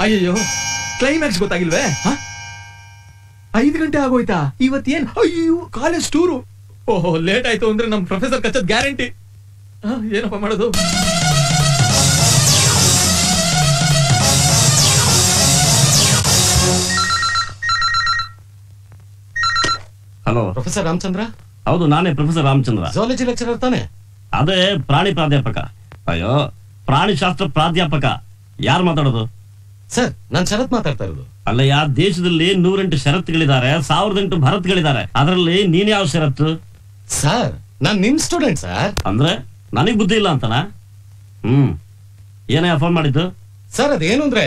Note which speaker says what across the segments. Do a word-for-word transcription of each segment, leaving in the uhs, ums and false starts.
Speaker 1: ಅಯ್ಯೋ ಕ್ಲೈಮ್ಯಾಕ್ಸ್ ಗೊತ್ತಾಗಿಲ್ವೇ? ಐದು ಗಂಟೆ ಆಗೋಯ್ತಾ? ಇವತ್ತೇನ್? ಅಯ್ಯೋ ಕಾಲೇಜ್ ಟೂರು. ಓಹೋ ಲೇಟ್ ಆಯ್ತು ಅಂದ್ರೆ ನಮ್ ಪ್ರೊಫೆಸರ್ ಕಚ್ಚದ್ ಗ್ಯಾರಂಟಿ. ಏನಪ್ಪ ಮಾಡೋದು?
Speaker 2: Hello
Speaker 3: professor Ramachandra?
Speaker 2: ಹೌದು ನಾನೇ ಪ್ರೊಫೆಸರ್ ರಾಮಚಂದ್ರ.
Speaker 3: ಝೂಲಜಿ ಲೆಕ್ಚರರ್ ತಾನೆ?
Speaker 2: ಅದೇ ಪ್ರಾಣಿ ಪ್ರಾಧ್ಯಾಪಕ. ಅಯ್ಯೋ ಪ್ರಾಣಿಶಾಸ್ತ್ರ ಪ್ರಾಧ್ಯಾಪಕ. ಯಾರು ಮಾತಾಡೋದು?
Speaker 3: ಸರ್ ನಾನ್ ಶರತ್ ಮಾತಾಡ್ತಾ ಇರೋದು.
Speaker 2: ಅಲ್ಲಯ್ಯ, ದೇಶದಲ್ಲಿ ನೂರೆಂಟು ಷರತ್ತುಗಳಿದ್ದಾರೆ, ಸಾವಿರದ ಎಂಟು ಭರತ್ಗಳಿದ್ದಾರೆ. ಅದರಲ್ಲಿ ನೀನ್ ಯಾವ ಷರತ್ತು?
Speaker 3: ಸರ್ ನಾನ್ ನಿಮ್ ಸ್ಟೂಡೆಂಟ್ ಸರ್.
Speaker 2: ಅಂದ್ರೆ ನನಗ್ ಬುದ್ಧಿ ಇಲ್ಲ ಅಂತನಾ? ಹ್ಮ್ ಏನೇ ಫೋನ್ ಮಾಡಿದ್ದು?
Speaker 3: ಸರ್ ಅದೇನು ಅಂದ್ರೆ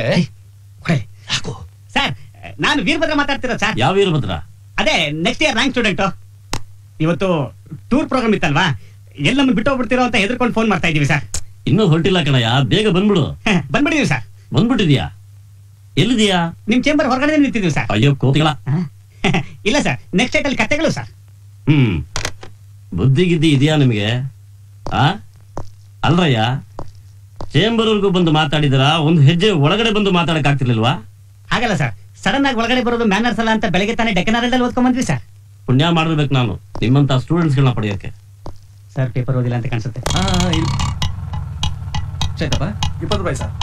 Speaker 4: ಸರ್ ನಾನು ವೀರಭದ್ರ ಮಾತಾಡ್ತೀರಾ ಸರ್?
Speaker 2: ಯಾವ ವೀರಭದ್ರ?
Speaker 4: ಅದೇ ನೆಕ್ಸ್ಟ್ ಇಯರ್ ರ್ಯಾಂಕ್ ಸ್ಟೂಡೆಂಟ್. ಇವತ್ತು ಟೂರ್ ಪ್ರೋಗ್ರಾಮ್ ಇತ್ತಲ್ವಾ, ಎಲ್ಲಮ್ಮ ಬಿಟ್ಟು ಹೋಗ್ಬಿಡ್ತೀರೋ ಅಂತ ಹೆದರ್ಕೊಂಡು ಫೋನ್ ಮಾಡ್ತಾ ಇದೀವಿ ಸರ್.
Speaker 2: ಇನ್ನೂ ಹೊರಟಿಲ್ಲ ಕಣಯ್ಯ, ಬೇಗ ಬಂದ್ಬಿಡು.
Speaker 4: ಬಂದ್ಬಿಟ್ಟಿದೀವಿ ಸರ್.
Speaker 2: ಬಂದ್ಬಿಟ್ಟಿದ್ಯಾ? ಎಲ್ಲಿದೀಯಾ?
Speaker 4: ನಿಮ್ ಚೇಂಬರ್ ಹೊರಗಡೆ ನಿಂತಿದ್ದೀವಿ ಸರ್.
Speaker 2: ಅಯ್ಯೋ ಕೋತಿಗಳ.
Speaker 4: ಇಲ್ಲ ಸರ್, ನೆಕ್ಸ್ಟ್ ಡೇಟ್ ಅಲ್ಲಿ ಕತೆಗಳು ಸರ್.
Speaker 2: ಹ್ಮ್ ಬುದ್ಧಿ ಗಿದ್ದಿ ಇದೆಯಾ ನಿಮಗೆ? ಆ ಅಲ್ರಯ್ಯ, ಚೇಂಬರ್ವರೆಗೂ ಬಂದು ಮಾತಾಡಿದ್ರ ಒಂದು ಹೆಜ್ಜೆ ಒಳಗಡೆ ಬಂದು ಮಾತಾಡಕ್ ಆಗ್ತಿರ್ಲಿಲ್ವಾ?
Speaker 4: ಹಾಗಲ್ಲ ಸರ್, ಸಡನ್ ಆಗಿ ಒಳಗಡೆ ಬರೋದು ಮ್ಯಾನರ್ಸ್ ಅಲ್ಲ ಅಂತ ಬೆಳಗ್ಗೆ ತಾನೇ ಡೆಕ್ಕನಾರದಲ್ಲಿ ಓದ್ಕೊಂಡ್ ಬಂದ್ವಿ ಸರ್.
Speaker 2: ಪುಣ್ಯ ಮಾಡ್ಬೇಕು ನಾನು ನಿಮ್ಮಂತ ಸ್ಟೂಡೆಂಟ್ಸ್ ಗಳನ್ನ ಪಡೆಯೋಕೆ.
Speaker 4: ಸರ್ ಪೇಪರ್ ಓದಿಲ್ಲ ಅಂತ ಕಾಣಿಸುತ್ತೆ.
Speaker 1: ಇಪ್ಪತ್ತು ರೂಪಾಯಿ ಸರ್.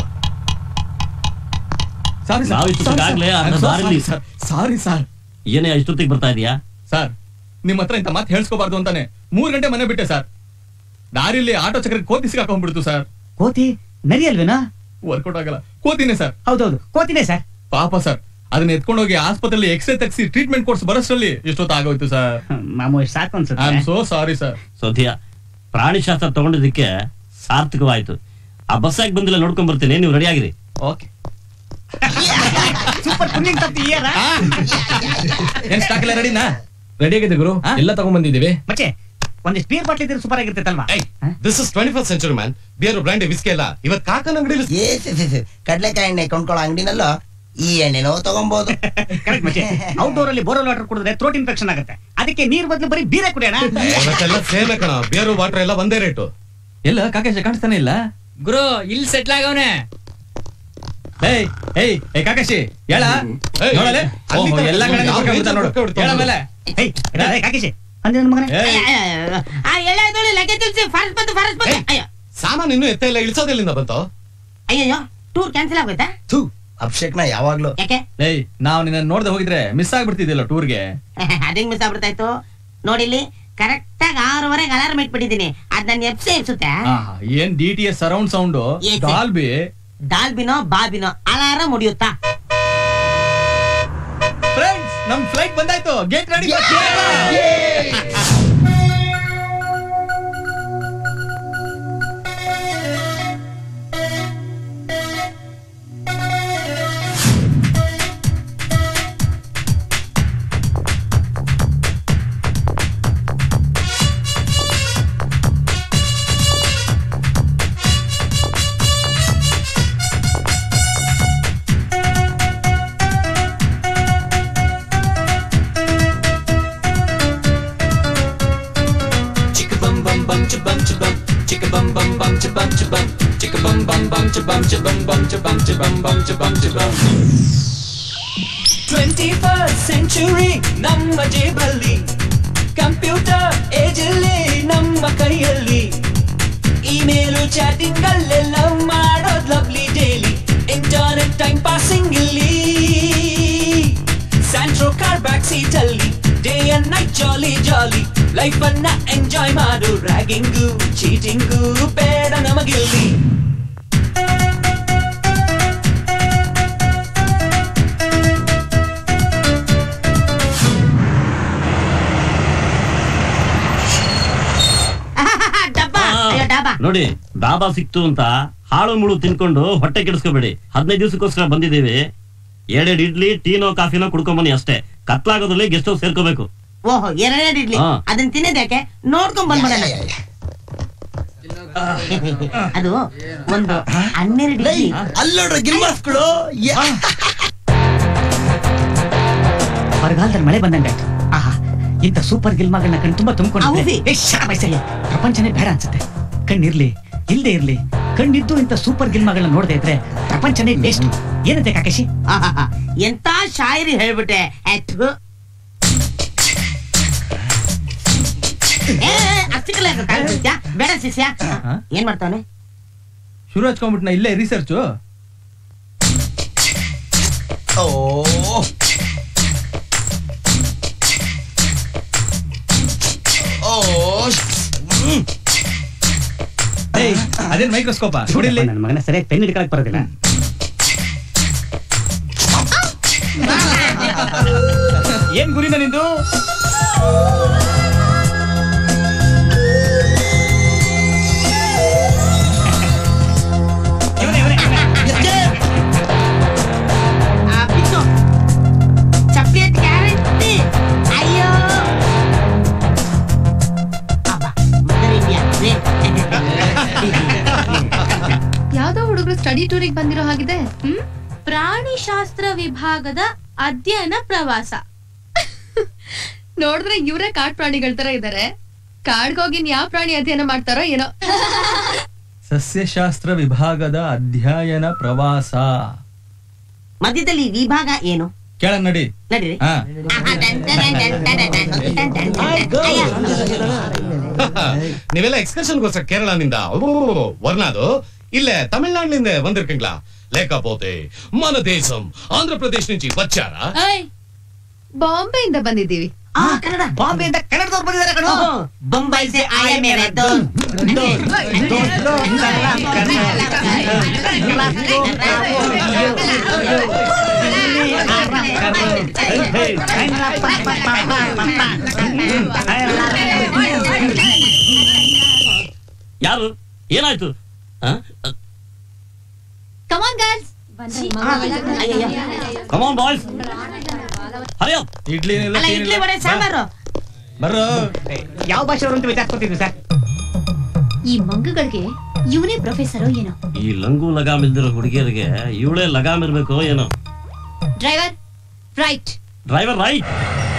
Speaker 1: Sorry sir.
Speaker 2: ಏನೇ ಇಷ್ಟೊತ್ತಿಗೆ ಬರ್ತಾ ಇದೀಯಾ?
Speaker 1: ಸರ್ ನಿಮ್ ಹತ್ರ ಇಂತ ಮಾತು ಹೇಳ್ಸ್ಕೋಬಾರ್ದು ಅಂತಾನೆ ಮೂರ್ ಗಂಟೆ ಮನೆ ಬಿಟ್ಟೆ ಸರ್. ದಾರಿಲಿ ಆಟೋ ಚಕ್ರಕ್ಕೆ ಕೋತಿ ಸಿಗಾಕೊಂಡ್ಬಿಡ್ತು ಸರ್.
Speaker 4: ಕೋತಿ ನರಿ ಅಲ್ವೇನಾ?
Speaker 1: ವರ್ಕೌಟ್ ಆಗಲ್ಲ. ಕೋತಿನೇ ಸರ್.
Speaker 4: ಹೌದೌದು ಕೋತಿನೇ ಸರ್.
Speaker 1: ಪಾಪ ಸರ್, ಅದನ್ನ ಎತ್ಕೊಂಡೋಗಿ ಆಸ್ಪತ್ರೆಯಲ್ಲಿ ಎಕ್ಸ್ರೇ ತೆಗ್ಸಿ ಟ್ರೀಟ್ಮೆಂಟ್ ಕೋರ್ಸ್ ಬರೋಷ್ಟರಲ್ಲಿ ಎಷ್ಟೊತ್ತು ಆಗೋಯ್ತು ಸರ್.
Speaker 4: ಮಾಮೂ ಸಾಕು ಅನ್ಸುತ್ತೆ.
Speaker 1: I am so sorry sir.
Speaker 2: ಸೋಧಿಯಾ, ಪ್ರಾಣಿಶಾಸ್ತ್ರ ತಗೊಂಡಿದ್ದಕ್ಕೆ ಸಾರ್ಥಕವಾಯ್ತು. ಆ ಬಸ್ಸಾಗಿ ಬಂದಿಲ್ಲ, ನೋಡ್ಕೊಂಡ್ ಬರ್ತೀನಿ. ನೀವು ರೆಡಿ ಆಗಿರಿ.
Speaker 1: ಓಕೆ.
Speaker 4: ಸೂಪರ್ ಪುಣ್ಯಂಗ್ ತಪ್ಪಿ ಇಯರ್.
Speaker 1: ಏನ್ ಸ್ಟಾಕ್ ಎಲ್ಲ ರೆಡಿನಾ? ರೆಡಿ ಆಗಿದೆ ಗುರು, ಎಲ್ಲ ತಗೊಂಡ್ ಬಂದಿದ್ದೀವಿ.
Speaker 4: ಮತ್ತೆ ಒಂದಿಷ್ಟು ಬೀರ್ ಬಾಟ್ಲಿ ಇದ್ರೆ ಸೂಪರ್ ಆಗಿರ್ತೈತಲ್ವಾ?
Speaker 3: This is twenty first century man. Beer brand whisky ಎಲ್ಲ ಇವತ್ತು ಕಾಕನ ಅಂಗಡಿಲಿ
Speaker 5: ಕಡ್ಲೆಕಾಯಿ ಎಣ್ಣೆ ಕೊಂಡ್ಕೊಳ್ಳೋ ಅಂಗಡಿನಲ್ಲೋ ಈ ಎಣ್ಣೆನೋ ತಗೊಂಬಹುದು.
Speaker 4: ಔಟ್ಡೋರ್ ಅಲ್ಲಿ ಬೋರಲ್ ವಾಟರ್ ಕುಡಿದ್ರೆ ಥ್ರೋಟ್ ಇನ್ಫೆಕ್ಷನ್ ಆಗುತ್ತೆ. ಅದಕ್ಕೆ ನೀರ್ ಬದಲು ಬರೀ ಬೀರೇ ಕುಡಿಯೋಣ.
Speaker 3: ಸೇಮೆ ಕಣ, ಬಿಯರ್ ವಾಟರ್ ಎಲ್ಲ ಒಂದೇ ರೇಟು.
Speaker 1: ಎಲ್ಲ ಕಾಕೇಶ ಕಾಣಿಸ್ತಾನೆ ಇಲ್ಲ
Speaker 6: ಗುರು, ಇಲ್ಲಿ ಸೆಟ್ಲ್ ಆಗವನೆ.
Speaker 1: ಏಯ್ ಏಯ್ ಏ ಕಾಕೇಶಿ ಹೇಳ ನೋಡಲೆ, ಎಲ್ಲ ಕಡೆ ನೋಡು ಹೇಳ ಮೇಲೆ.
Speaker 4: ಏಯ್ ಕಾಕೇಶಿ ಅಂದ್ರೆ ನನ್ನ ಮಗನೇ
Speaker 5: ಆ ಎಳೆದೊಳಿ ಲಗೆ ತಿಳಿಸಿ ಫಾರೆಸ್ಟ್ ಬಂತು ಫಾರೆಸ್ಟ್ ಬಂತು. ಅಯ್ಯೋ
Speaker 3: ಸಾಮಾನು ಇನ್ನೂ ಎತ್ತ ಇಲ್ಲ, ಇಳಿಸೋದೆಲ್ಲಿಂದ ಬಂತು?
Speaker 5: ಅಯ್ಯಯ್ಯೋ ಟೂರ್ ಕ್ಯಾನ್ಸಲ್ ಆಗೋಯ್ತಾ?
Speaker 3: ಥೂ ಅಭಿಷೇಕ್ನ ಯಾವಾಗ್ಲೂ.
Speaker 5: ಯಾಕೆ?
Speaker 1: ಏಯ್ ನಾವ್ ನಿನ್ನ ನೋಡ್ದೆ ಹೋಗಿದ್ರೆ ಮಿಸ್ ಆಗ್ಬಿಡ್ತಿದ್ದಿಲ್ಲ ಟೂರ್ಗೆ.
Speaker 5: ಅದೇಂಗ್ ಮಿಸ್ ಆಗ್ಬಿಡ್ತಾಯ್ತು ನೋಡಿಲ್ಲಿ. ಕರೆಕ್ಟ್ ಆಗಿ ಆರೂವರೆಗೆ ಅಲಾರ್ಮ್ ಇಟ್ಬಿಟ್ಟಿದೀನಿ. ಅದ್ ನನ್ನ ಎಫ್ ಸಿ ಇನ್ಸುತ್ತೆ.
Speaker 1: ಏನ್ D T S surround sound Dolby
Speaker 5: ಡಾಲ್ಬಿನೋ ಬಾಬಿನೋ ಅಲಾರಾಮ್ ಹೊಡಿಯುತ್ತಾ?
Speaker 1: ಫ್ರೆಂಡ್ಸ್ ನಮ್ ಫ್ಲೈಟ್ ಬಂದಾಯ್ತು. Gate ready.
Speaker 7: twenty-first century ನಮ್ಮ ಜೇಬಲ್ಲಿ, ಕಂಪ್ಯೂಟರ್ ಏಜಲ್ಲಿ ನಮ್ಮ ಕೈಯಲ್ಲಿ, ಇಮೇಲು ಚಾಟಿಂಗ್ ಅಲ್ಲೆಲ್ಲ ಮಾಡೋದ್ lovely daily, internet time passing ಇಲ್ಲಿ, ಸ್ಯಾಂಟ್ರೋ ಕಾರ್ ಬ್ಯಾಕ್ ಸೀಟ್ ಅಲ್ಲಿ day and night jolly jolly life ಅನ್ನ ಎಂಜಾಯ್ ಮಾಡು. ರ್ಯಾಗಿಂಗು ಚೀಟಿಂಗು ಬೇಡ ನಮಗಿಲ್ಲಿ.
Speaker 2: ನೋಡಿ, ಡಾಬಾ ಸಿಕ್ತು ಅಂತ ಹಾಳು ಮುಳು ತಿನ್ಕೊಂಡು ಹೊಟ್ಟೆ ಕೆಡಿಸ್ಕೋಬೇಡಿ. ಹದಿನೈದು ದಿವಸಕ್ಕೋಸ್ಕರ ಬಂದಿದ್ದೀವಿ. ಎರಡೆರಡು ಇಡ್ಲಿ ಟೀನೋ ಕಾಫಿನೋ ಕುಡ್ಕೊಂಬನ್ನಿ ಅಷ್ಟೇ. ಕತ್ಲಾಗೋದ್ರಲ್ಲಿ ಗೆಸ್ಟ್ ಹೌಸ್ ಸೇರ್ಕೋಬೇಕು.
Speaker 5: ಓಹೋ, ಎರಡೆರಡು ಇಡ್ಲಿ ಅದನ್ನ ತಿನ್ನೋದ್ಯಾಕೆ? ನೋಡ್ಕೊಂಡ್ ಬಂದ್ಬಿಡೋಣ. ಅದು ಒಂದು ಹನ್ನೆರಡು ಇಡ್ಲಿ. ಅಲ್ಲೋಡ್ರ ಗಿಲ್ಮಾಸ್ಗಳು
Speaker 4: ಬರಗಾಲದಲ್ಲಿ ಮಳೆ ಬಂದಂಗಾಯ್ತು. ಆಹಾ, ಇಂತ ಸೂಪರ್ ಗಿಲ್ಮಾಗಳನ್ನ ಕಣ್ ತುಂಬಾ ತುಂಬಿಕೊಂಡು ಪ್ರಪಂಚನೇ ಬೇಡ ಅನ್ಸುತ್ತೆ. ಕಣ್ಣಿರ್ಲಿ ಇಲ್ದೇ ಇರ್ಲಿ, ಕಣ್ಣಿದ್ದು ಇಂತ ಸೂಪರ್ ಗಿಲ್ಮಾಗಳನ್ನ ನೋಡದೆ ಇದ್ರೆ ಪ್ರಪಂಚನೇ ವೇಸ್ಟ್. ಏನಂತೆ ಕಾಕೇಶಿ?
Speaker 5: ಎಂತ ಶಾಯರಿ ಹೇಳ್ಬಿಟ್ಟೆ. ಅಷ್ಟಕ್ಕಲ್ಲ ಬೇಡ ಶಿಷ್ಯ. ಏನ್ ಮಾಡ್ತಾನೆ?
Speaker 1: ಶುರು ಹಚ್ಕೊಂಡ್ಬಿಟ್ನ ಇಲ್ಲೇ ರಿಸರ್ಚು. ಅದೇನ್ ಮೈಕ್ರೋಸ್ಕೋಪ ನೋಡಿಲ್ಲ.
Speaker 4: ನನ್ನ ಮಗನ ಸರಿಯಾಗಿ ಪೆನ್ ಹಿಡ್ಕೊಳಕ್ ಬರೋದಿಲ್ಲ. ಏನ್ ಗುರಿನ ನಿಂದು?
Speaker 5: ಚಪ್ಲಿಯತ್ ಗ್ಯಾರಂಟಿ. ಅಯ್ಯೋ
Speaker 8: ಯಾವ್ದೋ ಹುಡುಗರು ಸ್ಟಡಿ ಟೂರಿಗೆ ಬಂದಿರೋ ಹಾಗಿದೆ.
Speaker 9: ಹ್ಮ್ ಪ್ರಾಣಿಶಾಸ್ತ್ರ ವಿಭಾಗದ ಅಧ್ಯಯನ ಪ್ರವಾಸ.
Speaker 8: ನೋಡಿದ್ರೆ ಇವರೇ ಕಾಡ್ ಪ್ರಾಣಿಗಳ ತರ ಇದಾರೆ. ಕಾಡ್ಗೋಗಿನ್ ಯಾವ ಪ್ರಾಣಿ ಅಧ್ಯಯನ ಮಾಡ್ತಾರೋ ಏನೋ.
Speaker 1: ಸಸ್ಯಶಾಸ್ತ್ರ ವಿಭಾಗದ ಅಧ್ಯಯನ ಪ್ರವಾಸ.
Speaker 5: ಮಧ್ಯದಲ್ಲಿ ವಿಭಾಗ ಏನು?
Speaker 1: ಕೇಳ ನಡಿ
Speaker 5: ನಡೀರಿ.
Speaker 1: ಹಾ
Speaker 3: ನೀವೆಲ್ಲ ಎಕ್ಸ್ಕರ್ಷನ್ಗೋಸ್ಕರ ಕೇರಳನಿಂದ ವರ್ನಾದು ఇల్లే తమిళనాడునిందే వందిరుకీங்களா లేకపోతే మన దేశం ఆంధ్రప్రదేశ్ నుంచి వచ్చారా?
Speaker 8: ಬಾಂಬೆಯಿಂದ ಬಂದಿದ್ದೀವಿ.
Speaker 4: ಬಾಂಬೆಯಿಂದ ಕನ್ನಡದವ್ರು ಬಂದಿದ್ದಾರೆ ಕಣೋ.
Speaker 5: ಬೊಂಬೈ ಸೆ ಆಯೆ ಮೇರೆ ದೋನ್.
Speaker 2: ಯಾರು? ಏನಾಯ್ತು?
Speaker 8: Come on girls.
Speaker 2: Come on boys. Hurry up.
Speaker 1: Idli
Speaker 5: ಅಲ್ಲ ಇಡ್ಲಿ ವಡೆ ಸಾಂಬಾರು.
Speaker 1: ಬರ್ರೋ.
Speaker 4: ಯಾವ ಭಾಷೆ ಅವರು ಅಂತ ವಿಚಾರಿಸ್ಕೊತಿದ್ವಿ ಸರ್.
Speaker 9: ಈ ಮಂಗಗಳಿಗೆ ಇವನೇ ಪ್ರೊಫೆಸರ್ ಏನೋ.
Speaker 2: ಈ ಲಂಗು ಲಗಾಮ್ ಇಲ್ದಿರೋ ಹುಡುಗಿಯರಿಗೆ ಇವಳೇ ಲಗಾಮ್ ಇರ್ಬೇಕು ಏನೋ.
Speaker 9: Driver right.
Speaker 2: Driver right.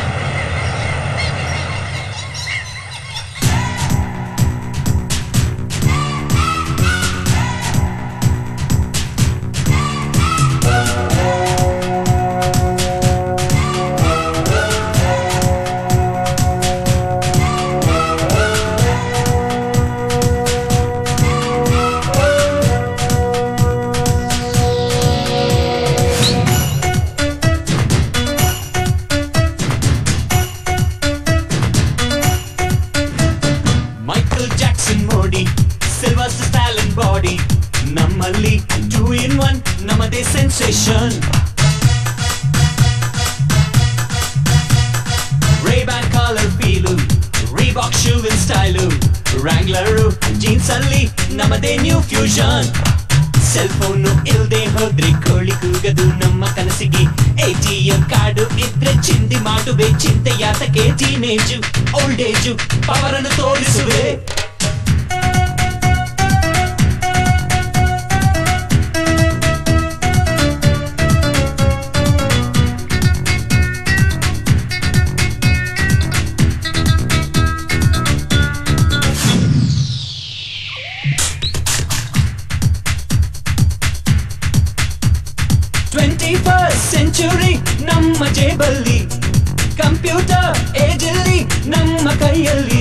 Speaker 7: Sensation. Ray-Ban color feelu, Reebok shoe in style, Wrangler jeans alli namade new fusion. Cell phone ilde hodre koli kugadu namma kanasigi. A T M card idre chindi maduve chinte yatake. Teenage old age power annu todisuve. twenty-first century ನಮ್ಮ ಜೇಬಲ್ಲಿ computer age ಅಲ್ಲಿ ನಮ್ಮ ಕೈಯಲ್ಲಿ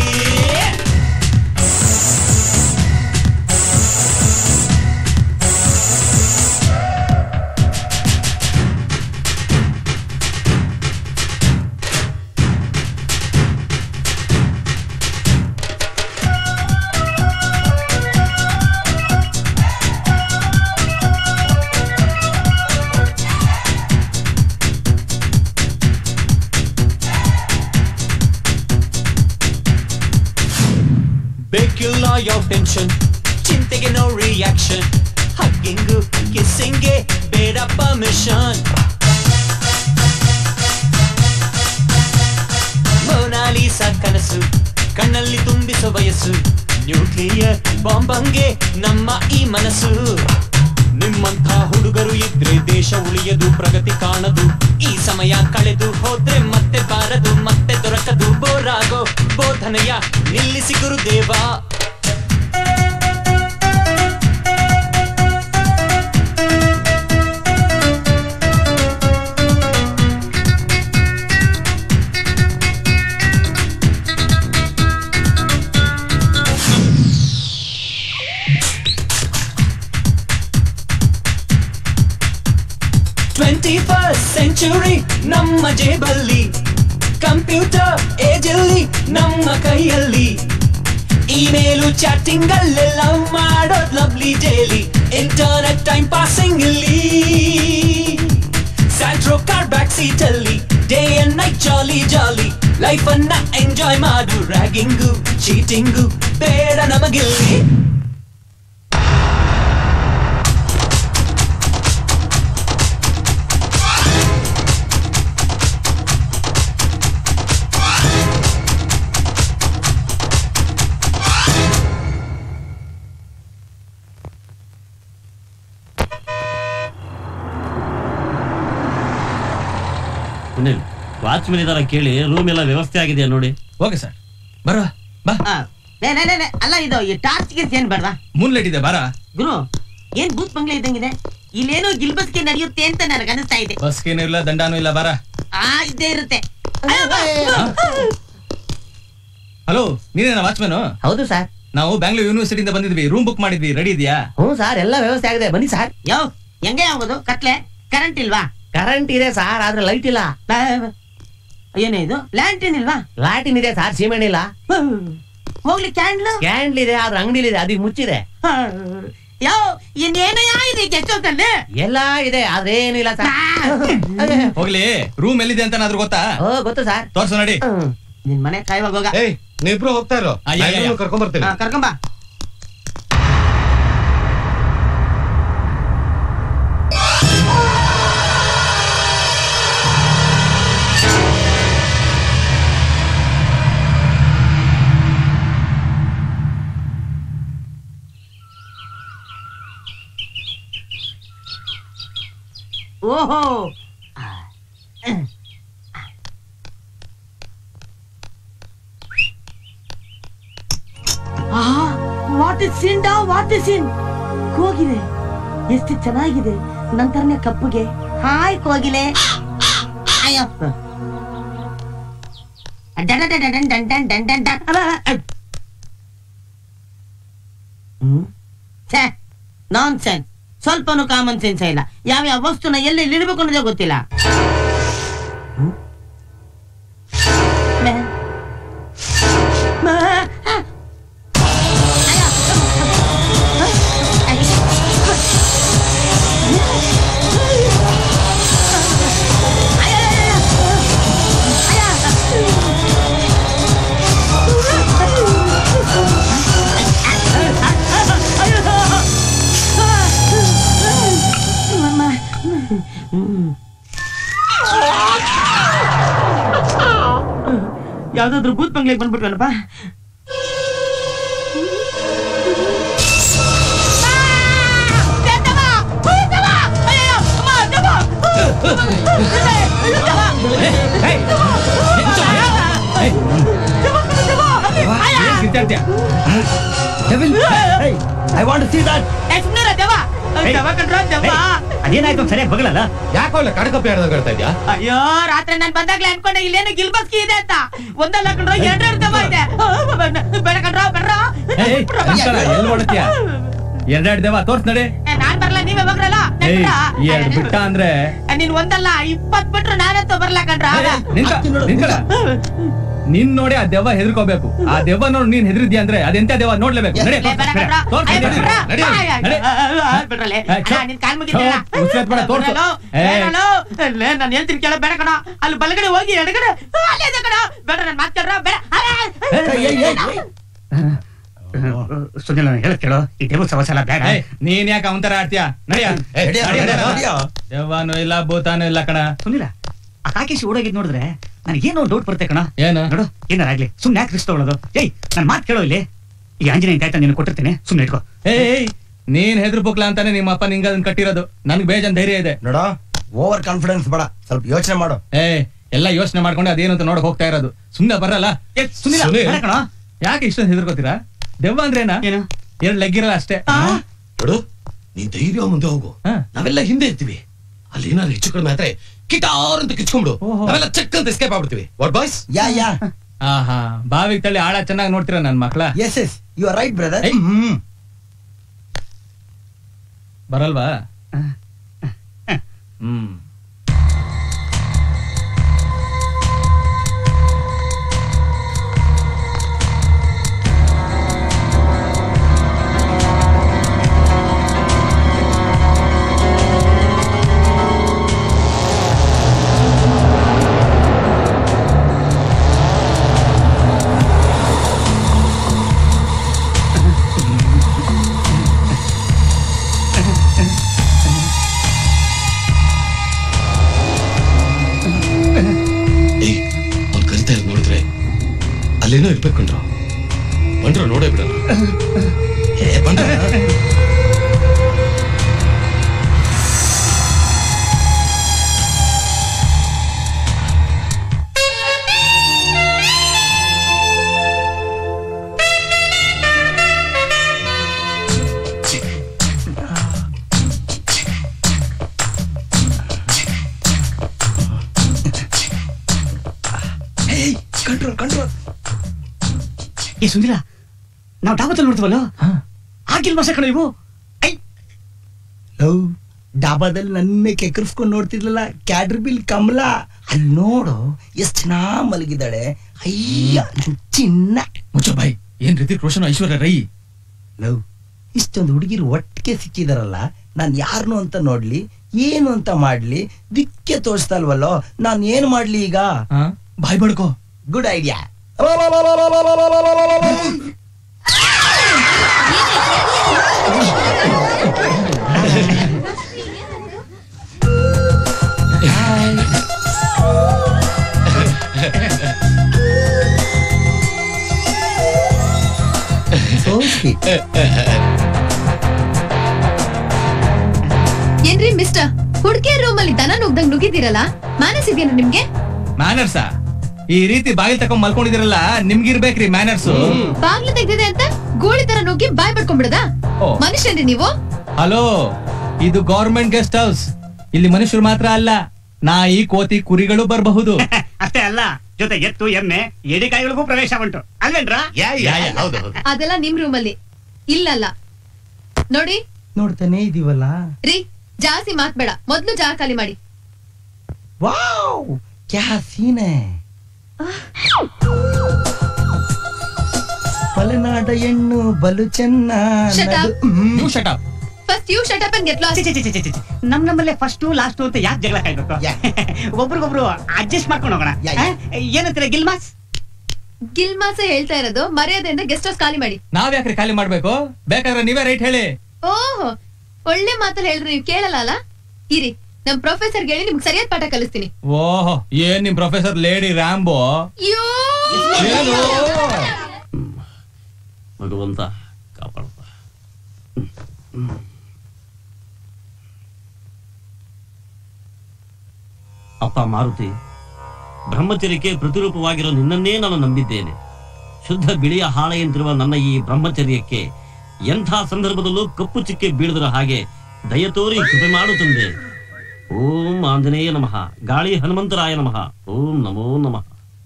Speaker 7: your tension chintege no reaction hugging kissing beda permission Mona Lisa kanasu kannalli tumbiso vayasu nuclear bomb ange namma ee manasu ನಿಮ್ಮಂಥ ಹುಡುಗರು ಇದ್ರೆ ದೇಶ ಉಳಿಯದು ಪ್ರಗತಿ ಕಾಣದು ಈ ಸಮಯ ಕಳೆದು ಹೋದ್ರೆ ಮತ್ತೆ ಬಾರದು ಮತ್ತೆ ದೊರಕದು ಬೋರಾಗೋ ಬೋಧನೆಯ ನಿಲ್ಲಿಸಿ ಗುರುದೇವ ಟ್ವೆಂಟಿ ಫಸ್ಟ್ ಸೆಂಚುರಿ ನಮ್ಮ ಜೇಬಲ್ಲಿ, ಕಂಪ್ಯೂಟರ್ ಏಜಲ್ಲಿ ನಮ್ಮ ಕೈಯಲ್ಲಿ, ಇಮೇಲು ಚಾಟಿಂಗ್ ಅಲ್ಲೆಲ್ಲ ಮಾಡೋದ್ lovely daily, internet time passing ಇಲ್ಲಿ, ಸ್ಯಾಂಟ್ರೋ ಕಾರ್ ಬ್ಯಾಕ್ ಸೀಟ್ ಅಲ್ಲಿ day and night jolly jolly, life ಅನ್ನ ಎಂಜಾಯ್ ಮಾಡು, ರ್ಯಾಗಿಂಗು ಚೀಟಿಂಗು ಬೇಡ ನಮಗಿಲ್ಲಿ.
Speaker 2: ಸುನಿಲ್, ವಾಚ್ಮನ್ ಇದಾರ ಕೇಳಿ, ರೂಮ್ ಎಲ್ಲ ವ್ಯವಸ್ಥೆ ಆಗಿದೆಯಾ ನೋಡಿ.
Speaker 1: ಓಕೆ ಸರ್, ಬರ ಬಾ.
Speaker 5: ಆ, ಲೇ, ಲೇ, ಲೇ, ಲೇ, ಅಲ್ಲ ಇದು ಈ ಟಾರ್ಚ್ ಗೆ ಏನ್ ಬೇಡವಾ?
Speaker 1: ಮೂನ್ ಲೈಟ್ ಇದೆ, ಬಾರ.
Speaker 5: ಗುರು ಏನ್ ಬೂತ್ ಬಂಗ್ಲೆ ಇದ್ದಂಗಿದೆ, ಇಲ್ಲೇನೋ ಗಿಲ್ಬಸ್ಗೆ ನಡೆಯುತ್ತೆ ಅಂತ ನನಗೆ ಅನಿಸ್ತಾ ಇದೆ.
Speaker 1: ಬಸ್ಗೇನು ಇಲ್ಲ, ದಂಡಾನು ಇಲ್ಲ, ಬಾರ.
Speaker 5: ಆ ಇದ್ದೇ ಇರುತ್ತೆ.
Speaker 1: ಹಲೋ, ನೀನೇನ ವಾಚ್ಮನ್?
Speaker 10: ಹೌದು ಸರ್.
Speaker 1: ನಾವು ಬ್ಯಾಂಗ್ಳೂರ್ ಯೂನಿವರ್ಸಿಟಿಯಿಂದ ಬಂದಿದ್ವಿ, ರೂಮ್ ಬುಕ್ ಮಾಡಿದ್ವಿ, ರೆಡಿ ಇದೆಯಾ?
Speaker 10: ಹ್ಞೂ ಸರ್, ಎಲ್ಲ ವ್ಯವಸ್ಥೆ ಆಗಿದೆ, ಬನ್ನಿ ಸರ್.
Speaker 5: ಯೋ ಹೆಂಗೆ ಆಗೋದು? ಕತ್ಲೆ, ಕರೆಂಟ್ ಇಲ್ವಾ?
Speaker 10: ಕರೆಂಟ್ ಇದೆ ಸರ್, ಆದ್ರೆ ಲೈಟ್ ಇಲ್ಲ.
Speaker 5: ಏನೇ ಇದು, ಲ್ಯಾಂಟಿನ್ ಇಲ್ವಾ?
Speaker 10: ಲ್ಯಾಟಿನ್ ಇದೆ ಸರ್, ಸಿಮೆಂಟ್ ಇಲ್ಲ.
Speaker 5: ಹೋಗ್ಲಿ ಕ್ಯಾಂಡ್ಲ್?
Speaker 10: ಕ್ಯಾಂಡ್ಲ್ ಇದೆ, ಆದ್ರೆ ಅಂಗಡಿಲಿ ಇದೆ, ಅದಕ್ಕೆ ಮುಚ್ಚಿದೆ.
Speaker 5: ಯೋ ಇನ್ನೇನಯ್ಯ ಇದೆ ಗೆಸ್ಟ್ ಹೌಸ್ ಅಲ್ಲಿ?
Speaker 10: ಎಲ್ಲ ಇದೆ, ಆದ್ರೆ ಏನಿಲ್ಲ ಸರ್.
Speaker 1: ಹೋಗ್ಲಿ, ರೂಮ್ ಎಲ್ಲಿದೆ ಅಂತ ನಾದ್ರೂ ಗೊತ್ತಾ?
Speaker 10: ಓ ಗೊತ್ತು ಸರ್.
Speaker 1: ತೋರ್ಸು ನೋಡಿ.
Speaker 5: ನಿನ್ ಮನೆ ಕಾಯುವಾಗ ಹೋಗ.
Speaker 3: ಏಯ್, ನೀವಿಬ್ರು ಹೋಗ್ತಾ ಇರೋ, ಕರ್ಕೊಂಡ್ ಬರ್ತೀನಿ.
Speaker 5: ಕರ್ಕೊಂಬ. ಓಹೋ, ವಾಟ್ ಇಸ್ ಸೀನ್ ಡಾ, ವಾಟ್ ಇಸ್ ಸೀನ್. ಕೋಗಿಲೆ ಎಷ್ಟು ಚೆನ್ನಾಗಿದೆ, ನಂತರನೇ ಕಪ್ಪುಗೆ. ಹಾಯ್ ಕೋಗಿಲೆ. ಅಯ್ಯೋ, ನಾನ್ ಸೆನ್ಸ್, ಸ್ವಲ್ಪನೂ ಕಾಮನ್ ಸೆನ್ಸ್ ಇಲ್ಲ. ಯಾವ ಯಾವ ವಸ್ತುನ ಎಲ್ಲಿ ಇಡಬೇಕು ಅನ್ನೋದೇ ಗೊತ್ತಿಲ್ಲ. ಯಾವ್ದಾದ್ರು ಬೂತ್ ಬಂಗ್ಲೆಗೆ ಬಂದ್ಬಿಟ್ರಲ್ಲಪ್ಪ.
Speaker 4: ಅದೇನಾಯ್ತು ಸರಿಯಾಗಿ ಬಗಲಲ್ಲ?
Speaker 3: ಯಾಕೋ ಕಡಕಪ್ಪಿ ಆಡ್ದಂಗ್ ಆಡ್ತಾ ಇದ್ಯಾ?
Speaker 5: ಅಯ್ಯೋ, ರಾತ್ರಿ ನಾನ್ ಬಂದಾಗ್ಲೇ ಅನ್ಕೊಂಡೆ ಇಲ್ಲೇನು ಗಿಲ್ಬಸ್ಕಿ ಇದೆ ಅಂತ. ಒಂದಲ್ಲ ಕಣ್ರೋ, ಎರಡೆರಡು ದೆವ್ವ ಇದೆ. ಬೇಡ ಕಣ್ರೋ, ಬೇಡ್ರೋ.
Speaker 1: ಎಲ್ಲಿ ಹೊಡತ್ಯಾ? ಎರಡೆರಡು ದೇವ ತೋರ್ಸ್ ನಡೆ.
Speaker 5: ನಾನ್ ಬರ್ಲಾ, ನೀವೇ ಬಗ್ರಲ್ಲ.
Speaker 1: ಎರಡ್ ಬಿಟ್ಟ ಅಂದ್ರೆ
Speaker 5: ನೀನ್ ಒಂದಲ್ಲ ಇಪ್ಪತ್ ಬಿಟ್ರು ನಾನಂತೂ ಬರ್ಲಾ ಕಣ್ರ.
Speaker 1: ನಿನ್ ನೋಡಿ ಆ ದೆವ್ವ ಹೆದರ್ಕೋಬೇಕು. ಆ ದೆವ್ವ ನೋಡಿ ನೀನ್ ಹೆದರಿದ್ಯಾ ಅಂದ್ರೆ ಅದೆಂತ ದೆವ್ವ ನೋಡ್ಲೇಬೇಕು.
Speaker 5: ನಾನು ಹೇಳ್ತೀನಿ ಕೇಳ, ಬೇಡ ಕಣ. ಅಲ್ಲಿ ಬಲಗಡೆ ಹೋಗಿ ಎಡಗಡೆ ಕಣ. ಬೇಡ, ನನ್ ಮಾತ್ ಕೇಳ್ರ, ಬೇಡ.
Speaker 4: ಸುನಿಲ್ ಹೇಳಕ್ ಕೇಳೋ, ಈ ದೆವ್ವ ಸಮಸ್ಯೆ ಬೇಡ.
Speaker 1: ನೀನ್ ಯಾಕೆ ಅವನ್ ತರ ಆಡ್ತೀಯ? ನಡಿಯ. ದೆವ್ವನೂ ಇಲ್ಲ, ಭೂತಾನು ಇಲ್ಲ ಕಣ.
Speaker 4: ಸುನಿಲ, ಆ ಕಾಕೇಶ್ ಓಡೋಗಿದ್ ನೋಡಿದ್ರೆ ನನಗೇನೋ ಡೌಟ್ ಬರುತ್ತೆ ಕಣ.
Speaker 1: ಏನು
Speaker 4: ನೋಡು, ಏನಾರಾಗ್ಲಿ ಸುಮ್ನೆ ಯಾಕೆ ರಿಸ್ಕ್ ತಗೊಳ್ಳೋದು? ಏಯ್, ನನ್ ಮಾತ್ ಕೇಳೋ. ಇಲ್ಲಿ ಈ ಆಂಜನೇಯ ಕಾಯ್ತಾ ನೀನು ಕೊಟ್ಟಿರ್ತೇನೆ, ಸುಮ್ನೆ ಇಟ್ಕೋ.
Speaker 1: ಏಯ್, ನೀನ್ ಹೆದರ್ಬೇಕಲ್ಲ ಅಂತಾನೆ ನಿಮ್ಮ ಅಪ್ಪ ನಿಂಗ ಅದನ್ನ ಕಟ್ಟಿರೋದು. ನನ್ಗೆ ಬೇಜಾನ್ ಧೈರ್ಯ ಇದೆ.
Speaker 11: ನೋಡ, ಓವರ್ ಕಾನ್ಫಿಡೆನ್ಸ್ ಬೇಡ, ಸ್ವಲ್ಪ ಯೋಚನೆ ಮಾಡು.
Speaker 1: ಏ ಎಲ್ಲ ಯೋಚನೆ ಮಾಡ್ಕೊಂಡು ಅದೇನು ಅಂತ ನೋಡಕ್ ಹೋಗ್ತಾ ಇರೋದು. ಸುಮ್ನೆ ಬರಲ್ಲ.
Speaker 4: ಕಣ,
Speaker 1: ಯಾಕೆ ಇಷ್ಟೊಂದು ಹೆದರ್ಕೋತೀರಾ? ದೆವ್ವ ಅಂದ್ರೇನಾ? ಏನು ಎರಡ್ ಲೆಗ್ ಇರಲ್ಲ ಅಷ್ಟೇ.
Speaker 3: ನೋಡು, ನೀ ಧೈರ್ಯ ಮುಂದೆ ಹೋಗು, ನಾವೆಲ್ಲ ಹಿಂದೆ ಇರ್ತೀವಿ. ಅಲ್ಲಿ ಏನಾದ್ರು ಹೆಚ್ಚು ಕಡಿಮೆ ಆದ್ರೆ ಕಿಟಾರ್ ಅಂತ ಕಿಚ್ಕೊಂಡ್ಬಿಡು, ನಾವೆಲ್ಲ ಚೆಕ್ ಅಂತ ಎಸ್ಕೇಪ್ ಆಗ್ಬಿಡ್ತೀವಿ. What boys?
Speaker 11: ಯಾ ಯಾ
Speaker 1: ಆಹಾ, ಬಾವಿಗೆ ತಳ್ಳಿ ಆಳ ಚೆನ್ನಾಗಿ ನೋಡ್ತೀರಾ ನನ್ ಮಕ್ಳ.
Speaker 11: Yes yes you are right brother.
Speaker 1: ಬರಲ್ವಾ? ಹ್ಮ್
Speaker 3: ಇರ್ಬೇಕಂಡ್ರು ಬಂದ್ರ ನೋಡೇ ಬಿಡಲ್ಲ. ಏ ಬಂದ್ರ
Speaker 11: ಕಂಟ್ರೋಲ್ ಕಂಟ್ರೋಲ್.
Speaker 4: ಏ ಸುಂದರ, ನಾವು ಡಾಬಾದಲ್ಲಿ ನೋಡ್ತೀವಲ್ಲ, ಆಗಿಲ್ವಾ ಸಕಣ ಇವು?
Speaker 11: ಲವ್ ಡಾಬಾದಲ್ಲಿ ನನ್ನೇ ಕೆಕ್ಕರ್ಸ್ಕೊಂಡು ನೋಡ್ತಿರ್ಲಿಲ್ಲ ಕ್ಯಾಡ್ರಿ ಬಿಲ್ ಕಮಲ. ಅಲ್ಲಿ ನೋಡು ಎಷ್ಟ್ ಚೆನ್ನಾಗ್ ಮಲಗಿದ್ದಾಳೆ. ಅಯ್ಯ ನನ್ ಚಿನ್ನ.
Speaker 1: ಮುಚ್ಚ ಬಾಯ್. ಏನ್ ರಿತಿಕ್ ರೋಷನ್ ಐಶ್ವರ್ಯ ರೈ.
Speaker 11: ಲವ್ ಇಷ್ಟೊಂದು ಹುಡುಗಿರು ಒಟ್ಟಿಗೆ ಸಿಕ್ಕಿದಾರಲ್ಲ, ನಾನ್ ಯಾರನು ಅಂತ ನೋಡ್ಲಿ, ಏನು ಅಂತ ಮಾಡ್ಲಿ, ದಿಕ್ಕೆ ತೋರಿಸ್ತಾ ಇಲ್ವಲ್ಲೋ, ನಾನ್ ಏನ್ ಮಾಡ್ಲಿ ಈಗ?
Speaker 1: ಬಾಯ್ ಬಡ್ಕೋ.
Speaker 11: Good idea.
Speaker 8: ಏನ್ರಿ ಮಿಸ್ಟರ್, ಹುಡುಗಿಯ ರೂಮ್ ಅಲ್ಲಿ ದನ ನುಗ್ದಂಗ್ ನುಗ್ಗಿದ್ದೀರಲ್ಲ, ಮ್ಯಾನರ್ಸ್ ಇದೆಯಾ ನಿಮ್ಗೆ?
Speaker 1: ಮ್ಯಾನರ್ಸಾ? ಈ ರೀತಿ ಬಾಗಿಲು ತಕೊಂಡ್ ಮಲ್ಕೊಂಡಿದಿರಲ್ಲ, ನಿಮ್ಗಿರ್ಬೇಕ್ರಿ ಮ್ಯಾನರ್ಸ್.
Speaker 8: ಬಾಗ್ಲು ತೆಗ್ದಿದೆ ಅಂತ ಗೋಳಿ ತರ ನುಗ್ಗಿ ಬಾಯ್ ಪಡ್ಕೊಂಡ್ಬಿಡದ? ಮನುಷ್ಯನ್ರಿ ನೀವು?
Speaker 1: ಹಲೋ, ಇದು ಗವರ್ಮೆಂಟ್ ಗೆಸ್ಟ್ ಹೌಸ್. ಇಲ್ಲಿ ಮನುಷ್ಯರು ಮಾತ್ರ ಅಲ್ಲ, ನಾಯಿ ಕೋತಿ ಕುರಿಗಳು ಬರಬಹುದು.
Speaker 4: ಅಷ್ಟೇ ಅಲ್ಲ, ಜೊತೆ ಎತ್ತು ಎಮ್ಮೆ ಎಡಿಕಾಯಿಗಳಿಗೂ ಪ್ರವೇಶ ಉಂಟು ಅಲ್ವೇನ್ರಾ?
Speaker 8: ಅದೆಲ್ಲ ನಿಮ್ ರೂಮ್ ಅಲ್ಲಿ ಇಲ್ಲಲ್ಲ. ನೋಡಿ
Speaker 11: ನೋಡ್ತಾನೆ ಇದೀವಲ್ಲ
Speaker 8: ರೀ, ಜಾಸ್ತಿ ಮಾತ್ಬೇಡ, ಮೊದ್ಲು ಜಾಗ ಖಾಲಿ ಮಾಡಿ.
Speaker 11: ವಾವ್ ಕ್ಯಾ ಸೀನ್ ಹೈ. ಮಲೆನಾಡ ಹೆಣ್ಣು ಬಲು ಚೆನ್ನ.
Speaker 8: First you shut up and get lost.
Speaker 4: ನಮ್ ನಮ್ಮಲ್ಲೇ ಫಸ್ಟ್ ಲಾಸ್ಟ್ ಅಂತ ಯಾಕೆ ಜಗಳ ಕಾಯ್ಬೇಕು? ಒಬ್ರಿಗೊಬ್ರು ಅಡ್ಜಸ್ಟ್ ಮಾಡ್ಕೊಂಡು ಹೋಗೋಣ. ಏನಂತೀರ ಗಿಲ್ಮಾಸ್?
Speaker 8: ಗಿಲ್ಮಾಸ್ ಹೇಳ್ತಾ ಇರೋದು, ಮರ್ಯಾದೆಯಿಂದ ಗೆಸ್ಟ್ ಹೌಸ್ ಖಾಲಿ ಮಾಡಿ.
Speaker 1: ನಾವ್ ಯಾಕ್ರಿ ಖಾಲಿ ಮಾಡ್ಬೇಕು? ಬೇಕಾದ್ರೆ ನೀವೇ ರೈಟ್ ಹೇಳಿ.
Speaker 8: ಓಹೋ, ಒಳ್ಳೆ ಮಾತಲ್ಲಿ ಹೇಳಿದ್ರೆ ನೀವು ಕೇಳಲ್ಲ ಅಲ್ಲ. ಇರಿ, ನಮ್ ಪ್ರೊಫೆಸರ್ ಹೇಳಿ ನಿಮ್ಗೆ ಸರಿಯಾದ ಪಾಠ ಕಲಿಸ್ತೀನಿ.
Speaker 1: ಓಹೋ, ಏನ್ ನಿಮ್ ಪ್ರೊಫೆಸರ್ ಲೇಡಿ ರ್ಯಾಂಬೋ?
Speaker 2: ಭಗವಂತ ಕಾಪಾಡಪ್ಪ. ಅಪ್ಪ ಮಾರುತಿ, ಬ್ರಹ್ಮಚರ್ಯಕ್ಕೆ ಪ್ರತಿರೂಪವಾಗಿರೋ ನಿನ್ನನ್ನೇ ನಾನು ನಂಬಿದ್ದೇನೆ. ಶುದ್ಧ ಬಿಳಿಯ ಹಾಳೆಯಂತಿರುವ ನನ್ನ ಈ ಬ್ರಹ್ಮಚರ್ಯಕ್ಕೆ ಎಂಥ ಸಂದರ್ಭದಲ್ಲೂ ಕಪ್ಪು ಚಿಕ್ಕೆ ಬೀಳದರ ಹಾಗೆ ದಯ ತೋರಿ ಕೃಪೆ ಮಾಡು ತಂದೆ. ಓಂ ಆಂಜನೇಯ ನಮಃ, ಗಾಳಿ ಹನುಮಂತರಾಯ ನಮಃ, ಓಂ ನಮೋ ನಮಃ.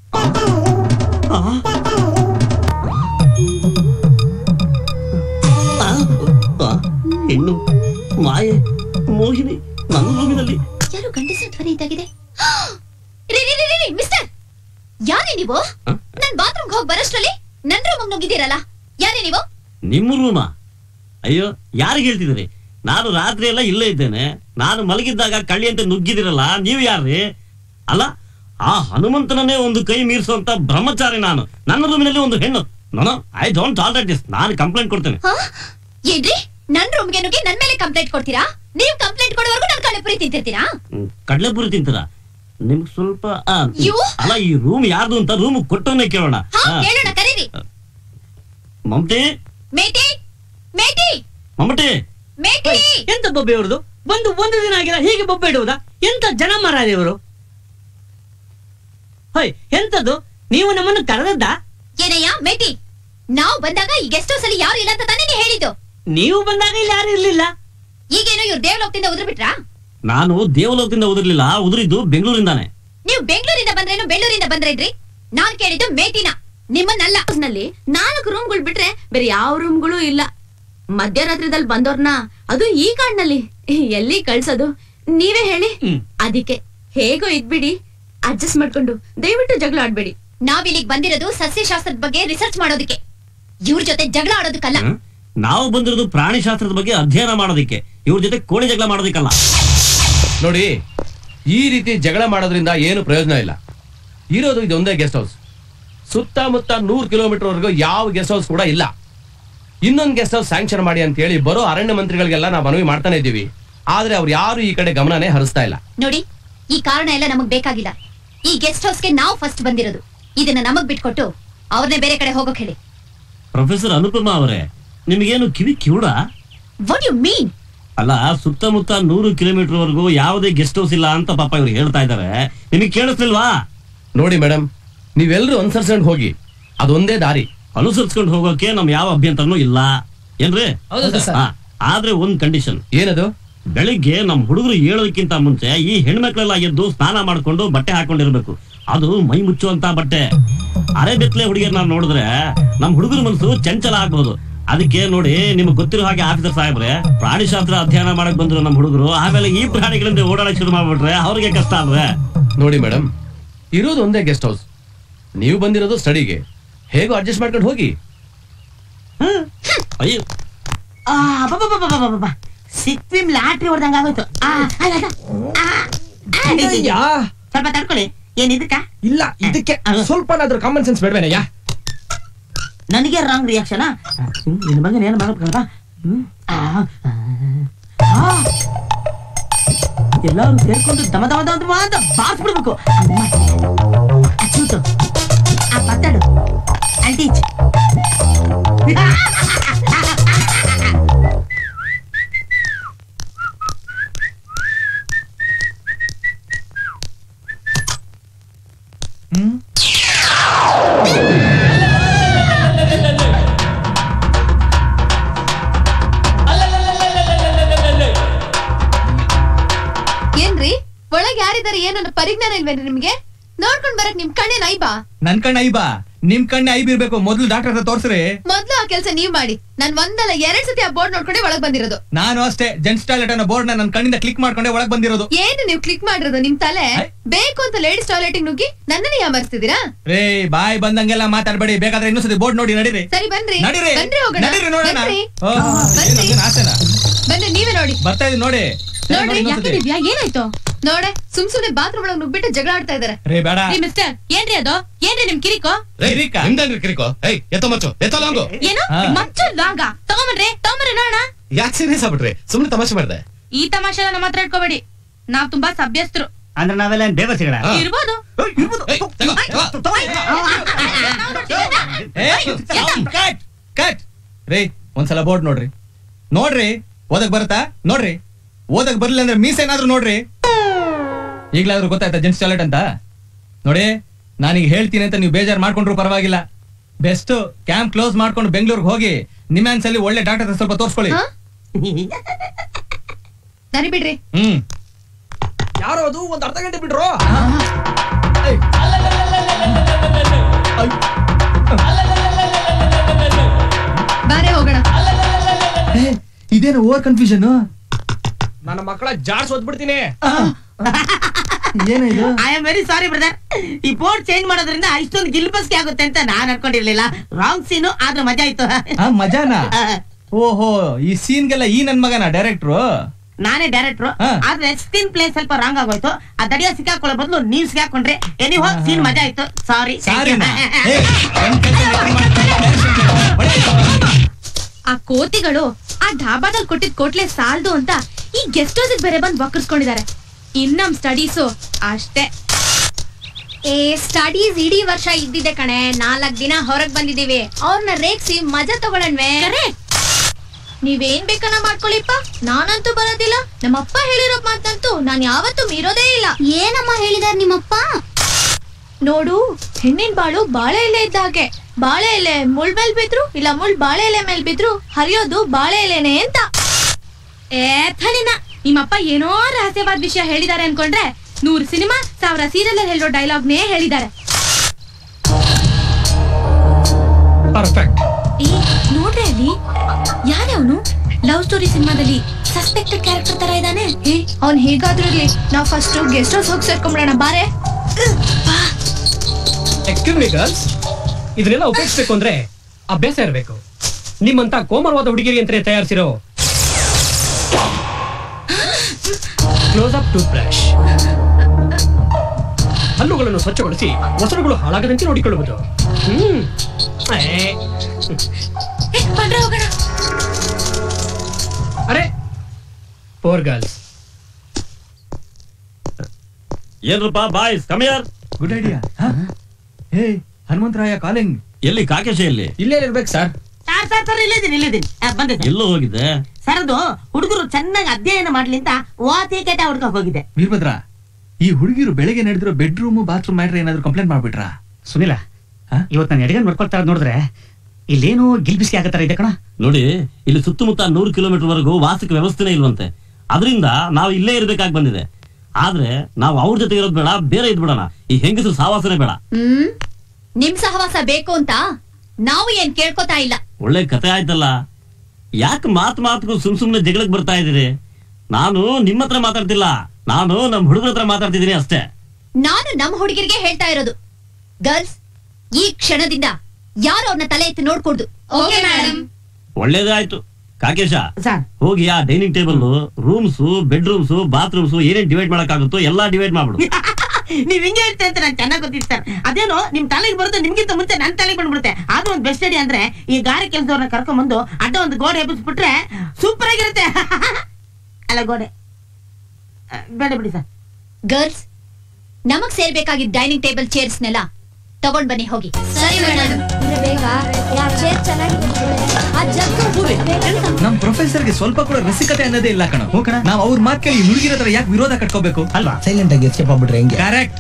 Speaker 2: ಹೆಣ್ಣು ಮಾಯೆ ಮೋಹಿನಿ ನನ್ನ ರೂಮಿನಲ್ಲಿ
Speaker 9: ಯಾರು ಗಂಡಸಿನ ಧ್ವನಿ ಇದ್ದಾಗಿದೆ. ಮಿಸ್ಟರ್, ಯಾರೇ ನೀವು? ನನ್ ಬಾತ್ರೂಮ್ ಹೋಗಿ ಬರೋಷ್ಟ್ರಲ್ಲಿ ನನ್ ರೂಮ್ ನುಗ್ಗಿದ್ದೀರಲ್ಲ, ಯಾರೇ ನೀವು?
Speaker 2: ನಿಮ್ಮ ರೂಮ? ಅಯ್ಯೋ, ಯಾರಿಗೆ ಹೇಳ್ತಿದ್ರಿ? ನಾನು ರಾತ್ರಿ ಎಲ್ಲ ಇಲ್ಲೇ ಇದ್ದೇನೆ. ನಾನು ಮಲಗಿದ್ದಾಗ ಕಳ್ಳಿ ಅಂತ ನುಗ್ಗಿದಿರಲ್ಲ, ನೀವು ಯಾರ್ರಿ? ಅಲ್ಲ, ಆ ಹನುಮಂತನನ್ನೇ ಒಂದು ಕೈ ಮೀರಿಸುವಂತ ಬ್ರಹ್ಮಚಾರಿ ನಾನು. ನನ್ನ ರೂಮಿನಲ್ಲಿ ಒಂದು ಹೆಣ್ಣು. ನಾನು ಐ ಡೋಂಟ್ ಟಾಲರೇಟ್ ದಿಸ್. ನಾನು ಕಂಪ್ಲೇಂಟ್ ಕೊಡ್ತೇನೆ.
Speaker 9: ಏನ್ರಿ, ನನ್ ರೂಮ್ಗೆ ನುಗ್ಗಿ ನನ್ ಮೇಲೆ ಕಂಪ್ಲೇಂಟ್ ಕೊಡ್ತೀರಾ? ನೀವು ಕಂಪ್ಲೇಂಟ್ ಕೊಡೋವರೆಗೂ ನಾನು ಕಡಲೆಪುರಿ ತಿಂತಿರ್ತೀರಾ?
Speaker 2: ಕಡಲೆಪುರಿ ತಿಂತೀರಾ? ನಿಮ್ಗೆ ಸ್ವಲ್ಪ ಅಲ್ಲ, ಈ ರೂಮ್ ಯಾರ್ದು ಅಂತ ರೂಮ್ ಕೊಟ್ಟವನ್ನೇ ಕೇಳೋಣ.
Speaker 9: ಕೇಳೋಣ, ಕರೀರಿ.
Speaker 2: ಮಮತೆ,
Speaker 9: ಮೇಟಿ, ಮೇಟಿ,
Speaker 2: ಮಮತೆ,
Speaker 9: ಮೇಟಿ.
Speaker 12: ಎಂತ ಬೊಬ್ಬೆ ಅವ್ರದು? ಬಂದು ಒಂದು ದಿನ ಆಗಿಲ್ಲ, ಹೀಗೆ ಬೊಬ್ಬೆ ಇಡುವುದಾ? ಎಂತ ಜನ ಮಾರಾಯ ಇವರು? ಹೊಯ್, ಎಂತದ್ದು? ನೀವು ನಮ್ಮನ್ನು ಕರೆದದ್ದ?
Speaker 9: ಏನಯ್ಯ ಮೇಟಿ, ನಾವು ಬಂದಾಗ ಈ ಗೆಸ್ಟ್ ಹೌಸ್ ಅಲ್ಲಿ ಯಾರು ಇಲ್ಲ ಅಂತ ತಾನೇ ಹೇಳಿದ್ದು?
Speaker 12: ನೀವು ಬಂದಾಗ ಇಲ್ಲಿ ಯಾರು ಇರ್ಲಿಲ್ಲ.
Speaker 9: ಈಗೇನೋ ಇವ್ರು ದೇವಲೋಕದಿಂದ ಉದುರು ಬಿಟ್ರಾ?
Speaker 2: ನಾನು ದೇವಲೋಕದಿಂದ ಉದುರ್ಲಿಲ್ಲ, ಉದುರಿದ್ದು ಬೆಂಗಳೂರಿಂದಾನೆ.
Speaker 9: ನೀವು ಬೆಂಗಳೂರಿಂದ ಬಂದ್ರೇನು ಬೆಳ್ಳೂರಿಂದ ಬಂದ್ರೇನ್ರಿ? ನಾನ್ ಕೇಳಿದ್ದು ಮೇಟಿನ, ನಿಮ್ಮನ್ನಲ್ಲ. ನಲ್ಲಿ ನಾಲ್ಕು ರೂಮ್ಗಳು ಬಿಟ್ರೆ ಬೇರೆ ಯಾವ ರೂಮ್ಗಳು ಇಲ್ಲ. ಮಧ್ಯರಾತ್ರಿದಲ್ಲಿ ಬಂದವ್ರನ್ನ, ಅದು ಈ ಕಾಡ್ನಲ್ಲಿ ಎಲ್ಲಿ ಕಳ್ಸೋದು ನೀವೇ ಹೇಳಿ. ಅದಕ್ಕೆ ಹೇಗೋ ಇದ್ಬಿಡಿ, ಅಡ್ಜಸ್ಟ್ ಮಾಡ್ಕೊಂಡು ದಯವಿಟ್ಟು ಜಗಳ ಆಡ್ಬೇಡಿ. ನಾವಿಲ್ಲಿಗೆ ಬಂದಿರೋದು ಸಸ್ಯಶಾಸ್ತ್ರದ ಬಗ್ಗೆ ರಿಸರ್ಚ್ ಮಾಡೋದಕ್ಕೆ, ಇವ್ರ ಜೊತೆ ಜಗಳ ಆಡೋದಕ್ಕಲ್ಲ.
Speaker 2: ನಾವು ಬಂದಿರೋದು ಪ್ರಾಣಿ ಶಾಸ್ತ್ರದ ಬಗ್ಗೆ ಅಧ್ಯಯನ ಮಾಡೋದಿಕ್ಕೆ, ಇವ್ರ ಜೊತೆ ಕೋಳಿ ಜಗಳ ಮಾಡೋದಿಕ್ಕಲ್ಲ.
Speaker 3: ನೋಡಿ, ಈ ರೀತಿ ಜಗಳ ಮಾಡೋದ್ರಿಂದ ಏನು ಪ್ರಯೋಜನ ಇಲ್ಲ. ಇರೋದು ಇದೊಂದೇ ಗೆಸ್ಟ್ ಹೌಸ್. ಸುತ್ತಮುತ್ತ ನೂರು ಕಿಲೋಮೀಟರ್ ವರೆಗೂ ಯಾವ ಗೆಸ್ಟ್ ಹೌಸ್ ಕೂಡ ಇಲ್ಲ. ಇನ್ನೊಂದು ಗೆಸ್ಟ್ ಹೌಸ್ ಸ್ಯಾಂಕ್ಷನ್ ಮಾಡಿ ಅಂತ ಹೇಳಿ ಬರೋ ಅರಣ್ಯ ಮಂತ್ರಿಗಳಿಗೆಲ್ಲ ನಾವು ಮನವಿ ಮಾಡ್ತಾನೆ ಇದ್ದೀವಿ. ಆದ್ರೆ ಅವ್ರು ಯಾರು ಈ ಕಡೆ ಗಮನನೇ ಹರಿಸ್ತಾ ಇಲ್ಲ.
Speaker 9: ನೋಡಿ, ಈ ಕಾರಣ ಎಲ್ಲ ನಮಗ್ ಬೇಕಾಗಿಲ್ಲ. ಈ ಗೆಸ್ಟ್ ಹೌಸ್ಗೆ ನಾವು ಫಸ್ಟ್ ಬಂದಿರೋದು. ಇದನ್ನ ನಮಗ್ ಬಿಟ್ಕೊಟ್ಟು ಅವ್ರನ್ನೇ ಬೇರೆ ಕಡೆ ಹೋಗೋಕ್ ಹೇಳಿ.
Speaker 2: ಪ್ರೊಫೆಸರ್ ಅನುಪಮಾ ಅವರೇ, ನಿಮಗೇನು ಕಿವಿ ಕಿವುಡ?
Speaker 9: What you mean?
Speaker 2: ಅಲ್ಲ, ಸುತ್ತಮುತ್ತ ನೂರು ಕಿಲೋಮೀಟರ್ ವರೆಗೂ ಯಾವುದೇ ಗೆಸ್ಟ್ ಹೌಸ್ ಇಲ್ಲ ಅಂತ ಪಾಪ ಇವ್ರು ಹೇಳ್ತಾ ಇದಾರೆ. ನಿಮಗೆ ಕೇಳಿಸ್ಲಿಲ್ವಾ?
Speaker 3: ನೋಡಿ ಮೇಡಮ್, ನೀವೆಲ್ಲರೂ ಅನುಸರಿಸ್ಕೊಂಡು ಹೋಗಿ, ಅದೊಂದೇ ದಾರಿ.
Speaker 2: ಅನುಸರಿಸ್ಕೊಂಡು ಹೋಗೋಕೆ ನಮ್ ಯಾವ ಅಭ್ಯಂತರನೂ ಇಲ್ಲ ಏನ್ರಿ? ಹಾ, ಆದ್ರೆ ಒಂದ್ ಕಂಡೀಷನ್.
Speaker 3: ಏನದು?
Speaker 2: ಬೆಳಿಗ್ಗೆ ನಮ್ ಹುಡುಗರು ಹೇಳೋದಕ್ಕಿಂತ ಮುಂಚೆ ಈ ಹೆಣ್ಮಕ್ಳೆಲ್ಲ ಎದ್ದು ಸ್ನಾನ ಮಾಡ್ಕೊಂಡು ಬಟ್ಟೆ ಹಾಕೊಂಡಿರ್ಬೇಕು. ಅದು ಮೈ ಮುಚ್ಚುವಂತ ಬಟ್ಟೆ. ಅರೆ ಬೆತ್ತಲೆ ಹುಡುಗಿಯರ್ ನೋಡಿದ್ರೆ ನಮ್ ಹುಡುಗರ ಮನಸ್ಸು ಚಂಚಲ ಆಗ್ಬಹುದು. ಅದಕ್ಕೆ ನೋಡಿ, ನಿಮ್ಗೆ ಗೊತ್ತಿರೋ ಹಾಗೆ ಆಫೀಸರ್ ಸಾಹೇಬ್ರೆ, ಪ್ರಾಣಿಶಾಸ್ತ್ರ ಅಧ್ಯಯನ ಮಾಡಕ್ ಬಂದ್ರು ನಮ್ ಹುಡುಗರು ಆಮೇಲೆ ಈ ಪ್ರಾಣಿಗಳಿಂದ ಓಡಾಡಕ್ ಶುರು ಮಾಡ್ಬಿಟ್ರೆ ಅವ್ರಿಗೆ ಕಷ್ಟ ಅಲ್ವೇ?
Speaker 3: ನೋಡಿ ಮೇಡಮ್, ಇರೋದು ಒಂದೇ ಗೆಸ್ಟ್ ಹೌಸ್, ನೀವು ಬಂದಿರೋದು ಸ್ಟಡಿಗೆ, ಹೇಗೋ ಅಡ್ಜಸ್ಟ್ ಮಾಡ್ಕೊಂಡು ಹೋಗಿ.
Speaker 2: ಅಯ್ಯೋ,
Speaker 5: ಸಿಕ್ವಿಮ್ ಲಾಟ್ರಿ ಹೊಡೆದಂಗ ಆಗೋಯ್ತು. ಸ್ವಲ್ಪ ತಡ್ಕೊಳ್ಳಿ. ಏನ್ ಇದಕ್ಕ?
Speaker 1: ಇಲ್ಲ, ಇದಕ್ಕೆ ಸ್ವಲ್ಪನಾದ್ರೂ ಕಾಮನ್ ಸೆನ್ಸ್ ಬೇಡವೇನಯ್ಯ?
Speaker 5: ನನಗೆ ರಾಂಗ್ ರಿಯಾಕ್ಷನ್. ನಿನ್ನ ಬಗ್ಗೆ ಏನು ಮಾಡಬೇಕಲ್ವಾ? ಎಲ್ಲರೂ ಸೇರ್ಕೊಂಡು ದಮ ದಮ ದಮ ದಮ ಅಂತ ಬಾರಿಸ್ಬಿಡ್ಬೇಕು. ಆ ಪತ್ತಾಡು ಅಂಟೀಚ್.
Speaker 1: ಹ್ಮ್
Speaker 8: ಏನ್ರಿ ಒಳಗೆ ಯಾರಿದ್ದಾರೆ ಏನನ್ನ ಪರಿಜ್ಞಾನ ಇಲ್ವೇನ್ರಿ ನಿಮ್ಗೆ? ನೋಡ್ಕೊಂಡ್ ಬರಕ್ ನಿಮ್ ಕಣ್ಣೆ ನೈಬಾ?
Speaker 1: ನನ್ ಕಣ್ಣ ಐಬಾ? ನಿಮ್ ಕಣ್ಣೆ ಐಬ್ ಇರ್ಬೇಕು. ಮೊದ್ಲು ಡಾಕ್ಟರ್ ಹತ್ರ ತೋರ್ಸ್ರಿ.
Speaker 8: ಮೊದ್ಲು ಆ ಕೆಲ್ಸ ನೀವ್ ಮಾಡಿ. ನಾನ್ ಒಂದಲ್ಲ ಎರಡ್ ಸತಿ ಆ ಬೋರ್ಡ್ ನೋಡ್ಕೊಂಡೆ ಒಳಗ್ ಬಂದಿರೋದು.
Speaker 1: ನಾನು ಅಷ್ಟೇ, ಜೆಂಟ್ಸ್ ಟಾಯ್ಲೆಟ್ ಅನ್ನೋ ಬೋರ್ಡ್ ನನ್ ಕಣ್ಣಿಂದ ಕ್ಲಿಕ್ ಮಾಡ್ಕೊಂಡೆ ಒಳಗ್ ಬಂದಿರೋದು.
Speaker 8: ಏನು ನೀವು ಕ್ಲಿಕ್ ಮಾಡಿರೋದು? ನಿಮ್ ತಲೆ ಬೇಕು ಅಂತ ಲೇಡೀಸ್ ಟಾಯ್ಲೆಟ್ ನುಗ್ಗಿ ನನ್ನನ್ನ ಯಾಮರ್ಸ್ತಿದ್ದೀರಾ?
Speaker 1: ರೇ, ಬಾಯ್ ಬಂದಂಗೆಲ್ಲ ಮಾತಾಡ್ಬೇಡಿ. ಬೇಕಾದ್ರೆ ಇನ್ನೊಂದ್ ಸತಿ ಬೋರ್ಡ್ ನೋಡಿ ನಡೀರಿ.
Speaker 8: ಸರಿ ಬನ್ರಿ,
Speaker 1: ನಡೀರಿ,
Speaker 8: ಬನ್ರಿ ಹೋಗೋಣ.
Speaker 1: ನಡೀರಿ ನೋಡೋಣ.
Speaker 8: ಬನ್ರಿ.
Speaker 1: ಓ, ಏನ್ ನಮ್ಗೇನ್ ಆಸೆನಾ?
Speaker 8: ಬನ್ನಿ ನೀವೇ ನೋಡಿ.
Speaker 1: ಬರ್ತಾ ಇದೀನಿ ನೋಡಿ.
Speaker 9: ನೋಡ್ರಿ, ಯಾಕೆ ದಿವ್ಯಾ, ಏನಾಯ್ತು?
Speaker 8: ನೋಡೆ, ಸುಮ್ ಸುಮ್ನೆ ಬಾತ್ರೂಮ್ ಒಳಗ್ ನುಗ್ಬಿಟ್ಟು ಜಗಳ ಆಡ್ತಾ ಇದಾರೆ.
Speaker 1: ರೇ ಬೇಡ.
Speaker 9: ಮಿಸ್ಟರ್, ಏನ್ರಿ ಅದು? ಏನ್ರಿ ನಿಮ್ ಕಿರಿಕೋ?
Speaker 3: ನಿಮ್ದೇನ್ರಿ ಕಿರಿಕೋ? ಏಯ್, ಎತ್ತ ಮಚ್ಚು, ಎತ್ತ ಲಾಂಗು.
Speaker 9: ಏನು ಮಚ್ಚು ಲಾಂಗ? ತಗೊಂಬನ್ರಿ, ತಗೊಂಬನ್ರಿ ನೋಡೋಣ.
Speaker 3: ಯಾಕೆ ಸೀರಿಯಸ್ ಆಗ್ಬಿಟ್ರಿ? ಸುಮ್ನೆ ತಮಾಷೆ ಮಾಡಿದೆ.
Speaker 9: ಈ ತಮಾಷೆ ನಮ್ಮ ಹತ್ರ ಇಟ್ಕೋಬೇಡಿ. ನಾವ್ ತುಂಬಾ ಸಭ್ಯಸ್ಥರು.
Speaker 4: ಅಂದ್ರೆ ನಾವೆಲ್ಲ ಬೇವಸಿಗಳ
Speaker 9: ಇರ್ಬೋದು.
Speaker 1: Cut cut. ರೇ, ಒಂದ್ಸಲ ಬೋರ್ಡ್ ನೋಡ್ರಿ. ನೋಡ್ರಿ, ಓದಕ್ ಬರುತ್ತಾ? ನೋಡ್ರಿ. ಓದಕ್ ಬರ್ಲಿಲ್ಲ ಅಂದ್ರೆ ಮೀಸ್ ಏನಾದ್ರು ನೋಡ್ರಿ. ಈಗ್ಲಾದ್ರೂ ಗೊತ್ತಾಯ್ತಾ ಜೆಂಟ್ಸ್ ಟಾಯ್ಲೆಟ್ ಅಂತ? ನೋಡಿ, ನಾನೀಗ ಹೇಳ್ತೀನಿ ಅಂತ ನೀವು ಬೇಜಾರ್ ಮಾಡ್ಕೊಂಡ್ರು ಪರವಾಗಿಲ್ಲ. ಬೆಸ್ಟ್ ಕ್ಯಾಂಪ್ ಕ್ಲೋಸ್ ಮಾಡ್ಕೊಂಡು ಬೆಂಗಳೂರಿಗೆ ಹೋಗಿ ನಿಮ್ಯಾನ್ಸ್ ಅಲ್ಲಿ ಒಳ್ಳೆ ಡಾಕ್ಟರ್ ಸ್ವಲ್ಪ ತೋರ್ಸ್ಕೊಳ್ಳಿ.
Speaker 8: ನರಿ ಬಿಡ್ರಿ.
Speaker 1: ಹ್ಮ್
Speaker 6: ಯಾರೋ ಅದು ಒಂದ್ ಅರ್ಧ ಗಂಟೆ ಬಿಡ್ರೋ.
Speaker 8: ಬಾರೆ ಹೋಗೋಣ.
Speaker 1: ಇದೇನು ಓವರ್ ಕನ್ಫ್ಯೂಷನ್?
Speaker 6: ನನ್ನ ಮಕ್ಕಳ ಜಾಡ್ಸ್ ಓದ್ಬಿಡ್ತೀನಿ.
Speaker 1: ಏನಿದು?
Speaker 5: I am very sorry brother. ಈ ಬೋರ್ಡ್ ಚೇಂಜ್ ಮಾಡೋದ್ರಿಂದ ಇಷ್ಟೊಂದು ಗಿಲ್ಬಸ್ಗೆ ಆಗುತ್ತೆ ಅಂತ ನಾನ್ ಅನ್ಕೊಂಡಿರ್ಲಿಲ್ಲ. ರಾಂಗ್ ಸೀನು ಆದ್ರೆ ಮಜಾ ಆಯ್ತು.
Speaker 1: ಮಜಾನಾ? ಓಹೋ, ಈ ಸೀನ್ಗೆಲ್ಲ ಈ ನನ್ ಮಗನ ಡೈರೆಕ್ಟ್ರು?
Speaker 5: ನಾನೇ ಡೈರೆಕ್ಟ್ರು. ಆದ್ರೆ ಸ್ಕ್ರೀನ್ ಪ್ಲೇ ಸ್ವಲ್ಪ ರಾಂಗ್ ಆಗೋಯ್ತು. ಆ ದಡಿಯ ಸಿಕ್ಕಾಕೊಳ್ಳೋ ಬದಲು ನೀವ್ ಸಿಕ್ಕಾಕೊಂಡ್ರೆ ಎನಿಹೋ ಸೀನ್ ಮಜಾ ಆಯ್ತು. ಸಾರಿ.
Speaker 9: ಆ ಕೋತಿಗಳು ಆ ಢಾಬಾದಲ್ಲಿ ಕೊಟ್ಟಿದ್ ಕೋಟ್ಲೆ ಸಾಲ್ದು ಅಂತ ಈ ಗೆಸ್ಟ್ ಹೌಸ್ ಬೇರೆ ಬಂದ್ ವಕ್ರಿಸ್ಕೊಂಡಿದ್ದಾರೆ. ಇನ್ ನಮ್ ಸ್ಟಡೀಸು ಅಷ್ಟೇ.
Speaker 8: ಏ ಸ್ಟಡೀಸ್ ಇಡೀ ವರ್ಷ ಇದ್ದಿದೆ ಕಣೆ. ನಾಲ್ಕ್ ದಿನ ಹೊರಗ್ ಬಂದಿದೀವಿ. ಅವ್ರನ್ನ ರೇಗ್ಸಿ ಮಜಾ ತಗೊಳಣ್ವೆ. ನೀವೇನ್ ಬೇಕನ್ನ ಮಾಡ್ಕೊಳ್ಳಿಪ್ಪ, ನಾನಂತೂ ಬರೋದಿಲ್ಲ. ನಮ್ಮಪ್ಪ ಹೇಳಿರೋ ಮಾತಂತೂ ನಾನ್ ಯಾವತ್ತೂ ಮೀರೋದೇ ಇಲ್ಲ.
Speaker 9: ಏನಮ್ಮ ಹೇಳಿದಾರ ನಿಮ್ಮಪ್ಪ?
Speaker 8: ನೋಡು, ಹೆಣ್ಣಿನ ಬಾಳು ಬಾಳೆ ಎಲೆ ಇದ್ದ ಹಾಗೆ. ಬಾಳೆ ಎಲೆ ಮುಳ್ ಮೇಲ್ ಬಿದ್ರು ಇಲ್ಲ ಮುಳ್ ಬಾಳೆ ಎಲೆ ಮೇಲ್ ಬಿದ್ರು ಹರಿಯೋದು ಬಾಳೆ ಎಲೆನೆ ಅಂತ.
Speaker 9: ಏ ಥಳಿನ, ನಿಮ್ಮಪ್ಪ ಏನೋ ರಹಸ್ಯವಾದ ವಿಷಯ ಹೇಳಿದಾರೆ ಅನ್ಕೊಂಡ್ರೆ ನೂರು ಸಿನಿಮಾ ಸಾವಿರ ಸೀರಿಯಲ್ ಅಲ್ಲಿ ಹೇಳೋ ಡೈಲಾಗ್ನೇ ಹೇಳಿದ್ದಾರೆ.
Speaker 6: ಪರ್ಫೆಕ್ಟ್.
Speaker 9: ಏ ನೋಡ್ರಿ, ಅಲ್ಲಿ ಯಾರವನು ಲವ್ ಸ್ಟೋರಿ ಸಿನಿಮಾದಲ್ಲಿ ಸಸ್ಪೆಕ್ಟೆಡ್ ಕ್ಯಾರೆಕ್ಟರ್ ತರ ಇದ್ದಾನೆ.
Speaker 8: ಏ ಅವ್ನ್ ಹೇಗಾದ್ರೂ ಇರ್ಲಿ, ನಾವ್ ಫಸ್ಟ್ ಗೆಸ್ಟ್ ಹೌಸ್ ಹೋಗಿ ಸೇರ್ಕೊಂಡ್ಬಿಡೋಣ. ಬಾರೆ.
Speaker 6: ಎಕ್ಸ್ಕ್ಯೂಸ್ ಮೀ ಗರ್ಲ್ಸ್, ಇದನ್ನೆಲ್ಲ ಉಪಯೋಗಿಸ್ಬೇಕು ಅಂದ್ರೆ ಅಭ್ಯಾಸ ಇರಬೇಕು. ನಿಮ್ಮಂತ ಕೋಮರವಾದ ಹುಡುಗಿರಿ ಅಂತ ತಯಾರಿಸಿರೋ ಕ್ಲೋಸ್ ಅಪ್ ಟೂತ್ ಬ್ರಷ್, ಹಲ್ಲುಗಳನ್ನು ಸ್ವಚ್ಛಗೊಳಿಸಿ ಮೊಸರುಗಳು ಹಾಳಾಗದಂತೆ ನೋಡಿಕೊಳ್ಳುವುದು. ಹ್ಮ್ ಅರೆ ಪೋರ್ ಗರ್ಲ್ಸ್.
Speaker 2: ಏನ್ರಪ್ಪ boys, come here.
Speaker 1: Good idea. ಹೇ ಹನುಮಂತರಾಯ ಕಾಲಿಂಗ್.
Speaker 2: ಎಲ್ಲಿ ಕಾಕೇಶ ಎಲ್ಲಿ?
Speaker 1: ಇಲ್ಲೇ ಇರ್ಬೇಕು ಸರ್.
Speaker 5: ಸರ್ ಸರ್ ಸರ್ ಇಲ್ಲಿದ್ದೀನಿ ಇಲ್ಲಿದ್ದೀನಿ ಬಂದೆ.
Speaker 2: ಎಲ್ಲೋ ಹೋಗಿದ್ದೆ
Speaker 5: ಸರ್ ಅದು ಹುಡುಗರು ಚೆನ್ನಾಗಿ ಅಧ್ಯಯನ ಮಾಡ್ಲಿ ಅಂತ ವಾತಿ ಕೇಟ ಹುಡ್ಕ ಹೋಗಿದೆ.
Speaker 1: ವೀರಭದ್ರ, ಈ ಹುಡುಗಿರು ಬೆಳಗ್ಗೆ ನಡೆದಿರೋ ಬೆಡ್ರೂಮ್ ಬಾತ್ರೂಮ್ ಮ್ಯಾಟ್ರ್ ಏನಾದ್ರು ಕಂಪ್ಲೇಂಟ್ ಮಾಡ್ಬಿಟ್ರಾ?
Speaker 4: ಸುನಿಲ, ಇವತ್ತು ನಾನು ಎಡಗನ್ ನೋಡ್ಕೊಳ್ತಾ ನೋಡಿದ್ರೆ ಇಲ್ಲೇನು ಗಿಲ್ಬಿಸಿ ಆಗತ್ತಾರ ಇದೆ ಕಣ.
Speaker 2: ನೋಡಿ, ಇಲ್ಲಿ ಸುತ್ತಮುತ್ತ ನೂರು ಕಿಲೋಮೀಟರ್ ವರೆಗೂ ವಾಸಕ್ಕೆ ವ್ಯವಸ್ಥೆನೇ ಇಲ್ವಂತೆ. ಅದರಿಂದ ನಾವು ಇಲ್ಲೇ ಇರ್ಬೇಕಾಗಿ ಬಂದಿದೆ. ಆದ್ರೆ ನಾವು ಅವ್ರ ಜೊತೆ ಇರೋದ್ ಬೇಡ, ಬೇರೆ ಇದ್ ಬಿಡೋಣ. ಈ ಹೆಂಗಸರು ಸಹವಾಸನೇ ಬೇಡ.
Speaker 8: ಹ್ಮ್ ನಿಮ್ ಸಹವಾಸ ಬೇಕು ಅಂತ ನಾವು ಏನ್ ಕೇಳ್ಕೊತಾ ಇಲ್ಲ.
Speaker 2: ಒಳ್ಳೆ ಕತೆ ಆಯ್ತಲ್ಲ. ಯಾಕೆ ಮಾತು ಮಾತುಗೂ ಸುಮ್ ಸುಮ್ನೆ ಜಗಳಕ್ಕೆ ಬರ್ತಾ ಇದೀರಿ? ನಾನು ನಿಮ್ಮ ಹತ್ರ ಮಾತಾಡ್ತಿಲ್ಲ, ನಾನು ನಮ್ ಹುಡುಗರ ಹತ್ರ ಮಾತಾಡ್ತಿದ್ದೀನಿ ಅಷ್ಟೇ.
Speaker 8: ನಾನು ನಮ್ ಹುಡುಗಿರಿಗೆ ಹೇಳ್ತಾ ಇರೋದು, ಗರ್ಲ್ಸ್ ಈ ಕ್ಷಣದಿಂದ ಯಾರು ಅವ್ರನ್ನ ತಲೆ ಎತ್ತಿ ನೋಡ್ಕೊಡ್ದು. Okay madam?
Speaker 2: ಒಳ್ಳೇದಾಯ್ತು. ಕಾಕೇಶ, ಹೋಗಿ ಆ dining table, rooms, bedrooms, bathrooms ಏನೇನ್ ಡಿವೈಡ್ ಮಾಡಕ್ಕಾಗುತ್ತೋ ಎಲ್ಲಾ ಡಿವೈಡ್ ಮಾಡ್ಬಿಡು.
Speaker 5: ನೀವ್ ಹಿಂಗೆ ಹೇಳ್ತಾ ಅಂತ ನಾನು ಚೆನ್ನಾಗಿ ಗೊತ್ತಿತ್ತು ಸರ್. ಅದೇನೋ ನಿಮ್ ತಲೆಗೆ ಬರುತ್ತೆ, ನಿಮ್ಗಿಂತ ಮುಂಚೆ ನನ್ ತಲೆಗೆ ಬಂದ್ಬಿಡುತ್ತೆ. ಆದ್ರೂ ಒಂದು ಬೆಸ್ಟ್ ಐಡಿಯಾ ಅಂದ್ರೆ ಈ ಗಾರೆ ಕೆಲಸದವ್ರನ್ನ ಕರ್ಕೊಂಡ್ ಬಂದು ಅಡ್ಡ ಒಂದು ಗೋಡೆ ಎಬ್ಬಿಸ್ಬಿಟ್ರೆ ಸೂಪರ್ ಆಗಿರುತ್ತೆ. ಅಲ್ಲ ಗೋಡೆ ಬೇಡ ಬಿಡಿ ಸರ್.
Speaker 8: ಗರ್ಲ್ಸ್, ನಮಗ್ ಸೇರ್ಬೇಕಾಗಿದ್ದ ಡೈನಿಂಗ್ ಟೇಬಲ್ ಚೇರ್ಸ್ನೆಲ್ಲ ತಗೊಂಡ್ ಬನ್ನಿ ಹೋಗಿ.
Speaker 9: ಸರಿ ಮೇಡಮ್.
Speaker 1: ನಮ್ ಪ್ರೊಫೆಸರ್ಗೆ ಸ್ವಲ್ಪ ಕೂಡ ರಸಿಕತೆ ಅನ್ನೋದೇ ಇಲ್ಲ ಕಣ. ನಾವ್ ಅವ್ರ ಮಾತ್ ಕೇಳಿ ಹುಡುಗಿರ ಹತ್ರ ಯಾಕೆ ವಿರೋಧ ಕಟ್ಕೋಬೇಕು ಅಲ್ವಾ?
Speaker 11: ಸೈಲೆಂಟ್ ಆಗಿ ಎಸ್ಕೇಪ್ ಆಗ್ಬಿಟ್ರೆ ಹೆಂಗೆ?
Speaker 1: ಕರೆಕ್ಟ್.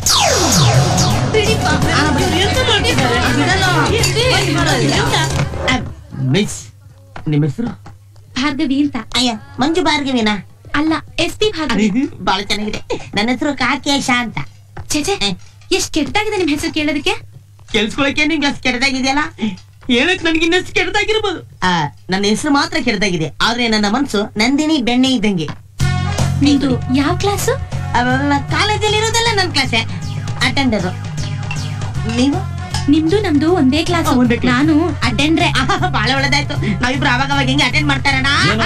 Speaker 5: ಮಿಸ್, ನಿಮ್ಮ ಹೆಸರು?
Speaker 8: ಭಾರ್ಗವಿ ಅಂತ.
Speaker 5: ಅಯ್ಯ, ಮಂಜು ಭಾರ್ಗವಿನಾ?
Speaker 8: ಅಲ್ಲ, ಎಸ್ ಪಿ ಭಾರ್ಗವಿ.
Speaker 5: ಬಹಳ ಚೆನ್ನಾಗಿದೆ. ನನ್ನ ಹೆಸರು ಕಾಕೇಶ ಅಂತ.
Speaker 8: ಚೇಚೆ, ಎಷ್ಟ್ ಕೆಟ್ಟದಾಗಿದೆ ನಿಮ್ ಹೆಸರು ಕೇಳೋದಕ್ಕೆ.
Speaker 5: ಕೆಲ್ಸ್ಕೊಳಕ್ಕೆ ನಿಮ್ಗೆ ಅಷ್ಟು ಕೆಟ್ಟದಾಗಿದೆಯಲ್ಲ, ಹೇಳಕ್ ನನ್ಗೆ ಇನ್ನಷ್ಟು ಕೆಟ್ಟದಾಗಿರ್ಬೋದು. ನನ್ನ ಹೆಸರು ಮಾತ್ರ ಕೆಟ್ಟದಾಗಿದೆ, ಆದ್ರೆ ನನ್ನ ಮನ್ಸು ನಂದಿನಿ ಬೆಣ್ಣೆ ಇದ್ದಂಗೆ.
Speaker 8: ನಿಮ್ದು ಯಾವ ಕ್ಲಾಸು?
Speaker 5: ಕಾಲೇಜಲ್ಲಿ ಇರೋದೆಲ್ಲ ನನ್ನ ಕ್ಲಾಸೆ, ಅಟೆಂಡರ್. ನೀವು?
Speaker 8: ನಿಮ್ದು ನಮ್ದು ಒಂದೇ ಕ್ಲಾಸ್. ನಾನು ಅಟೆಂಡ್ರೆ.
Speaker 5: ಬಹಳ ಒಳ್ಳೇದಾಯ್ತು. ನಾವಿಬ್ರು ಅವಾಗ ಅವಾಗ ಹೆಂಗೆ ಅಟೆಂಡ್ ಮಾಡ್ತಾರಣ.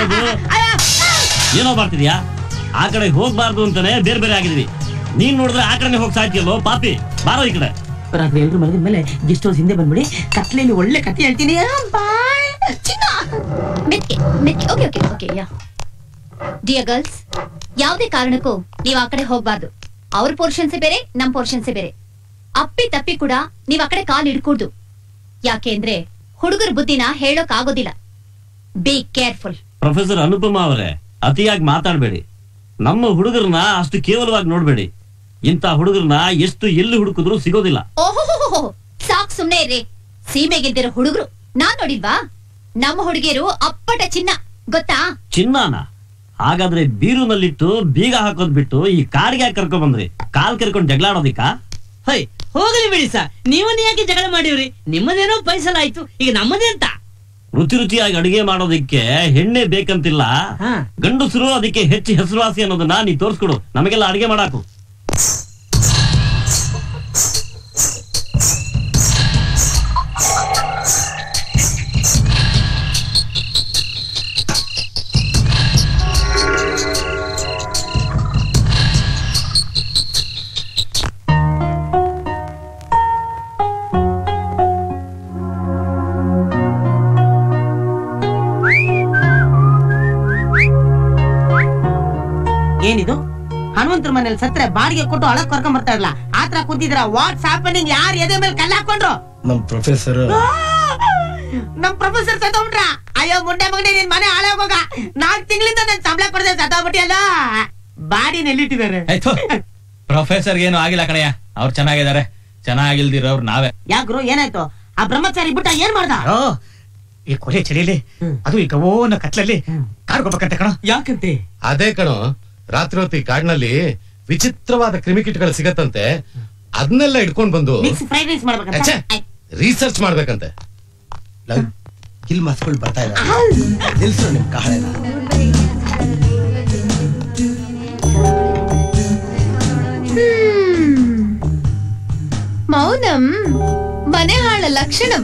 Speaker 2: ಏನೋ ಮಾಡ್ತಿದ್ಯಾ? ಆ ಕಡೆ ಹೋಗ್ಬಾರ್ದು ಅಂತಾನೆ ಬೇರೆ ಬೇರೆ ಆಗಿದ್ವಿ. ನೀನ್ ನೋಡಿದ್ರೆ ಆ ಕಡೆ ಹೋಗಿ ಸಾಯ್ತಿಯಲ್ಲೋ ಪಾಪಿ. ಬಾರೋ ಈ ಕಡೆ.
Speaker 5: ರಾತ್ರಿ ಎಲ್ರು ಮಲಗಿದ ಮೇಲೆ ಗೆಸ್ಟ್ ಹೌಸ್ ಹಿಂದೆ ಬಂದ್ಬಿಡಿ, ಕತ್ಲೆಯಲ್ಲಿ ಒಳ್ಳೆ ಕತೆ ಹೇಳ್ತೀನಿ.
Speaker 8: ಡಿಯರ್ ಗರ್ಲ್ಸ್, ಯಾವುದೇ ಕಾರಣಕ್ಕೂ ನೀವ್ ಆ ಕಡೆ ಹೋಗ್ಬಾರ್ದು. ಅವ್ರ ಪೋರ್ಷನ್ಸೇ ಬೇರೆ, ನಮ್ ಪೋರ್ಷನ್ಸೇ ಬೇರೆ. ಅಪ್ಪಿ ತಪ್ಪಿ ಕೂಡ ನೀವ್ ಆ ಕಡೆ ಕಾಲ್ ಇಡ್ಕೂಡ್ದು. ಯಾಕೆ ಅಂದ್ರೆ ಹುಡುಗರ ಬುದ್ಧಿನ ಹೇಳೋಕ್ ಆಗೋದಿಲ್ಲ. Be careful.
Speaker 2: ಪ್ರೊಫೆಸರ್ ಅನುಪಮಾ ಅವರೇ, ಅತಿಯಾಗಿ ಮಾತಾಡ್ಬೇಡಿ. ನಮ್ಮ ಹುಡುಗರನ್ನ ಅಷ್ಟು ಕೇವಲವಾಗಿ ನೋಡ್ಬೇಡಿ. ಇಂತ ಹುಡುಗರನ್ನ ಎಷ್ಟು ಎಲ್ಲಿ ಹುಡುಕಿದ್ರು ಸಿಗೋದಿಲ್ಲ.
Speaker 8: ಓಹೋ, ಸಾಕ್ ಸುಮ್ನೆ ಇರ್ರಿ. ಸೀಮೆಗಿಲ್ದಿರೋ ಹುಡುಗರು ನಾನ್ ನೋಡಿಲ್ವಾ? ನಮ್ಮ ಹುಡುಗಿಯರು ಅಪ್ಪಟ ಚಿನ್ನ, ಗೊತ್ತಾ?
Speaker 2: ಚಿನ್ನಾನ? ಹಾಗಾದ್ರೆ ಬೀರುನಲ್ಲಿಟ್ಟು ಬೀಗ ಹಾಕೋದ್ ಬಿಟ್ಟು ಈ ಕಾಡಿಗೆ ಕರ್ಕೊಂಡ್ ಬಂದ್ರಿ. ಕಾಲ್ ಕರ್ಕೊಂಡ್ ಜಗಳಾಡೋದಿಕ್ಕ?
Speaker 12: ಹೈ ಹೋಗ್ಲಿ ಬಿಡಿ ಸರ್, ನೀವನ್ನ ಯಾಕೆ ಜಗಳ ಮಾಡಿವ್ರಿ? ನಿಮ್ಮದೇನೋ ಪೈಸಲ ಆಯ್ತು, ಈಗ ನಮ್ಮದೇ ಅಂತ.
Speaker 2: ರುಚಿ ರುಚಿಯಾಗಿ ಅಡಿಗೆ ಮಾಡೋದಿಕ್ಕೆ ಹೆಣ್ಣೆ ಬೇಕಂತಿಲ್ಲ, ಗಂಡಸರು ಅದಕ್ಕೆ ಹೆಚ್ಚು ಹೆಸರುವಾಸಿ ಅನ್ನೋದನ್ನ ನೀ ತೋರ್ಸ್ಕೊಡು. ನಮಗೆಲ್ಲ ಅಡಿಗೆ ಮಾಡಾಕು.
Speaker 5: ಏನಿದು? ಹನುಮಂತರ ಮನೇಲಿ ಸತ್ರೆ ಬಾಡಿಗೆ ಕೊಟ್ಟು ಒಳಗ್ ಕರ್ಕೊಂಡ್ ಬರ್ತಾ ಇರಲ್ಲ, ಆತರ ಕೂತಿದ್ರ. What's happening? ಯಾರು ಎದೆ ಮೇಲೆ ಕಲ್ಲ ಹಾಕೊಂಡ್ರು?
Speaker 11: ನಮ್ ಪ್ರೊಫೆಸರ್.
Speaker 5: ನಮ್ ಪ್ರೊಫೆಸರ್ ಸತ್ತೋಗ್ಬಿಟ್ರ? ಅಯ್ಯೋ ಮುಂಡೆ ಮಗನೇ, ನಿನ್ ಮನೆ ಹಾಳೆ ಹೋಗ. ನಾಲ್ಕು ತಿಂಗಳಿಂದ ನನ್ ಸಂಬಳ ಕೊಡದೆ ಸತ್ತೋಗ್ಬಿಟ್ಟಿ ಅಲ್ಲ. ಬಾಡಿನ ಎಲ್ಲಿಟ್ಟಿದ್ದಾರೆ?
Speaker 1: ಪ್ರೊಫೆಸರ್ ಏನು ಆಗಿಲ್ಲ ಕಣಯ್ಯ, ಅವ್ರು ಚೆನ್ನಾಗಿದ್ದಾರೆ. ಚೆನ್ನಾಗಿಲ್ದಿರೋರು ನಾವೇ.
Speaker 5: ಯಾಕ್ರು ಏನಾಯ್ತು? ಆ ಬ್ರಹ್ಮಚಾರಿ ಬಿಟ್ಟ ಏನ್ ಮಾಡ್ದ?
Speaker 4: ಈ ಕೊಲೆ ಚಳಿಯಲ್ಲಿ ಅದು ಈ ಗವೋನ ಕತ್ಲಲ್ಲಿ ಕಾರ್ಗೋಬೇಕಂತೆ ಕಣ.
Speaker 5: ಯಾಕಂತೆ?
Speaker 13: ಅದೇ ಕಣೋ, ರಾತ್ರಿ ಹೊತ್ತಿ ಕಾಡಿನಲ್ಲಿ ವಿಚಿತ್ರವಾದ ಕ್ರಿಮಿಕೀಟಗಳು ಸಿಗತ್ತಂತೆ. ಅದನ್ನೆಲ್ಲ ಇಟ್ಕೊಂಡ್ ಬಂದು
Speaker 5: ಫ್ರೈಡ್ ರೈಸ್ ಮಾಡ್ಬೇಕಂತೆ,
Speaker 13: ರಿಸರ್ಚ್ ಮಾಡ್ಬೇಕಂತೆ.
Speaker 11: ಕಿಲ್ ಮಸ್ಗಳು ಬರ್ತಾ ಇಲ್ಲ, ನಿಲ್ಸು ನಿಮ್ ಕಾಳೆನ.
Speaker 8: ಮೌನಂ ಮನೆ ಹಾಳ ಲಕ್ಷಣಂ.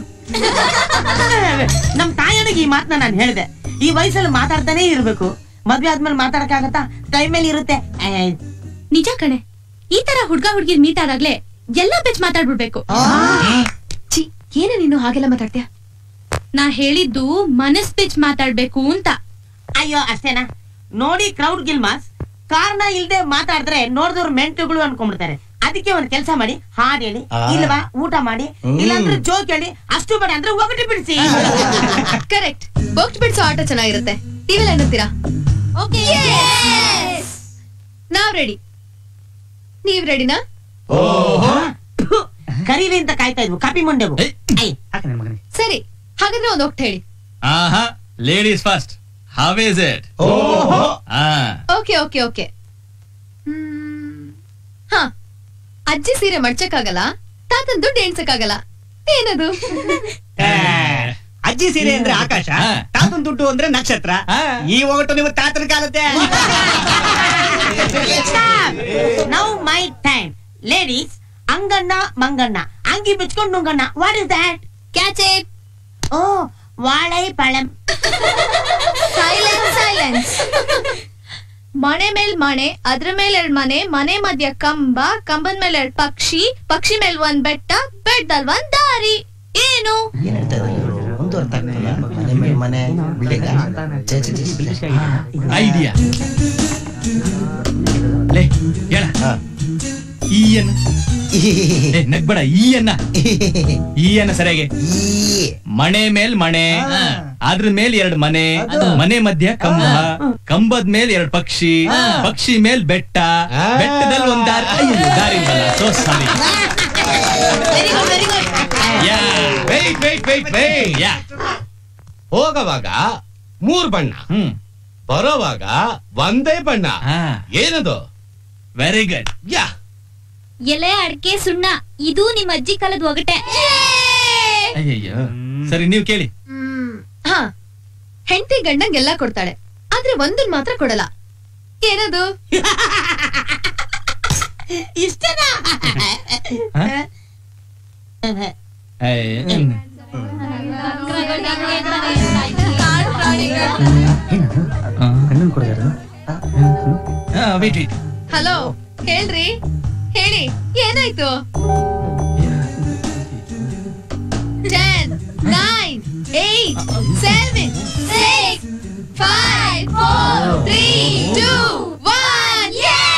Speaker 5: ನಮ್ ತಾಯನಿಗೆ ಈ ಮಾತನ್ನ ನಾನು ಹೇಳಿದೆ. ಈ ವಯಸ್ಸಲ್ಲಿ ಮಾತಾಡ್ತಾನೆ ಇರ್ಬೇಕು. ಮದ್ವೆ ಆದ್ಮೇಲೆ ಮಾತಾಡಕ್ಕಾಗತ್ತಾ? ಕೈ ಮೇಲೆ ಇರುತ್ತೆ.
Speaker 8: ನಿಜ ಕಣೆ, ಈ ತರ ಹುಡ್ಗ ಹುಡ್ಗಿರ್ ಮೀಟ್ ಆದಾಗ್ಲೇ ಎಲ್ಲಾ ಬೆಚ್ ಮಾತಾಡ್ಬಿಡ್ಬೇಕು. ಛೀ, ಏನ ನೀನು ಹಾಗೆಲ್ಲ ಮಾತಾಡ್ತೀಯ? ನಾ ಹೇಳಿದ್ದು ಮನಸ್ ಬೆಚ್ ಮಾತಾಡ್ಬೇಕು ಅಂತ.
Speaker 5: ಅಯ್ಯೋ ಅಷ್ಟೇನಾ? ನೋಡಿ ಕ್ರೌಡ್ ಗಿಲ್ಮಾಸ್, ಕಾರಣ ಇಲ್ದೆ ಮಾತಾಡಿದ್ರೆ ನೋಡಿದವ್ರು ಮೆಂಟುಗಳು ಅನ್ಕೊಂಡ್ಬಿಡ್ತಾರೆ. ಅದಕ್ಕೆ ಒಂದ್ ಕೆಲಸ ಮಾಡಿ, ಹಾಡ್ ಹೇಳಿ,
Speaker 11: ಆ.
Speaker 5: ಇಲ್ವಾ ಊಟ ಮಾಡಿ,
Speaker 11: ಹ್ಮ್.
Speaker 5: ಇಲ್ಲಾಂದ್ರೆ ಜೋಕ್ ಹೇಳಿ, ಅಷ್ಟು ಬೇಡ ಅಂದ್ರೆ ಒಗಟು ಬಿಡಿಸಿ.
Speaker 8: ಕರೆಕ್ಟ್. ಬೊಕ್ಟ್ ಬಿಡ್ಸೋ ಆಟ ಚೆನ್ನಾಗಿರುತ್ತೆ. ಟಿವಿಲ್ ಏನಂತೀರಾ? ನಾವ್ ರೆಡಿ. ನೀವ್ ರೆಡಿನಾ?
Speaker 5: ಕರೀಲಿ ಅಂತ ಕಾಯ್ತಾ ಇದ್ವು ಕಾಪಿ ಮುಂಡೆವು.
Speaker 8: ಸರಿ, ಹಾಗಾದ್ರೆ ಒಂದ್ ಒಟ್ಟು ಹೇಳಿ.
Speaker 1: ಆಹಾ, ladies first. How is it?
Speaker 8: Okay okay okay ಹಾ, ಅಜ್ಜಿ ಸೀರೆ ಮಡ್ಚಕ್ಕಾಗಲ್ಲ, ತಾತನ್ ದುಡ್ಡು ಎಣ್ಸಕ್ಕಾಗಲ್ಲ. ಏನದು?
Speaker 4: ಅಜ್ಜಿ ಸೀರೆ ಅಂದ್ರೆ ಆಕಾಶ, ತಾತನ್ ದುಡ್ಡು ಅಂದ್ರೆ ನಕ್ಷತ್ರ. ಈ ಒಗಟು ನೀವು ತಾತನ ಕಾಲದ್ದೇ.
Speaker 5: Now my time. ಲೇಡೀಸ್, ಅಂಗಣ್ಣ ಮಂಗಣ್ಣ, ಅಂಗಿ ಬಿಚ್ಕೊಂಡು ನುಂಗಣ್ಣ. What is that?
Speaker 8: Catch it.
Speaker 5: ಓ, ವಾಳೈ ಪಳಂ.
Speaker 8: Silence silence. ಮನೆ ಮೇಲ್ ಮನೆ, ಅದ್ರ ಮೇಲೆ ಎರಡ್ ಮನೆ, ಮನೆ ಮಧ್ಯ ಕಂಬ, ಕಂಬದ ಮೇಲೆ ಎರಡ್ ಪಕ್ಷಿ, ಪಕ್ಷಿ ಮೇಲ್ ಒಂದ್ ಬೆಟ್ಟ, ಬೆಟ್ಟದಲ್ ಒಂದ್ ದಾರಿ. ಏನು?
Speaker 11: ಏನ್ ಹೇಳ್ತಾ ಇದ್ದಾರೆ? ಒಂದು ಅರ್ಥ ಆಗ್ತಿಲ್ಲ. ಮನೆ ಮೇಲೆ ಮನೆ, ಬಿಲ್ಡಿಂಗ್. ಛೇ ಛೇ ಛೇ.
Speaker 1: ಐಡಿಯಾ. ಲೇ ಹೇಳ. ಈ ಅನ್ನ ನಗ್ಬೇಡ. ಈ ಅನ್ನ ಈ ಅನ್ನ ಸರಿಯಾಗಿ. ಮನೆ ಮೇಲ್ ಮನೆ, ಅದ್ರ ಮೇಲ್ ಎರಡ್ ಮನೆ, ಮನೆ ಮಧ್ಯ ಕಂಬ, ಕಂಬದ ಮೇಲ್ ಎರಡ್ ಪಕ್ಷಿ, ಪಕ್ಷಿ ಮೇಲ್ ಬೆಟ್ಟ, ಬೆಟ್ಟದಲ್ಲಿ ಒಂದ್ ದಾರಿ. ಅಯ್ಯೋ, ದಾರಿ ಇಲ್ಲಲ್ಲ. So sorry.
Speaker 13: Wait wait wait wait. ಹೋಗವಾಗ ಮೂರ್ ಬಣ್ಣ, ಬರೋವಾಗ ಒಂದೇ ಬಣ್ಣ. ಏನದು?
Speaker 1: Very good.
Speaker 13: ಯಾ.
Speaker 8: ಎಲೆ ಅಡ್ಕೆ ಸುಣ್ಣ, ಇದು ನಿಮ್ ಅಜ್ಜಿ ಕಾಲದ ಒಗಟೆ.
Speaker 1: ಅಯ್ಯಯ್ಯೋ, ಸರಿ ನೀವ್ ಕೇಳಿ.
Speaker 8: ಹಾ, ಹೆಂಡತಿ ಗಂಡಂಗೆಲ್ಲ ಕೊಡ್ತಾಳೆ, ಆದ್ರೆ ಒಂದನ್ ಮಾತ್ರ ಕೊಡಲ್ಲ. ಏನದು?
Speaker 5: ಇಷ್ಟೇನಾ?
Speaker 8: ಹಲೋ, ಹೇಳ್ರಿ, ಹೇಳಿ, ಏನಾಯ್ತು? Ten, nine, eight, seven, six, five, four, three, two, one.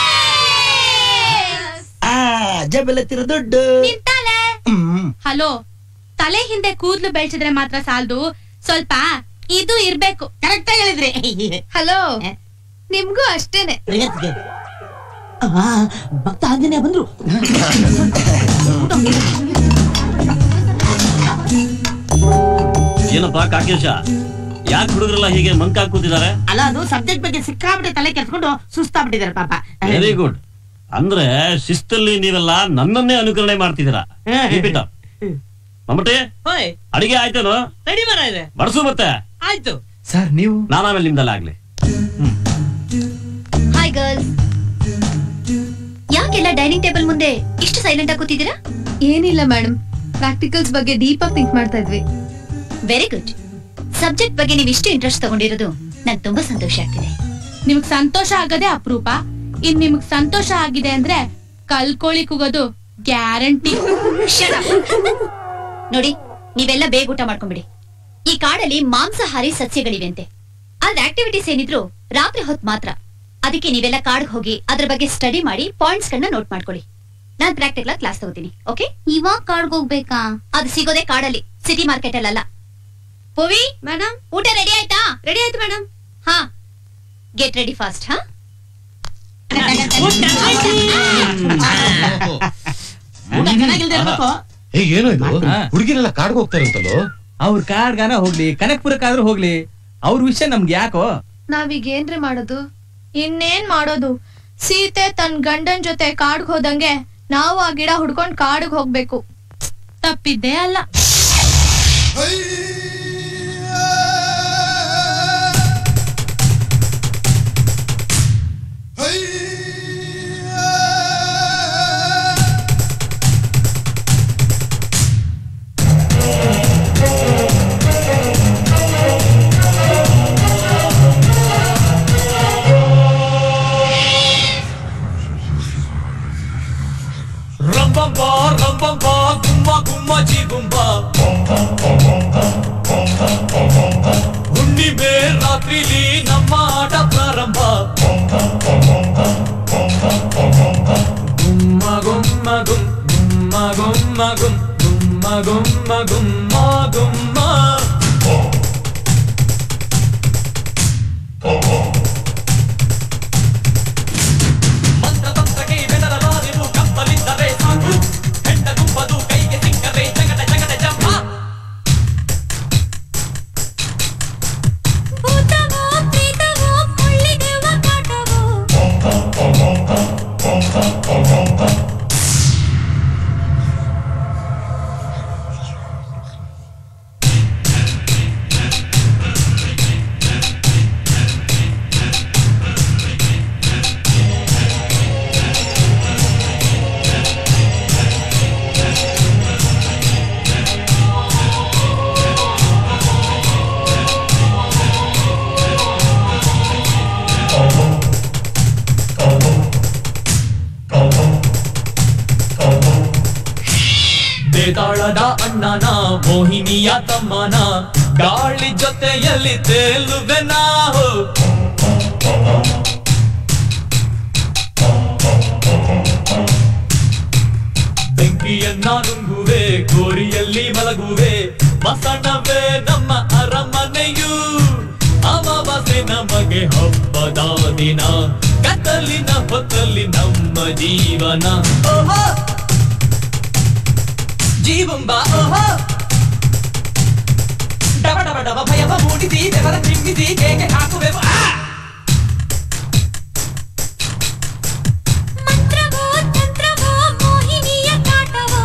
Speaker 11: ಜಬಲತ್ತಿರೋ ದುಡ್ಡು.
Speaker 14: ನಿಂತಾಳೆ. ಹಲೋ, ತಲೆ ಹಿಂದೆ ಕೂದ್ಲು ಬೆಳೆಸಿದ್ರೆ ಮಾತ್ರ ಸಾಲದು, ಸ್ವಲ್ಪ ಇದು ಇರ್ಬೇಕು.
Speaker 5: ಕರೆಕ್ಟ್ ಆಗಿ ಹೇಳಿದ್ರಿ.
Speaker 8: ಹಲೋ, ನಿಮ್ಗೂ ಅಷ್ಟೇನೆ.
Speaker 5: ಭಕ್ತ ಆಂಜನೇಯ ಬಂದ್ರು.
Speaker 2: ಏನಪ್ಪಾ ಕಾಕೇಶ, ಯಾಕೆ ಹುಡುಗರೆಲ್ಲ ಹೀಗೆ ಮಂಕ ಕೂತಿದ್ದಾರೆ?
Speaker 5: ಅಲ್ಲ, ಅದು ಸಬ್ಜೆಕ್ಟ್ ಬಗ್ಗೆ ಸಿಕ್ಕಾಬಿಟ್ಟೆ ತಲೆ ಕೆಡ್ಸ್ಕೊಂಡು ಸುಸ್ತಾಗ್ಬಿಟ್ಟಿದ್ದಾರೆ ಪಾಪ.
Speaker 2: Very good. ಅಂದ್ರೆ ಶಿಸ್ತಲ್ಲಿ ನೀವೆಲ್ಲ ನನ್ನನ್ನೇ ಅನುಕರಣೆ ಮಾಡ್ತಿದ್ದೀರಾ. ಮಮ್ಮಟಿ, ಅಡಿಗೆ ಆಯ್ತೇನೋ?
Speaker 12: ರೆಡಿ ಮಾರ ಇದೆ,
Speaker 2: ಬಡ್ಸು ಮತ್ತೆ.
Speaker 12: ಆಯ್ತು
Speaker 1: ಸರ್. ನೀವು
Speaker 2: ನಾನು ಆಮೇಲೆ ನಿಮ್ದೆಲ್ಲ ಆಗ್ಲಿ.
Speaker 8: Hi girls. ಯಾಕೆಲ್ಲ ಡೈನಿಂಗ್ ಟೇಬಲ್ ಮುಂದೆ ಇಷ್ಟು ಸೈಲೆಂಟ್ ಆಗಿ ಕೂತಿದ್ದೀರಾ? ಏನಿಲ್ಲ ಮೇಡಮ್, ಪ್ರಾಕ್ಟಿಕಲ್ಸ್ ಬಗ್ಗೆ ಡೀಪ್ ಆಗಿ ಥಿಂಕ್ ಮಾಡ್ತಾ ಇದ್ವಿ. Very good. ಸಬ್ಜೆಕ್ಟ್ ಬಗ್ಗೆ ನೀವು ಇಷ್ಟು ಇಂಟ್ರೆಸ್ಟ್ ತಗೊಂಡಿರೋದು ನಂಗೆ ತುಂಬಾ ಸಂತೋಷ ಆಗ್ತಿದೆ.
Speaker 14: ನಿಮಗ್ ಸಂತೋಷ ಆಗದೆ ಅಪರೂಪ. ಇನ್ ನಿಮಗ್ ಸಂತೋಷ ಆಗಿದೆ ಅಂದ್ರೆ ಕಲ್ಕೋಳಿ ಕೂಗೋದು ಗ್ಯಾರಂಟಿ.
Speaker 8: ನೋಡಿ, ನೀವೆಲ್ಲ ಬೇಗ ಊಟ ಮಾಡ್ಕೊಂಡ್ಬಿಡಿ. ಈ ಕಾಡಲ್ಲಿ ಮಾಂಸಾಹಾರಿ ಸಸ್ಯಗಳಿವೆ ಅಂತೆ, ಆದ್ರೆ ಆಕ್ಟಿವಿಟೀಸ್ ಏನಿದ್ರು ರಾತ್ರಿ ಹೊತ್ತು ಮಾತ್ರ. ಅದಕ್ಕೆ ನೀವೆಲ್ಲ ಕಾಡ್ಗೆ ಹೋಗಿ ಅದ್ರ ಬಗ್ಗೆ ಸ್ಟಡಿ ಮಾಡಿ ಪಾಯಿಂಟ್ಸ್ ಗಳನ್ನ ನೋಟ್ ಮಾಡ್ಕೊಳ್ಳಿ. ನಾನ್ ಪ್ರಾಕ್ಟಿಕಲ್ ಕ್ಲಾಸ್ ತಗೋತೀನಿ. ಓಕೆ?
Speaker 14: ಇವಾಗ ಕಾಡ್ಗೆ ಹೋಗ್ಬೇಕಾ?
Speaker 8: ಅದು ಸಿಗೋದೆ ಕಾಡಲ್ಲಿ, ಸಿಟಿ ಮಾರ್ಕೆಟ್ ಅಲ್ಲ. ಪೂವಿ ಮೇಡಮ್, ಊಟ ರೆಡಿ ಆಯ್ತಾ? ರೆಡಿ ಆಯ್ತು ಮೇಡಮ್. ಹಾ, ಗೆಟ್ ರೆಡಿ ಫಾಸ್ಟ್. ಹಾ,
Speaker 13: ಏನೋ ಇದು, ಹುಡುಗಿರೆಲ್ಲ ಕಾಡ್ಗೆ ಹೋಗ್ತಾರಂತಲ್ಲೋ.
Speaker 1: ಅವ್ರ ಕಾಡ್ಗಾನ ಹೋಗ್ಲಿ, ಕನಕ್ಪುರಕ್ಕಾದ್ರೂ ಹೋಗ್ಲಿ, ಅವ್ರ ವಿಷಯ ನಮ್ಗೆ ಯಾಕೋ?
Speaker 8: ನಾವೀಗ ಏನ್ರಿ ಮಾಡೋದು? ಇನ್ನೇನ್ ಮಾಡೋದು? ಸೀತೆ ತನ್ ಗಂಡನ್ ಜೊತೆ ಕಾಡ್ಗ್ ಹೋದಂಗೆ ನಾವು ಆ ಗಿಡ ಹುಡ್ಕೊಂಡ್ ಕಾಡ್ಗ್ ಹೋಗ್ಬೇಕು.
Speaker 14: ತಪ್ಪಿದ್ದೇ ಅಲ್ಲ.
Speaker 7: ರಂಬಂಬ ರಂಬಂಬ ಗುಮ್ಮ ಗುಮ್ಮ ಜಿ ಗುಂಬ ಹುಣ್ಣಿಮೆ ರಾತ್ರಿಲಿ ನಮ್ಮ ಆಟ ಪ್ರಾರಂಭ ಗುಮ್ಮ ಗುಮ್ಮ ಗುಮ್ಮ ಗುಮ್ ಗುಮ್ಮ ಗುಮ್ಮ ಗುಮ್ಮ ಗುಮ್ಮ ಮಂತ್ರತಂತ್ರಕ್ಕೆ ಬೆದರಲಾರೆವು ಕಪ್ಪಲಿದ್ದರೆ ಸಾಕು ಹೆಂಡ ಗುಂಪದು ಕೈಗೆ ಸಿಕ್ಕರೆ ಜಗಟ ಜಗಟ ಜಂಪ ಬೇತಾಳದ ಅಣ್ಣನ ಮೋಹಿನಿಯ ತಮ್ಮನ ಗಾಳಿ ಜೊತೆಯಲ್ಲಿ ತೇಲುವೆ ನಾವು ಬೆಂಕಿಯನ್ನ ನುಂಗುವೆ ಗೋರಿಯಲ್ಲಿ ಮಲಗುವೆ ಮಸಣವೇ ನಮ್ಮ ಅರಮನೆಯು ಅಮಾವಾಸ್ಯೆ ನಮಗೆ ಹಬ್ಬದ ದಿನ ಕತ್ತಲಿನ ಹೊತ್ತಲ್ಲಿ ನಮ್ಮ ಜೀವನ ಓಹೋ ಜೀವಂಬ ಓಹೋ ಡಬ ಡಬ ಡಬ ಭಯವ ಮೂಡಿಸಿ ಬೆವರ ಚಿಮ್ಮಿಸಿ ಕೇಕೆ ಹಾಕುವೆವು
Speaker 8: ಮಂತ್ರವೋ ತಂತ್ರವೋ ಮೋಹಿನಿಯ ಕಾಟವೋ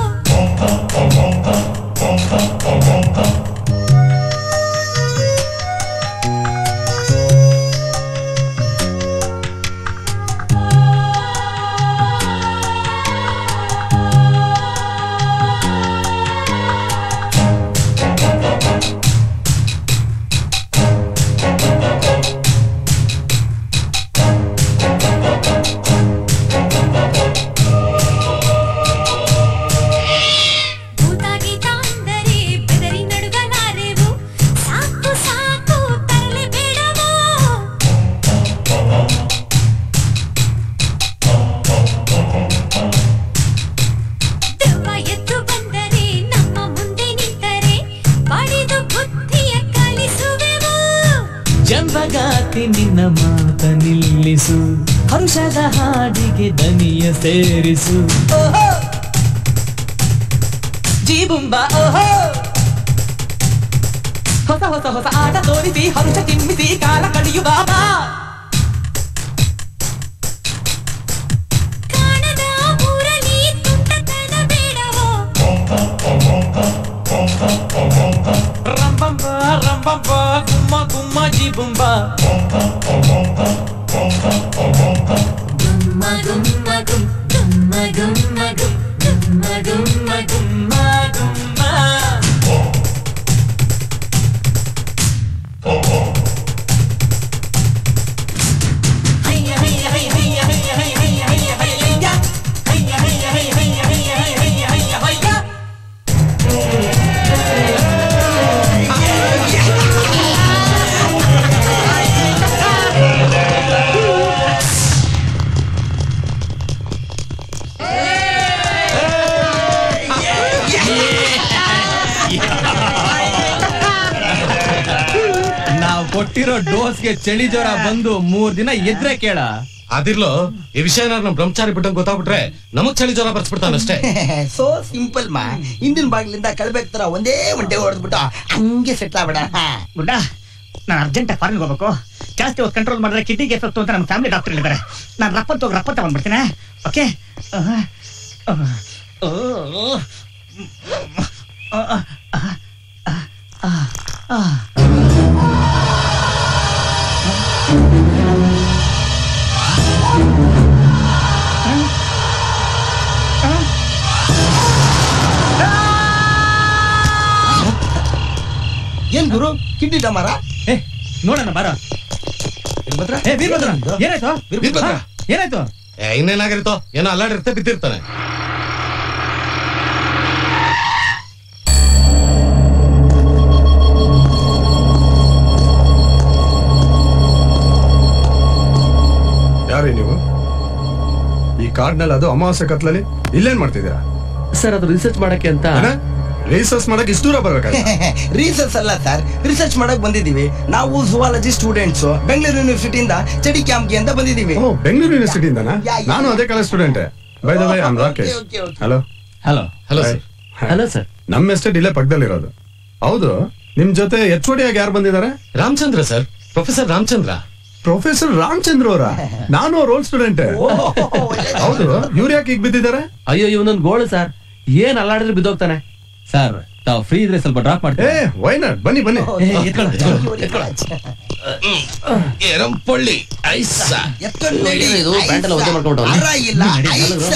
Speaker 7: ಜಂಬಗಾತಿ ನಿನ್ನ ಮಾತ ನಿಲ್ಲಿಸು ಹರುಷದ ಹಾಡಿಗೆ ದನಿಯ ಸೇರಿಸು ಓಹೋ ಜೀಬುಂಬ ಓಹೋ ಹೊಸ ಹೊಸ ಹೊಸ ಆಟ ತೋರಿಸಿ ಹರುಷ ಚಿಮ್ಮಿಸಿ ಕಾಲ ಕಡಿಯು ಬಾಬಾ
Speaker 8: ಕಾಣದ ಊರಲ್ಲಿ ತುಂಟತನ ಬೇಡವೋ
Speaker 7: ರಂಬಂಬ ರಂಬಂಬ ಗುಮ್ಮ ಗುಮ್ಮ ಜೀಬುಂಬ
Speaker 8: ಗುಮ್ಮ ಗುಮ್ಮ ಗುಮ್ ಗುಮ್ಮ ಗುಮ್ಮ ಗುಮ್ ಗುಮ್ಮ ಗುಮ್ಮ
Speaker 7: ಗುಮ್ಮ ಗುಮ್ಮ ಹಯ್ಯ ಹಯ್ಯ ಹಯ್ಯ ಹಯ್ಯ ಹಯ್ಯ ಹಯ್ಯ ಹಯ್ಯ ಹಯ್ಯ ಹಯ್ಯ ಹಯ್ಯ ಹಯ್ಯ ಹಯ್ಯ ಹಯ್ಯ ಹಯ್ಯ ಹಯ್ಯ ಹಯ್ಯ ಹಯ್ಯ
Speaker 1: ನಾವ್ ಕೊಟ್ಟಿರೋ ಡೋಸ್ಗೆ ಚಳಿ ಜ್ವರ ಬಂದು ಮೂರ್ ದಿನ ಎದ್ರೆ ಕೇಳ
Speaker 13: ಅದಿರ್ಲೋ ಈ ವಿಷಯ ನಮ್ ಬ್ರಹ್ಮಚಾರಿ ಬಿಟ್ಟಂಗ್ ಗೊತ್ತಾಗ್ಬಿಟ್ರೆ ನಮಗ್ ಚಳಿ ಜ್ವರ ಬರ್ಸ್ಬಿಡ್ತಾನಷ್ಟೇ
Speaker 11: ಸೋ ಸಿಂಪಲ್ ಮಾ ಹಿಂದಿನ ಬಾಗಿಲಿಂದ ಕಳ್ಬೇಕ್ ತರ ಒಂದೇ ಒಂಟೆ ಹೊಡೆದ್ಬಿಟ್ಟು ಹಂಗೆ ಸೆಟ್ಲ್ ಆಗ್ಬೇಡ
Speaker 4: ಗುಡ್ಡ ನಾನು ಅರ್ಜೆಂಟ್ ಫಾರಿನ್ ಹೋಗ್ಬೇಕು ಜಾಸ್ತಿ ಹೊತ್ತು ಕಂಟ್ರೋಲ್ ಮಾಡಿದ್ರೆ ಕಿಡ್ನಿಗೆ ಎಫೆಕ್ಟ್ ಅಂತ ನಮ್ಮ ಫ್ಯಾಮಿಲಿ ಡಾಕ್ಟರ್ ಹೇಳಿದ್ದಾರೆ ನಾನು ರಪ್ಪತ್ತು ಹೋಗಿ ರಪ್ಪ ತಗೊಂಡ್ಬಿಡ್ತೀನಿ ಓಕೆ
Speaker 11: ಏನ್ ಗುರು ಕಿಡ್ನಿ ಡಮಾರ
Speaker 1: ಏ ನೋಡೋಣ ಬಾರ ಏ ವೀರಭದ್ರ ಏನಾಯ್ತು
Speaker 13: ವೀರಭದ್ರ
Speaker 1: ಏನಾಯ್ತು
Speaker 13: ಇನ್ನೇನಾಗಿರುತ್ತೋ ಏನೋ ಅಲ್ಲಾಡಿರುತ್ತೆ ಬಿದ್ದಿರ್ತಾನೆ
Speaker 15: ಯಾರೇ ನೀವು ಈ ಕಾಡ್ನಲ್ಲಿ ಅದು ಅಮಾವಾಸ್ಯೆ ಕತ್ಲಲ್ಲಿ ಇಲ್ಲೇನ್ ಮಾಡ್ತಿದ್ದೀರಾ
Speaker 3: ಸರ್ ಅದು ರಿಸರ್ಚ್ ಮಾಡಕ್ಕೆ ಅಂತ.
Speaker 15: ರಿಸರ್ಚ್ ಮಾಡಕ್ ಇಷ್ಟು ದೂರ ಬರ್ಬೇಕಾ?
Speaker 11: ರಿಸರ್ಚ್ ಅಲ್ಲ ಸರ್, ರಿಸರ್ಚ್ ಮಾಡಕ್ ಬಂದಿದೀವಿ. ನಾವು ಜುವಾಲಜಿ ಸ್ಟೂಡೆಂಟ್ಸ್ ಬೆಂಗಳೂರು ಯೂನಿವರ್ಸಿಟಿಯಿಂದ ಸ್ಟಡಿ ಕ್ಯಾಂಪ್ಗೆ ಅಂತ ಬಂದಿದೀವಿ.
Speaker 15: ಬೆಂಗಳೂರು ಯೂನಿವರ್ಸಿಟಿಯಿಂದನಾ? ನಾನು ಅದೇ college student. By the way I am Rakesh. Hello
Speaker 1: hello
Speaker 15: hello
Speaker 3: sir. Hello sir.
Speaker 15: ನಮ್ಮ ಎಸ್ಟೇಟ್ ಇಲ್ಲೇ ಪಕ್ಕದಲ್ಲಿರೋದು. ಹೌದು, ನಿಮ್ ಜೊತೆ ಎಚ್ ಒ ಡಿ ಆಗಿ ಯಾರು ಬಂದಿದ್ದಾರೆ?
Speaker 13: Ramachandra sir, professor Ramachandra.
Speaker 15: Professor Ramachandra ಅವರ? ನಾನು ಅವ್ರ ಓಲ್ಡ್ ಸ್ಟೂಡೆಂಟ್. ಹೌದು, ಇವ್ರು ಯಾಕೆ ಈಗ ಬಿದ್ದಿದ್ದಾರೆ?
Speaker 3: ಅಯ್ಯೋ ಇವನೊಂದು ಗೋಳು ಸರ್, ಏನ್ ಅಲ್ಲಾಡಿದ್ರೆ ಬಿದ್ದೋಗ್ತಾನೆ.
Speaker 1: ಸರ್ ತಾವು ಫ್ರೀ ಇದ್ರೆ ಸ್ವಲ್ಪ ಡ್ರಾಪ್ ಮಾಡ್ತೀವಿ.
Speaker 15: ಏ ವೈ ನಾಟ್, ಬನ್ನಿ ಬನ್ನಿ.
Speaker 11: ಎರಂಪೊಳ್ಳಿ ಐಸ ಎತ್ಕೊಂಡು ನಡಿ.
Speaker 3: ಇದು ಪ್ಯಾಂಟ್ ಎಲ್ಲ ಒದ್ದೆ ಮಾಡ್ಕೊಂಡು
Speaker 11: ಅರ ಇಲ್ಲ ಐಸ.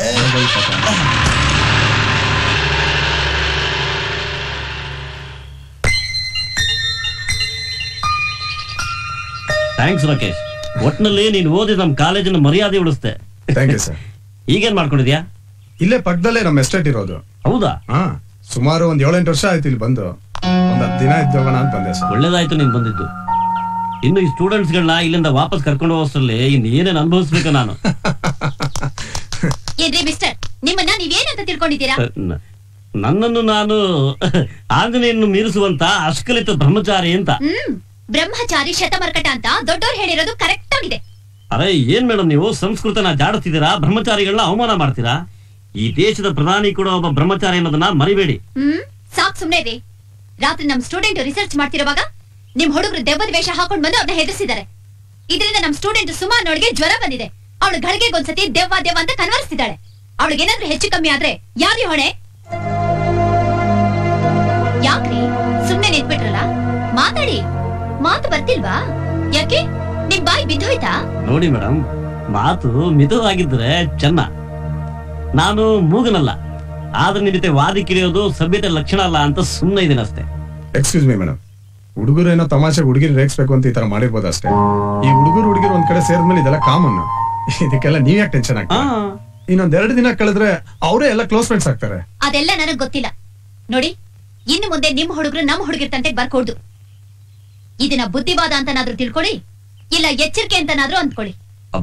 Speaker 2: ಥ್ಯಾಂಕ್ಸ್ ರಾಕೇಶ್. ಒಟ್ನಲ್ಲಿ ನೀನು ಓದಿ ನಮ್ ಕಾಲೇಜಿನ ಮರ್ಯಾದೆ ಉಳಿಸ್ತೆ.
Speaker 15: Thank you sir.
Speaker 2: ಈಗೇನ್ ಮಾಡ್ಕೊಂಡಿದ್ಯಾ?
Speaker 15: ಇಲ್ಲೇ ಪಕ್ಕದಲ್ಲೇ ನಮ್ಮ ಎಸ್ಟೇಟ್ ಇರೋದು.
Speaker 2: ಹೌದಾ?
Speaker 15: ಹಾ, ಸುಮಾರು ಒಂದ್ ಏಳೆಂಟು ವರ್ಷ ಆಯ್ತು ಇಲ್ಲಿ ಬಂದು. ಒಂದ್ ಹತ್ತು ದಿನ ಇದ್ದೋಗೋಣ ಅಂತ ಬಂದೆ ಸರ್.
Speaker 2: ಒಳ್ಳೇದಾಯ್ತು ನೀನ್ ಬಂದಿದ್ದು. ಇನ್ನು ಈ ಸ್ಟೂಡೆಂಟ್ಸ್ ಗಳನ್ನ ಇಲ್ಲಿಂದ ವಾಪಸ್ ಕರ್ಕೊಂಡು ಹೋಗೋಷ್ಟರಲ್ಲಿ ಇನ್ ಏನೇನ್ ಅನುಭವಿಸ್ಬೇಕು ನಾನು.
Speaker 8: ಏನ್ರಿ ಮಿಸ್ಟರ್, ನಿಮ್ಮನ್ನ ನೀವೇನಂತ ತಿಳ್ಕೊಂಡಿದ್ದೀರಾ?
Speaker 2: ನನ್ನನ್ನು ನಾನು ಆಂಜನೇಯನ್ನು ಮೀರಿಸುವಂತ ಅಷ್ಕಲಿತ ಬ್ರಹ್ಮಚಾರಿ ಅಂತ.
Speaker 8: ಹ್ಮ್, ಬ್ರಹ್ಮಚಾರಿ ಶತಮರ್ಕಟ ಅಂತ ದೊಡ್ಡವ್ರು ಹೇಳಿರೋದು ಕರೆಕ್ಟ್ ಆಗಿದೆ.
Speaker 2: ಅರೆ ಏನ್ ಮೇಡಮ್ ನೀವು ಸಂಸ್ಕೃತನ ಜಾಡುತ್ತಿದ್ದೀರಾ, ಬ್ರಹ್ಮಚಾರಿಗಳನ್ನ ಅವಮಾನ ಮಾಡ್ತೀರಾ. ಈ ದೇಶದ ಪ್ರಧಾನಿ ಕೂಡ ಒಬ್ಬ ಬ್ರಹ್ಮಚಾರಿ ಅನ್ನೋದನ್ನ ಮರಿಬೇಡಿ.
Speaker 8: ಹ್ಮ್, ಸಾಕ್ ಸುಮ್ನೆ ರೀ. ರಾತ್ರಿ ನಮ್ ಸ್ಟೂಡೆಂಟ್ ರಿಸರ್ಚ್ ಮಾಡ್ತಿರುವಾಗ ನಿಮ್ ಹುಡುಗರು ದೆವ್ವದ ವೇಷ ಹಾಕೊಂಡ್ ಬಂದು ಅವ್ರನ್ನ ಹೆದರ್ಸಿದ್ದಾರೆ. ಇದರಿಂದ ನಮ್ ಸ್ಟೂಡೆಂಟ್ ಸುಮಾನೋಳಿಗೆ ಜ್ವರ ಬಂದಿದೆ. ಅವಳು ಗಳಿಗೆಗೊಂದ್ಸತಿ ದೆವ್ವ ದೆವ್ವ ಅಂತ ಕನ್ವರ್ಸ್ತಿದ್ದಾಳೆ. ಅವಳಿಗೇನಾದ್ರೂ ಹೆಚ್ಚು ಕಮ್ಮಿ ಆದ್ರೆ ಯಾರಿ ಹೊಣೆ? ಯಾಕ್ರಿ ಸುಮ್ನೆ ನಿಂತ್ಬಿಟ್ರಲ್ಲ, ಮಾತಾಡಿ. ಮಾತು ಬರ್ತಿಲ್ವಾ? ಯಾಕೆ ನಿಮ್ ಬಾಯಿ ಬಿದ್ದೋಯ್ತಾ?
Speaker 2: ನೋಡಿ ಮೇಡಮ್, ಮಾತು ಮಿತವಾಗಿದ್ರೆ ಚೆನ್ನ. ನಾನು ಮೂಗನಲ್ಲ, ಆದ್ರೆ ನಿನ್ನ ಜೊತೆ ವಾದಿ ಕಿಡಿಯೋದು ಸಭ್ಯತೆ ಲಕ್ಷಣ ಅಲ್ಲ ಅಂತ ಸುಮ್ಮನೆ ಇದೀನಿ ಅಷ್ಟೇ.
Speaker 15: ಎಕ್ಸ್ಕ್ಯೂಸ್ ಮಿ ಮೇಡಮ್, ಹುಡುಗರು ಏನೋ ತಮಾಷೆ ಹುಡುಗಿರು ರೇಗಿಸ್ಬೇಕು ಅಂತ ಈ ತರ ಮಾಡಿರ್ಬೋದು ಅಷ್ಟೇ. ಈ ಹುಡುಗರು ಹುಡುಗಿರು ಒಂದ್ ಕಡೆ ಸೇರಿದ್ಮೇಲೆ ಇದೆಲ್ಲ ಕಾಮನ್. ಇದಕ್ಕೆಲ್ಲ ನೀವ್ ಯಾಕೆ ಟೆನ್ಷನ್ ಆಗ್ತೀರಾ? ಇನ್ನೊಂದ್ ಎರಡು ದಿನ ಕಳೆದ್ರೆ ಅವರೇ ಎಲ್ಲ ಕ್ಲೋಸ್ ಫ್ರೆಂಡ್ಸ್ ಆಗ್ತಾರೆ.
Speaker 8: ಅದೆಲ್ಲ ನನಗ್ ಗೊತ್ತಿಲ್ಲ. ನೋಡಿ, ಇನ್ನು ಮುಂದೆ ನಿಮ್ ಹುಡುಗರು ನಮ್ ಹುಡುಗಿರ್ ತಂಟೆಗೆ ಬರ್ಕೊಡ್ದು. ಇದನ್ನ ಬುದ್ಧಿವಾದ ಅಂತನಾದ್ರೂ ತಿಳ್ಕೊಳ್ಳಿ, ಇಲ್ಲ ಎಚ್ಚರಿಕೆ ಅಂತನಾದ್ರೂ ಅಂದ್ಕೊಳ್ಳಿ.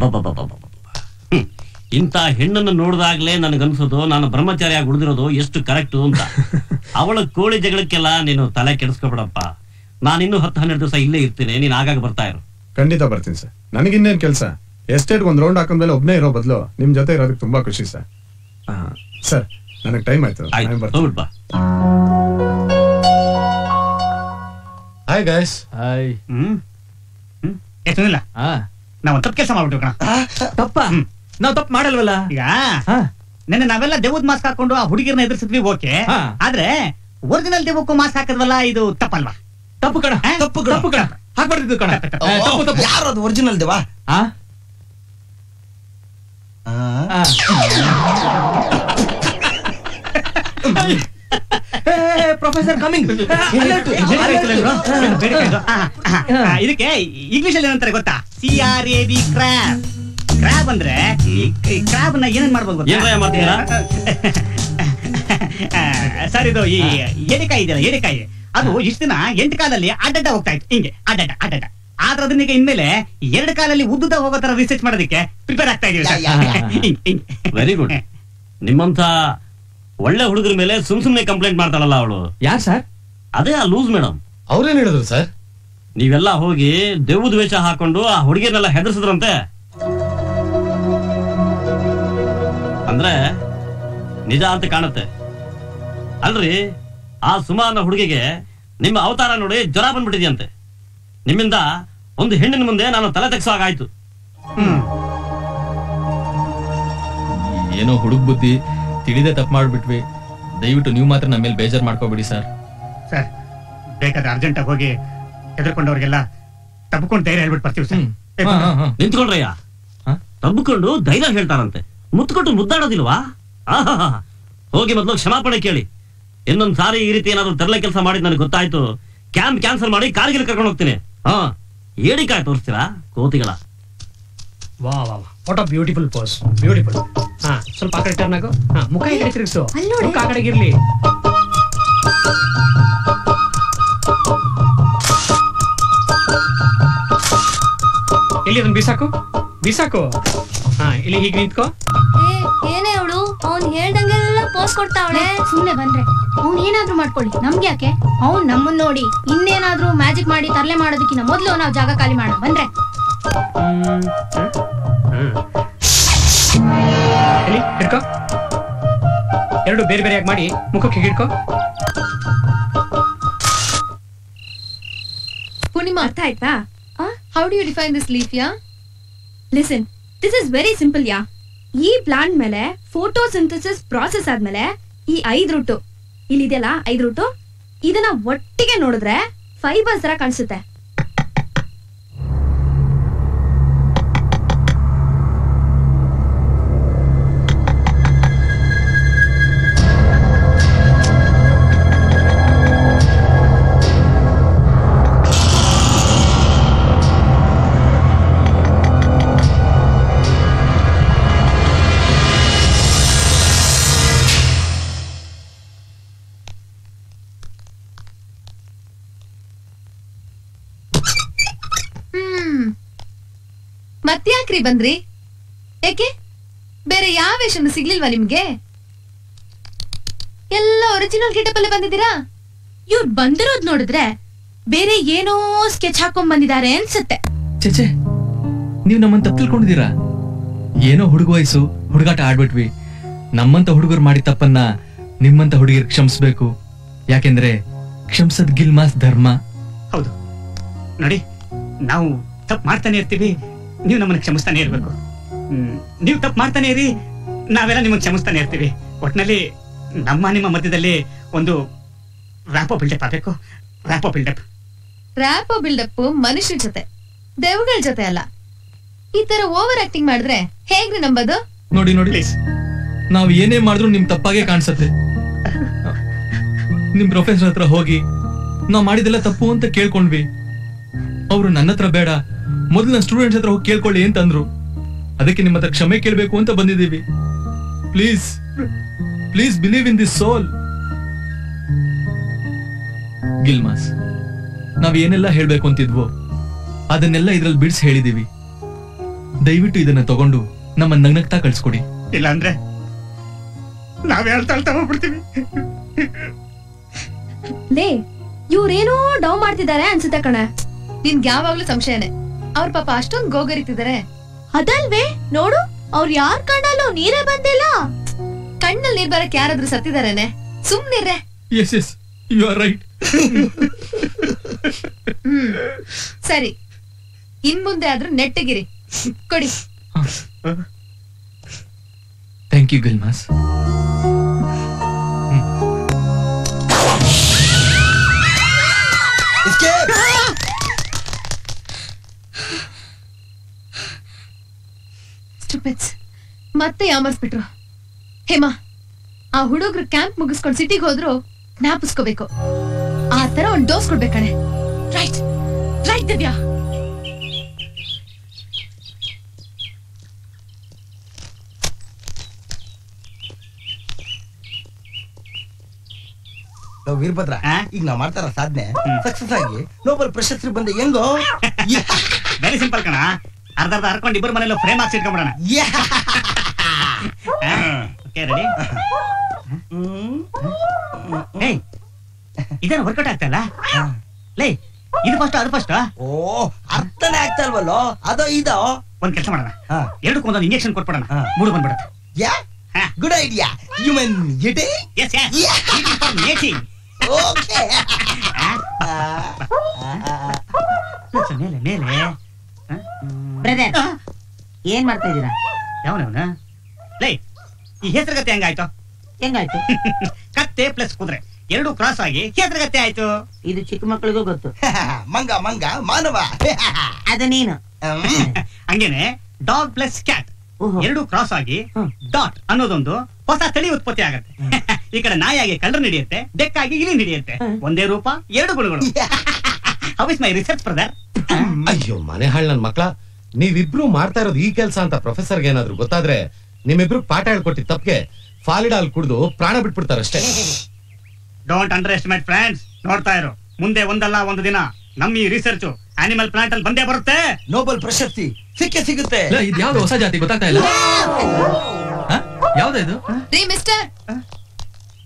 Speaker 2: ಇಂತ ಹೆಣ್ಣನ್ನು ನೋಡಿದಾಗ್ಲೇ ನನಗನ್ಸೋದು ನಾನು ಬ್ರಹ್ಮಚಾರಿಯಾಗಿ ಉಳಿದಿರೋದು ಎಷ್ಟು ಕರೆಕ್ಟ್ ಅಂತ. ಅವಳ ಕೋಳಿ ಜಗಳಕ್ಕೆಲ್ಲ ನೀನು ತಲೆ ಕೆಡಿಸ್ಕೊಬೇಡಪ್ಪ. ನಾನಿನ್ನೂ ಹತ್ತು ಹನ್ನೆರಡು ದಿವಸ ಇಲ್ಲೇ ಇರ್ತೀನಿ, ನೀನ್ ಆಗಾಗ ಬರ್ತಾ ಇರು.
Speaker 15: ಖಂಡಿತ ಬರ್ತೀನಿ ಸರ್. ನನಗಿನ್ನೇನ್ ಕೆಲಸ? ಎಸ್ಟೇಟ್ ಒಂದ್ ರೌಂಡ್ ಹಾಕೊಂಡ್ಮೇಲೆ ಒಬ್ನೇ ಇರೋ ಬದಲು ನಿಮ್ ಜೊತೆ ಇರೋದಕ್ಕೆ ತುಂಬಾ ಖುಷಿ ಸರ್. ಸರ್ ನನಗೆ ಟೈಮ್ ಆಯ್ತು.
Speaker 13: Hi guys.
Speaker 1: ಹಾಯ್.
Speaker 4: ಹ್ಮ್ ಎಷ್ಟೊಂದಿಲ್ಲ ನಾವ್ ತಪ್ಪು ಕೆಲಸ ಮಾಡ್ಬಿಟ್ಟು ಕಣ.
Speaker 1: ತಪ್ಪ? ನಾವ್ ತಪ್ಪು ಮಾಡಲ್ವಲ್ಲ.
Speaker 4: ಈಗ ನೆನ್ನೆ ನಾವೆಲ್ಲ ದೇವದ್ ಮಾಸ್ಕ್ ಹಾಕೊಂಡು ಆ ಹುಡುಗಿರ್ನ ಎದುರಿಸಿದ್ವಿ, ಓಕೆ. ಆದ್ರೆ ಒರಿಜಿನಲ್ ದೇವಕ್ಕೂ ಮಾಸ್ಕ್ ಹಾಕದ್ವಲ್ಲ, ಇದು ತಪ್ಪಲ್ವಾ?
Speaker 1: ತಪ್ಪು ಕಣ, ತಪ್ಪು ತಪ್ಪು ಕಣ, ಹಾಕ್ಬಾರ್ದಿದ್ದು ಕಣ.
Speaker 11: ಯಾರದು ಒರಿಜಿನಲ್ ದೇವಾ?
Speaker 1: Professor coming.
Speaker 4: ಇದಕ್ಕೆ ಇಂಗ್ಲಿಷ್ ಅಲ್ಲಿ ಏನಂತಾರೆ ಗೊತ್ತಾ? C R A B crab. Crab ಅಂದ್ರೆ ಕ್ರ್ಯಾಬ್ ನ ಏನೇನ್ ಮಾಡ್ಬೋದು ಸರ್? ಇದು ಈ ಎಡೆಕಾಯಿ ಇದೆಯಲ್ಲ, ಎಡೆಕಾಯಿ, ಅದು ಇಷ್ಟ ದಿನ ಎಂಟು ಕಾಲಲ್ಲಿ ಅಡ್ಡಡ್ಡ ಹೋಗ್ತಾ ಇತ್ತು, ಹಿಂಗೆ ಅಡ್ಡಡ್ಡ ಅಡ್ಡಡ್ಡ. ಆದ್ರೆ ಅದನ್ನೀಗ ಇನ್ಮೇಲೆ ಎರಡು ಕಾಲಲ್ಲಿ ಉದ್ದುದ ಹೋಗೋ ತರ ರಿಸರ್ಚ್ ಮಾಡೋದಕ್ಕೆ ಪ್ರಿಪೇರ್ ಆಗ್ತಾ ಇದೀವಿ.
Speaker 2: Very good. ನಿಮ್ಮಂತ ಒಳ್ಳೆ ಹುಡುಗರ ಮೇಲೆ ಸುಮ್ ಸುಮ್ನೆ ಕಂಪ್ಲೇಂಟ್ ಮಾಡ್ತಾಳಲ್ಲ ಅವಳು.
Speaker 1: ಯಾರು ಸರ್?
Speaker 2: ಅದೇ ಆ ಲೂಸ್ ಮೇಡಮ್.
Speaker 13: ಅವ್ರೇನ್ ಹೇಳಿದ್ರು ಸರ್?
Speaker 2: ನೀವೆಲ್ಲ ಹೋಗಿ ದೆವ್ವದ ವೇಷ ಹಾಕೊಂಡು ಆ ಹುಡುಗಿಯನ್ನೆಲ್ಲ ಹೆದರ್ಸಿದ್ರಂತೆ. ಅಂದ್ರೆ ನಿಜ ಅಂತ ಕಾಣುತ್ತೆ ಅಲ್ರಿ. ಆ ಸುಮಾನ ಹುಡುಗಿಗೆ ನಿಮ್ಮ ಅವತಾರ ನೋಡಿ ಜ್ವರ ಬಂದ್ಬಿಟ್ಟಿದ್ಯಂತೆ. ನಿಮ್ಮಿಂದ ಒಂದು ಹೆಣ್ಣಿನ ಮುಂದೆ ನಾನು ತಲೆ ತೆಗ್ಸೋಗಾಯ್ತು.
Speaker 1: ಏನೋ ಹುಡುಗ ಬುದ್ಧಿ, ತಿಳಿದೇ ತಪ್ಪು ಮಾಡ್ಬಿಟ್ವಿ. ದಯವಿಟ್ಟು ನೀವು ಮಾತ್ರ ನಮ್ಮ ಮೇಲೆ ಬೇಜಾರ್ ಮಾಡ್ಕೋಬೇಡಿ ಸರ್.
Speaker 4: ಸರ್ ಬೇಕಾದ್ರೆ ಅರ್ಜೆಂಟ್ ಆಗಿ ಹೋಗಿ ಹೆದರ್ಕೊಂಡವ್ರಿಗೆಲ್ಲ ತಬ್ಕೊಂಡು ಧೈರ್ಯ ಹೇಳ್ಬಿಟ್ಟು ಬರ್ತೀವಿ ಸರ್.
Speaker 2: ನಿಂತ್ಕೊಂಡ್ರಯ್ಯ, ತಬ್ಕೊಂಡು ಧೈರ್ಯ ಹೇಳ್ತಾರಂತೆ, ಮುತ್ಕೊಟ್ಟು ಮುದ್ದಾಡೋದಿಲ್ವಾ? ಹೋಗಿ ಮೊದ್ಲು ಕ್ಷಮಾಪಣೆ ಕೇಳಿ. ಇನ್ನೊಂದ್ ಸಾರಿ ಈ ರೀತಿ ಏನಾದ್ರು ತರಲೆ ಕೆಲಸ ಮಾಡಿದ್ ನನಗೆ ಗೊತ್ತಾಯ್ತು, ಕ್ಯಾಂಪ್ ಕ್ಯಾನ್ಸಲ್ ಮಾಡಿ ಕಾರ್ಗಿಲ್ ಕರ್ಕೊಂಡು ಹೋಗ್ತೀನಿ. ಹಾ, ಏಡಿಕಾಯಿ ತೋರಿಸ್ತೀರಾ ಕೋತಿಗಳ?
Speaker 6: ವಾ ವಾ what a beautiful pose, beautiful. ಹಾ, ಸ್ವಲ್ಪ ಆ ಕಡೆ ಟರ್ನ್ ಆಗು. ಹಾ, ಮುಖ ಈ ಕಡೆ ತಿರುಗಿಸು, ಮುಖ ಆ ಕಡೆಗೆ ಇರ್ಲಿ. ಇಲ್ಲಿ ಅದನ್ನ ಬಿಸಾಕು, ಬಿಸಾಕು. ಹಾ, ಇಲ್ಲಿ ಹೀಗೆ ನಿಂತ್ಕೋ.
Speaker 8: ಏನೇ ಅವಳು ಅವ್ನ್ ಹೇಳ್ದಂಗೆಲ್ಲ ಪೋಸ್ ಕೊಡ್ತಾವಳೆ. ಸುಮ್ನೆ ಬಂದ್ರೆ ಅವ್ನ್ ಏನಾದ್ರೂ ಮಾಡ್ಕೊಳ್ಳಿ, ನಮ್ಗೆ ಯಾಕೆ? ಅವ್ನ್ ನಮ್ಮನ್ ನೋಡಿ ಇನ್ನೇನಾದ್ರೂ ಮ್ಯಾಜಿಕ್ ಮಾಡಿ ತರ್ಲೆ ಮಾಡೋದಕ್ಕಿಂತ ಮೊದ್ಲು ನಾವ್ ಜಾಗ ಖಾಲಿ ಮಾಡೋಣ ಬಂದ್ರೆ.
Speaker 6: ಹಿಡ್ಕೋ, ಎರಡು ಬೇರೆ ಬೇರೆಯಾಗಿ ಮಾಡಿ ಮುಖಕ್ಕೆ ಹಿಡ್ಕೋ.
Speaker 16: ಪೂರ್ಣಿಮಾ, ಅರ್ಥ ಆಯ್ತಾ? How do you define this leaf? Yeah listen, this is very simple. Yeah ಈ ಪ್ಲಾಂಟ್ ಮೇಲೆ ಫೋಟೋಸಿಂಥಸಿಸ್ ಪ್ರಾಸೆಸ್ ಆದ್ಮೇಲೆ ಈ ಐದ್ ರೂಟು ಇಲ್ಲಿದೆಯಲ್ಲ, ಐದ್ ರೂಟು ಇದನ್ನ ಒಟ್ಟಿಗೆ ನೋಡಿದ್ರೆ ಫೈಬರ್ಸ್ ತರ ಕಾಣಿಸುತ್ತೆ. ಮತ್ತ್ಯಾಕ್ರಿ ಬಂದ್ರಿ? ಏಕೆ ಬೇರೆ ಯಾವ ವೇಷನು ಸಿಗ್ಲಿಲ್ವಾ ನಿಮ್ಗೆ? ಎಲ್ಲ ಒರಿಜಿನಲ್ ಗೆಟಪ್ ಅಲ್ಲಿ ಬಂದಿದ್ದೀರಾ?
Speaker 14: ಇವ್ರು ಬಂದಿರೋದ್ ನೋಡಿದ್ರೆ ಬೇರೆ ಏನೋ ಸ್ಕೆಚ್ ಹಾಕೊಂಡ್ ಬಂದಿದ್ದಾರೆ ಅನ್ಸುತ್ತೆ.
Speaker 1: ಚೇಚೆ, ನೀವ್ ನಮ್ಮನ್ನ ತಪ್ಪು ತಿಳ್ಕೊಂಡಿದ್ದೀರಾ. ಏನೋ ಹುಡುಗ ವಯಸ್ಸು ಹುಡುಗಾಟ ಆಡ್ಬಿಟ್ವಿ. ನಮ್ಮಂತ ಹುಡುಗರು ಮಾಡಿದ ತಪ್ಪನ್ನ ನಿಮ್ಮಂತ ಹುಡುಗಿರ್ ಕ್ಷಮಿಸ್ಬೇಕು. ಯಾಕೆಂದ್ರೆ ಕ್ಷಮಿಸದ್ ಗಿಲ್ಮಾಸ್ ಧರ್ಮ.
Speaker 4: ಹೌದು ನೋಡಿ, ನಾವು ತಪ್ಪು ಮಾಡ್ತಾನೆ ಇರ್ತೀವಿ, ನೀವು ನಮ್ಮನ್ನ ಕ್ಷಮಿಸ್ತಾನೆ ಇರ್ಬೇಕು. ನೀವು ತಪ್ಪು ಮಾಡ್ತಾನೆ ಇರಿ, ನಾವೆಲ್ಲ ನಿಮ್ಮನ್ನ ಕ್ಷಮಿಸ್ತಾನೆ ಇರ್ತೀವಿ. ಒಟ್ನಲ್ಲಿ ನಮ್ಮ ನಿಮ್ಮ ಮಧ್ಯದಲ್ಲಿ ಒಂದು ರ್ಯಾಪೋ ಬಿಲ್ಡಪ್ ಆಗ್ಬೇಕು. ರ್ಯಾಪೋ ಬಿಲ್ಡಪ್
Speaker 16: ರ್ಯಾಪೋ ಬಿಲ್ಡಪ್ ಮನುಷ್ಯರ ಜೊತೆ, ದೇವಗಳ ಜೊತೆ ಅಲ್ಲ. ಈ ತರ ಓವರ್ ಆಕ್ಟಿಂಗ್ ಮಾಡಿದ್ರೆ ಹೇಗ್ರಿ ನಂಬೋದು?
Speaker 1: ನೋಡಿ ನೋಡಿ, ನಾವ್ ಏನೇ ಮಾಡಿದ್ರು ನಿಮ್ ತಪ್ಪಾಗೆ ಕಾಣಿಸತ್ತೆ. ನಿಮ್ ಪ್ರೊಫೆಸರ್ ಹತ್ರ ಹೋಗಿ ನಾವ್ ಮಾಡಿದೆಲ್ಲ ತಪ್ಪು ಅಂತ ಕೇಳ್ಕೊಂಡ್ವಿ. ಅವ್ರು ನನ್ನ ಹತ್ರ ಬೇಡ, ಮೊದಲು ನನ್ನ ಸ್ಟೂಡೆಂಟ್ಸ್ ಹತ್ರ ಹೋಗಿ ಕೇಳ್ಕೊಳ್ಳಿ ಅಂತಂದ್ರು. ಅದಕ್ಕೆ ನಿಮ್ಮ ಹತ್ರ ಕ್ಷಮೆ ಕೇಳ್ಬೇಕು ಅಂತ ಬಂದಿದ್ದೀವಿ. Please please believe in this soul. ಗಿಲ್ಮಾಸ್, ನಾವ್ ಏನೆಲ್ಲ ಹೇಳ್ಬೇಕು ಅಂತಿದ್ವೋ ಅದನ್ನೆಲ್ಲ ಇದ್ರಲ್ಲಿ ಬಿಡ್ಸ್ ಹೇಳಿದೀವಿ. ದಯವಿಟ್ಟು ಇದನ್ನ ತಗೊಂಡು ನಮ್ಮ ನಗ್ನಗ್ತಾ ಕಳ್ಸ್ಕೊಡಿ.
Speaker 4: ಇಲ್ಲ ಅಂದ್ರೆ ನಾವ್ ಹೇಳ್ತಾ ಹೇಳ್ತಾ ಹೋಗ್ಬಿಡ್ತೀವಿ.
Speaker 16: ಲೇ, ಇವ್ರೇನೋ ಡೌ ಮಾಡ್ತಿದ್ದಾರೆ ಅನ್ಸುತ್ತೆ ಕಣ. ನಿನ್ಗೆ ಯಾವಾಗ್ಲೂ ಸಂಶಯನೇ. ಅವ್ರ ಪಾಪ ಅಷ್ಟೊಂದು ಗೋಗರಿತಿದ್ದಾರೆ. ಅದಲ್ವೇ ನೋಡು, ಅವ್ರು ಯಾರ್ ಕಣ್ಣಲ್ಲೂ ನೀರೇ ಬಂದಿಲ್ಲ. ಕಣ್ಣಲ್ಲಿ ನೀರ್ ಬರಕ್ ಯಾರಾದ್ರೂ ಸತ್ತಿದಾರೇನೆ? ಸುಮ್ನಿರ್ರೆ.
Speaker 1: Yes yes you are right.
Speaker 16: ಹ್ಮ್ ಸರಿ, ಇನ್ ಮುಂದೆ ಆದ್ರೂ ನೆಟ್ಟಗಿರಿ. ಕೊಡಿ.
Speaker 1: Thank you ಗಿಲ್ಮಾಸ್.
Speaker 16: ಸ್ಟುಪಿಡ್ಸ್, ಮತ್ತೆ ಯಾಮರ್ಸ್ಬಿಟ್ರು. ಹೇಮಾ, ಆ ಹುಡುಗ್ರು ಕ್ಯಾಂಪ್ ಮುಗಿಸ್ಕೊಂಡು ಸಿಟಿಗೆ ಹೋದ್ರು ಜ್ಞಾಪಿಸ್ಕೋಬೇಕು. ಆ ತರ ಒಂದ್ ಡೋಸ್ ಕೊಡ್ಬೇಕಣೆ.
Speaker 14: Right right Divya.
Speaker 11: ವೀರಭದ್ರ, ಈಗ ನಾವ್ ಮಾಡ್ತಾರ ಸಾಧನೆ ಸಕ್ಸಸ್ ಆಗಿ ನೋಬಲ್ ಪ್ರಶಸ್ತಿ ಬಂದ ಹೆಂಗೋ?
Speaker 4: ವೆರಿ ಸಿಂಪಲ್ ಕಣ. ಅರ್ಧ ಅರ್ಧ ಹರ್ಕೊಂಡು ಇಬ್ಬರು ಮನೇಲಿ ಫ್ರೇಮ್ ಹಾಕ್ಸಿ ಇಟ್ಕೊಂಡ್ಬಿಡೋಣ. Okay, ready? ಏಯ್, ಇದೇನು ವರ್ಕೌಟ್ ಆಗ್ತಾ ಇಲ್ಲ? ಲೇ, ಇದು ಫಸ್ಟ್ ಅದು ಫಸ್ಟ್.
Speaker 11: ಓ, ಅರ್ಥನೇ ಆಗ್ತಾ ಇಲ್ವಲ್ಲೋ? ಅದೋ ಇದೋ?
Speaker 4: ಒಂದ್ ಕೆಲಸ ಮಾಡೋಣ, ಎರಡಕ್ಕೂ ಒಂದೊಂದು ಇಂಜೆಕ್ಷನ್ ಕೊಟ್ಬಿಡೋಣ, ಮೂಡು ಬಂದ್ಬಿಡುತ್ತೆ.
Speaker 11: Yeah, good idea. You mean eating?
Speaker 4: Yes yes, eating for mating.
Speaker 11: Okay.
Speaker 4: ಮೇಲೆ ಮೇಲೆ
Speaker 5: ಬ್ರದರ್, ಏನ್ ಮಾಡ್ತಾ ಇದೀರಾ?
Speaker 4: ಯಾವನವನ? ಲೇ, ಈ ಹೆಸರುಗತ್ತೆ ಹೆಂಗಾಯ್ತು?
Speaker 5: ಹೆಂಗಾಯ್ತು?
Speaker 4: ಕತ್ತೆ ಪ್ಲಸ್ ಕುದುರೆ ಎರಡು ಕ್ರಾಸ್ ಆಗಿ ಹೆಸರುಗತ್ತೆ ಆಯ್ತು.
Speaker 5: ಇದು ಚಿಕ್ಕ ಮಕ್ಕಳಿಗೂ ಗೊತ್ತು.
Speaker 11: ಮಂಗ ಮಂಗ ಮಾನವ.
Speaker 5: ಅದ ನೀನು.
Speaker 4: ಹಂಗೇನೆ ಡಾಗ್ ಪ್ಲಸ್ ಕ್ಯಾಟ್ ಎರಡು ಕ್ರಾಸ್ ಆಗಿ ಡಾಟ್ ಅನ್ನೋದೊಂದು ಹೊಸ ತಳಿ ಉತ್ಪತ್ತಿ ಆಗತ್ತೆ. ಈ ಕಡೆ ನಾಯಾಗಿ ಕಳ್ಳರು ನಡೆಯುತ್ತೆ, ಬೆಕ್ಕಾಗಿ ಇಲಿ ನಡೆಯುತ್ತೆ. ಒಂದೇ ರೂಪ, ಎರಡು ಗುಣಗಳು. How is my research brother?
Speaker 13: ಅಯ್ಯೋ ಮನೆ ಹಾಳ್ ನನ್ ಮಕ್ಳ, ನೀವಿಬ್ರು ಮಾಡ್ತಾ ಇರೋದು ಈ ಕೆಲ್ಸ ಅಂತ ಪ್ರೊಫೆಸರ್ಗೆ ಏನಾದ್ರು ಗೊತ್ತಾದ್ರೆ ನಿಮ್ಮಿಬ್ರು ಪಾಠ ಹೇಳ್ಕೊಟ್ಟಿದ್ ತಪ್ಪಿಗೆ ಫಾಲಿಡಾಲ್ ಕುಡ್ದು ಪ್ರಾಣ ಬಿಟ್ಬಿಡ್ತಾರಷ್ಟೇ.
Speaker 4: Don't underestimate friends. ನೋಡ್ತಾ ಇರು, ಮುಂದೆ ಒಂದಲ್ಲ ಒಂದು ದಿನ ನಮ್ಮ ಈ ರಿಸರ್ಚ್ ಆನಿಮಲ್ ಪ್ಲಾಂಟ್ ಅಲ್ಲಿ ಬಂದೇ ಬರುತ್ತೆ.
Speaker 11: ನೋಬಲ್ ಪ್ರಶಸ್ತಿ ಸಿಕ್ಕೇ ಸಿಗುತ್ತೆ.
Speaker 1: ಇದು ಯಾವ್ದು ಹೊಸ ಜಾತಿ ಗೊತ್ತಾಗ್ತಾ ಇಲ್ಲ. ಯಾವ್ದು ಇದು?
Speaker 16: ರೀ ಮಿಸ್ಟರ್,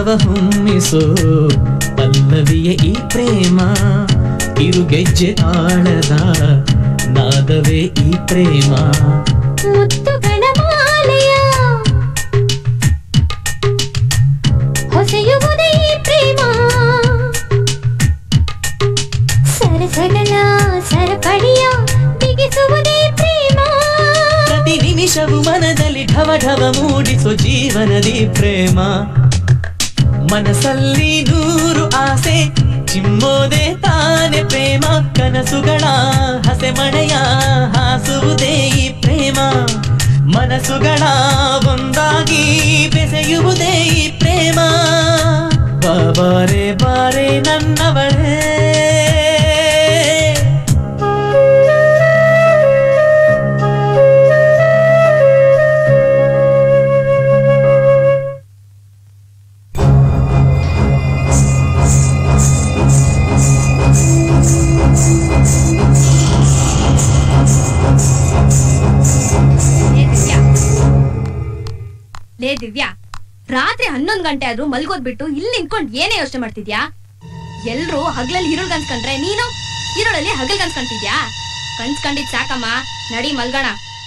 Speaker 7: ಮನವ ಹುಮ್ಮಿಸೋ ಪಲ್ಲವಿಯ ಈ ಪ್ರೇಮ ಕಿರುಗೆಜ್ಜೆ ತಾಳದ ನಾದವೇ ಈ ಪ್ರೇಮ
Speaker 8: ಮುತ್ತುಗಳ ಮಾಲೆಯ ಹೊಸೆಯುವುದೇ ಈ ಪ್ರೇಮ ಸರಸಗಳ ಸರಪಳಿಯ ಬಿಗಿಸುವುದೇ ಪ್ರೇಮ
Speaker 7: ಪ್ರತಿ ನಿಮಿಷವು ಮನದಲ್ಲಿ ಢವ ಢವ ಮೂಡಿಸೋ ಜೀವನದಿ ಪ್ರೇಮ ಮನಸ್ಸಲ್ಲಿ ನೂರು ಆಸೆ ಚಿಮ್ಮೋದೆ ತಾನೆ ಪ್ರೇಮ ಕನಸುಗಳ ಹಸೆ ಮಳೆಯ ಹಾಸುವುದೇ ಈ ಪ್ರೇಮ ಮನಸ್ಸುಗಳ ಒಂದಾಗಿ ಬೆಸೆಯುವುದೇ ಈ ಪ್ರೇಮ ಬಾರೆ ಬಾರೆ ನನ್ನವಳೇ
Speaker 16: ಲೇ ದಿವ್ಯಾ, ರಾತ್ರಿ ಹನ್ನೊಂದ್ ಗಂಟೆ ಆದ್ರೂ ಮಲ್ಗೋದ್ಬಿಟ್ಟು ಇಲ್ಲಿ ನಿಂತ್ಕೊಂಡ್ ಏನೇ ಯೋಚನೆ ಮಾಡ್ತಿದ್ಯಾ? ಎಲ್ರು ಹಗಲಲ್ಲಿ ಹಿರುಳ್ ಕನ್ಸ್ಕೊಂಡ್ರೆ ನೀನು ಹಿರುಳಲ್ಲಿ ಹಗಲ್ ಕನ್ಸ್ಕೊಂತಿದ್ಯಾ? ಕನ್ಸ್ಕೊಂಡಿದ್ ಸಾಕಮ್ಮ, ನಡಿ ಮಲ್ಗೋಣ.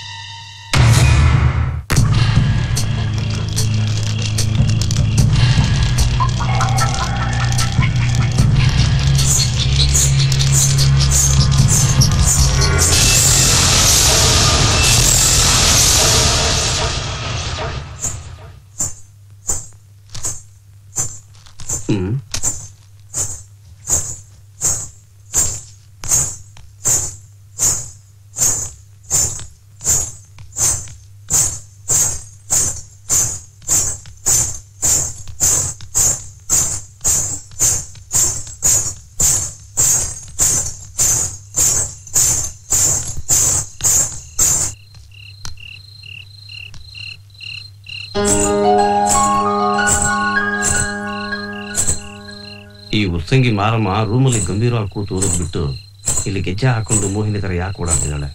Speaker 2: ಈ ಉರ್ಸಂಗಿ ಮಾರಮ್ಮ ರೂಮಲ್ಲಿ ಗಂಭೀರವಾಗಿ ಕೂತು ಓದೋದ್ ಬಿಟ್ಟು ಇಲ್ಲಿ ಗೆಜ್ಜೆ ಹಾಕೊಂಡು ಮೋಹಿನಿ ತರ ಯಾಕೆ ಓಡಾಡ್ತಿದ್ದಾಳೆ?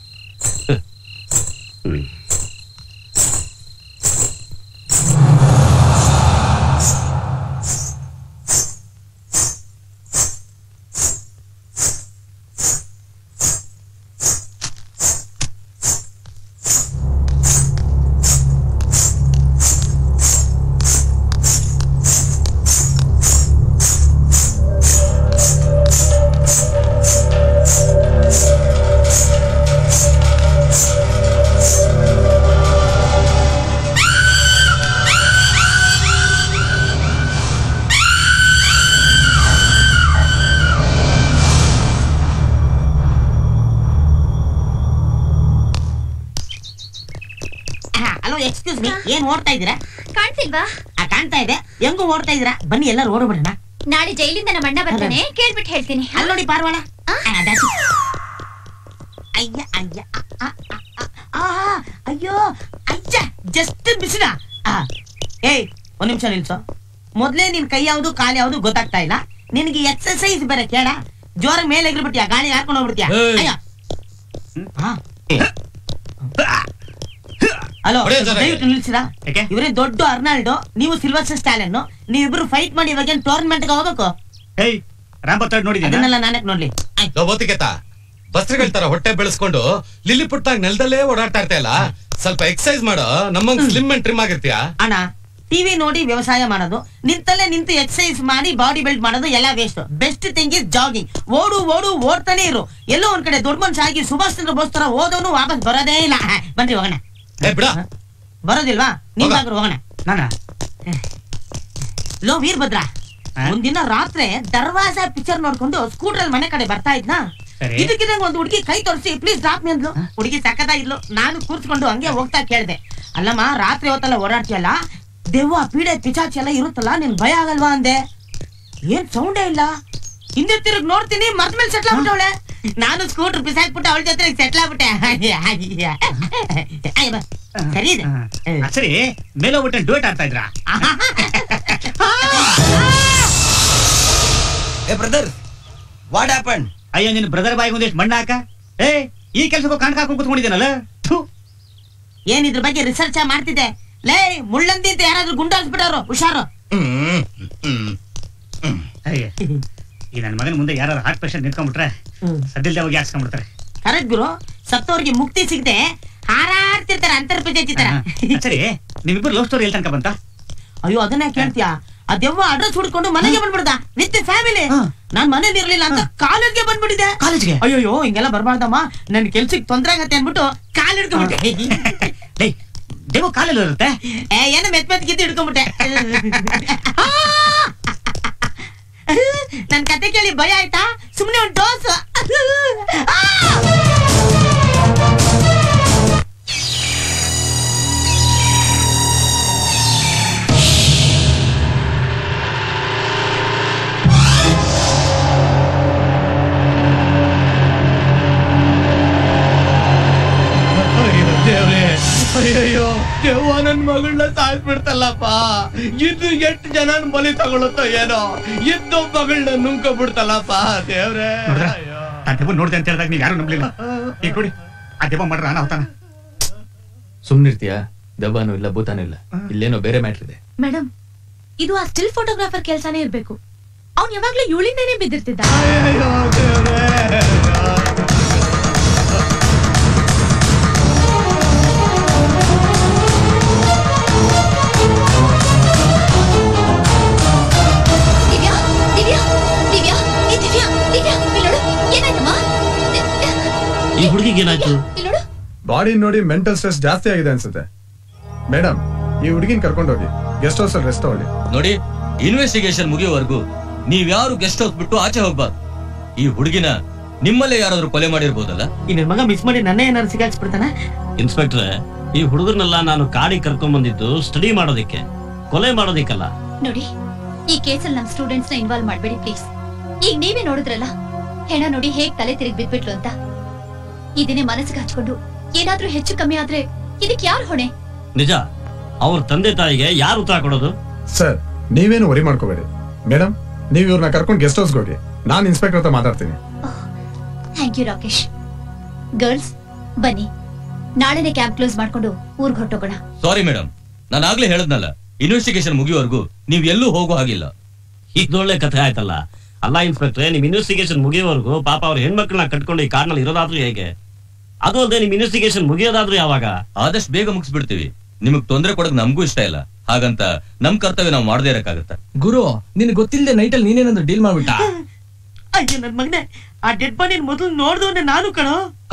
Speaker 2: ಹ್ಮ್
Speaker 5: ಎಕ್ಸ್ಕ್ಯೂಸ್ ಮೀ, ಏನ್ ಓಡ್ತಾ ಇದೀರಾ?
Speaker 8: ಕಾಣ್ತಿಲ್ವಾ?
Speaker 5: ಕಾಣ್ತಾ ಇದೆ. ಹೆಂಗು ಓಡ್ತಾ ಇದೀರಾ? ಬನ್ನಿ ಎಲ್ಲರೂ ಓಡೋಬಿಡೋಣ.
Speaker 8: ನಾಳೆ ಜೈಲಿಂದ ನಮ್ಮ ಅಣ್ಣ ಬರ್ತಾನೆ, ಕೇಳ್ಬಿಟ್ಟು ಹೇಳ್ತೀನಿ.
Speaker 5: ಅಲ್ಲಿ ನೋಡಿ ಪಾರ್ವಾಳ. ಅಯ್ಯ ಅಯ್ಯ ಅಯ್ಯೋ ಅಜ್ಜ, ಜಸ್ಟ್ ಬಿಸಿನ. ಏಯ್ ಒಂದ್ ನಿಮಿಷ ನಿಲ್ಸು. ಮೊದ್ಲೇ ನಿನ್ ಕೈ ಯಾವ್ದು ಕಾಲು ಯಾವ್ದು ಗೊತ್ತಾಗ್ತಾ ಇಲ್ಲ. ನಿನ್ಗೆ ಎಕ್ಸರ್ಸೈಸ್ ಬೇರೆ ಕೇಳ. ಜೋರ ಮೇಲೆ ಎಗ್ರಿಬಿಟ್ಯಾ, ಗಾಳಿ ಹಾರ್ಕೊಂಡು ಹೋಗ್ಬಿಡ್ತೀಯ. ಅಯ್ಯ ಹಲೋ, ದಯವಿಟ್ಟು ನಿಲ್ಸಿರಾ? ಇವರೇ ದೊಡ್ಡ ಅರ್ನಾಲ್ಡೋ, ನೀವು ಸಿಲ್ವಸ್ಟರ್ ಸ್ಟಾಲಿನ್. ನೀವಿಬ್ರು ಫೈಟ್ ಮಾಡಿ ಇವಾಗ ಟೂರ್ನಮೆಂಟ್ ಗೆ ಹೋಗ್ಬೇಕು. ಅದನ್ನೆಲ್ಲ ನಾನೇ ನೋಡ್ಲಿ.
Speaker 13: ಬಸ್ರಿಗಳ ತರ ಹೊಟ್ಟೆ ಬೆಳೆಸ್ಕೊಂಡು ಲಿಲ್ಲಿ ಪುಟ್ಟಾಗಿ ನೆಲದಲ್ಲೇ ಓಡಾಡ್ತಾ ಇರ್ತಾ ಸ್ವಲ್ಪ ಎಕ್ಸರ್ಸೈಸ್ ಮಾಡೋ. ನಮ್ಮಂಗ್ ಸ್ಲಿಮ್ ಅಂಡ್ ಟ್ರಿಮ್ ಆಗಿರ್ತೀಯ
Speaker 5: ಅಣ್ಣ. ಟಿವಿ ನೋಡಿ ವ್ಯವಸಾಯ ಮಾಡೋದು, ನಿಂತಲ್ಲೇ ನಿಂತು ಎಕ್ಸರ್ಸೈಸ್ ಮಾಡಿ ಬಾಡಿ ಬಿಲ್ಡ್ ಮಾಡೋದು ಎಲ್ಲ waste. Best thing is jogging. ಓಡು ಓಡು ಓಡ್ತಾನೆ ಇರು. ಎಲ್ಲೋ ಒಂದ್ ಕಡೆ ದೊಡ್ಡ ಮನುಷ್ಯ ಆಗಿ ಸುಭಾಷ್ ಚಂದ್ರ ಬೋಸ್ ತರ ಓದೋನು ವಾಪಸ್ ಬರೋದೇ ಇಲ್ಲ. ಬನ್ರಿ ಹೋಗೋಣ. ಬರೋದಿಲ್ವಾ? ನಿಮ್ ಬಾಗ್ರು ಹೋಗೋಣ. ನಾನ ಲೋ ವೀರಭದ್ರ, ಒಂದಿನ ರಾತ್ರಿ ದರ್ವಾಜ ಪಿಕ್ಚರ್ ನೋಡ್ಕೊಂಡು ಸ್ಕೂಟರ್ ಮನೆ ಕಡೆ ಬರ್ತಾ ಇದ್ನಾ. ಇದಕ್ಕಿದಂಗ ಒಂದು ಹುಡುಗಿ ಕೈ ತೋರಿಸಿ ಪ್ಲೀಸ್ ಡ್ರಾಪ್ ಮೀ ಅಂದ್ಲು. ಹುಡುಗಿ ಸಕ್ಕತ್ತಾಗಿದ್ಲು. ನಾನು ಕೂರ್ಸ್ಕೊಂಡು ಹಂಗೆ ಹೋಗ್ತಾ ಕೇಳ್ದೆ, ಅಲ್ಲಮ್ಮ ರಾತ್ರಿ ಹೊತ್ತಲ್ಲ ಓಡಾಡ್ತೀಯಲ್ಲ, ದೆವ್ವ ಪೀಡೆ ಪಿಚಾಚಿ ಎಲ್ಲ ಇರುತ್ತಲ್ಲ, ನಿನ್ ಭಯ ಆಗಲ್ವಾ ಅಂದೆ. ಏನ್ ಸೌಂಡೇ ಇಲ್ಲ. ಹಿಂದೆ ತಿರುಗಿ ನೋಡ್ತೀನಿ, ಮರ್ದ ಮೇಲೆ ಸೆಟ್ಲ್ ಆಗ್ಬಿಟ್ಟವಳೆ. ನಾನು ಸ್ಕೂಟರ್ ಬಿಸಾಕ್ಬಿಟ್ಟು ಅವಳ ಜೊತೆ ಸೆಟ್ಲ್ ಆಗ್ಬಿಟ್ಟೆ. ಸರಿ ಇದೆ.
Speaker 4: ಸರಿ, ಮೇಲೆ ಹೋಗ್ಬಿಟ್ಟು ಡೂಟ್ ಆಡ್ತಾ ಇದ್ರಾ?
Speaker 11: ಏ ಬ್ರದರ್, ವಾಟ್ ಹ್ಯಾಪನ್?
Speaker 4: ಅಯ್ಯೋ, ನಿನ್ ಬ್ರದರ್ ಬಾಯಿಗೆ ಒಂದಿಷ್ಟು ಮಣ್ಣ ಹಾಕ. ಏ, ಈ ಕೆಲಸಕ್ಕೂ ಕಾಣ್ ಹಾಕೊಂಡು ಕೂತ್ಕೊಂಡಿದ್ದೀನಲ್ಲ.
Speaker 5: ಏನ್ ಇದ್ರ ಬಗ್ಗೆ ರಿಸರ್ಚ್ ಮಾಡ್ತಿದ್ದೆ. ಲೇ ಮುಳ್ಳಂದಿ ಅಂತ ಯಾರಾದ್ರೂ ಗುಂಡಾಡ್ಸ್ಬಿಟ್ಟಾರು, ಹುಷಾರು.
Speaker 4: ಈ ನನ್ನ ಮಗನ ಮುಂದೆ ಯಾರು ಹಾರ್ಟ್ ಪೇಷಂಟ್ ನಿಂತ್ಕೊಂಡ್ಬಿಟ್ರೆ ಸದ್ದಿಲ್ದೆ ಹೋಗಿ ಹಾಕ್ಸ್ಕೊಂಡ್ಬಿಡ್ತಾರೆ.
Speaker 5: ಕರೆಕ್ಟ್ ಗುರು, ಸತ್ತವ್ರಿಗೆ ಮುಕ್ತಿ ಸಿಗದೆ ಹಾರಾಡ್ತಿರ್ತಾರೆ ಅಂತರ್ಪಂಚಾಯತಿ.
Speaker 4: ಸರಿ, ನಿಮ್ಮಿಬ್ಬರು ಲವ್ ಸ್ಟೋರಿ ಹೇಳ್ತನಕ ಬಂತ?
Speaker 5: ಅಯ್ಯೋ ಅದನ್ನ ಕೇಳ್ತೀಯಾ? ಅದೆವ್ವ ಅಡ್ರೆಸ್ ಹುಡ್ಕೊಂಡು ಮನೆಗೆ ಬಂದ್ಬಿಡ್ದ ವಿತ್ ಫ್ಯಾಮಿಲಿ. ನಾನ್ ಮನೇಲಿ ಇರ್ಲಿಲ್ಲ ಅಂತ ಕಾಲೇಜ್ಗೆ ಬಂದ್ಬಿಟ್ಟಿದೆ.
Speaker 4: ಕಾಲೇಜ್ಗೆ?
Speaker 5: ಅಯ್ಯೋ ಹಿಂಗೆಲ್ಲ ಬರ್ಬಾರ್ದಮ್ಮ, ನನ್ ಕೆಲ್ಸಕ್ಕೆ ತೊಂದ್ರೆ ಆಗತ್ತೆ ಅನ್ಬಿಟ್ಟು ಕಾಲ್ ಹಿಡ್ಕೊಂಡ್ಬಿಟ್ಟೆ.
Speaker 4: ದೇವ ಕಾಲೆಲ್ಲ ಇರುತ್ತೆ?
Speaker 5: ಏನೋ ಮೆತ್ ಮೆತ್ ಗಿದ್ದು ಹಿಡ್ಕೊಂಡ್ಬಿಟ್ಟೆ. ನನ್ ಕತೆ ಕೇಳಿ ಭಯ ಆಯ್ತಾ? ಸುಮ್ನೆ ಒಂದು ಡೋಸ್.
Speaker 3: ಅಯ್ಯಯ್ಯೋ, ದೇವ ನನ್ ಮಗಳನ್ನ ಸಾಯಿಸ್ಬಿಡ್ತಲ್ಲಪ್ಪ. ಇದು ಎಷ್ಟು ಜನ ಬಲಿ ತಗೊಳುತ್ತೋ ಏನೋ, ಇದ್ದು ಮಗಳನ್ನ ನುಂಗ್ಕೊಬಿಡ್ತಲ್ಲಪ್ಪ ದೇವ್ರೆ.
Speaker 4: ಆ ದೆವ್ವ ನೋಡ್ದೆ ಅಂತ ಹೇಳಿದಾಗ ನೀವ್ ಯಾರು ನಂಬಲಿಲ್ಲ. ಈಗ ನೋಡಿ, ಆ ದೆವ್ವ ಮಾಡ್ರ ಅನಾಹುತಾನ.
Speaker 1: ಸುಮ್ನಿರ್ತೀಯಾ? ದೆವ್ವನೂ ಇಲ್ಲ, ಭೂತಾನೂ ಇಲ್ಲ, ಇಲ್ಲೇನೋ ಬೇರೆ ಮ್ಯಾಟ್ರ್ ಇದೆ.
Speaker 14: ಮೇಡಮ್, ಇದು ಆ ಸ್ಟಿಲ್ ಫೋಟೋಗ್ರಾಫರ್ ಕೆಲ್ಸಾನೇ ಇರ್ಬೇಕು. ಅವ್ನ್ ಯಾವಾಗ್ಲೂ ಇವಳಿಂದೇನೆ ಬಿದ್ದಿರ್ತಿದ್ದ.
Speaker 2: ಈ ಹುಡುಗಿಗೆ ಏನಾಯ್ತು?
Speaker 15: ಬಾಡಿ ನೋಡಿ ಮೆಂಟಲ್ ಸ್ಟ್ರೆಸ್ ಜಾಸ್ತಿ ಆಗಿದೆ ಅನ್ಸುತ್ತೆ. ಮೇಡಮ್, ಈ ಹುಡುಗಿನ ಕರ್ಕೊಂಡು ಹೋಗಿ ಗೆಸ್ಟ್ ಹೌಸ್ ಅಲ್ಲಿ ರೆಸ್ಟ್ ತಗೊಳ್ಳಿ.
Speaker 1: ನೋಡಿ, ಇನ್ವೆಸ್ಟಿಗೇಷನ್ ಮುಗಿಯೋವರೆಗೂ ನೀವ್ಯಾರು ಗೆಸ್ಟ್ ಹೌಸ್ ಬಿಟ್ಟು ಆಚೆ ಹೋಗ್ಬಾರ್ದು. ಈ ಹುಡುಗಿನ ನಿಮ್ಮಲ್ಲೇ ಯಾರಾದ್ರೂ ಕೊಲೆ ಮಾಡಿರ್ಬೋದಲ್ಲ?
Speaker 5: ಈ ನನ್ ಮಗ ಮಿಸ್ ಮಾಡಿ ನನ್ನೇ ಏನಾದ್ರು ಸಿಗಾಕ್ಸ್ಬಿಡ್ತಾನ?
Speaker 2: ಇನ್ಸ್ಪೆಕ್ಟ್ರೆ, ಈ ಹುಡುಗರ್ನೆಲ್ಲ ನಾನು ಕಾಡಿಗೆ ಕರ್ಕೊಂಡ್ ಬಂದಿದ್ದು ಸ್ಟಡಿ ಮಾಡೋದಿಕ್ಕೆ, ಕೊಲೆ ಮಾಡೋದಿಕ್ಕಲ್ಲ.
Speaker 9: ನೋಡಿ, ಈ ಕೇಸಲ್ಲಿ ನಮ್ ಸ್ಟೂಡೆಂಟ್ಸ್ ನ ಇನ್ವಾಲ್ವ್ ಮಾಡ್ಬೇಡಿ ಪ್ಲೀಸ್. ಈಗ ನೀವೇ ನೋಡಿದ್ರಲ್ಲ ಹೆಣ ನೋಡಿ ಹೇಗ್ ತಲೆ ತಿರುಗಿ ಬಿದ್ಬಿಟ್ಲು ಅಂತ. ಇದನ್ನೇ ಮನಸ್ಸಿಗೆ ಹಚ್ಕೊಂಡು ಏನಾದ್ರೂ ಹೆಚ್ಚು ಕಮ್ಮಿ ಆದ್ರೆ ಇದಕ್ಕೆ ಯಾರು ಹೊಣೆ?
Speaker 2: ನಿಜ, ಅವ್ರ ತಂದೆ ತಾಯಿಗೆ ಯಾರು ಉತ್ತರ ಕೊಡೋದು?
Speaker 15: ಸರ್, ನೀವೇನು ವರಿ ಮಾಡ್ಕೋಬೇಡಿ. ಮೇಡಮ್, ನೀವ್ ಇವ್ರನ್ನ ಕರ್ಕೊಂಡು ಗೆಸ್ಟ್ ಹೌಸ್ಗೆ ಹೋಗಿ, ನಾನ್ ಇನ್ಸ್ಪೆಕ್ಟರ್ ಹತ್ರ ಮಾತಾಡ್ತೀನಿ.
Speaker 9: Thank you Rakesh. ಗರ್ಲ್ಸ್ ಬನ್ನಿ, ನಾಳೆನೆ ಕ್ಯಾಂಪ್ ಕ್ಲೋಸ್ ಮಾಡ್ಕೊಂಡು ಊರ್ಗ್ ಹೊರಟೋಗೋಣ.
Speaker 1: ಸಾರಿ ಮೇಡಮ್, ನಾನು ಆಗ್ಲೇ ಹೇಳದ್ನಲ್ಲ, ಇನ್ವೆಸ್ಟಿಗೇಷನ್ ಮುಗಿಯೋವರೆಗೂ ನೀವ್ ಎಲ್ಲೂ ಹೋಗೋ ಹಾಗಿಲ್ಲ.
Speaker 2: ಇದೊಳ್ಳೆ ಕಥೆ ಆಯ್ತಲ್ಲ. ಅಲ್ಲ ಇನ್ಸ್ಪೆಕ್ಟ್ರೆ, ನಿಮ್ ಇನ್ವೆಸ್ಟಿಗೇಷನ್ ಮುಗಿಯೋವರೆಗೂ ಪಾಪ ಅವ್ರ ಹೆಣ್ಮಕ್ಳನ್ನ ಕಟ್ಕೊಂಡು ಈ ಕಾರ್ನಲ್ಲಿ ಇರೋದಾದ್ರೂ ಹೇಗೆ? ಅದು ಅಲ್ಲದೆ ನಿಮ್ ಇನ್ವೆಸ್ಟಿಗೇಷನ್ ಮುಗಿಯೋದಾದ್ರೂ ಯಾವಾಗ?
Speaker 1: ಆದಷ್ಟು ಬೇಗ ಮುಗಿಸ್ಬಿಡ್ತೀವಿ. ನಿಮಗ್ ತೊಂದರೆ ಕೊಡಕ್ ನಮಗೂ ಇಷ್ಟ ಇಲ್ಲ, ಹಾಗಂತ ನಮ್ ಕರ್ತವ್ಯ ನಾವು ಮಾಡದೇ ಇರಕ್ಕಾಗತ್ತ?
Speaker 17: ಗುರು, ನಿನ್ ಗೊತ್ತಿಲ್ಲದೆ ನೈಟ್ ಅಲ್ಲಿ ನೀನೇನಾದ್ರು ಡೀಲ್ ಮಾಡ್ಬಿಟ್ಟ?
Speaker 5: ಅಯ್ಯೋ ನನ್ ಮಗನೇ, ಆ ಡೆಡ್ ಬಾಡಿ ಮೊದಲು ನೋಡ್ದವನೇ ನಾನು ಕಣೋ.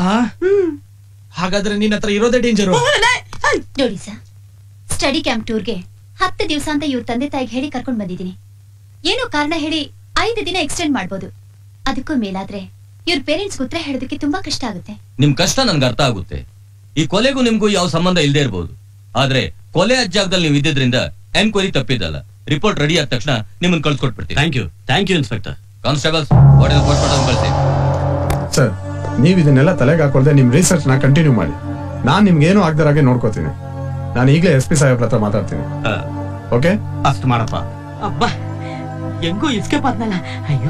Speaker 17: ಹಾಗಾದ್ರೆ ನಿನ್ನ ಹತ್ರ ಇರೋದೇ ಡೇಂಜರು.
Speaker 9: ನೋಡಿ ಸರ್, ಸ್ಟಡಿ ಕ್ಯಾಂಪ್ ಟೂರ್ಗೆ ಹತ್ತು ದಿವಸ ಅಂತ ಇವ್ರ ತಂದೆ ತಾಯಿಗೆ ಹೇಳಿ ಕರ್ಕೊಂಡ್ ಬಂದಿದ್ದೀನಿ. ಏನೋ ಕಾರಣ ಹೇಳಿ ಐದು ದಿನ ಎಕ್ಸ್ಟೆಂಡ್ ಮಾಡ್ಬೋದು. ಅದಕ್ಕೂ ಮೇಲಾದ್ರೆ ಇವ್ರ ಪೇರೆಂಟ್ಸ್ ಉತ್ತರ ಹೇಳೋದಕ್ಕೆ ತುಂಬಾ ಕಷ್ಟ ಆಗುತ್ತೆ.
Speaker 1: ನಿಮ್ ಕಷ್ಟ ನನ್ಗೆ ಅರ್ಥ ಆಗುತ್ತೆ. ಈ ಕೊಲೆಗೂ ನಿಮ್ಗೂ ಯಾವ ಸಂಬಂಧ ಇಲ್ಲದೆ ಇರಬಹುದು, ಆದ್ರೆ ಕೊಲೆ ಜಾಗದಲ್ಲಿ ನೀವು ಇದ್ದಿದ್ರಿಂದ ಎನ್ಕ್ವೈರಿ ತಪ್ಪಿದ್ದಲ್ಲ. ರಿಪೋರ್ಟ್ ರೆಡಿ ಆದ ತಕ್ಷಣ ನಿಮ್ಮನ್ನ ಕಳ್ಸಿಕೊಟ್ಬಿಡ್ತೀವಿ.
Speaker 2: Thank you thank you inspector.
Speaker 1: Constables, ಕಳಿಸಿ.
Speaker 15: ಸರ್, ನೀವ್ ಇದನ್ನೆಲ್ಲ ತಲೆಗೆ ಹಾಕೊಳ್ದೆ ನಿಮ್ ರಿಸರ್ಚ್ ನ ಕಂಟಿನ್ಯೂ ಮಾಡಿ. ನಾನ್ ನಿಮ್ಗೆ ಏನೂ ಆಗದಾಗೆ ನೋಡ್ಕೋತೀನಿ. ನಾನು ಈಗಲೇ ಎಸ್ ಪಿ ಸಾಹೇಬ್ರ ಹತ್ರ ಮಾತಾಡ್ತೀನಿ. ಓಕೆ,
Speaker 2: ಅಷ್ಟು ಮಾಡಪ್ಪ.
Speaker 5: ಅಬ್ಬಾ, ಹೆಂಗೂ ಎಸ್ಕೇಪ್ ಆದ್ನಲ್ಲ. ಅಯ್ಯೋ,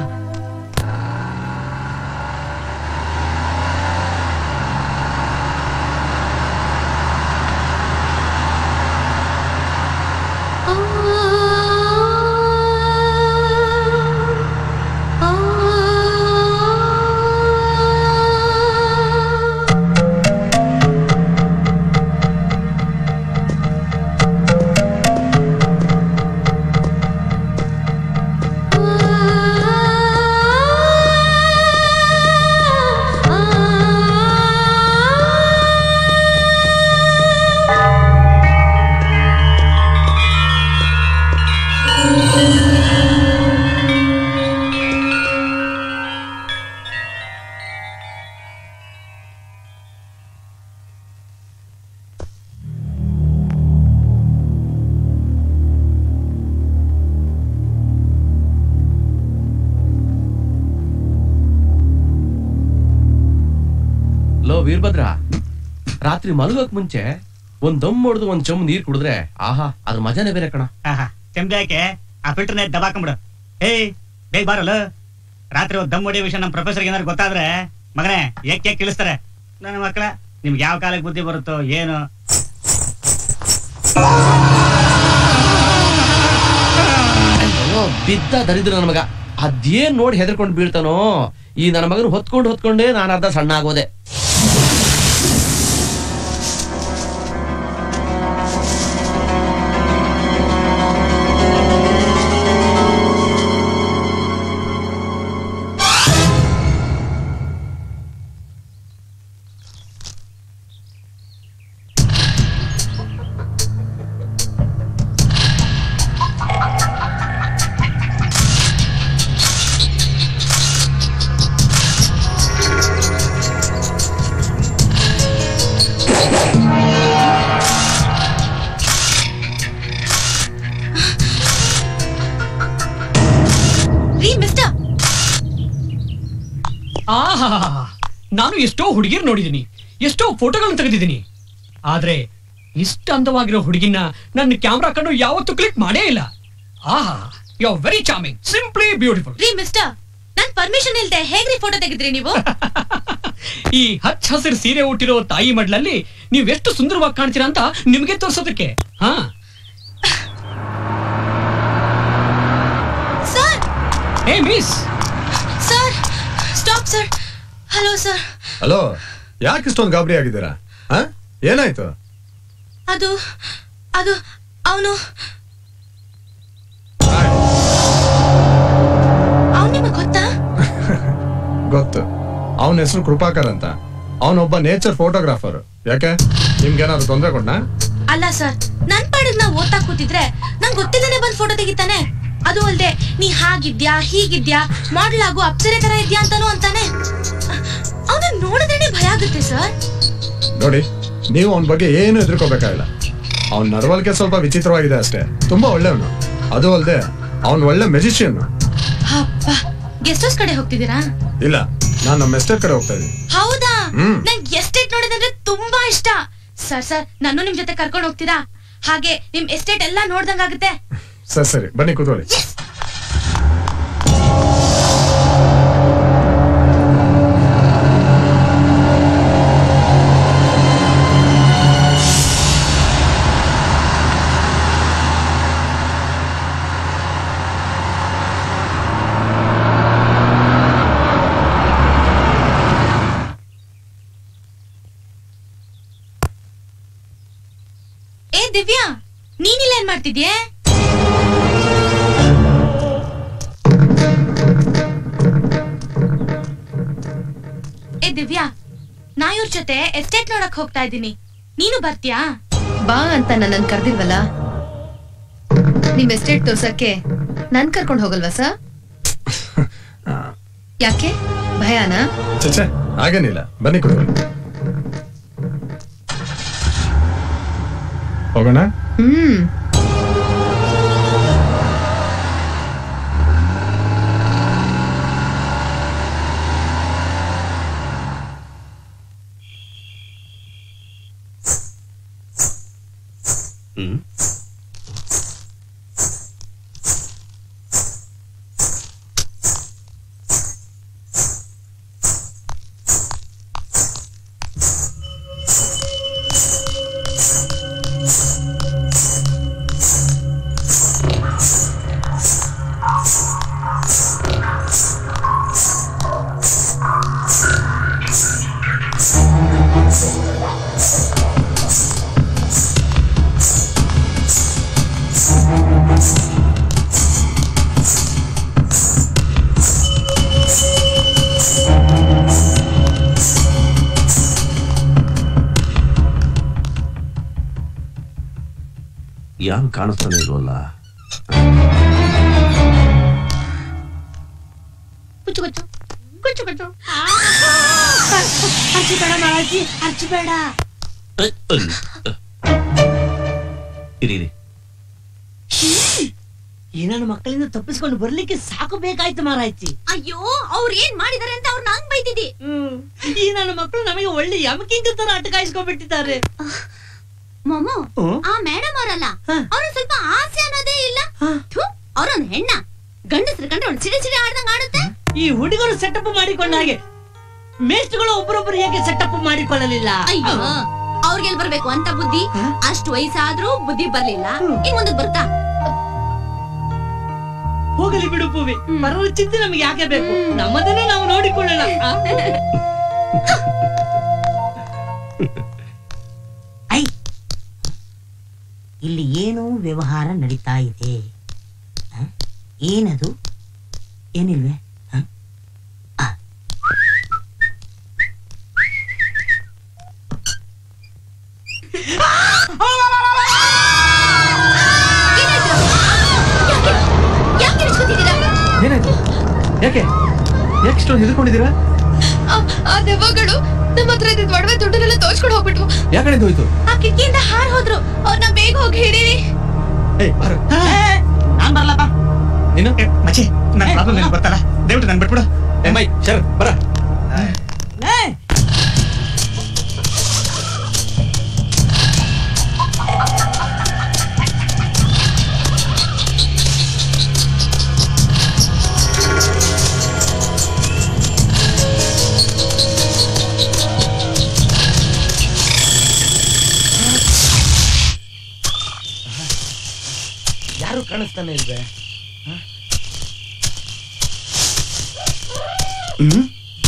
Speaker 3: ವೀರಭದ್ರ, ರಾತ್ರಿ ಮಲಗೋಕ್ ಮುಂಚೆ ಒಂದ್ ದಮ್ ಹೊಡೆದು ಒಂದ್ ಚಮ್ ನೀರ್ ಕುಡಿದ್ರೆ ಆಹಾ, ಅದ್ರ ಮಜಾನೇ ಬೇರೆ ಕಣ.
Speaker 4: ಚೆಂಬ್ಯಾಕೆ ಆ ಫಿಲ್ಟರ್ನ ದಬಾಕೊಂಬಿಡು. ಏಯ್ ಬೇಗ ಬಾರಲ್ಲ, ರಾತ್ರಿ ದಮ್ ಹೊಡಿಯೋ ವಿಷಯ ನಮ್ ಪ್ರೊಫೆಸರ್ಗೆ ಏನಾದ್ರು ಗೊತ್ತಾದ್ರೆ ಮಗನೇ ಏಕೆ ಕೇಳಿಸ್ತಾರೆ. ನನ್ನ ಮಕ್ಕಳ, ನಿಮ್ಗೆ ಯಾವ ಕಾಲಕ್ಕೆ ಬುದ್ಧಿ ಬರುತ್ತೋ ಏನು.
Speaker 3: ಬಿದ್ದ ದರಿದ್ರ ನನ್ನ ಮಗ ಅದೇನ್ ನೋಡಿ ಹೆದರ್ಕೊಂಡು ಬೀಳ್ತಾನೋ ಈ ನನ್ನ ಮಗನ ಹೊತ್ಕೊಂಡು ಹೊತ್ಕೊಂಡೇ ನಾನು ಅರ್ಧ ಸಣ್ಣ ಆಗೋದೆ.
Speaker 6: ನಾನು ಎಷ್ಟೋ ಹುಡುಗಿರ್ ನೋಡಿದೀನಿ, ಎಷ್ಟೋ ಫೋಟೋಗಳನ್ನು ತೆಗೆದಿದ್ದೀನಿ, ಆದ್ರೆ ಇಷ್ಟ ಅಂದವಾಗಿರೋ ಹುಡುಗಿನ ನನ್ನ ಕ್ಯಾಮ್ರಾ ಕಣ್ಣು ಯಾವತ್ತೂ ಕ್ಲಿಕ್ ಮಾಡೇ ಇಲ್ಲ. ಆಹಾ, you are very charming, simply beautiful.
Speaker 14: ರೀ ಮಿಸ್ಟರ್, ನನ್ ಪರ್ಮಿಷನ್ ಇಲ್ದೆ ಹೇಗ್ರಿ ಫೋಟೋ ತೆಗೆದ್ರಿ ನೀವು?
Speaker 6: ಈ ಹಚ್ಚ ಹಸಿರು ಸೀರೆ ಉಟ್ಟಿರೋ ತಾಯಿ ಮಡ್ಲಲ್ಲಿ ನೀವೆಷ್ಟು ಸುಂದರವಾಗಿ ಕಾಣ್ತೀರಾ ಅಂತ ನಿಮ್ಗೆ ತೋರ್ಸೋದಕ್ಕೆ. ಹಾ
Speaker 14: sir,
Speaker 6: hey miss.
Speaker 14: Sir stop sir. Hello sir.
Speaker 15: Hello, ಯಾಕೆ ಇಷ್ಟೊಂದು ಗಾಬರಿ ಆಗಿದ್ದೀರಾ? ಏನಾಯ್ತು?
Speaker 14: ಅದು ಅದು ಅವನು ಅವನು ನಿಮಗೆ ಗೊತ್ತಾ?
Speaker 15: ಗೊತ್ತು, ಅವನ ಹೆಸರು ಕೃಪಾಕರ್ ಅಂತ. ಅವನೊಬ್ಬ ನೇಚರ್ ಫೋಟೋಗ್ರಾಫರ್. ಯಾಕೆ, ನಿಮ್ಗೇನಾದ್ರು ತೊಂದರೆ ಕೊಡ್ನಾ?
Speaker 14: ಅಲ್ಲ ಸರ್, ನನ್ ಪಾಡಿಗೆ ನಾ ಓದ್ತಾ ಕೂತಿದ್ರೆ ನಂಗೆ ಗೊತ್ತಿಲ್ಲನೆ ಬಂದ್ ಫೋಟೋ ತೆಗಿತಾನೆ. ಅದು ಅಲ್ದೆ ನೀ ಹಾಗಿದ್ಯಾ ಹೀಗಿದ್ಯಾ ಮಾಡಲ್ ಆಗು ಅಪ್ಸರೆ ತರ ಇದ್ಯಾ ಅಂತಾನು ಅಂತಾನೆ. ಅವನ ನೋಡಿದ್ರೆ ಭಯ ಆಗುತ್ತೆ ಸರ್.
Speaker 15: ನೋಡಿ, ನೀವು ಅವನ ಬಗ್ಗೆ ಏನು ಹೆದರ್ಕೋಬೇಕಾಗಿಲ್ಲ. ಅವನ ನಡವಳಿಕೆ ಸ್ವಲ್ಪ ವಿಚಿತ್ರವಾಗಿದೆ ಅಷ್ಟೇ. ತುಂಬಾ ಒಳ್ಳೆಯವನು. ಅದು ಅಲ್ದೆ ಅವನ್ ಒಳ್ಳೆ ಮೆಜಿಷಿಯನ್.
Speaker 14: ಗೆಸ್ಟ್ ಹೌಸ್ ಕಡೆ ಹೋಗ್ತಿದ್ದೀರಾ?
Speaker 15: ಇಲ್ಲ, ನಾನು ನಮ್ಮ ಎಸ್ಟೇಟ್ ಕಡೆ ಹೋಗ್ತಾ ಇದ್ದೀನಿ.
Speaker 14: ಹೌದಾ? ನಂಗೆ ಎಸ್ಟೇಟ್ ನೋಡಿದ್ರೆ ತುಂಬಾ ಇಷ್ಟ. ಸರ್ ಸರ್ ನಾನು ನಿಮ್ ಜೊತೆ ಕರ್ಕೊಂಡು ಹೋಗ್ತೀರಾ? ಹಾಗೆ ನಿಮ್ ಎಸ್ಟೇಟ್ ಎಲ್ಲಾ ನೋಡ್ದಂಗಾಗುತ್ತೆ.
Speaker 15: ಸರಿ ಸರಿ, ಬನ್ನಿ ಕೂತ್ಕೊಳ್ಳಿ.
Speaker 14: ಏ ದಿವ್ಯಾ, ನೀನಿಲ್ಲ ಏನ್ ಮಾಡ್ತಿದ್ಯೆ? ಏ ದಿವ್ಯಾ, ನಾ ಇವ್ರ ಜೊತೆ ಎಸ್ಟೇಟ್ ನೋಡಕ್ ಹೋಗ್ತಾ ಇದ್ದೀನಿ, ನೀನು ಬರ್ತೀಯಾ?
Speaker 18: ಬಾ ಅಂತ ನನ್ನನ್ ಕರ್ದಿಲ್ವಲ್ಲ, ನಿಮ್ ಎಸ್ಟೇಟ್ ತೋರ್ಸಕ್ಕೆ ನನ್ ಕರ್ಕೊಂಡ್ ಹೋಗಲ್ವಾ ಸರ್? ಯಾಕೆ, ಭಯನಾ?
Speaker 15: ಚಚೆ, ಹಾಗೇನಿಲ್ಲ, ಬನ್ನಿ ಕೂತ್ಕೊಳ್ಳಿ. ಹೋಗೋಣ?
Speaker 18: ಹ್ಮ್.
Speaker 2: ಹ್ಮ್ ಯಾರು ಕಾಣಿಸ್ತಾನೆ ಇಲ್ವಲ್ಲ?
Speaker 5: ಕುಚ್ಚು ಕುಚ್ಚು ಕುಚ್ಚು ಕುಚ್ಚು ಅರ್ಚಿಬೇಡ ಮಾರಾಜಿ, ಅರ್ಚಿಬೇಡ.
Speaker 2: ಇರಿ ಇರಿ,
Speaker 12: ಈ ನನ್ನ ಮಕ್ಕಳಿಂದ ತಪ್ಪಿಸ್ಕೊಂಡು ಬರ್ಲಿಕ್ಕೆ ಸಾಕು ಬೇಕಾಯ್ತು ಮಾರಾಯ್ತಿ.
Speaker 9: ಅಯ್ಯೋ, ಅವ್ರು ಏನ್ ಮಾಡಿದಾರೆ ಅಂತ ಅವ್ರನ್ನ ಹಂಗ್ ಬೈತಿದ್ದಿ.
Speaker 12: ಈ ನನ್ನ ಮಕ್ಕಳು ನಮಗೆ ಒಳ್ಳೆ ಯಮಕಿಂಗ ತರ ಅಟಕಾಯಿಸ್ಕೊಂಡ್ಬಿಟ್ಟಿದ್ದಾರೆ.
Speaker 9: ಮೊಮ್ಮು, ಆ ಮೇಡಮ್ ಅವರಲ್ಲ, ಅವ್ರ ಸ್ವಲ್ಪ ಆಸೆ ಅನ್ನೋದೇ ಇಲ್ಲ. ಅವ್ರೊಂದ್ ಹೆಣ್ಣ, ಗಂಡಸ್ರ ಕಂಡ್ರೆ ಅವ್ಳು ಸಿಡಿ ಸಿಡಿ ಆಡ್ದಂಗ್ ಆಡುತ್ತೆ.
Speaker 12: ಈ ಹುಡುಗರು ಸೆಟಪ್ ಮಾಡಿಕೊಂಡ ಹಾಗೆ ಮೇಸ್ಟ್ಗಳು ಒಬ್ಬರೊಬ್ಬರು ಹೇಗೆ ಸೆಟಪ್ ಮಾಡಿಕೊಳ್ಳಲಿಲ್ಲ?
Speaker 9: ಅಯ್ಯೋ, ಅವ್ರಿಗೆಲ್ ಬರ್ಬೇಕು ಅಂತ ಬುದ್ಧಿ? ಅಷ್ಟು ವಯಸ್ಸಾದ್ರೂ ಬುದ್ಧಿ ಬರ್ಲಿಲ್ಲ, ಇನ್ ಮುಂದಕ್ಕೆ ಬರ್ತಾ?
Speaker 12: ಹೋಗಲಿ ಬಿಡು ಪೂವಿ, ಬರೋರ ಚಿಂತೆ ನಮ್ಗೆ ಯಾಕೆ ಬೇಕು? ನಮ್ಮದನ್ನ ನಾವು ನೋಡಿಕೊಳ್ಳೋಣ.
Speaker 5: ಐ ಇಲ್ಲಿ ಏನೋ ವ್ಯವಹಾರ ನಡೀತಾ ಇದೆ. ಏನದು? ಏನಿಲ್ವೇ?
Speaker 1: ಏನಾಯ್ತು? ಯಾಕೆ ಯಾಕೆ ಇಷ್ಟೊಂದು ಹೆದರ್ಕೊಂಡಿದ್ದೀರಾ?
Speaker 16: ಆ ದೆವ್ವಗಳು ನಮ್ಮ ಹತ್ರ ಇದ್ದಿದ್ ಒಡವೆ ದುಡ್ಡನ್ನೆಲ್ಲ ತೋಚ್ಕೊಂಡು ಹೋಗ್ಬಿಟ್ವು.
Speaker 1: ಯಾಕಡೆ ಹೋಯ್ತು?
Speaker 16: ಆ ಕಿಟಕಿಯಿಂದ ಹಾರ್ ಹೋದ್ರು. ಅವ್ರನ್ನ ಬೇಗ ಹೋಗಿ ಹಿಡೀರಿ.
Speaker 4: ನಾನ್ ಬರ್ಲಪ್ಪ.
Speaker 1: ನೀನು
Speaker 4: ಮಚ್ಚಿ ನನ್ ಪ್ರಾಬ್ಲಮ್ ನಿನಗೆ ಗೊತ್ತಲ್ಲ, ದಯವಿಟ್ಟು ನನ್ ಬಿಟ್ಬಿಡು.
Speaker 1: ಏ ಮೈ ಶರತ್ ಬರ.
Speaker 11: ಯಾರು ಕಾಣಿಸ್ತಾನೆ ಇಲ್ವೇ? ಹ್ಮ್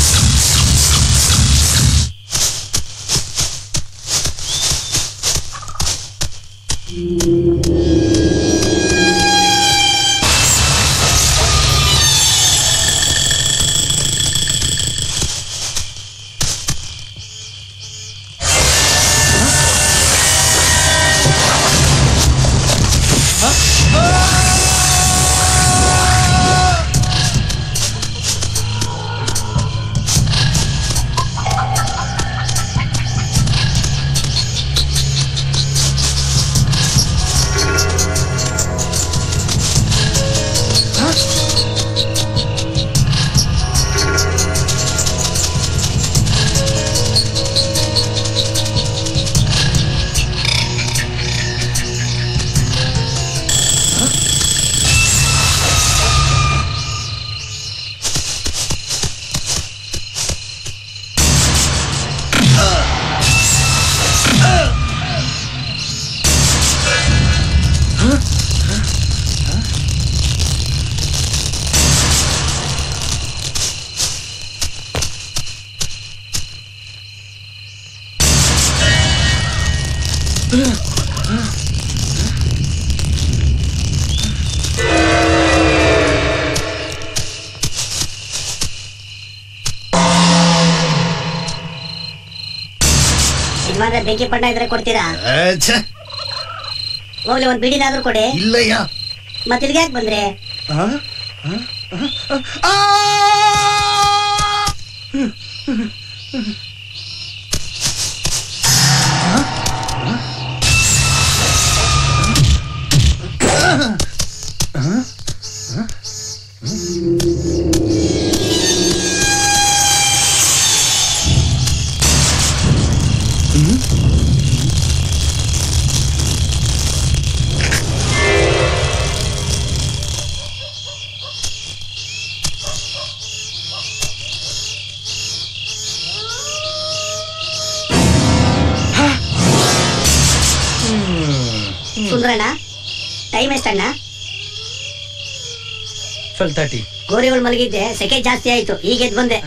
Speaker 5: ಯಜಮಾನ್ರೆ ಬೆಂಕಿ ಪಣ್ಣ ಇದ್ರೆ ಕೊಡ್ತೀರಾ? ಹೋಗ್ಲಿ ಒಂದ್ ಬಿಡಿನಾದ್ರೂ ಕೊಡಿ.
Speaker 11: ಇಲ್ಲಯ್ಯ.
Speaker 5: ಮತ್ತೆ ಇಲ್ಲಿಗೆ ಯಾಕೆ ಬಂದ್ರೆ? ಸುಂದ್ರಣ್ಣ ಟೈಮ್ ಎಷ್ಟಣ್ಣ?
Speaker 11: Twelve thirty.
Speaker 5: ಗೋರಿಗಳು ಮಲಗಿದ್ದೆ, ಸೆಕೆ ಜಾಸ್ತಿ ಆಯ್ತು, ಈಗ ಎದ್ದು ಬಂದೆ.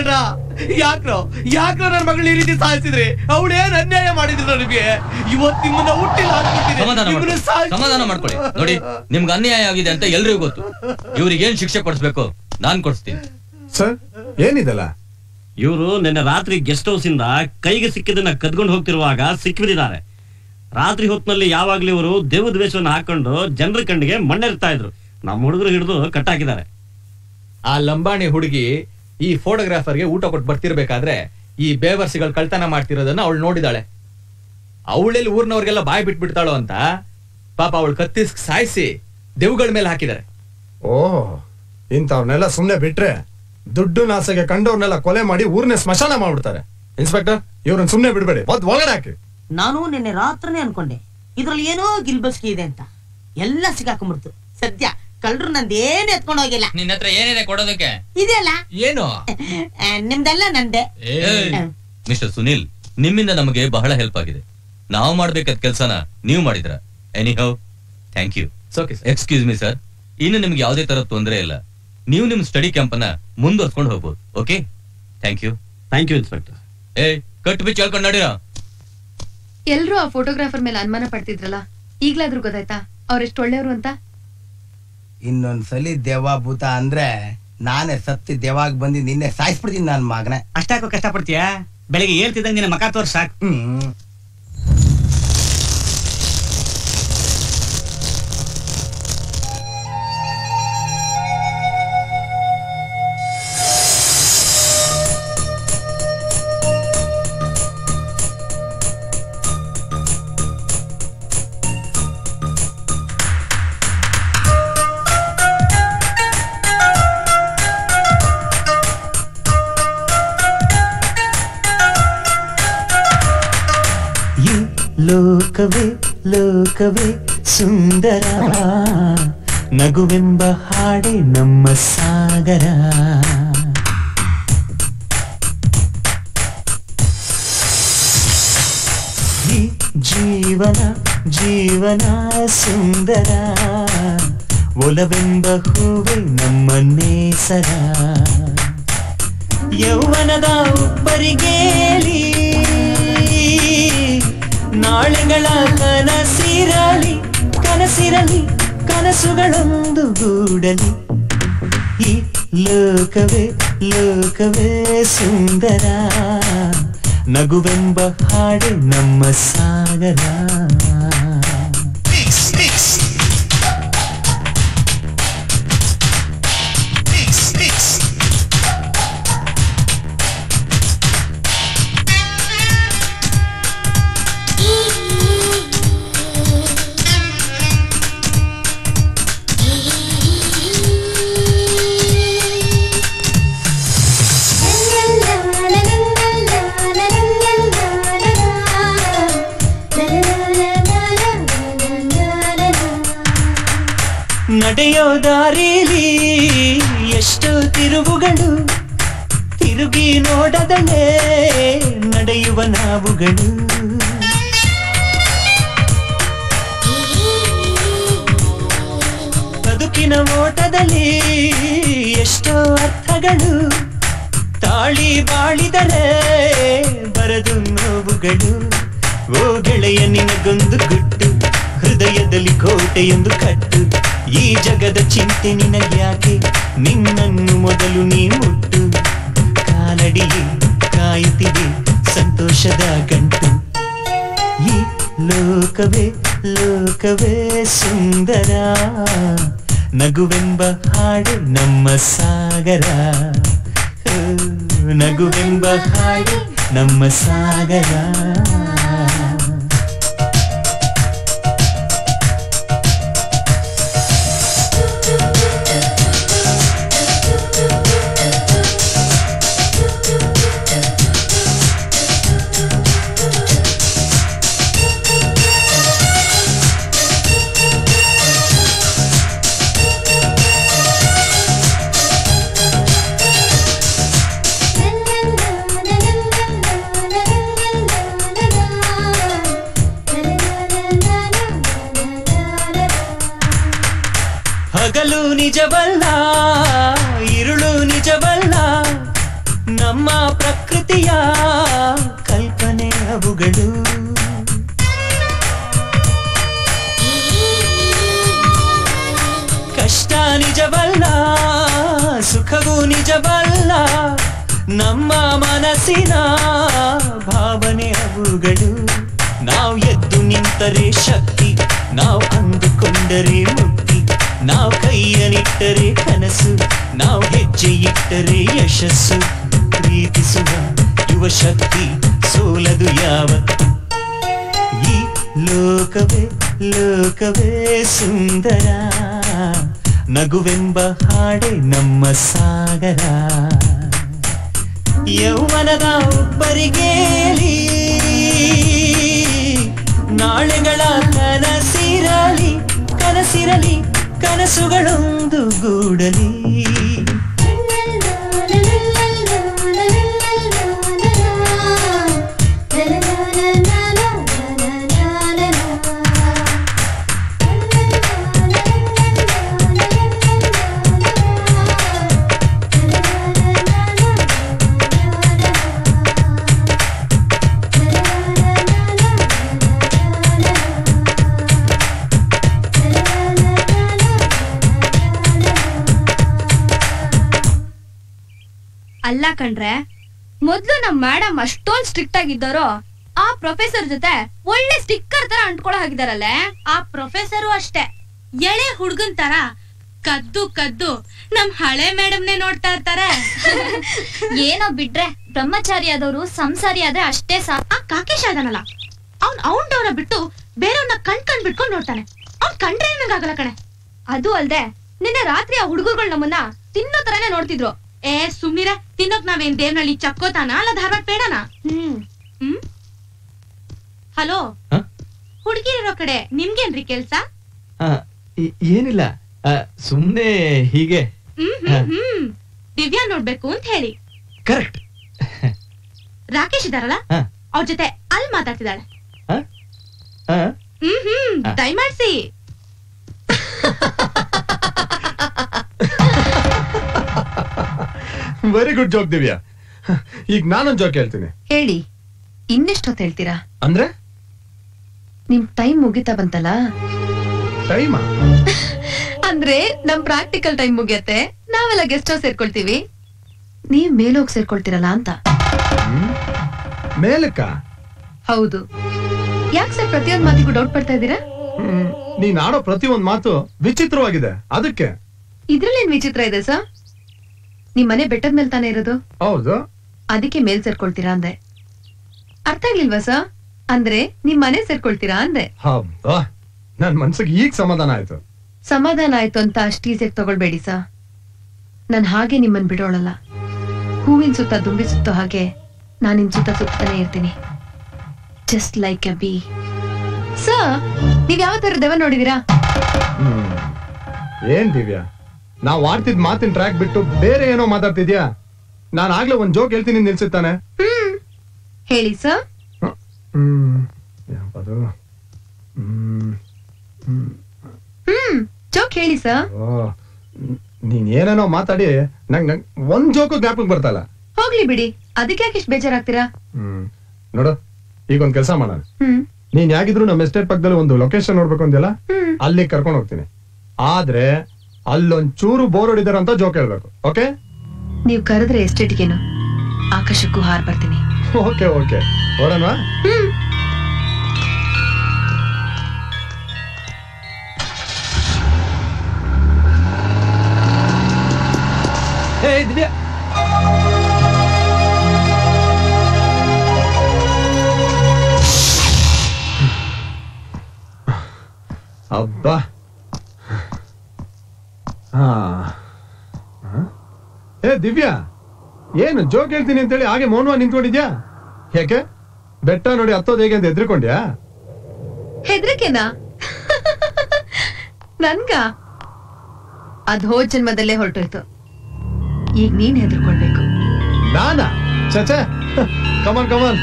Speaker 3: ಬಿಟ್ಬಿಟ್ರ? ಯಾಕ್ರೋ ಯಾಕ್ರೋ ನನ್ನ ಮಗಳು ಈ ರೀತಿ ಸಾಯಿಸಿದ್ರಿ? ಅವಳೇನ್ ಅನ್ಯಾಯ ಮಾಡಿದ್ರು ನನಗೆ? ಇವತ್ತು ನಿಮ್ಮನ್ನ ಹುಟ್ಟಿಲ್ಲ
Speaker 1: ಸಮಾಧಾನ ಮಾಡ್ಕೊಳ್ಳಿ, ಸಮಾಧಾನ ಮಾಡ್ಕೊಳ್ಳಿ. ನೋಡಿ, ನಿಮ್ಗೆ ಅನ್ಯಾಯ ಆಗಿದೆ ಅಂತ ಎಲ್ರಿಗೂ ಗೊತ್ತು. ಇವ್ರಿಗೆ ಏನ್ ಶಿಕ್ಷೆ ಕೊಡಿಸ್ಬೇಕು ನಾನ್ ಕೊಡಿಸ್ತೀನಿ.
Speaker 15: ಸರ್ ಏನಿದೆಲ್ಲ?
Speaker 2: ಇವರು ನಿನ್ನೆ ರಾತ್ರಿ ಗೆಸ್ಟ್ ಹೌಸ್ ಇಂದ ಕೈಗೆ ಸಿಕ್ಕಿದ್ದನ್ನ ಕದ್ಕೊಂಡು ಹೋಗ್ತಿರುವಾಗ ಸಿಕ್ಕಿಬಿದ್ದಾರೆ. ರಾತ್ರಿ ಹೊತ್ತಿನಲ್ಲಿ ಯಾವಾಗ್ಲೂ ಇವರು ದೇವದ ವೇಷವನ್ನು ಹಾಕೊಂಡು ಜನರ ಕಣ್ಣಿಗೆ ಮಣ್ಣೆರ್ತಾ ಇದ್ರು. ನಮ್ಮ ಹುಡುಗರು ಹಿಡಿದು ಕಟ್ಟಾಕಿದ್ದಾರೆ.
Speaker 1: ಆ ಲಂಬಾಣಿ ಹುಡುಗಿ ಈ ಫೋಟೋಗ್ರಾಫರ್ಗೆ ಊಟ ಕೊಟ್ಟು ಬರ್ತಿರ್ಬೇಕಾದ್ರೆ ಈ ಬೇವರ್ಸಿಗಳು ಕಳ್ತನ ಮಾಡ್ತಿರೋದನ್ನ ಅವಳು ನೋಡಿದಾಳೆ. ಅವಳೆಲ್ಲಿ ಊರ್ನವ್ರಿಗೆಲ್ಲ ಬಾಯ್ ಬಿಟ್ಬಿಡ್ತಾಳೋ ಅಂತ ಪಾಪ ಅವಳು ಕತ್ತಿಸ್ ಸಾಯಿಸಿ ದೇವುಗಳ ಮೇಲೆ ಹಾಕಿದ್ದಾರೆ.
Speaker 15: ಓಹ್, ಇಂಥವ್ರನ್ನೆಲ್ಲ ಸುಮ್ನೆ ಬಿಟ್ರೆ ದುಡ್ಡು ನಾಸಗೆ ಕಂಡವ್ರನ್ನೆಲ್ಲ ಕೊಲೆ ಮಾಡಿ ಊರ್ನೇ ಸ್ಮಶಾನ ಮಾಡ್ಬಿಡ್ತಾರೆ. ಇನ್ಸ್ಪೆಕ್ಟರ್, ಇವ್ರನ್ನ ಸುಮ್ನೆ ಬಿಡ್ಬೇಡಿ, ಒದ್ ಒಳಗಡೆ ಹಾಕಿ.
Speaker 5: ನಾನು ನಿನ್ನೆ ರಾತ್ರಿನೇ ಅನ್ಕೊಂಡೆ ಇದ್ರಲ್ಲಿ ಏನೋ ಗಿಲ್ಬಸ್ಕಿ ಇದೆ ಅಂತ. ಎಲ್ಲ ಸಿಗಾಕೊಂಡ್ಬಿಡ್ತು. ಸದ್ಯ ಕಳ್ರು ನಂದೇನು ಎತ್ಕೊಂಡು ಹೋಗಿಲ್ಲ.
Speaker 1: ನಿನ್ನ ಹತ್ರ ಏನಿದೆ ಕೊಡೋದಕ್ಕೆ?
Speaker 5: ಇದೆಯಲ್ಲ
Speaker 1: ಏನು?
Speaker 5: ನಿಮ್ದೆಲ್ಲ ನಂದೆ.
Speaker 1: ಮಿಸ್ಟರ್ ಸುನಿಲ್, ನಿಮ್ಮಿಂದ ನಮಗೆ ಬಹಳ ಹೆಲ್ಪ್ ಆಗಿದೆ. ನಾವು ಮಾಡ್ಬೇಕಾದ ಕೆಲಸನ ನೀವು ಮಾಡಿದ್ರ. Anyhow thank you. Excuse me sir, ಇನ್ನು ನಿಮ್ಗೆ ಯಾವುದೇ ತರ ತೊಂದರೆ ಇಲ್ಲ. ನೀವು ನಿಮ್ ಸ್ಟಡಿ ಕ್ಯಾಂಪ್ ಅನ್ನ ಮುಂದುವರ್ಸ್ಕೊಂಡು ಹೋಗ್ಬೋದು. Okay, thank you.
Speaker 2: Thank you inspector.
Speaker 1: ಏ ಕಟ್ ಬಿಚ್ಚಿ ಹೇಳ್ಕೊಂಡು ನಡೀರ.
Speaker 18: ಎಲ್ರು ಆ ಫೋಟೋಗ್ರಾಫರ್ ಮೇಲೆ ಅನುಮಾನ ಪಡ್ತಿದ್ರಲ್ಲ, ಈಗ್ಲಾದ್ರೂ ಗೊತ್ತಾಯ್ತಾ ಅವ್ರೆಷ್ಟು ಒಳ್ಳೆಯವರು ಅಂತ?
Speaker 11: ಇನ್ನೊಂದ್ಸಲಿ ದೇವ ಭೂತ ಅಂದ್ರೆ ನಾನೇ ಸತ್ತಿ ದೇವಾಗ ಬಂದು ನಿನ್ನೆ ಸಾಯಿಸ್ಬಿಡ್ತೀನಿ ನನ್ನ ಮಗನೇ.
Speaker 4: ಅಷ್ಟಾಕೋ ಕಷ್ಟ ಪಡ್ತೀಯಾ? ಬೆಳಿಗ್ಗೆ ಹೇಳ್ತಿದ್ದಂಗೆ ನಿನ್ನ ಮಕ ತೋರ್ಸ್ ಸಾಕು.
Speaker 11: ಹ್ಮ್
Speaker 7: ಲೋಕವೇ ಲೋಕವೇ ಸುಂದರ, ನಗುವೆಂಬ ಹಾಡೆ ನಮ್ಮ ಸಾಗರ. ಈ ಜೀವನ ಜೀವನ ಸುಂದರ, ಒಲವೆಂಬ ಹೂವೆ ನಮ್ಮ ನೇಸರ. ಯೌವನದ ಉಪ್ಪರಿಗೇಲಿ ನಾಳೆಗಳ ಕನಸಿರಲಿ, ಕನಸಿರಲಿ ಕನಸುಗಳೊಂದು ಗೂಡಲಿ. ಈ ಲೋಕವೇ ಲೋಕವೇ ಸುಂದರ, ನಗುವೆಂಬ ಹಾಡು ನಮ್ಮ ಸಾಗರ. ನಡೆಯೋ ದಾರಿಲಿ ಎಷ್ಟೋ ತಿರುವುಗಳು, ತಿರುಗಿ ನೋಡದಲೇ ನಡೆಯುವ ನಾವುಗಳು. ಬದುಕಿನ ಓಟದಲ್ಲಿ ಎಷ್ಟೋ ಅರ್ಥಗಳು, ತಾಳಿ ಬಾಳಿದರೆ ಬರದು ನೋವುಗಳು. ಓ ಗೆಳೆಯ ನಿನಗೊಂದು ಗುಟ್ಟು, ಹೃದಯದಲ್ಲಿ ಕೋಟೆಯೊಂದು ಕಟ್ಟು. ಈ ಜಗದ ಚಿಂತೆ ನಿನಗ್ಯಾಕೆ, ನಿನ್ನನ್ನು ಮೊದಲು ನೀ ಮುಟ್ಟು. ಕಾಲಡಿಯೇ ಕಾಯುತ್ತಿದೆ ಸಂತೋಷದ ಗಂಟು. ಈ ಲೋಕವೇ ಲೋಕವೇ ಸುಂದರ, ನಗುವೆಂಬ ಹಾಡು ನಮ್ಮ ಸಾಗರ. ನಗುವೆಂಬ ಹಾಡು ನಮ್ಮ ಸಾಗರ. ಹಗಲು ನಿಜವಲ್ಲ, ಇರುಳು ನಿಜವಲ್ಲ, ನಮ್ಮ ಪ್ರಕೃತಿಯ ಕಲ್ಪನೆ ಅವುಗಳು. ಕಷ್ಟ ನಿಜವಲ್ಲ, ಸುಖವೂ ನಿಜವಲ್ಲ, ನಮ್ಮ ಮನಸ್ಸಿನ ಭಾವನೆ ಅವುಗಳು. ನಾವು ಎದ್ದು ನಿಂತರೆ ಶಕ್ತಿ, ನಾವು ಅಂದುಕೊಂಡರೆ ಮುಕ್ತಿ, ನಾವು ಕೈಯನಿಟ್ಟರೆ ಕನಸು, ನಾವು ಹೆಜ್ಜೆ ಇಟ್ಟರೆ ಯಶಸ್ಸು. ಪ್ರೀತಿಸುವ ಯುವ ಶಕ್ತಿ ಸೋಲದು ಯಾವತ್ತು. ಈ ಲೋಕವೇ ಲೋಕವೇ ಸುಂದರ, ನಗುವೆಂಬ ಹಾಡೆ ನಮ್ಮ ಸಾಗರ. ಯೌವನದ ಒಬ್ಬರಿಗೇಲಿ ನಾಳೆಗಳ ಕನಸಿರಲಿ, ಕನಸಿರಲಿ ಕನಸುಗಳೊಂದು ಗೂಡಲಿ.
Speaker 16: ಅಲ್ಲ ಕಣ್ರೆ, ಮೊದ್ಲು ನಮ್ ಮೇಡಮ್ ಅಷ್ಟೊಂದ್ ಸ್ಟ್ರಿಕ್ಟ್ ಆಗಿದ್ದಾರೋ ಆ ಪ್ರೊಫೆಸರ್ ಜೊತೆ ಒಳ್ಳೆ ಸ್ಟಿಕ್ಕರ್ ತರ ಅಂಟ್ಕೊಳ ಹಾಕಿದಾರಲ್ಲೇ.
Speaker 14: ಆ ಪ್ರೊಫೆಸರು ಅಷ್ಟೇ ಎಳೆ ಹುಡ್ಗನ್ ತರ ಕದ್ದು ಕದ್ದು ನಮ್ ಹಳೆ ಮೇಡಮ್ನೇ ನೋಡ್ತಾ ಇರ್ತಾರೆ.
Speaker 8: ಏನೋ ಬಿಟ್ರೆ ಬ್ರಹ್ಮಚಾರಿ ಆದವರು ಸಂಸಾರಿ ಆದ್ರೆ ಅಷ್ಟೇ ಸಾಕು.
Speaker 14: ಆ ಕಾಕೇಶ್ ಅದನಲ್ಲ, ಅವ್ನ್ ಅವನ್ದವ್ರ ಬಿಟ್ಟು ಬೇರೆಯವ್ರನ್ನ ಕಣ್ ಕಣ್ ಬಿಟ್ಕೊಂಡ್ ನೋಡ್ತಾನೆ. ಅವ್ನ್ ಕಂಡ್ರೆ ನಂಗಾಗಲ್ಲ ಕಣೆ.
Speaker 16: ಅದು ಅಲ್ದೆ ನಿನ್ನೆ ರಾತ್ರಿ ಆ ಹುಡುಗರುಗಳು ನಮ್ಮನ್ನ ತಿನ್ನೋ ತರನೇ ನೋಡ್ತಿದ್ರು.
Speaker 14: ಏ ಸುಮ್ನಿರೆ, ತಿನ್ನೋಕ್ ನಾವೇನ್ ದೇವ್ನಳ್ಳಿ ಚಕ್ಕೋತಾನ ಅಲ್ಲ ಧಾರವಾಡ ಬೇಡನ? ಹ್ಮ್ ಹ್ಮ್ ಹಲೋ, ಹುಡುಗಿರೋ ಕಡೆ ನಿಮ್ಗೇನ್ರಿ ಕೆಲ್ಸ?
Speaker 1: ಏನಿಲ್ಲ, ಸುಮ್ನೆ ಹೀಗೆ.
Speaker 14: ಹ್ಮ್ ಹ್ಮ್ ಹ್ಮ್ ದಿವ್ಯಾ ನೋಡ್ಬೇಕು ಅಂತ ಹೇಳಿ.
Speaker 1: ಕರೆಕ್ಟ್.
Speaker 14: ರಾಕೇಶ್ ಇದಾರಲ್ಲ, ಅವ್ರ ಜೊತೆ ಅಲ್ಲಿ ಮಾತಾಡ್ತಿದ್ದಾಳೆ. ಹ್ಮ್ ಹ್ಮ್ ದಯಮಾಡ್ಸಿ.
Speaker 15: Very good joke Divya. ಈಗ ನಾನೊಂದ್ ಜೋಕ್ ಹೇಳ್ತೀನಿ.
Speaker 18: ಹೇಳಿ. ಇನ್ನೆಷ್ಟೊತ್ತು ಹೇಳ್ತೀರಾ?
Speaker 15: ಅಂದ್ರೆ
Speaker 18: ನಿಮ್ ಟೈಮ್ ಮುಗಿತಾ ಬಂತಲ್ಲ.
Speaker 15: ಟೈಮ್
Speaker 18: ಅಂದ್ರೆ ನಮ್ ಪ್ರಾಕ್ಟಿಕಲ್ ಟೈಮ್ ಮುಗಿಯತ್ತೆ, ನಾವೆಲ್ಲ ಗೆಸ್ಟ್ ಹೌಸ್ ಸೇರ್ಕೊಳ್ತೀವಿ, ನೀವ್ ಮೇಲೋಗ್ ಸೇರ್ಕೊಳ್ತೀರಲ್ಲ ಅಂತ.
Speaker 15: ಮೇಲಕ್ಕ?
Speaker 18: ಹೌದು. ಯಾಕೆ ಸರ್ ಪ್ರತಿಯೊಂದ್ ಮಾತಿಗೂ ಡೌಟ್ ಪಡ್ತಾ ಇದ್ದೀರಾ?
Speaker 15: ನೀನ್ ಆಡೋ ಪ್ರತಿಯೊಂದ್ ಮಾತು ವಿಚಿತ್ರವಾಗಿದೆ, ಅದಕ್ಕೆ.
Speaker 18: ಇದ್ರಲ್ಲೇನ್ ವಿಚಿತ್ರ ಇದೆ ಸರ್? ನಿಮ್ ಮನೆ ಬೆಟ್ಟದ ಮೇಲೆ ತಾನೇ ಇರೋದು?
Speaker 15: ಹೌದು.
Speaker 18: ಅದಕ್ಕೆ ಮೇಲ್ ಸೇರ್ಕೊಳ್ತೀರಾ ಅಂದೆ. ಅರ್ಥ ಆಗ್ಲಿಲ್ವಾ ಸರ್? ಅಂದ್ರೆ ನಿಮ್ ಮನೆ ಸೇರ್ಕೊಳ್ತೀರಾ ಅಂದೆ.
Speaker 15: ಹಬ್ಬ, ನನ್ ಮನ್ಸಿಗೆ ಈಗ ಸಮಾಧಾನ ಆಯ್ತು.
Speaker 18: ಸಮಾಧಾನ ಆಯ್ತು ಅಂತ ಅಷ್ಟ್ ಈಸಿಯಾಗಿ ತಗೊಳ್ಬೇಡಿ ಸರ್. ನಾನ್ ಹಾಗೆ ನಿಮ್ಮನ್ ಬಿಡೋಳಲ್ಲ. ಹೂವಿನ ಸುತ್ತ ದುಂಬಿ ಸುತ್ತೋ ಹಾಗೆ ನಾನ್ ನಿನ್ ಸುತ್ತ ಸುತ್ತಾನೆ ಇರ್ತೀನಿ. Just like a bee. Sir, ನೀವ್ ಯಾವ ತರ ದೆವ್ವ ನೋಡಿದೀರಾ?
Speaker 15: ಏನ್ ದಿವ್ಯಾ, ನಾವ್ ಆಡ್ತಿದ್ ಮಾತಿನ ಟ್ರ್ಯಾಕ್ ಬಿಟ್ಟು ಬೇರೆ ಏನೋ ಮಾತಾಡ್ತಿದ್ಯಾ? ನಾನ್ ಆಗ್ಲೇ ಒಂದ್ ಜೋಕ್ ಹೇಳ್ತೀನಿ, ನಿಲ್ಸುತ್ತಾನೆ.
Speaker 18: ಹ್ಮ್ ಹೇಳಿ ಸರ್.
Speaker 15: ಹ್ಮ್ ಯಾವ್ದು? ಹ್ಮ್
Speaker 18: ಹ್ಮ್ ಜೋಕ್ ಹೇಳಿ ಸರ್.
Speaker 15: ನೀನ್ ಏನೇನೋ ಮಾತಾಡಿ ನಂಗ್ ನಂಗ್ ಒಂದ್ ಜೋಕು ಜ್ಞಾಪಕ್ ಬರ್ತಲ್ಲ.
Speaker 18: ಹೋಗ್ಲಿ ಬಿಡಿ, ಅದಕ್ಕೆ ಯಾಕೆ ಇಷ್ಟು ಬೇಜಾರಾಗ್ತೀರಾ?
Speaker 15: ಹ್ಮ್ ನೋಡು, ಈಗ ಒಂದ್ ಕೆಲ್ಸ ಮಾಡೋಣ.
Speaker 18: ಹ್ಮ್
Speaker 15: ನೀನ್ ಯಾಗಿದ್ರು ನಮ್ಮ ಎಸ್ಟೇಟ್ ಪಕ್ಕದಲ್ಲಿ ಒಂದು ಲೊಕೇಶನ್ ನೋಡ್ಬೇಕು ಅಂದ್ಯಲ್ಲ, ಅಲ್ಲಿ ಕರ್ಕೊಂಡು ಹೋಗ್ತೀನಿ. ಆದ್ರೆ ಅಲ್ಲೊಂದ್ ಚೂರು ಬೋರ್ ಹೊಡಿದಾರಂತ ಜೋಕ್ ಹೇಳ್ಬೇಕು, ಓಕೆ?
Speaker 18: ನೀವ್ ಕರೆದ್ರೆ ಎಸ್ಟೇಟ್ಗೇನು ಆಕಾಶಕ್ಕೂ ಹಾರ್ ಬರ್ತೀನಿ.
Speaker 15: Okay okay, ಹೊರಣ್ವಾ?
Speaker 18: ಹ್ಮ್
Speaker 1: ಏ ದಿವ್ಯಾ,
Speaker 15: ಅಬ್ಬಾ. ಹಾ ಏ ದಿವ್ಯಾ, ಏನು ಜೋಕ್ ಹೇಳ್ತೀನಿ ಅಂತೇಳಿ ಹಾಗೆ ಮೌನವಾ ನಿಂತ್ಕೊಂಡಿದ್ಯಾ? ಯಾಕೆ ಬೆಟ್ಟ ನೋಡಿ ಹತ್ತೋದ್ ಹೇಗೆ ಅಂತ ಹೆದ್ರಿಕೊಂಡ್ಯಾ?
Speaker 18: ಹೆದ್ರಿಕೆನಾ? ನನ್ಗ ಅದ್ ಹೋದ್ ಜನ್ಮದಲ್ಲೇ ಹೊರಟೋಯ್ತು. ಈಗ ನೀನ್ ಹೆದರ್ಕೊಳ್ಬೇಕು.
Speaker 15: ನಾನಾ? ಚಚ, ಕಮಾನ್ ಕಮಾನ್.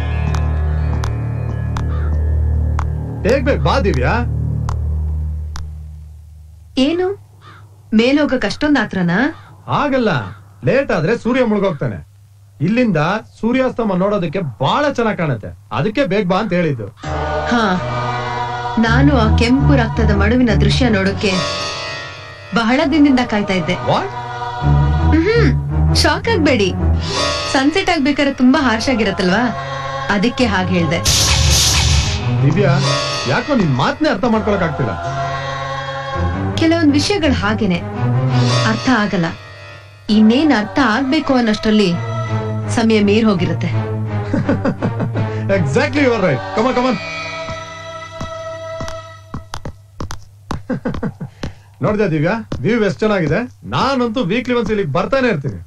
Speaker 15: ಹೇಗ್ಬೇಕು ಬಾ ದಿವ್ಯಾ.
Speaker 18: ಏನು ಮೇಲ್ ಹೋಗಕ್ ಅಷ್ಟೊಂದ್ ಆತ್ರನಾ?
Speaker 15: ಆಗಲ್ಲ, ಲೇಟ್ ಆದ್ರೆ ಸೂರ್ಯ ಮುಳುಗೋಗ್ತಾನೆ. ಇಲ್ಲಿಂದ ಸೂರ್ಯಾಸ್ತಮ ನೋಡೋದಕ್ಕೆ ಬಹಳ ಚೆನ್ನಾಗ್ ಕಾಣುತ್ತೆ, ಅದಕ್ಕೆ ಬೇಗ ಬಾ ಅಂತ ಹೇಳಿದ್ದು.
Speaker 18: ಹಾ, ನಾನು ಆ ಕೆಂಪು ರಕ್ತದ ಮಡುವಿನ ದೃಶ್ಯ ನೋಡೋಕೆ ಬಹಳ ದಿನದಿಂದ ಕಾಯ್ತಾ ಇದ್ದೆ. ಹ್ಮ್ ಶಾಕ್ ಆಗ್ಬೇಡಿ, ಸನ್ಸೆಟ್ ಆಗ್ಬೇಕಾದ್ರೆ ತುಂಬಾ ಹಾರ್ಷ್ ಆಗಿರತ್ತಲ್ವಾ, ಅದಕ್ಕೆ ಹಾಗೆ ಹೇಳ್ದೆ.
Speaker 15: ದಿವ್ಯಾ, ಯಾಕೋ ನಿನ್ ಮಾತನ್ನೇ ಅರ್ಥ ಮಾಡ್ಕೊಳಕ್ ಆಗ್ತಿಲ್ಲ.
Speaker 18: ಕೆಲವೊಂದ್ ವಿಷಯಗಳು ಹಾಗೇನೆ ಅರ್ಥ ಆಗಲ್ಲ, ಇನ್ನೇನ್ ಅರ್ಥ ಆಗ್ಬೇಕು ಅನ್ನೋಷ್ಟರಲ್ಲಿ ಸಮಯ ಮೀರ್ ಹೋಗಿರುತ್ತೆ.
Speaker 15: Exactly you are right. Come on come on. ನೋಡ್ದೆ ದಿವ್ಯಾ, ವ್ಯೂ ಎಷ್ಟು ಚೆನ್ನಾಗಿದೆ. ನಾನಂತೂ ವೀಕ್ಲಿ ಒನ್ಸ್ ಇಲ್ಲಿಗೆ ಬರ್ತಾನೆ ಇರ್ತೀನಿ.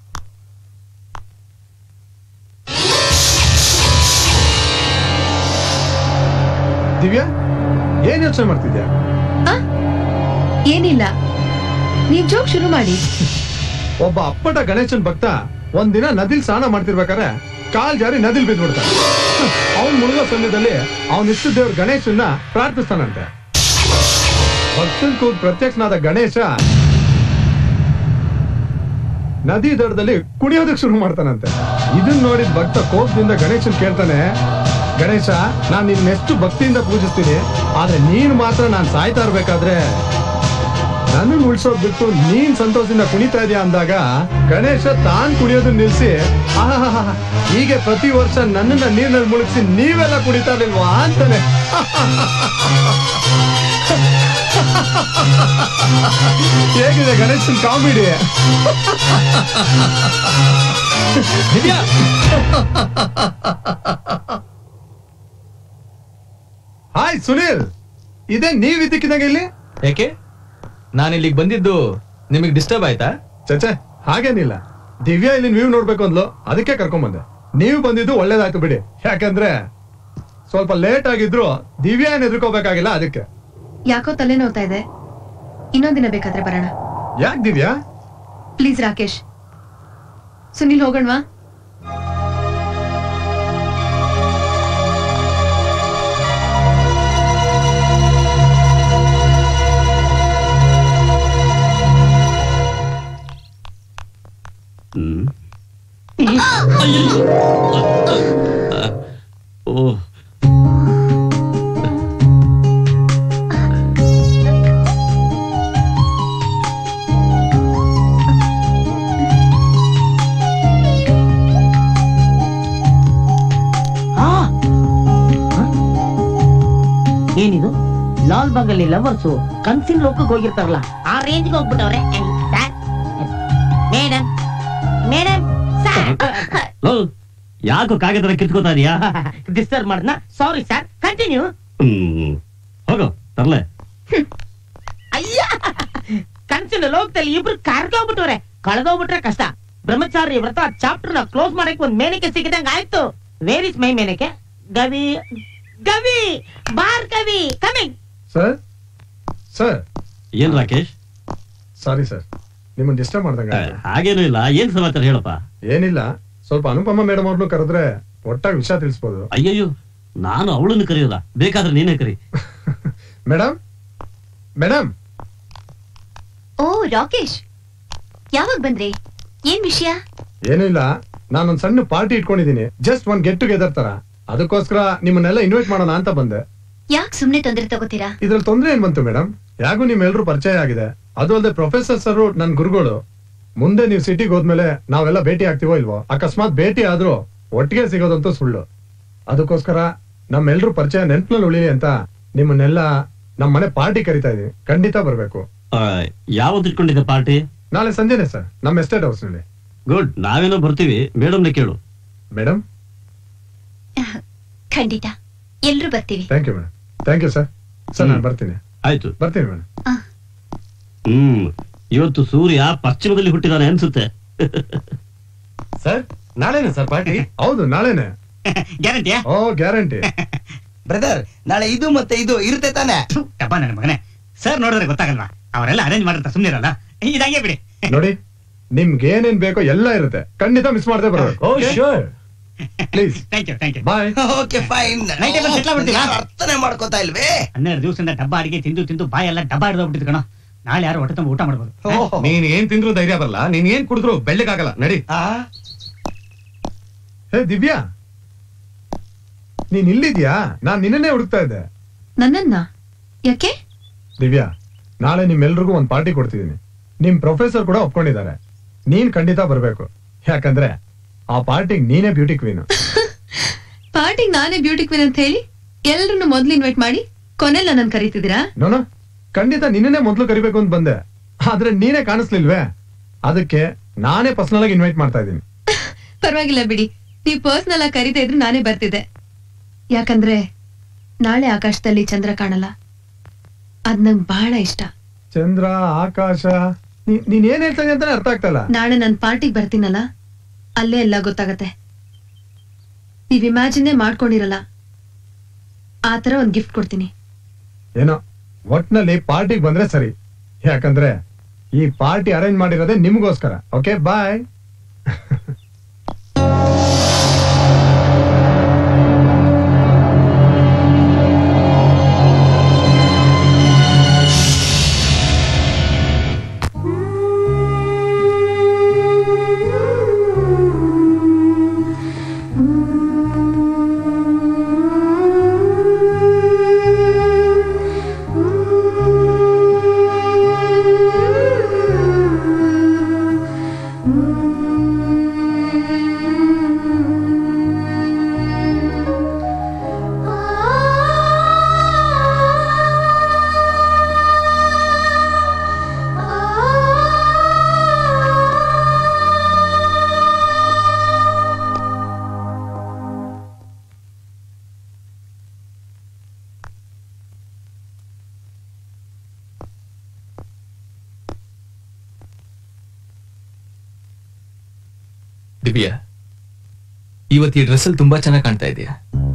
Speaker 15: ದಿವ್ಯಾ, ಏನ್ ಯೋಚನೆ ಮಾಡ್ತಿದ್ಯಾ?
Speaker 18: ಏನಿಲ್ಲ, ನೀವ್ ಜೋಕ್ ಶುರು ಮಾಡಿ.
Speaker 15: ಒಬ್ಬ ಅಪ್ಪಟ ಗಣೇಶನ್ ಭಕ್ತ ಒಂದಿನ ನದಿಲ್ ಸ್ನಾನ ಮಾಡ್ತಿರ್ಬೇಕಾದ್ರೆ ಕಾಲ್ ಜಾರಿ ನದಿಲ್ ಬಿದ್ದ್ಬಿಡ್ತಾನೆ. ಅವನ್ ಮುಳುಗೋ ಸಮಯದಲ್ಲಿ ಅವನ್ ಇಷ್ಟ ದೇವ್ರ ಗಣೇಶನ್ನ ಪ್ರಾರ್ಥಿಸ್ತಾನಂತೆ. ಭಕ್ತನ್ ಕೂಗ್ ಪ್ರತ್ಯಕ್ಷನಾದ ಗಣೇಶ ನದಿ ದಡದಲ್ಲಿ ಕುಡಿಯೋದಕ್ಕೆ ಶುರು ಮಾಡ್ತಾನಂತೆ. ಇದನ್ ನೋಡಿದ ಭಕ್ತ ಕೋಪದಿಂದ ಗಣೇಶನ್ ಕೇಳ್ತಾನೆ, ಗಣೇಶ, ನಾನ್ ನಿನ್ನ ಎಷ್ಟು ಭಕ್ತಿಯಿಂದ ಪೂಜಿಸ್ತೀನಿ, ಆದ್ರೆ ನೀನ್ ಮಾತ್ರ ನಾನ್ ಸಾಯ್ತಾ ಇರ್ಬೇಕಾದ್ರೆ ನನ್ನನ್ನು ಉಳ್ಸೋದ್ ಬಿಟ್ಟು ನೀನ್ ಸಂತೋಷದಿಂದ ಕುಣಿತಾ ಇದೀಯ ಅಂದಾಗ ಗಣೇಶ ತಾನ್ ಕುಡಿಯೋದನ್ನ ನಿಲ್ಸಿ, ಆಹಾ, ಹೀಗೆ ಪ್ರತಿ ವರ್ಷ ನನ್ನನ್ನ ನೀರಿನಲ್ಲಿ ಮುಳುಗಿಸಿ ನೀವೆಲ್ಲ ಕುಣಿತಾ ಇರ್ಲಿಲ್ವಾ ಅಂತಾನೆ. ಹೇಗಿದೆ ಗಣೇಶನ್ ಕಾಮಿಡಿ? ಹಾಯ್ ಸುನೀಲ್, ಇದೇ ನೀವ್ ಇದ್ದಕ್ಕಿದ್ದಾಗ ಇಲ್ಲಿ?
Speaker 1: ಯಾಕೆ ನಾನು ಇಲ್ಲಿಗೆ ಬಂದಿದ್ದು ನಿಮಗೆ ಡಿಸ್ಟರ್ಬ್ ಆಯ್ತಾ?
Speaker 15: ಚಚೆ, ಹಾಗೇನಿಲ್ಲ. ದಿವ್ಯಾ ಇಲ್ಲಿ ವ್ಯೂ ನೋಡ್ಬೇಕು ಅಂದ್ಲು, ಅದಕ್ಕೆ ಕರ್ಕೊಂಡ್ ಬಂದೆ. ನೀವು ಬಂದಿದ್ದು ಒಳ್ಳೇದಾಯ್ತು ಬಿಡಿ, ಯಾಕಂದ್ರೆ ಸ್ವಲ್ಪ ಲೇಟ್ ಆಗಿದ್ರು ದಿವ್ಯಾ ಏನ್ ಎದುರ್ಕೋಬೇಕಾಗಿಲ್ಲ, ಅದಕ್ಕೆ.
Speaker 18: ಯಾಕೋ ತಲೆ ನೋವ್ತಾ ಇದೆ, ಇನ್ನೊಂದಿನ ಬೇಕಾದ್ರೆ ಬರೋಣ.
Speaker 15: ಯಾಕೆ ದಿವ್ಯಾ?
Speaker 18: ಪ್ಲೀಸ್ ರಾಕೇಶ್. ಸುನಿಲ್ ಹೋಗೋಣವಾ?
Speaker 2: ಓ
Speaker 5: ಏನಿದು ಲಾಲ್ ಬಾಗಲ್ಲಿ ಲವರ್ಸು ಕನ್ಸಿನ ಲೋಕಕ್ಕೆ ಹೋಗಿರ್ತಾರಲ್ಲ, ಆ ರೇಂಜ್ಗೆ ಹೋಗ್ಬಿಟ್ಟವ್ರೆ. ಮೇಡಮ್ ಮೇಡಮ್
Speaker 2: ಯಾಕೋ ಕಾಗದ ಕಿತ್ಕೋತಾ ಇದೀಯಾ?
Speaker 5: ಡಿಸ್ಟರ್ಬ್ ಮಾಡ್ದಾ? Sorry sir, continue.
Speaker 2: ಹ್ಮ್ ಹೋಗೋ ತರ್ಲೆ.
Speaker 5: ಅಯ್ಯ, ಕನ್ಸಿನ ಲೋಕದಲ್ಲಿ ಇಬ್ರು ಕಾರ್ಗೋಗ್ಬಿಟ್ಟವ್ರೆ. ಕಳೆದೋಗ್ಬಿಟ್ರೆ ಕಷ್ಟ. ಬ್ರಹ್ಮಚಾರಿ ವ್ರತ ಚಾಪ್ಟರ್ ನ ಕ್ಲೋಸ್ ಮಾಡಕ್ ಒಂದ್ ಮೇನಕೆ ಸಿಗದಂಗ ಆಯ್ತು. Where is my Menaka? Gavi Gavi ಬಾರ್ ಗವಿ ಕಮಿಂಗ್.
Speaker 15: ಸರ್ ಸರ್
Speaker 2: ಏನ್ ರಾಕೇಶ್?
Speaker 15: ಸಾರಿ ಸರ್, ನಿಮ್ಮನ್ನ ಡಿಸ್ಟರ್ಬ್ ಮಾಡ್ದಂಗ.
Speaker 2: ಹಾಗೇನು ಇಲ್ಲ, ಏನ್ ಸಮಾಚಾರ ಹೇಳಪ್ಪ.
Speaker 15: ಏನಿಲ್ಲ, ಸ್ವಲ್ಪ ಅನುಪಮ ಮೇಡಮ್ ಅವ್ರನ್ನು ಕರೆದ್ರೆ ಒಟ್ಟಾಗಿ ವಿಷಯ ತಿಳಿಸ್ಬೋದು.
Speaker 2: ಅಯ್ಯಯ್ಯೋ, ನಾನು ಅವಳನ್ನು ಕರೆಯೋದ, ಬೇಕಾದ್ರೆ ನೀನೇ ಕರಿ.
Speaker 15: ಮೇಡಮ್ ಮೇಡಮ್
Speaker 9: ಓ ರಾಕೇಶ್, ಯಾವಾಗ ಬಂದ್ರಿ? ಏನ್ ವಿಷಯ?
Speaker 15: ಏನೂ ಇಲ್ಲ, ನಾನೊಂದ್ ಸಣ್ಣ ಪಾರ್ಟಿ ಇಟ್ಕೊಂಡಿದೀನಿ, ಜಸ್ಟ್ ಒಂದ್ ಗೆಟ್ ಟುಗೆದರ್ ತರ. ಅದಕ್ಕೋಸ್ಕರ ನಿಮ್ಮನ್ನೆಲ್ಲ ಇನ್ವೈಟ್ ಮಾಡೋಣ ಅಂತ ಬಂದೆ.
Speaker 9: ಯಾಕೆ ಸುಮ್ನೆ ತೊಂದರೆ ತಗೋತೀರಾ?
Speaker 15: ಇದ್ರಲ್ಲಿ ತೊಂದ್ರೆ ಏನ್ ಬಂತು ಮೇಡಮ್? ಯಾಗೂ ನಿಮ್ಮೆಲ್ರೂ ಪರಿಚಯ ಆಗಿದೆ. ಅದು ಅಲ್ಲದೆ ಪ್ರೊಫೆಸರ್ ಸರ್ ನನ್ ಗುರುಗಳು. ಮುಂದೆ ನೀವು ಸಿಟಿಗೆ ಹೋದ್ಮೇಲೆ ನಾವೆಲ್ಲ ಭೇಟಿ ಆಗ್ತೀವೋ ಇಲ್ವೋ, ಅಕಸ್ಮಾತ್ ಭೇಟಿ ಆದ್ರೂ ಒಟ್ಟಿಗೆ ಸಿಗೋದಂತೂ ಸುಳ್ಳು. ಅದಕ್ಕೋಸ್ಕರ ನಮ್ಮೆಲ್ರೂ ಪರಿಚಯ ನೆನ್ಪಿನಲ್ಲಿ ಉಳಿಲಿ ಅಂತ ನಿಮ್ಮನ್ನೆಲ್ಲ ನಮ್ ಮನೆ ಪಾರ್ಟಿ ಕರಿತಾ ಇದೀನಿ. ಖಂಡಿತ ಬರ್ಬೇಕು.
Speaker 2: ಯಾವತ್ತು ಇಟ್ಕೊಂಡಿದ್ದೆ ಪಾರ್ಟಿ?
Speaker 15: ನಾಳೆ ಸಂಜೆನೆ ಸರ್, ನಮ್ಮ ಎಸ್ಟೇಟ್ ಹೌಸ್ ನಲ್ಲಿ.
Speaker 2: ಗುಡ್, ನಾವೇನೋ ಬರ್ತೀವಿ, ಮೇಡಮ್ನ ಕೇಳು.
Speaker 15: ಮೇಡಮ್
Speaker 9: ಖಂಡಿತ ಎಲ್ರು ಬರ್ತೀವಿ.
Speaker 15: Thank you madam. Thank you sir. Sir ನಾನು ಬರ್ತೀನಿ.
Speaker 2: ಆಯ್ತು,
Speaker 15: ಬರ್ತೀನಿ ಮೇಡಮ್.
Speaker 2: ಹ್ಮ್ ಇವತ್ತು ಸೂರ್ಯ ಪಶ್ಚಿಮದಲ್ಲಿ ಹುಟ್ಟಿದಾನೆ ಅನ್ಸುತ್ತೆ.
Speaker 15: ಸರ್ ನಾಳೆನೆ ಸರ್ ಪಾರ್ಟಿ? ಹೌದು ನಾಳೆನೆ.
Speaker 4: ಗ್ಯಾರಂಟಿಯಾ?
Speaker 15: ಓ ಗ್ಯಾರಂಟಿ.
Speaker 11: ಬ್ರದರ್, ನಾಳೆ ಇದು ಮತ್ತೆ ಇದು ಇರುತ್ತೆ ತಾನೆ?
Speaker 4: ಡಬ್ಬ ನನ್ನ ಮಗನೇ, ಸರ್ ನೋಡಿದ್ರೆ ಗೊತ್ತಾಗಲ್ವಾ? ಅವರೆಲ್ಲ ಅರೇಂಜ್ ಮಾಡಿರ್ತಾರೆ, ಸುಮ್ಮನೆ ಇರಲ್ಲ. ಇದಂಗೆ ಬಿಡಿ.
Speaker 15: ನೋಡಿ, ನಿಮ್ಗೆ ಏನೇನ್ ಬೇಕೋ ಎಲ್ಲ ಇರುತ್ತೆ, ಖಂಡಿತ ಮಿಸ್ ಮಾಡದೆ ಬರೋದು. Oh sure, please.
Speaker 4: Thank you thank you.
Speaker 15: Bye.
Speaker 11: Okay fine.
Speaker 4: Night table settle ಆಗ್ಬಿಡ್ತೀವಿ.
Speaker 11: ಯಾರು ಅರ್ಥನೇ ಮಾಡ್ಕೋತಾ ಇಲ್ವೇ?
Speaker 4: ಹನ್ನೆರಡು ದಿವಸದಿಂದ ಡಬ್ಬ ಅಡಿಗೆ ತಿಂದು ತಿಂದು ಬಾಯೆಲ್ಲ ಡಬ್ಬ ಹಿಡಿದೋಗ್ಬಿಟ್ಟಿದ್ ಕಣ. ನಾಳೆ ಯಾರು ಹೊಟ್ಟೆ ತುಂಬ ಊಟ ಮಾಡ್ಬೋದು.
Speaker 13: ನೀನ್ ಏನ್ ತಿಂದ್ರು ಧೈರ್ಯ ಬರಲ್ಲ, ನೀನ್ ಏನ್ ಕುಡಿದ್ರು ಬೆಳ್ಳಗಾಗಲ್ಲ. ನಡಿ.
Speaker 15: ಹೇ ದಿವ್ಯಾ, ನೀನ್ ಇಲ್ಲಿದ್ಯಾ? ನಾನ್ ನಿನ್ನೇ ಹುಡುಕ್ತಾ ಇದ್ದೆ.
Speaker 18: ನನ್ನನ್ನ ಯಾಕೆ?
Speaker 15: ದಿವ್ಯಾ, ನಾಳೆ ನಿಮ್ಮೆಲ್ರಿಗೂ ಒಂದ್ ಪಾರ್ಟಿ ಕೊಡ್ತಿದೀನಿ. ನಿಮ್ ಪ್ರೊಫೆಸರ್ ಕೂಡ ಒಪ್ಕೊಂಡಿದ್ದಾರೆ. ನೀನ್ ಖಂಡಿತ ಬರ್ಬೇಕು. ಯಾಕಂದ್ರೆ ಆ ಪಾರ್ಟಿಗೆ ನೀನೇ ಬ್ಯೂಟಿ ಕ್ವೀನ್.
Speaker 18: ಪಾರ್ಟಿಗೆ ನಾನೇ ಬ್ಯೂಟಿ ಕ್ವೀನ್ ಅಂತ ಹೇಳಿ ಎಲ್ರನ್ನು ಮೊದ್ಲು ಇನ್ವೈಟ್ ಮಾಡಿ ಕೊನೆಲ್ಲ ನನ್ ಕರೀತಿದ್ದೀರಾ?
Speaker 15: ನೋನು ಖಂಡಿತ ನಿನ್ನೇ ಮೊದ್ಲು ಕರಿಬೇಕು ಅಂತ ಬಂದೆ, ಆದ್ರೆ ನೀನೇ ಕಾಣಿಸ್ಲಿಲ್ವೇ? ಅದಕ್ಕೆ ನಾನೇ ಪರ್ಸನಲ್ ಆಗಿ ಇನ್ವೈಟ್ ಮಾಡ್ತಾ ಇದ್ದೀನಿ.
Speaker 18: ಪರವಾಗಿಲ್ಲ ಬಿಡಿ, ನೀವ್ ಪರ್ಸನಲ್ ಆಗಿ ಕರೀತಾ ಇದ್ರು ನಾನೇ ಬರ್ತಿದ್ದೆ. ಯಾಕಂದ್ರೆ ನಾಳೆ ಆಕಾಶದಲ್ಲಿ ಚಂದ್ರ ಕಾಣಲ್ಲ, ಅದ್ ನಂಗ್ ಬಹಳ ಇಷ್ಟ.
Speaker 15: ಚಂದ್ರ, ಆಕಾಶ, ನೀನ್ ಏನ್ ಹೇಳ್ತಾ ಇದೀಯ ಅಂತಾನೆ ಅರ್ಥ ಆಗ್ತಾ ಇಲ್ಲ.
Speaker 18: ನಾಳೆ ನನ್ ಪಾರ್ಟಿಗೆ ಬರ್ತೀನಲ್ಲ, ಅಲ್ಲೇ ಎಲ್ಲ ಗೊತ್ತಾಗತ್ತೆ. ನೀವ್ ಇಮ್ಯಾಜಿನೇ ಮಾಡ್ಕೊಂಡಿರಲ್ಲ, ಆತರ ಒಂದ್ ಗಿಫ್ಟ್ ಕೊಡ್ತೀನಿ.
Speaker 15: ಏನೋ ಒಟ್ನಲ್ಲಿ ಪಾರ್ಟಿಗೆ ಬಂದ್ರೆ ಸರಿ, ಯಾಕಂದ್ರೆ ಈ ಪಾರ್ಟಿ ಅರೇಂಜ್ ಮಾಡಿರೋದೇ ನಿಮ್ಗೋಸ್ಕರ. ಓಕೆ, ಬಾಯ್.
Speaker 1: ದಿವ್ಯಾ, ಇವತ್ತು ಈ ಡ್ರೆಸ್ ಅಲ್ಲಿ ತುಂಬಾ ಚೆನ್ನಾಗಿ ಕಾಣ್ತಾ ಇದೆಯಾ?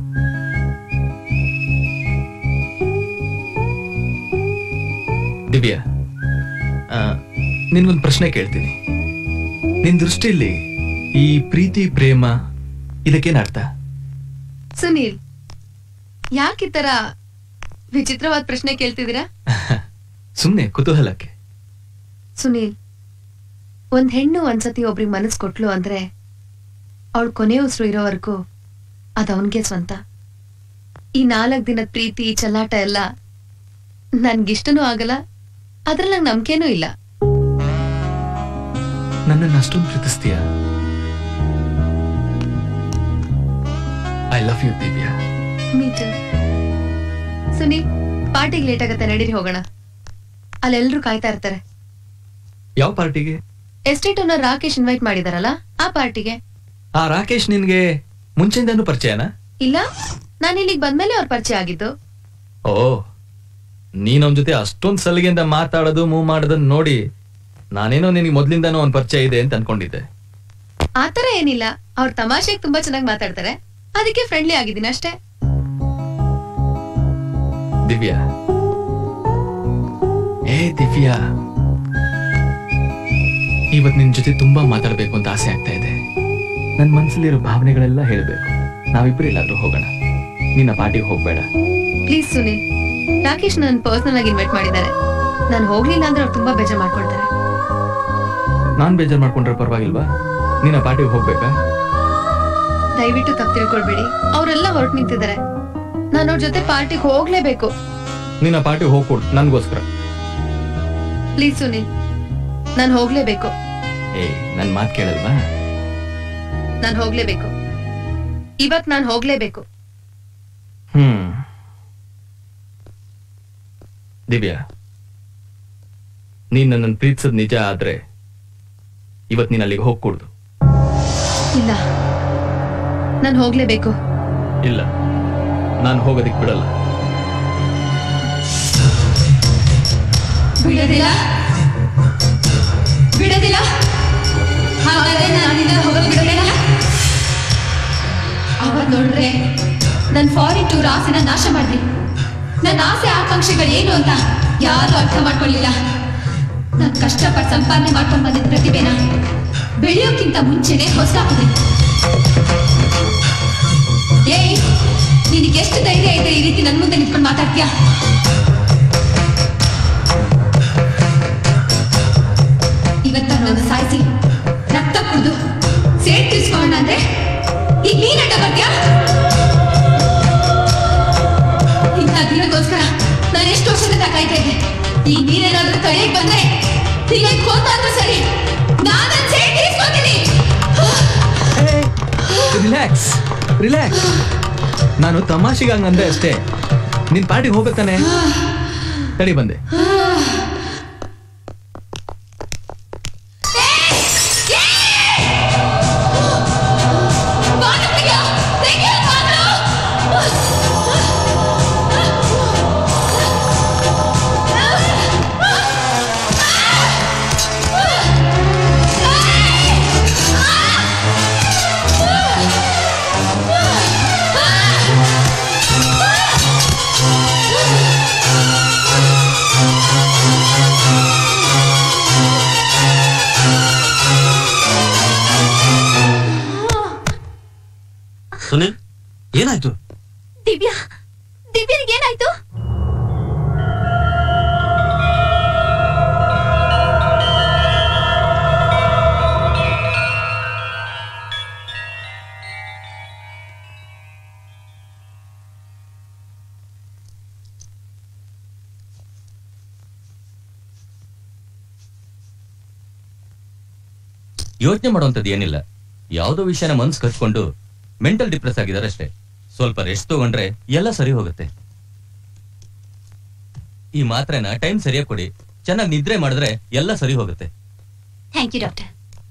Speaker 1: ದಿವ್ಯಾ, ನಿನ್ಗೊಂದು ಪ್ರಶ್ನೆ ಕೇಳ್ತೀನಿ. ನಿನ್ ದೃಷ್ಟಿಯಲ್ಲಿ ಈ ಪ್ರೀತಿ ಪ್ರೇಮ ಇದಕ್ಕೇನ್ ಅರ್ಥ?
Speaker 18: ಸುನೀಲ್, ಯಾಕಿತರ ವಿಚಿತ್ರವಾದ ಪ್ರಶ್ನೆ ಕೇಳ್ತಿದ್ದೀರಾ?
Speaker 1: ಸುಮ್ನೆ ಕುತೂಹಲಕ್ಕೆ.
Speaker 18: ಸುನೀಲ್, ಒಂದ್ ಹೆಣ್ಣು ಒಂದ್ಸತಿ ಒಬ್ರಿಗೆ ಮನಸ್ ಕೊಟ್ಲು ಅಂದ್ರೆ ಅವಳು ಕೊನೆ ಉಸಿರು ಇರೋವರೆಗೂ ಅದ್ ಅವನ್ಗೆ ಸ್ವಂತ. ಈ ನಾಲ್ಕ್ ದಿನದ ಪ್ರೀತಿ ಚಲ್ಲಾಟ ಎಲ್ಲ ನನ್ಗಿಷ್ಟನೂ ಆಗಲ್ಲ, ಅದ್ರಲ್ಲಿ ನಂಗೆ ನಂಬಿಕೆನೂ ಇಲ್ಲ.
Speaker 1: ನನ್ನನ್ನು ಅಷ್ಟೊಂದು ಪ್ರೀತಿಸ್ತೀಯ? I love you Divya.
Speaker 18: Me too. Sunil, ಪಾರ್ಟಿಗೆ ಲೇಟ್ ಆಗತ್ತೆ, ನಡೀರಿ ಹೋಗೋಣ. ಅಲ್ಲೆಲ್ರೂ ಕಾಯ್ತಾ ಇರ್ತಾರೆ.
Speaker 1: ಯಾವ ಪಾರ್ಟಿಗೆ?
Speaker 18: ಎಸ್ಟೇಟ್ ಓನರ್ ರಾಕೇಶ್ ಇನ್ವೈಟ್ ಮಾಡಿದಾರಲ್ಲ, ಆ ಪಾರ್ಟಿಗೆ.
Speaker 1: ಆ ರಾಕೇಶ್ ನಿನ್ಗೆ ಮುಂಚೆಯಿಂದನೂ ಪರಿಚಯನಾ?
Speaker 18: ಇಲ್ಲ, ನಾನು ಇಲ್ಲಿಗೆ ಬಂದ್ಮೇಲೆ ಅವ್ರ ಪರಿಚಯ ಆಗಿದ್ದು.
Speaker 1: ಓ, ನೀನ್ ಅವನ ಜೊತೆ ಅಷ್ಟೊಂದ್ ಸಲಿಗೆಯಿಂದ ಮಾತಾಡೋದು ಮೂವ್ ಮಾಡೋದನ್ನ ನೋಡಿ ನಾನೇನೋ ನಿನಗೆ ಮೊದ್ಲಿಂದಾನೂ ಅವ್ನ ಪರಿಚಯ ಇದೆ ಅಂತ ಅನ್ಕೊಂಡಿದ್ದೆ.
Speaker 18: ಆತರ ಏನಿಲ್ಲ, ಅವ್ರ ತಮಾಷೆಗೆ ತುಂಬಾ ಚೆನ್ನಾಗಿ ಮಾತಾಡ್ತಾರೆ, ಅದಕ್ಕೆ ಫ್ರೆಂಡ್ಲಿ ಆಗಿದ್ದೀನಿ ಅಷ್ಟೇ.
Speaker 1: ದಿವ್ಯಾ, ಏ ದಿವ್ಯಾ, ಇವತ್ ನಿನ್ ಜೊತೆ ತುಂಬಾ ಮಾತಾಡ್ಬೇಕು ಅಂತ ಆಸೆ ಆಗ್ತಾ ಇದೆ. ನನ್ ಮನ್ಸಲ್ಲಿರೋ ಭಾವನೆಗಳೆಲ್ಲ ಹೇಳ್ಬೇಕು. ನಾವಿಬ್ರು ಎಲ್ಲಾದ್ರೂ ಹೋಗೋಣ. ನಿನ್ನ ಪಾರ್ಟಿಗೆ ಹೋಗ್ಬೇಡ
Speaker 18: ಪ್ಲೀಸ್. ಸುನೀಲ್, ರಾಕೇಶ್ ನನ್ನ ಪರ್ಸನಲ್ ಆಗಿ ಇನ್ವೈಟ್ ಮಾಡಿದ್ದಾರೆ. ನಾನು ಹೋಗ್ಲಿಲ್ಲ ಅಂದ್ರೆ ಅವ್ರು ತುಂಬಾ ಬೇಜಾರ್ ಮಾಡ್ಕೊಳ್ತಾರೆ.
Speaker 1: ನಾನ್ ಬೇಜಾರ್ ಮಾಡ್ಕೊಂಡ್ರೆ ಪರವಾಗಿಲ್ವಾ? ನಿನ್ನ ಪಾರ್ಟಿಗೆ ಹೋಗ್ಬೇಕಾ?
Speaker 18: ದಯವಿಟ್ಟು ತಪ್ಪು ತಿಳ್ಕೊಳ್ಬೇಡಿ, ಅವರೆಲ್ಲ ಹೊರಟು ನಿಂತಿದ್ದಾರೆ. ನಾನು ಅವ್ರ ಜೊತೆ ಪಾರ್ಟಿಗೆ ಹೋಗ್ಲೇಬೇಕು.
Speaker 1: ನಿನ್ನ ಪಾರ್ಟಿಗೆ ಹೋಗ್ಕೊಡು ನನ್ಗೋಸ್ಕರ.
Speaker 18: ಪ್ಲೀಸ್ ಸುನೀಲ್, ನಾನು ಹೋಗ್ಲೇಬೇಕು.
Speaker 1: ಏ, ನನ್ ಮಾತ್ ಕೇಳಲ್ವಾ?
Speaker 18: ನಾನು ಹೋಗ್ಲೇಬೇಕು. ಇವತ್ ನಾನು ಹೋಗ್ಲೇಬೇಕು.
Speaker 1: ಹ್ಮ್ ದಿವ್ಯಾ, ನೀನ್ ನನ್ನನ್ನು ಪ್ರೀತಿಸೋದ್ ನಿಜ ಆದ್ರೆ ಇವತ್ ನೀನ್ ಅಲ್ಲಿಗೆ ಹೋಗ್ಕೊಡ್ದು.
Speaker 18: ಇಲ್ಲ, ನಾನು ಹೋಗ್ಲೇಬೇಕು.
Speaker 1: ಇಲ್ಲ, ನಾನು ಹೋಗೋದಿಕ್ ಬಿಡಲ್ಲ.
Speaker 18: ಬಿಡೋದಿಲ್ಲ ಬಿಡೋದಿಲ್ಲ ಹಾಗಾದ್ರೆ ನಾನಿಂದ ಹೋಗಕ್ ಬಿಡೋದಿಲ್ಲ. ಅವತ್ ನೋಡ್ರೆ ನನ್ ಫಾರಿನ್ ಟೂರ್ ಆಸೆನ ನಾಶ ಮಾಡಿದ್ರಿ. ನನ್ನ ಆಸೆ ಆಕಾಂಕ್ಷೆಗಳು ಏನು ಅಂತ ಯಾರು ಅರ್ಥ ಮಾಡ್ಕೊಳ್ಳಿಲ್ಲ. ನಾನ್ ಕಷ್ಟಪಟ್ಟು ಸಂಪಾದನೆ ಮಾಡ್ಕೊಂಡ್ ಬಂದಿದ್ದ ಪ್ರತಿಭೆನ ಬೆಳೆಯೋಕ್ಕಿಂತ ಮುಂಚೆನೆ ಹೊಸಾಕಿದೆ. ಏಯ್, ನಿನಗೆ ಎಷ್ಟು ಧೈರ್ಯ ಇದೆ ಈ ರೀತಿ ನನ್ ಮುಂದೆ ನಿಂತ್ಕೊಂಡು ಮಾತಾಡ್ತೀಯಾ?
Speaker 16: ಇವತ್ತಾಗ ನನ್ನ ಸಾಯಿಸಿ ರಕ್ತ ಕುಡಿದು ಸೇಡ್ ತೀರ್ಸ್ಕೊಳ್ಳೋಣ ಅಂದ್ರೆ ಈಗ ನೀನ್ ಅಡ್ಡ ಬರ್ತೀಯಾ? ಇಂಥ ದಿನಗೋಸ್ಕರ ನಾನು ಎಷ್ಟು ವರ್ಷದಿಂದ ಕಾಯ್ತಾ ಇದ್ದೆ. ಈಗ ನೀನೇನಾದ್ರೂ ಕೈಗೆ ಬಂದ್ರೆ ನಿಮಗೆ ಗೊತ್ತಾದ್ರೂ ಸರಿ, ನಾನು ನನ್ನ ಸೇಡ್ ತೀರ್ಸ್ಕೊತೀನಿ.
Speaker 1: Relax relax. ನಾನು ತಮಾಷೆಗೆ ಹಂಗಂದೆ ಅಷ್ಟೇ. ನಿನ್ ಪಾರ್ಟಿಗೆ ಹೋಗ್ಬೇಕಾನೆ. ತಡಿ ಬಂದೆ.
Speaker 2: ಸುನಿಲ್, ಏನಾಯ್ತು?
Speaker 9: ದಿವ್ಯಾ ದಿವ್ಯನಿಗೆ ಏನಾಯ್ತು?
Speaker 1: ಯೋಚನೆ ಮಾಡುವಂಥದ್ದು ಏನಿಲ್ಲ. ಯಾವುದೋ ವಿಷಯನ ಮನ್ಸು ಕಚ್ಕೊಂಡು ಮೆಂಟಲ್ ಡಿಪ್ರೆಸ್ ಆಗಿದ್ದಾರೆ ಅಷ್ಟೇ. ಸ್ವಲ್ಪ ರೆಸ್ಟ್ ತಗೊಂಡ್ರೆ ಎಲ್ಲ ಸರಿ ಹೋಗುತ್ತೆ. ಈ ಮಾತ್ರೆನ ಟೈಮ್ ಸರಿಯಾಗಿ ಕೊಡಿ. ಚೆನ್ನಾಗಿ ನಿದ್ರೆ ಮಾಡಿದ್ರೆ ಎಲ್ಲ ಸರಿ ಹೋಗುತ್ತೆ.
Speaker 9: Thank you doctor.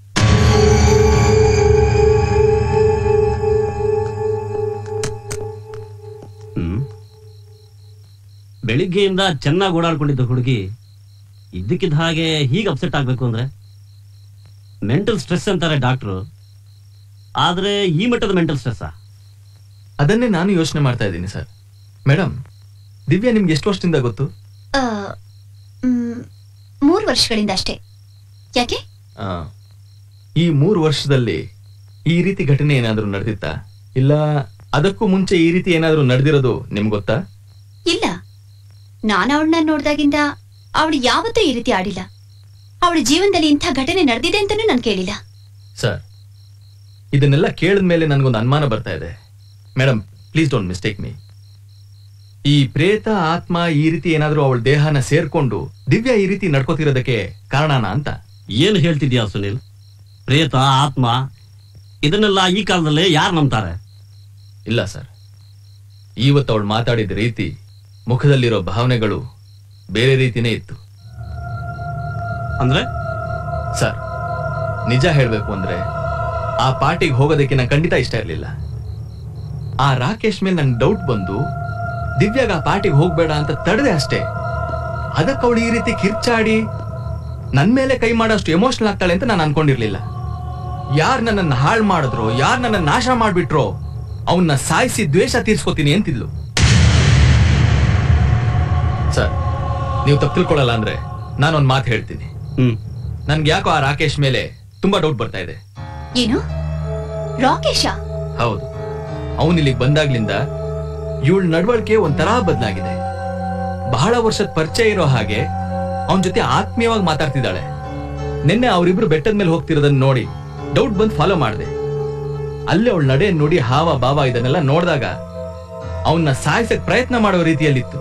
Speaker 2: ಹ್ಮ್ ಬೆಳಿಗ್ಗೆಯಿಂದ ಚೆನ್ನಾಗಿ ಓಡಾಡ್ಕೊಂಡಿದ್ದ ಹುಡುಗಿ ಇದ್ದಕ್ಕಿದ್ದ ಹಾಗೆ ಹೀಗೆ ಅಪ್ಸೆಟ್ ಆಗ್ಬೇಕು ಅಂದ್ರೆ ಮೆಂಟಲ್ ಸ್ಟ್ರೆಸ್ ಅಂತಾರೆ ಡಾಕ್ಟ್ರು. ಆದ್ರೆ ಈ ಮಟ್ಟದ ಮೆಂಟಲ್ ಸ್ಟ್ರೆಸ್
Speaker 1: ಅದನ್ನೇ ನಾನು ಯೋಚನೆ ಮಾಡ್ತಾ ಇದ್ದೀನಿ ಸರ್. ಮೇಡಮ್, ದಿವ್ಯಾ ನಿಮ್ಗೆ ಎಷ್ಟು ವರ್ಷದಿಂದ ಗೊತ್ತು?
Speaker 9: ಮೂರು ವರ್ಷಗಳಿಂದ ಅಷ್ಟೇ. ಯಾಕೆ?
Speaker 1: ಆ, ಈ ಮೂರು ವರ್ಷದಲ್ಲಿ ಈ ರೀತಿ ಘಟನೆ ಏನಾದ್ರೂ ನಡೆದಿತ್ತಾ? ಇಲ್ಲ ಅದಕ್ಕೂ ಮುಂಚೆ ಈ ರೀತಿ ಏನಾದ್ರೂ ನಡೆದಿರೋದು ನಿಮ್ಗೆ ಗೊತ್ತಾ?
Speaker 9: ಇಲ್ಲ, ನಾನು ಅವಳನ್ನ ನೋಡ್ದಾಗಿಂದ ಅವಳು ಯಾವತ್ತೂ ಈ ರೀತಿ ಆಡಿಲ್ಲ. ಅವಳ ಜೀವನದಲ್ಲಿ ಇಂಥ ಘಟನೆ ನಡೆದಿದೆ ಅಂತಾನೂ ನಾನು ಕೇಳಿಲ್ಲ.
Speaker 1: ಸರ್, ಇದನ್ನೆಲ್ಲ ಕೇಳಿದ ಮೇಲೆ ನನಗೊಂದು ಅನುಮಾನ ಬರ್ತಾ ಇದೆ. Madam, please don't mistake me. ಈ ಪ್ರೇತ ಆತ್ಮ ಈ ರೀತಿ ಏನಾದ್ರೂ ಅವಳ ದೇಹನ ಸೇರ್ಕೊಂಡು ದಿವ್ಯಾ ಈ ರೀತಿ ನಡ್ಕೋತಿರೋದಕ್ಕೆ ಕಾರಣನಾ ಅಂತ?
Speaker 2: ಏನು ಹೇಳ್ತಿದ್ಯಾ ಸುನಿಲ್? ಪ್ರೇತ ಆತ್ಮ ಇದನ್ನೆಲ್ಲ ಈ ಕಾಲದಲ್ಲಿ ಯಾರು ನಂಬ್ತಾರೆ?
Speaker 1: ಇಲ್ಲ ಸರ್, ಇವತ್ತು ಅವಳು ಮಾತಾಡಿದ ರೀತಿ, ಮುಖದಲ್ಲಿರೋ ಭಾವನೆಗಳು ಬೇರೆ ರೀತಿನೇ ಇತ್ತು.
Speaker 2: ಅಂದ್ರೆ
Speaker 1: ಸರ್, ನಿಜ ಹೇಳ್ಬೇಕು ಅಂದ್ರೆ ಆ ಪಾರ್ಟಿಗೆ ಹೋಗೋದಕ್ಕೆ ನಂಗೆ ಖಂಡಿತ ಇಷ್ಟ ಇರಲಿಲ್ಲ. ಆ ರಾಕೇಶ್ ಮೇಲೆ ನಂಗೆ ಡೌಟ್ ಬಂದು ದಿವ್ಯಾಗ ಆ ಪಾರ್ಟಿಗೆ ಹೋಗ್ಬೇಡ ಅಂತ ತಡೆದೆ ಅಷ್ಟೇ. ಅದಕ್ಕೆ ಅವಳು ಈ ರೀತಿ ಕಿರ್ಚಾಡಿ ನನ್ ಮೇಲೆ ಕೈ ಮಾಡೋಷ್ಟು ಎಮೋಷನಲ್ ಆಗ್ತಾಳೆ ಅಂತ ನಾನು ಅನ್ಕೊಂಡಿರ್ಲಿಲ್ಲ. ಯಾರು ನನ್ನನ್ನು ಹಾಳು ಮಾಡಿದ್ರು, ಯಾರು ನನ್ನ ನಾಶ ಮಾಡ್ಬಿಟ್ರೋ ಅವನ್ನ ಸಾಯಿಸಿ ದ್ವೇಷ ತೀರ್ಸ್ಕೊತೀನಿ ಅಂತಿದ್ಲು. ಸರ್, ನೀವು ತಪ್ಪು ತಿಳ್ಕೊಳ್ಳಲ್ಲ ಅಂದ್ರೆ ನಾನೊಂದು ಮಾತು ಹೇಳ್ತೀನಿ.
Speaker 2: ಹ್ಮ್
Speaker 1: ನನ್ಗೆ ಯಾಕೋ ಆ ರಾಕೇಶ್ ಮೇಲೆ ತುಂಬಾ ಡೌಟ್ ಬರ್ತಾ ಇದೆ.
Speaker 9: ಏನು? ರಾಕೇಶ?
Speaker 1: ಹೌದು, ಅವನ್ ಇಲ್ಲಿಗೆ ಬಂದಾಗ್ಲಿಂದ ಇವಳ ನಡವಳಿಕೆ ಒಂಥರ ಬದಲಾಗಿದೆ. ಬಹಳ ವರ್ಷದ ಪರಿಚಯ ಇರೋ ಹಾಗೆ ಅವನ ಜೊತೆ ಆತ್ಮೀಯವಾಗಿ ಮಾತಾಡ್ತಿದ್ದಾಳೆ. ನಿನ್ನೆ ಅವರಿಬ್ರು ಬೆಟ್ಟದ ಮೇಲೆ ಹೋಗ್ತಿರೋದನ್ನ ನೋಡಿ ಡೌಟ್ ಬಂದು ಫಾಲೋ ಮಾಡಿದೆ. ಅಲ್ಲೇ ಅವಳ ನಡೆ ನೋಡಿ ಹಾವ ಭಾವ ಇದನ್ನೆಲ್ಲ ನೋಡಿದಾಗ ಅವನ್ನ ಸಾಯಿಸಕ್ ಪ್ರಯತ್ನ ಮಾಡೋ ರೀತಿಯಲ್ಲಿತ್ತು.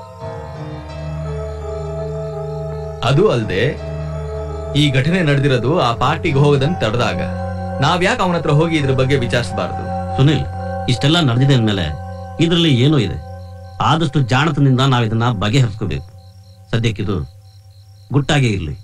Speaker 1: ಅದು ಅಲ್ಲದೆ ಈ ಘಟನೆ ನಡೆದಿರೋದು ಆ ಪಾರ್ಟಿಗೆ ಹೋಗೋದನ್ನ ತಡೆದಾಗ ನಾವ್ಯಾಕೆ ಅವನ ಹತ್ರ ಹೋಗಿ ಇದ್ರ ಬಗ್ಗೆ ವಿಚಾರಿಸಬಾರ್ದು?
Speaker 2: ಸುನಿಲ್, ಇಷ್ಟೆಲ್ಲ ನಡೆದಿದೆ ಅಂದ್ಮೇಲೆ ಇದರಲ್ಲಿ ಏನೋ ಇದೆ. ಆದಷ್ಟು ಜಾಣತನದಿಂದ ನಾವು ಇದನ್ನ ಬಗೆಹರಿಸ್ಕೋಬೇಕು. ಸದ್ಯಕ್ಕಿದು ಗುಟ್ಟಾಗೇ ಇರಲಿ.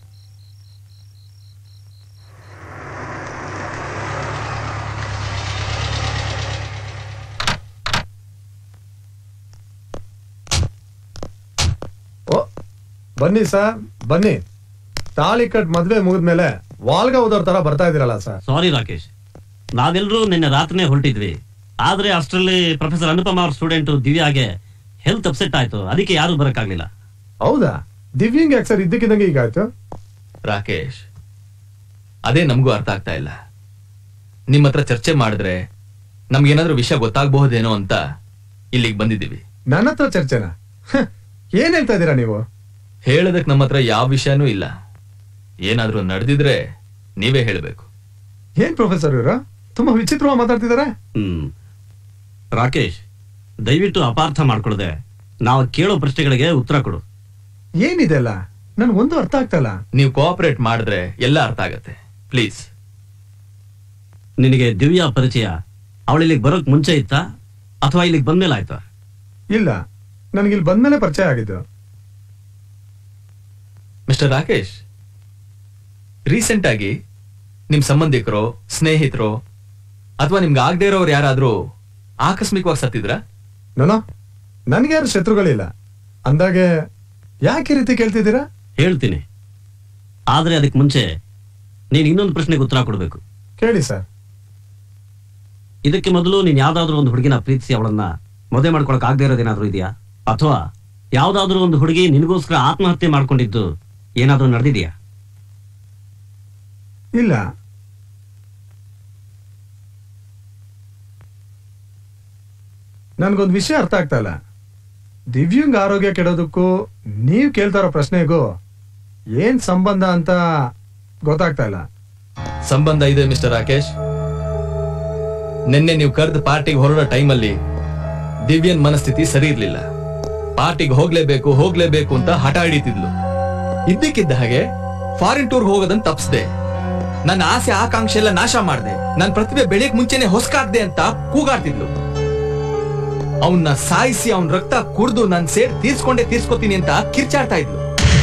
Speaker 15: ಬನ್ನಿ ಸರ್, ಬನ್ನಿ. ತಾಳಿ ಕಟ್ ಮದ್ವೆ ಮುಗಿದ್ಮೇಲೆ ವಾಲ್ಗ ಹೋದವ್ರ ತರ ಬರ್ತಾ ಇದೀರಲ್ಲ ಸರ್.
Speaker 2: ಸಾರಿ ರಾಕೇಶ್, ನಾವೆಲ್ಲರೂ ನಿನ್ನೆ ರಾತ್ರಿನೇ ಹೊರಟಿದ್ವಿ. ಆದ್ರೆ ಅಷ್ಟರಲ್ಲಿ ಪ್ರೊಫೆಸರ್ ಅನುಪಮ ಅವ್ರ ಸ್ಟೂಡೆಂಟ್ ದಿವ್ಯಾಗೆ ಹೆಲ್ತ್ ಅಪ್ಸೆಟ್ ಆಯ್ತು. ಅದಕ್ಕೆ ಯಾರು ಬರಕ್ಕಾಗ್ಲಿಲ್ಲ.
Speaker 15: ಹೌದಾ? ದಿವ್ಯಂಗ್ ಯಾಕೆ ಸರ್ ಇದ್ದಕ್ಕಿದ್ದಂಗೆ ಈಗ ಆಯ್ತು?
Speaker 1: ರಾಕೇಶ್, ಅದೇ ನಮಗೂ ಅರ್ಥ ಆಗ್ತಾ ಇಲ್ಲ. ನಿಮ್ಮ ಹತ್ರ ಚರ್ಚೆ ಮಾಡಿದ್ರೆ ನಮ್ಗೇನಾದ್ರೂ ವಿಷಯ ಗೊತ್ತಾಗಬಹುದೇನೋ ಅಂತ ಇಲ್ಲಿಗೆ ಬಂದಿದ್ದೀವಿ.
Speaker 15: ನನ್ನ ಹತ್ರ ಚರ್ಚೆನಾ? ಏನ್ ಹೇಳ್ತಾ ಇದ್ದೀರಾ ನೀವು?
Speaker 1: ಹೇಳೋದಕ್ ನಮ್ಮ ಹತ್ರ ಯಾವ ವಿಷಯನೂ ಇಲ್ಲ. ಏನಾದ್ರೂ ನಡೆದಿದ್ರೆ ನೀವೇ ಹೇಳಬೇಕು.
Speaker 15: ಏನ್ ಪ್ರೊಫೆಸರ್ ಇವ್ರ ತುಂಬಾ ವಿಚಿತ್ರವಾಗಿ ಮಾತಾಡ್ತಿದಾರೆ.
Speaker 2: ಹ್ಮ್ ರಾಕೇಶ್, ದಯವಿಟ್ಟು ಅಪಾರ್ಥ ಮಾಡ್ಕೊಳ್ದೆ ನಾವು ಕೇಳೋ ಪ್ರಶ್ನೆಗಳಿಗೆ ಉತ್ತರ ಕೊಡು.
Speaker 15: ಏನಿದೆ ಅಲ್ಲ ನನ್ ಒಂದು ಅರ್ಥ ಆಗ್ತಾ ಇಲ್ಲ.
Speaker 1: ನೀವು ಕೋಆಪರೇಟ್ ಮಾಡಿದ್ರೆ ಎಲ್ಲ ಅರ್ಥ ಆಗತ್ತೆ. ಪ್ಲೀಸ್.
Speaker 2: ನಿನಗೆ ದಿವ್ಯಾ ಪರಿಚಯ ಅವಳು ಇಲ್ಲಿಗೆ ಬರೋಕ್ ಮುಂಚೆ ಇತ್ತಾ ಅಥವಾ ಇಲ್ಲಿಗೆ ಬಂದ್ಮೇಲೆ ಆಯ್ತಾ?
Speaker 15: ಇಲ್ಲ, ನನಗಿಲ್ಲಿ ಬಂದ್ಮೇಲೆ ಪರಿಚಯ ಆಗಿದ್ದು.
Speaker 1: ಮಿಸ್ಟರ್ ರಾಕೇಶ್, ರೀಸೆಂಟ್ ಆಗಿ ನಿಮ್ ಸಂಬಂಧಿಕರು, ಸ್ನೇಹಿತರು ಅಥವಾ ನಿಮ್ಗೆ ಆಗದೆ ಇರೋರು ಯಾರಾದ್ರೂ ಆಕಸ್ಮಿಕವಾಗಿ ಸತ್ತಿದ್ರ?
Speaker 15: ನೋನೋ, ನನ್ಗೆ ಯಾರು ಶತ್ರುಗಳಿಲ್ಲ. ಅಂದಾಗೆ ಯಾಕೆ ರೀತಿ ಕೇಳ್ತಿದ್ದೀರಾ?
Speaker 2: ಹೇಳ್ತೀನಿ, ಆದ್ರೆ ಅದಕ್ಕೆ ಮುಂಚೆ ನೀನ್ ಇನ್ನೊಂದು ಪ್ರಶ್ನೆಗೆ ಉತ್ತರ ಕೊಡ್ಬೇಕು.
Speaker 15: ಕೇಳಿ ಸರ್.
Speaker 2: ಇದಕ್ಕೆ ಮೊದಲು ನೀನ್ ಯಾವ್ದಾದ್ರು ಒಂದು ಹುಡುಗಿನ ಪ್ರೀತಿಸಿ ಅವಳನ್ನ ಮದುವೆ ಮಾಡ್ಕೊಳಕ್ ಆಗದೆ ಇರೋದೇನಾದ್ರೂ ಇದೆಯಾ? ಅಥವಾ ಯಾವ್ದಾದ್ರು ಒಂದು ಹುಡುಗಿ ನಿನಗೋಸ್ಕರ ಆತ್ಮಹತ್ಯೆ ಮಾಡ್ಕೊಂಡಿದ್ದು ಏನಾದ್ರೂ ನಡೆದಿದ್ಯಾ?
Speaker 15: ಇಲ್ಲ. ನನ್ಗೊಂದು ವಿಷಯ ಅರ್ಥ ಆಗ್ತಾ ಇಲ್ಲ. ದಿವ್ಯಂಗ್ ಆರೋಗ್ಯ ಕೆಡೋದಕ್ಕೂ ನೀವ್ ಕೇಳ್ತಾ ಇರೋ ಪ್ರಶ್ನೆಗೂ ಏನ್ ಸಂಬಂಧ ಅಂತ ಗೊತ್ತಾಗ್ತಾ ಇಲ್ಲ.
Speaker 1: ಸಂಬಂಧ ಇದೆ ಮಿಸ್ಟರ್ ರಾಕೇಶ್. ನಿನ್ನೆ ನೀವು ಕರೆದ ಪಾರ್ಟಿಗೆ ಹೊರಡೋ ಟೈಮಲ್ಲಿ ದಿವ್ಯನ್ ಮನಸ್ಥಿತಿ ಸರಿ ಇರ್ಲಿಲ್ಲ. ಪಾರ್ಟಿಗೆ ಹೋಗ್ಲೇಬೇಕು ಹೋಗ್ಲೇಬೇಕು ಅಂತ ಹಠ ಹಿಡಿತಿದ್ಲು. ಇದ್ದಕ್ಕಿದ್ದ ಹಾಗೆ ಫಾರಿನ್ ಟೂರ್ ಹೋಗೋದನ್ನ ತಪ್ಪಿಸ್ದೆ. ನನ್ನ ಆಸೆ ಆಕಾಂಕ್ಷೆ ಎಲ್ಲ ನಾಶ ಮಾಡಿದೆ. ನನ್ನ ಪ್ರತಿಭೆ ಬೆಳೆಯಕ್ ಮುಂಚೆನೆ ಹೊಸ್ಕಾದ್ದೆ ಅಂತ ಕೂಗಾಡ್ತಿದ್ಲು. ಅವನ್ನ ಸಾಯಿಸಿ ಅವನ್ ರಕ್ತ ಕುಡ್ದು ನನ್ ಸೇರ್ ತೀರ್ಸ್ಕೊಂಡೆ ತೀರ್ಸ್ಕೊತೀನಿ ಅಂತ ಕಿರ್ಚಾಡ್ತಾ ಇದ್ಲು.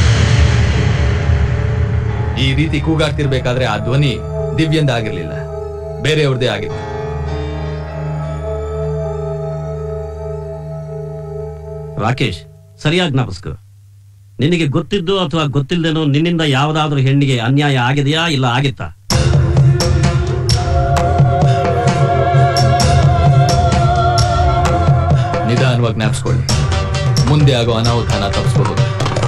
Speaker 1: ಈ ರೀತಿ ಕೂಗಾಡ್ತಿರ್ಬೇಕಾದ್ರೆ ಆ ಧ್ವನಿ ದಿವ್ಯಂದ ಆಗಿರ್ಲಿಲ್ಲ, ಬೇರೆಯವ್ರದೇ ಆಗಿತ್ತು.
Speaker 2: ರಾಕೇಶ್, ಸರಿಯಾಗಿ ಜ್ಞಾಪಿಸ್ಕೊ. ನಿನಗೆ ಗೊತ್ತಿದ್ದು ಅಥವಾ ಗೊತ್ತಿಲ್ಲದೇನೋ ನಿನ್ನಿಂದ ಯಾವ್ದಾದ್ರೂ ಹೆಣ್ಣಿಗೆ ಅನ್ಯಾಯ ಆಗಿದೆಯಾ, ಇಲ್ಲ ಆಗಿತ್ತಾ?
Speaker 1: ನಿಧಾನವಾಗಿ ಜ್ಞಾಪಿಸ್ಕೊಳ್ಳಿ. ಮುಂದೆ ಆಗೋ ಅನಾಹುತನ ತಪ್ಪಿಸಬಹುದು.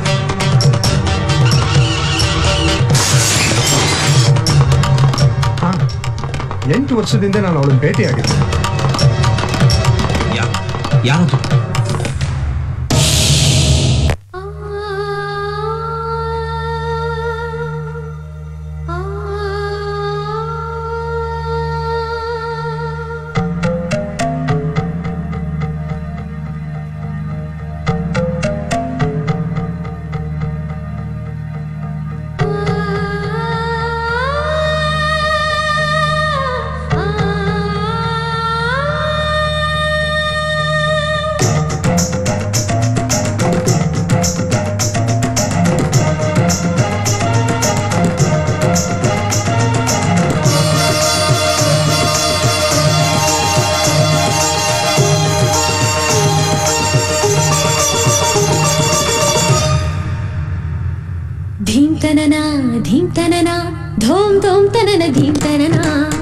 Speaker 15: ಎಂಟು ವರ್ಷದಿಂದ ನಾನು ಅವಳನ್ನ ಭೇಟಿಯಾಗಿದ್ದೆ.
Speaker 2: ಯಾರು?
Speaker 19: ಧೀಂತನನ ಧೀಂತನನ ಧೋಂ ಧೋಂ ತನನ ಧೀಂತನನ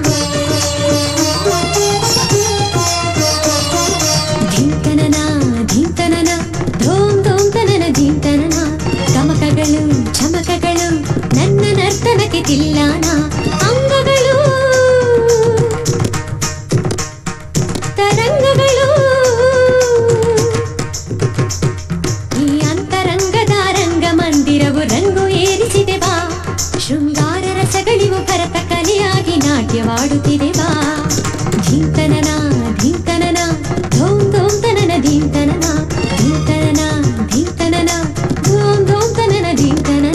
Speaker 19: ಧೀಂತನನ ಧೀಂತನನ ಧೋಂ ಧೋಂ ತನನ ಧೀಂತನನ ಗಮಕಗಳು ಝಮಕಗಳು ನನ್ನ ನರ್ತನಕ್ಕೆ ತಿಲ್ಲಾನ ಅಂಗಗಳು ತರಂಗಗಳು ಈ ಅಂತರಂಗದ ರಂಗ ಮಂದಿರವು ರಂಗು ಏರಿಸಿದೆ ಬಾ ಶೃಂಗಾರ ರಸಗಳಿವು ಭರತ ಕಲೆಯಾಗಿ ನಾಟ್ಯವಾಡುತ್ತಿದೆ ಬಾ ಧೀಂತನನ ಧೀಂತನನ ಧೋಂ ಧೋಂ ತನನ ಧೀಂತನನ ಧೀಂತನನ ಧೀಂತನನ ಧೋಂ ಧೋಂ ತನನ ಧೀಂತನನ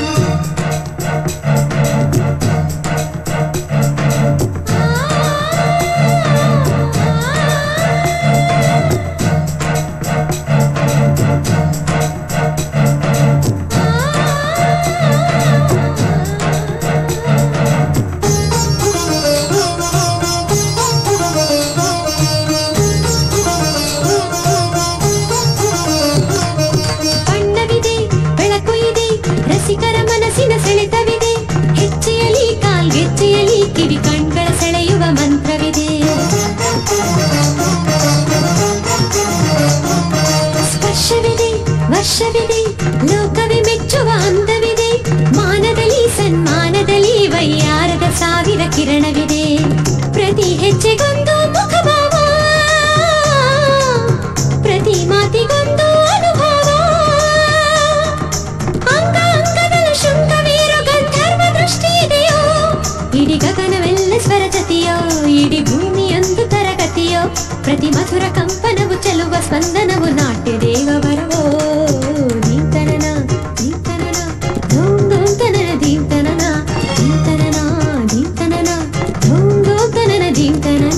Speaker 19: ಬಣ್ಣವಿದೆ ಬೆಳಕು ಇದೆ ರಸಿಕರ ಮನಸ್ಸಿನ ಸೆಳೆತವಿದೆ ಹೆಜ್ಜೆಯಲ್ಲಿ ಕಾಲ್ಗೆಜ್ಜೆಯಲ್ಲಿ ಕಿವಿ ಕಣ್ಗಳ ಸೆಳೆಯುವ ಮಂತ್ರವಿದೆ ಸ್ಪರ್ಶವಿದೆ ವರ್ಷವಿದೆ ಲೋಕವೇ ಮೆಚ್ಚುವ ಅಂದವಿದೆ ಮಾನದಲ್ಲಿ ಸನ್ಮಾನದಲ್ಲಿ ವೈಯಾರದ ಸಾವಿರ ಕಿರಣವಿದೆ ಪ್ರತಿ ಹೆಜ್ಜೆಗೊಂದು ಮುಖಭಾವ ಪ್ರತಿ ಮಾತಿಗೊಂದು ಅನುಭವ ಅಂಗ ಅಂಗಗಳ ಶೃಂಗವೀರ ಗಂಧರ್ವ ಸ್ಪಂದನವು ನಾಟ್ಯ ದೇವವರವೋ ದೀಂತನನ ದೀಂತನನ ಧೂಮ್ ಧೂಮ್ ತನನ ದೀಂತನನ ದೀಂತನನ ದೀಂತನನ ಧೂಮ್ ಧೂಮ್ ತನನ ದೀಂತನನ.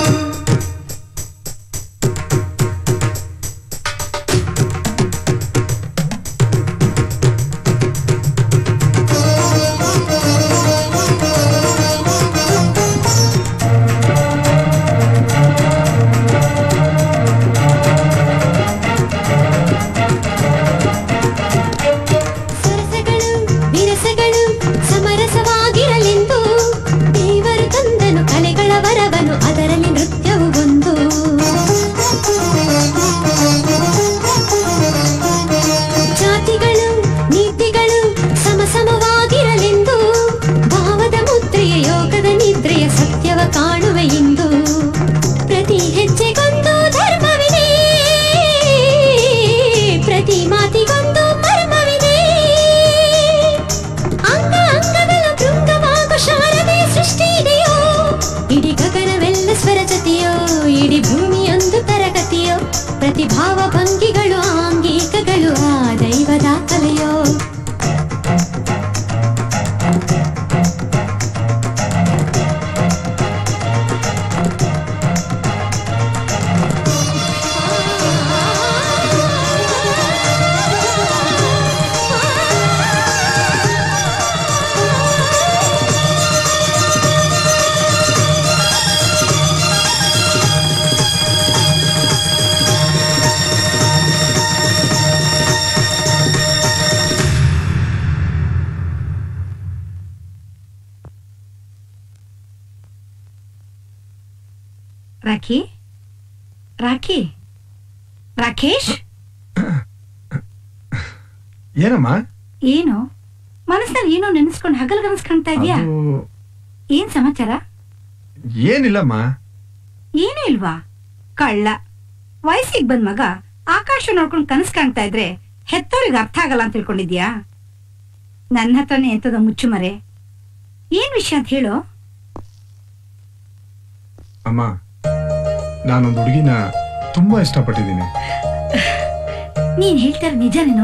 Speaker 19: ಪ್ರತಿಭಾವ ಭಂಗಿಗಳು ಆಂಗಿಕಗಳು ಆ ದೈವದ ಕಲೆಯೋ.
Speaker 20: ರಾಖಿ ರಾಖಿ ರಾಕೇಶ್
Speaker 15: ಏನಮ್ಮ?
Speaker 20: ಏನು ಮನಸ್ಸಲ್ಲಿ ಏನೋ ನೆನೆಸ್ಕೊಂಡು ಹಗಲ್ ಗನಸ್ ಕಾಣ್ತಾ ಇದೀಯಾ? ಏನ್ ಸಮಾಚಾರ?
Speaker 15: ಏನಿಲ್ಲಮ್ಮ.
Speaker 20: ಏನು ಇಲ್ವಾ? ಕಳ್ಳ. ವಯಸ್ಸಿಗೆ ಬಂದ್ ಮಗ ಆಕಾಶ ನೋಡ್ಕೊಂಡು ಕನಸು ಕಾಣ್ತಾ ಇದ್ರೆ ಹೆತ್ತವ್ರಿಗೆ ಅರ್ಥ ಆಗಲ್ಲ ಅಂತ ತಿಳ್ಕೊಂಡಿದ್ಯಾ? ನನ್ನ ಹತ್ರನೇ ಎಂತದ ಮುಚ್ಚುಮರೆ. ಏನ್ ವಿಷಯ ಅಂತ ಹೇಳು.
Speaker 15: ಅಮ್ಮ, ನಾನೊಂದು ಹುಡುಗಿನ ತುಂಬಾ ಇಷ್ಟಪಟ್ಟಿದ್ದೀನಿ.
Speaker 20: ನೀನ್ ಹೇಳ್ತಾರ ನಿಜನೇನೋ?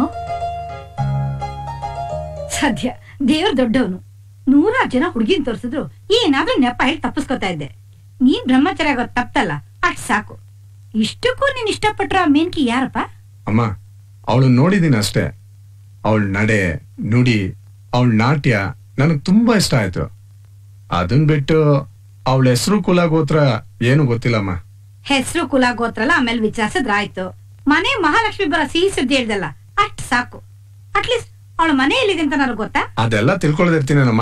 Speaker 20: ಸದ್ಯ ದೇವ್ರ ದೊಡ್ಡವನು. ನೂರಾರು ಜನ ಹುಡುಗಿನ ತೋರಿಸಿದ್ರು ಏನಾದ್ರೂ ನೆಪ ಹೇಳಿ ತಪ್ಪಿಸ್ಕೊತಾ ಇದ್ದೆ. ನೀನ್ ಬ್ರಹ್ಮಚಾರಿ ಆಗೋದ್ ತಪ್ಪಲ್ಲ, ಅಷ್ಟ್ ಸಾಕು. ಇಷ್ಟಕ್ಕೂ ನೀನ್ ಇಷ್ಟಪಟ್ರ ಮೇನ್ಕಿ ಯಾರಪ್ಪ?
Speaker 15: ಅಮ್ಮ, ಅವಳು ನೋಡಿದೀನಿ ಅಷ್ಟೇ. ಅವಳ ನಡೆ ನುಡಿ ಅವಳ ನಾಟ್ಯ ನನಗ್ ತುಂಬಾ ಇಷ್ಟ ಆಯ್ತು. ಅದನ್ ಬಿಟ್ಟು ಅವಳ ಹೆಸರು ಕುಲ ಗೋತ್ರ ಏನು ಗೊತ್ತಿಲ್ಲಮ್ಮ.
Speaker 20: ಹೆಸರು ಕುಲ ಗೋತ್ರಲ್ಲ ಆಮೇಲೆ ವಿಚಾರಿಸಿದ್ರ ಆಯ್ತು. ಮನೆ ಮಹಾಲಕ್ಷ್ಮಿ ಬರೋ ಸಿಹಿ ಸುದ್ದಿ ಹೇಳ್ದಲ್ಲ, ಅಷ್ಟ್ ಸಾಕು. ಅಟ್ಲೀಸ್ಟ್ ಅವಳ ಮನೆ ಎಲ್ಲಿದೆ ಅಂತ ನನಗೆ ಗೊತ್ತಾ?
Speaker 15: ಅದೆಲ್ಲ ತಿಳ್ಕೊಳ್ದಿರ್ತೀನಮ್ಮ.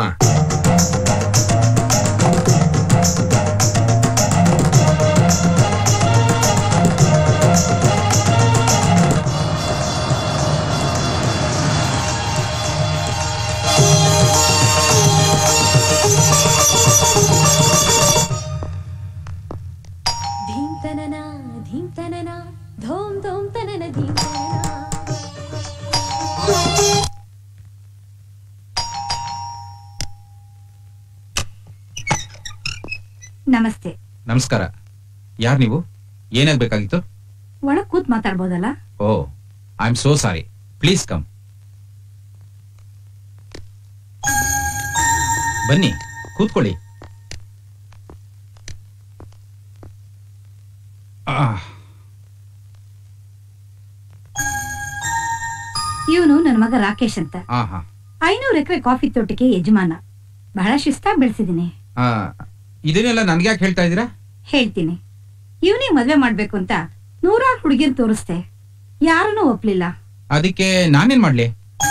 Speaker 19: ಧೀಂತನನ ಧೀಂತನನ ಧೋಮ್ ಧೋಮ್ ತನನ ಧೀಂತನನ.
Speaker 20: ನಮಸ್ತೆ.
Speaker 21: ನಮಸ್ಕಾರ. ಯಾರ್ ನೀವು? ಏನಾಗ್ಬೇಕಾಗಿತ್ತು?
Speaker 20: ಒಳಗ್ ಕೂತ್ ಮಾತಾಡ್ಬೋದಲ್ಲ?
Speaker 21: Oh, I am so sorry. Please come. ಬನ್ನಿ, ಕೂತ್ಕೊಳ್ಳಿ.
Speaker 20: ಇವನು ನನ್ನ ಮಗ ರಾಕೇಶ್ ಅಂತ. ಐನೂರು ಎಕರೆ ಕಾಫಿ ತೋಟಕ್ಕೆ ಯಜಮಾನ. ಬಹಳ ಶಿಸ್ತಾಗಿ ಬೆಳೆಸಿದೀನಿ.
Speaker 21: ಇದನ್ನೆಲ್ಲ ನನ್ಗೆ ಯಾಕೆ ಹೇಳ್ತಾ ಇದ್ದೀರಾ?
Speaker 20: ಹೇಳ್ತೀನಿ. ಇವನಿಗೆ ಮದ್ವೆ ಮಾಡ್ಬೇಕು ಅಂತ ನೂರಾರು ಹುಡುಗಿರ್ ತೋರಿಸ್ದೆ, ಯಾರನ್ನೂ ಒಪ್ಲಿಲ್ಲ.
Speaker 21: ಅದಕ್ಕೆ ನಾನೇನ್ ಮಾಡ್ಲಿ?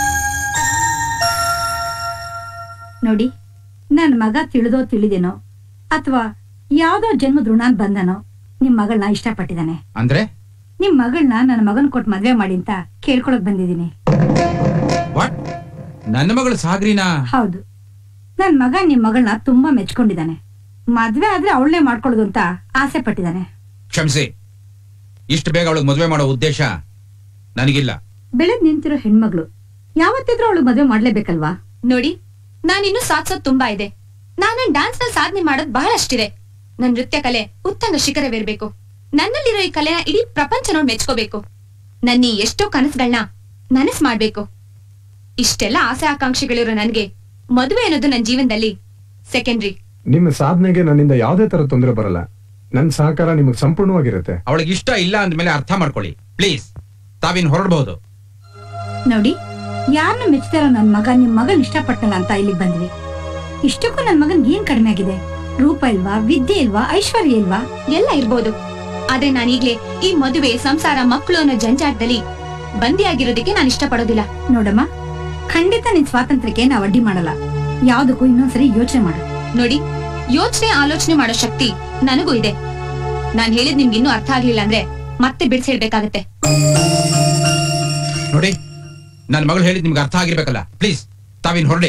Speaker 20: ನೋಡಿ, ನನ್ ಮಗ ತಿಳಿದೋ ತಿಳಿದೇನೋ ಅಥವಾ ಯಾವ್ದೋ ಜನ್ಮದ ಋಣಾನ್ ಬಂದನೋ ನಿಮ್ ಮಗಳನ್ನ ಇಷ್ಟಪಟ್ಟಿದ್ದಾನೆ.
Speaker 21: ಅಂದ್ರೆ
Speaker 20: ನಿಮ್ ಮಗಳನ್ನ ನನ್ನ ಮಗನ್ ಕೊಟ್ಟು ಮದ್ವೆ ಮಾಡಿ ಅಂತ ಕೇಳ್ಕೊಳಕ್ ಬಂದಿದ್ದೀನಿ.
Speaker 21: ವಾಟ್? ನನ್ನ ಮಗಳು ಸಾಗ್ರಿನಾ?
Speaker 20: ಹೌದು. ನನ್ ಮಗ ನಿಮ್ ಮಗಳನ್ನ ತುಂಬಾ ಮೆಚ್ಕೊಂಡಿದ್ದಾನೆ. ಮದ್ವೆ ಆದ್ರೆ ಅವಳನ್ನೇ ಮಾಡ್ಕೊಳ್ಳೋದು ಅಂತ ಆಸೆ ಪಟ್ಟಿದ್ದಾನೆ.
Speaker 21: ಕ್ಷಮಿಸಿ, ಇಷ್ಟು ಬೇಗ ಅವಳಿಗೆ ಮದುವೆ ಮಾಡೋ ಉದ್ದೇಶ ನನಗಿಲ್ಲ.
Speaker 20: ಬೆಳೆದ್ ನಿಂತಿರೋ ಹೆಣ್ಮಗಳು ಯಾವತ್ತಿದ್ರೂ ಅವಳು ಮದುವೆ ಮಾಡ್ಲೇಬೇಕಲ್ವಾ?
Speaker 14: ನೋಡಿ, ನಾನಿನ್ನು ಸಾಧಿಸೋದ್ ತುಂಬಾ ಇದೆ. ನಾನು ಡ್ಯಾನ್ಸ್ ನಲ್ಲಿ ಸಾಧನೆ ಮಾಡೋದ್ ಬಹಳಷ್ಟಿದೆ. ನನ್ ನೃತ್ಯ ಕಲೆ ಉತ್ತಮ ಶಿಖರವಿರ್ಬೇಕು.
Speaker 8: ನನ್ನಲ್ಲಿರೋ ಈ ಕಲೆನ ಇಡೀ ಪ್ರಪಂಚ ನೋಡಿ ಮೆಚ್ಕೋಬೇಕು. ನನ್ನ ಈ ಎಷ್ಟೋ ಕನಸುಗಳನ್ನ ನನಸ್ ಮಾಡ್ಬೇಕು. ಇಷ್ಟೆಲ್ಲ ಆಸೆ ಆಕಾಂಕ್ಷೆಗಳಿರೋ ನನ್ಗೆ ಮದುವೆ ಅನ್ನೋದು ನನ್ನ ಜೀವನದಲ್ಲಿ ಸೆಕೆಂಡ್ರಿ.
Speaker 15: ನಿಮ್ಮ ಸಾಧನೆಗೆ ನನ್ನಿಂದ ಯಾವುದೇ ತರ ತೊಂದರೆ ಬರಲ್ಲ. ನನ್ ಸಹಕಾರ ನಿಮಗೆ ಸಂಪೂರ್ಣವಾಗಿರುತ್ತೆ.
Speaker 21: ಅವಳಿಗೆ ಇಷ್ಟ ಇಲ್ಲ ಅಂದ್ಮೇಲೆ ಅರ್ಥ ಮಾಡ್ಕೊಳ್ಳಿ ಪ್ಲೀಸ್. ತಾವಿನ್ ಹೊರಡಬಹುದು.
Speaker 20: ನೋಡಿ, ಯಾರನ್ನ ಮೆಚ್ತಾರೋ ನನ್ ಮಗ ನಿಮ್ ಮಗನ್ ಇಷ್ಟಪಟ್ಟಲ್ಲ ಅಂತ ಇಲ್ಲಿಗೆ ಬಂದ್ವಿ. ಇಷ್ಟಕ್ಕೂ ನನ್ ಮಗನ್ ಏನ್ ಕಡಿಮೆ ಆಗಿದೆ? ರೂಪ ಇಲ್ವಾ, ವಿದ್ಯೆ ಇಲ್ವಾ, ಐಶ್ವರ್ಯ ಇಲ್ವಾ?
Speaker 8: ಎಲ್ಲ ಇರ್ಬೋದು. ಆದ್ರೆ ನಾನೀಗ್ಲೇ ಈ ಮದುವೆ, ಸಂಸಾರ, ಮಕ್ಕಳು ಅನ್ನೋ ಜಂಜಾಟದಲ್ಲಿ ಬಂದಿಯಾಗಿರೋದಕ್ಕೆ ನಾನು ಇಷ್ಟಪಡೋದಿಲ್ಲ.
Speaker 20: ನೋಡಮ್ಮ, ಖಂಡಿತ ನಿನ್ ಸ್ವಾತಂತ್ರ್ಯಕ್ಕೆ ನಾವ್ ಅಡ್ಡಿ ಮಾಡಲ್ಲ. ಯಾವ್ದಕ್ಕೂ ಇನ್ನೊಂದ್ಸರಿ ಯೋಚನೆ ಮಾಡು.
Speaker 8: ನೋಡಿ, ಯೋಚನೆ ಆಲೋಚನೆ ಮಾಡೋ ಶಕ್ತಿ ನನಗೂ ಇದೆ. ನಾನ್ ಹೇಳಿದ್ ನಿಮ್ಗೆ ಇನ್ನೂ ಅರ್ಥ ಆಗ್ಲಿಲ್ಲ ಅಂದ್ರೆ ಮತ್ತೆ ಬಿಡ್ಸಿ ಹೇಳ್ಬೇಕಾಗತ್ತೆ.
Speaker 21: ನೋಡಿ, ನನ್ನ ಮಗಳು ಹೇಳಿದ್ ನಿಮ್ಗೆ ಅರ್ಥ ಆಗಿರ್ಬೇಕಲ್ಲ. ಪ್ಲೀಸ್ ತಾವಿನ್ ಹೊರಡಿ.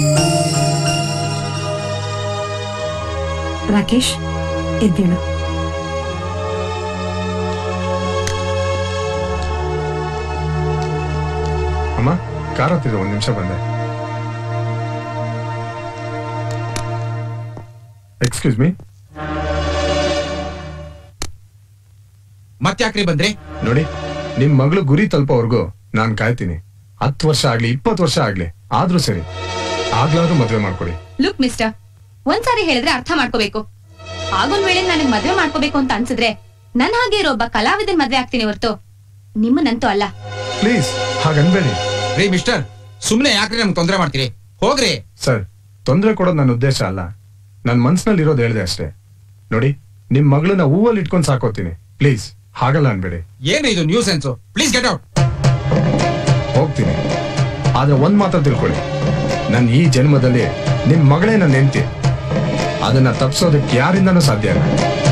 Speaker 20: ರಾಕೇಶ್, ಎದ್ದೇಳು.
Speaker 15: ಅಮ್ಮ, ಕಾರ್ ಹತ್ತಿದ್ರು, ಒಂದ್ ನಿಮಿಷ ಬಂದೆ. Excuse me.
Speaker 21: ಮತ್ತ್ಯಾಕ್ರಿ ಬಂದ್ರಿ?
Speaker 15: ನೋಡಿ, ನಿಮ್ ಮಗಳು ಗುರಿ ತಲುಪೋವರೆಗೂ ನಾನ್ ಕಾಯ್ತೀನಿ. ಹತ್ತು ವರ್ಷ ಆಗ್ಲಿ, ಇಪ್ಪತ್ತು ವರ್ಷ ಆಗ್ಲಿ, ಆದ್ರೂ ಸರಿ, ಆಗ್ಲಾದ್ರೂ ಮದ್ವೆ ಮಾಡ್ಕೊಡಿ.
Speaker 8: ಲುಕ್ ಮಿಸ್ಟರ್, ಒಂದ್ಸಾರಿ ಹೇಳಿದ್ರೆ ಅರ್ಥ ಮಾಡ್ಕೋಬೇಕು. ಆಗೊಂದ್ ವೇಳೆ ನನಗ್ ಮದ್ವೆ ಮಾಡ್ಕೋಬೇಕು ಅಂತ ಅನ್ಸಿದ್ರೆ ನನ್ ಹಾಗೆ ಇರೋ ಒಬ್ಬ ಕಲಾವಿದನ್ ಮದ್ವೆ ಆಗ್ತೀನಿ ಹೊರತು ನಿಮ್ಮನ್ನಂತೂ ಅಲ್ಲ.
Speaker 15: ಪ್ಲೀಸ್ ಹಾಗನ್ಬೇಡಿ.
Speaker 21: ರೀ ಮಿಸ್ಟರ್, ಸುಮ್ನೆ ಯಾಕ್ರಿ ನಮ್ಗೆ ತೊಂದರೆ ಮಾಡ್ತೀರಿ? ಹೋಗ್ರಿ.
Speaker 15: ಸರ್, ತೊಂದರೆ ಕೊಡೋದು ನನ್ನ ಉದ್ದೇಶ ಅಲ್ಲ. ನನ್ ಮನ್ಸಿನಲ್ಲಿ ಇರೋದು ಹೇಳ್ದೆ ಅಷ್ಟೇ. ನೋಡಿ, ನಿಮ್ ಮಗಳನ್ನ ಹೂವಲ್ಲಿ ಇಟ್ಕೊಂಡ್ ಸಾಕೋತೀನಿ. ಪ್ಲೀಸ್ ಹಾಗಲ್ಲ ಅನ್ಬೇಡಿ.
Speaker 21: ಏನು ಇದು nonsense? Please get out.
Speaker 15: ಹೋಗ್ತೀನಿ, ಆದ್ರೆ ಒಂದ್ ಮಾತ್ರ ತಿಳ್ಕೊಳ್ಳಿ, ನನ್ ಈ ಜನ್ಮದಲ್ಲಿ ನಿಮ್ ಮಗಳೇ ನನ್ನ ಹೆಂಡತಿ. ಅದನ್ನ ತಪ್ಪಿಸೋದಕ್ಕೆ ಯಾರಿಂದನೂ ಸಾಧ್ಯ ಇಲ್ಲ.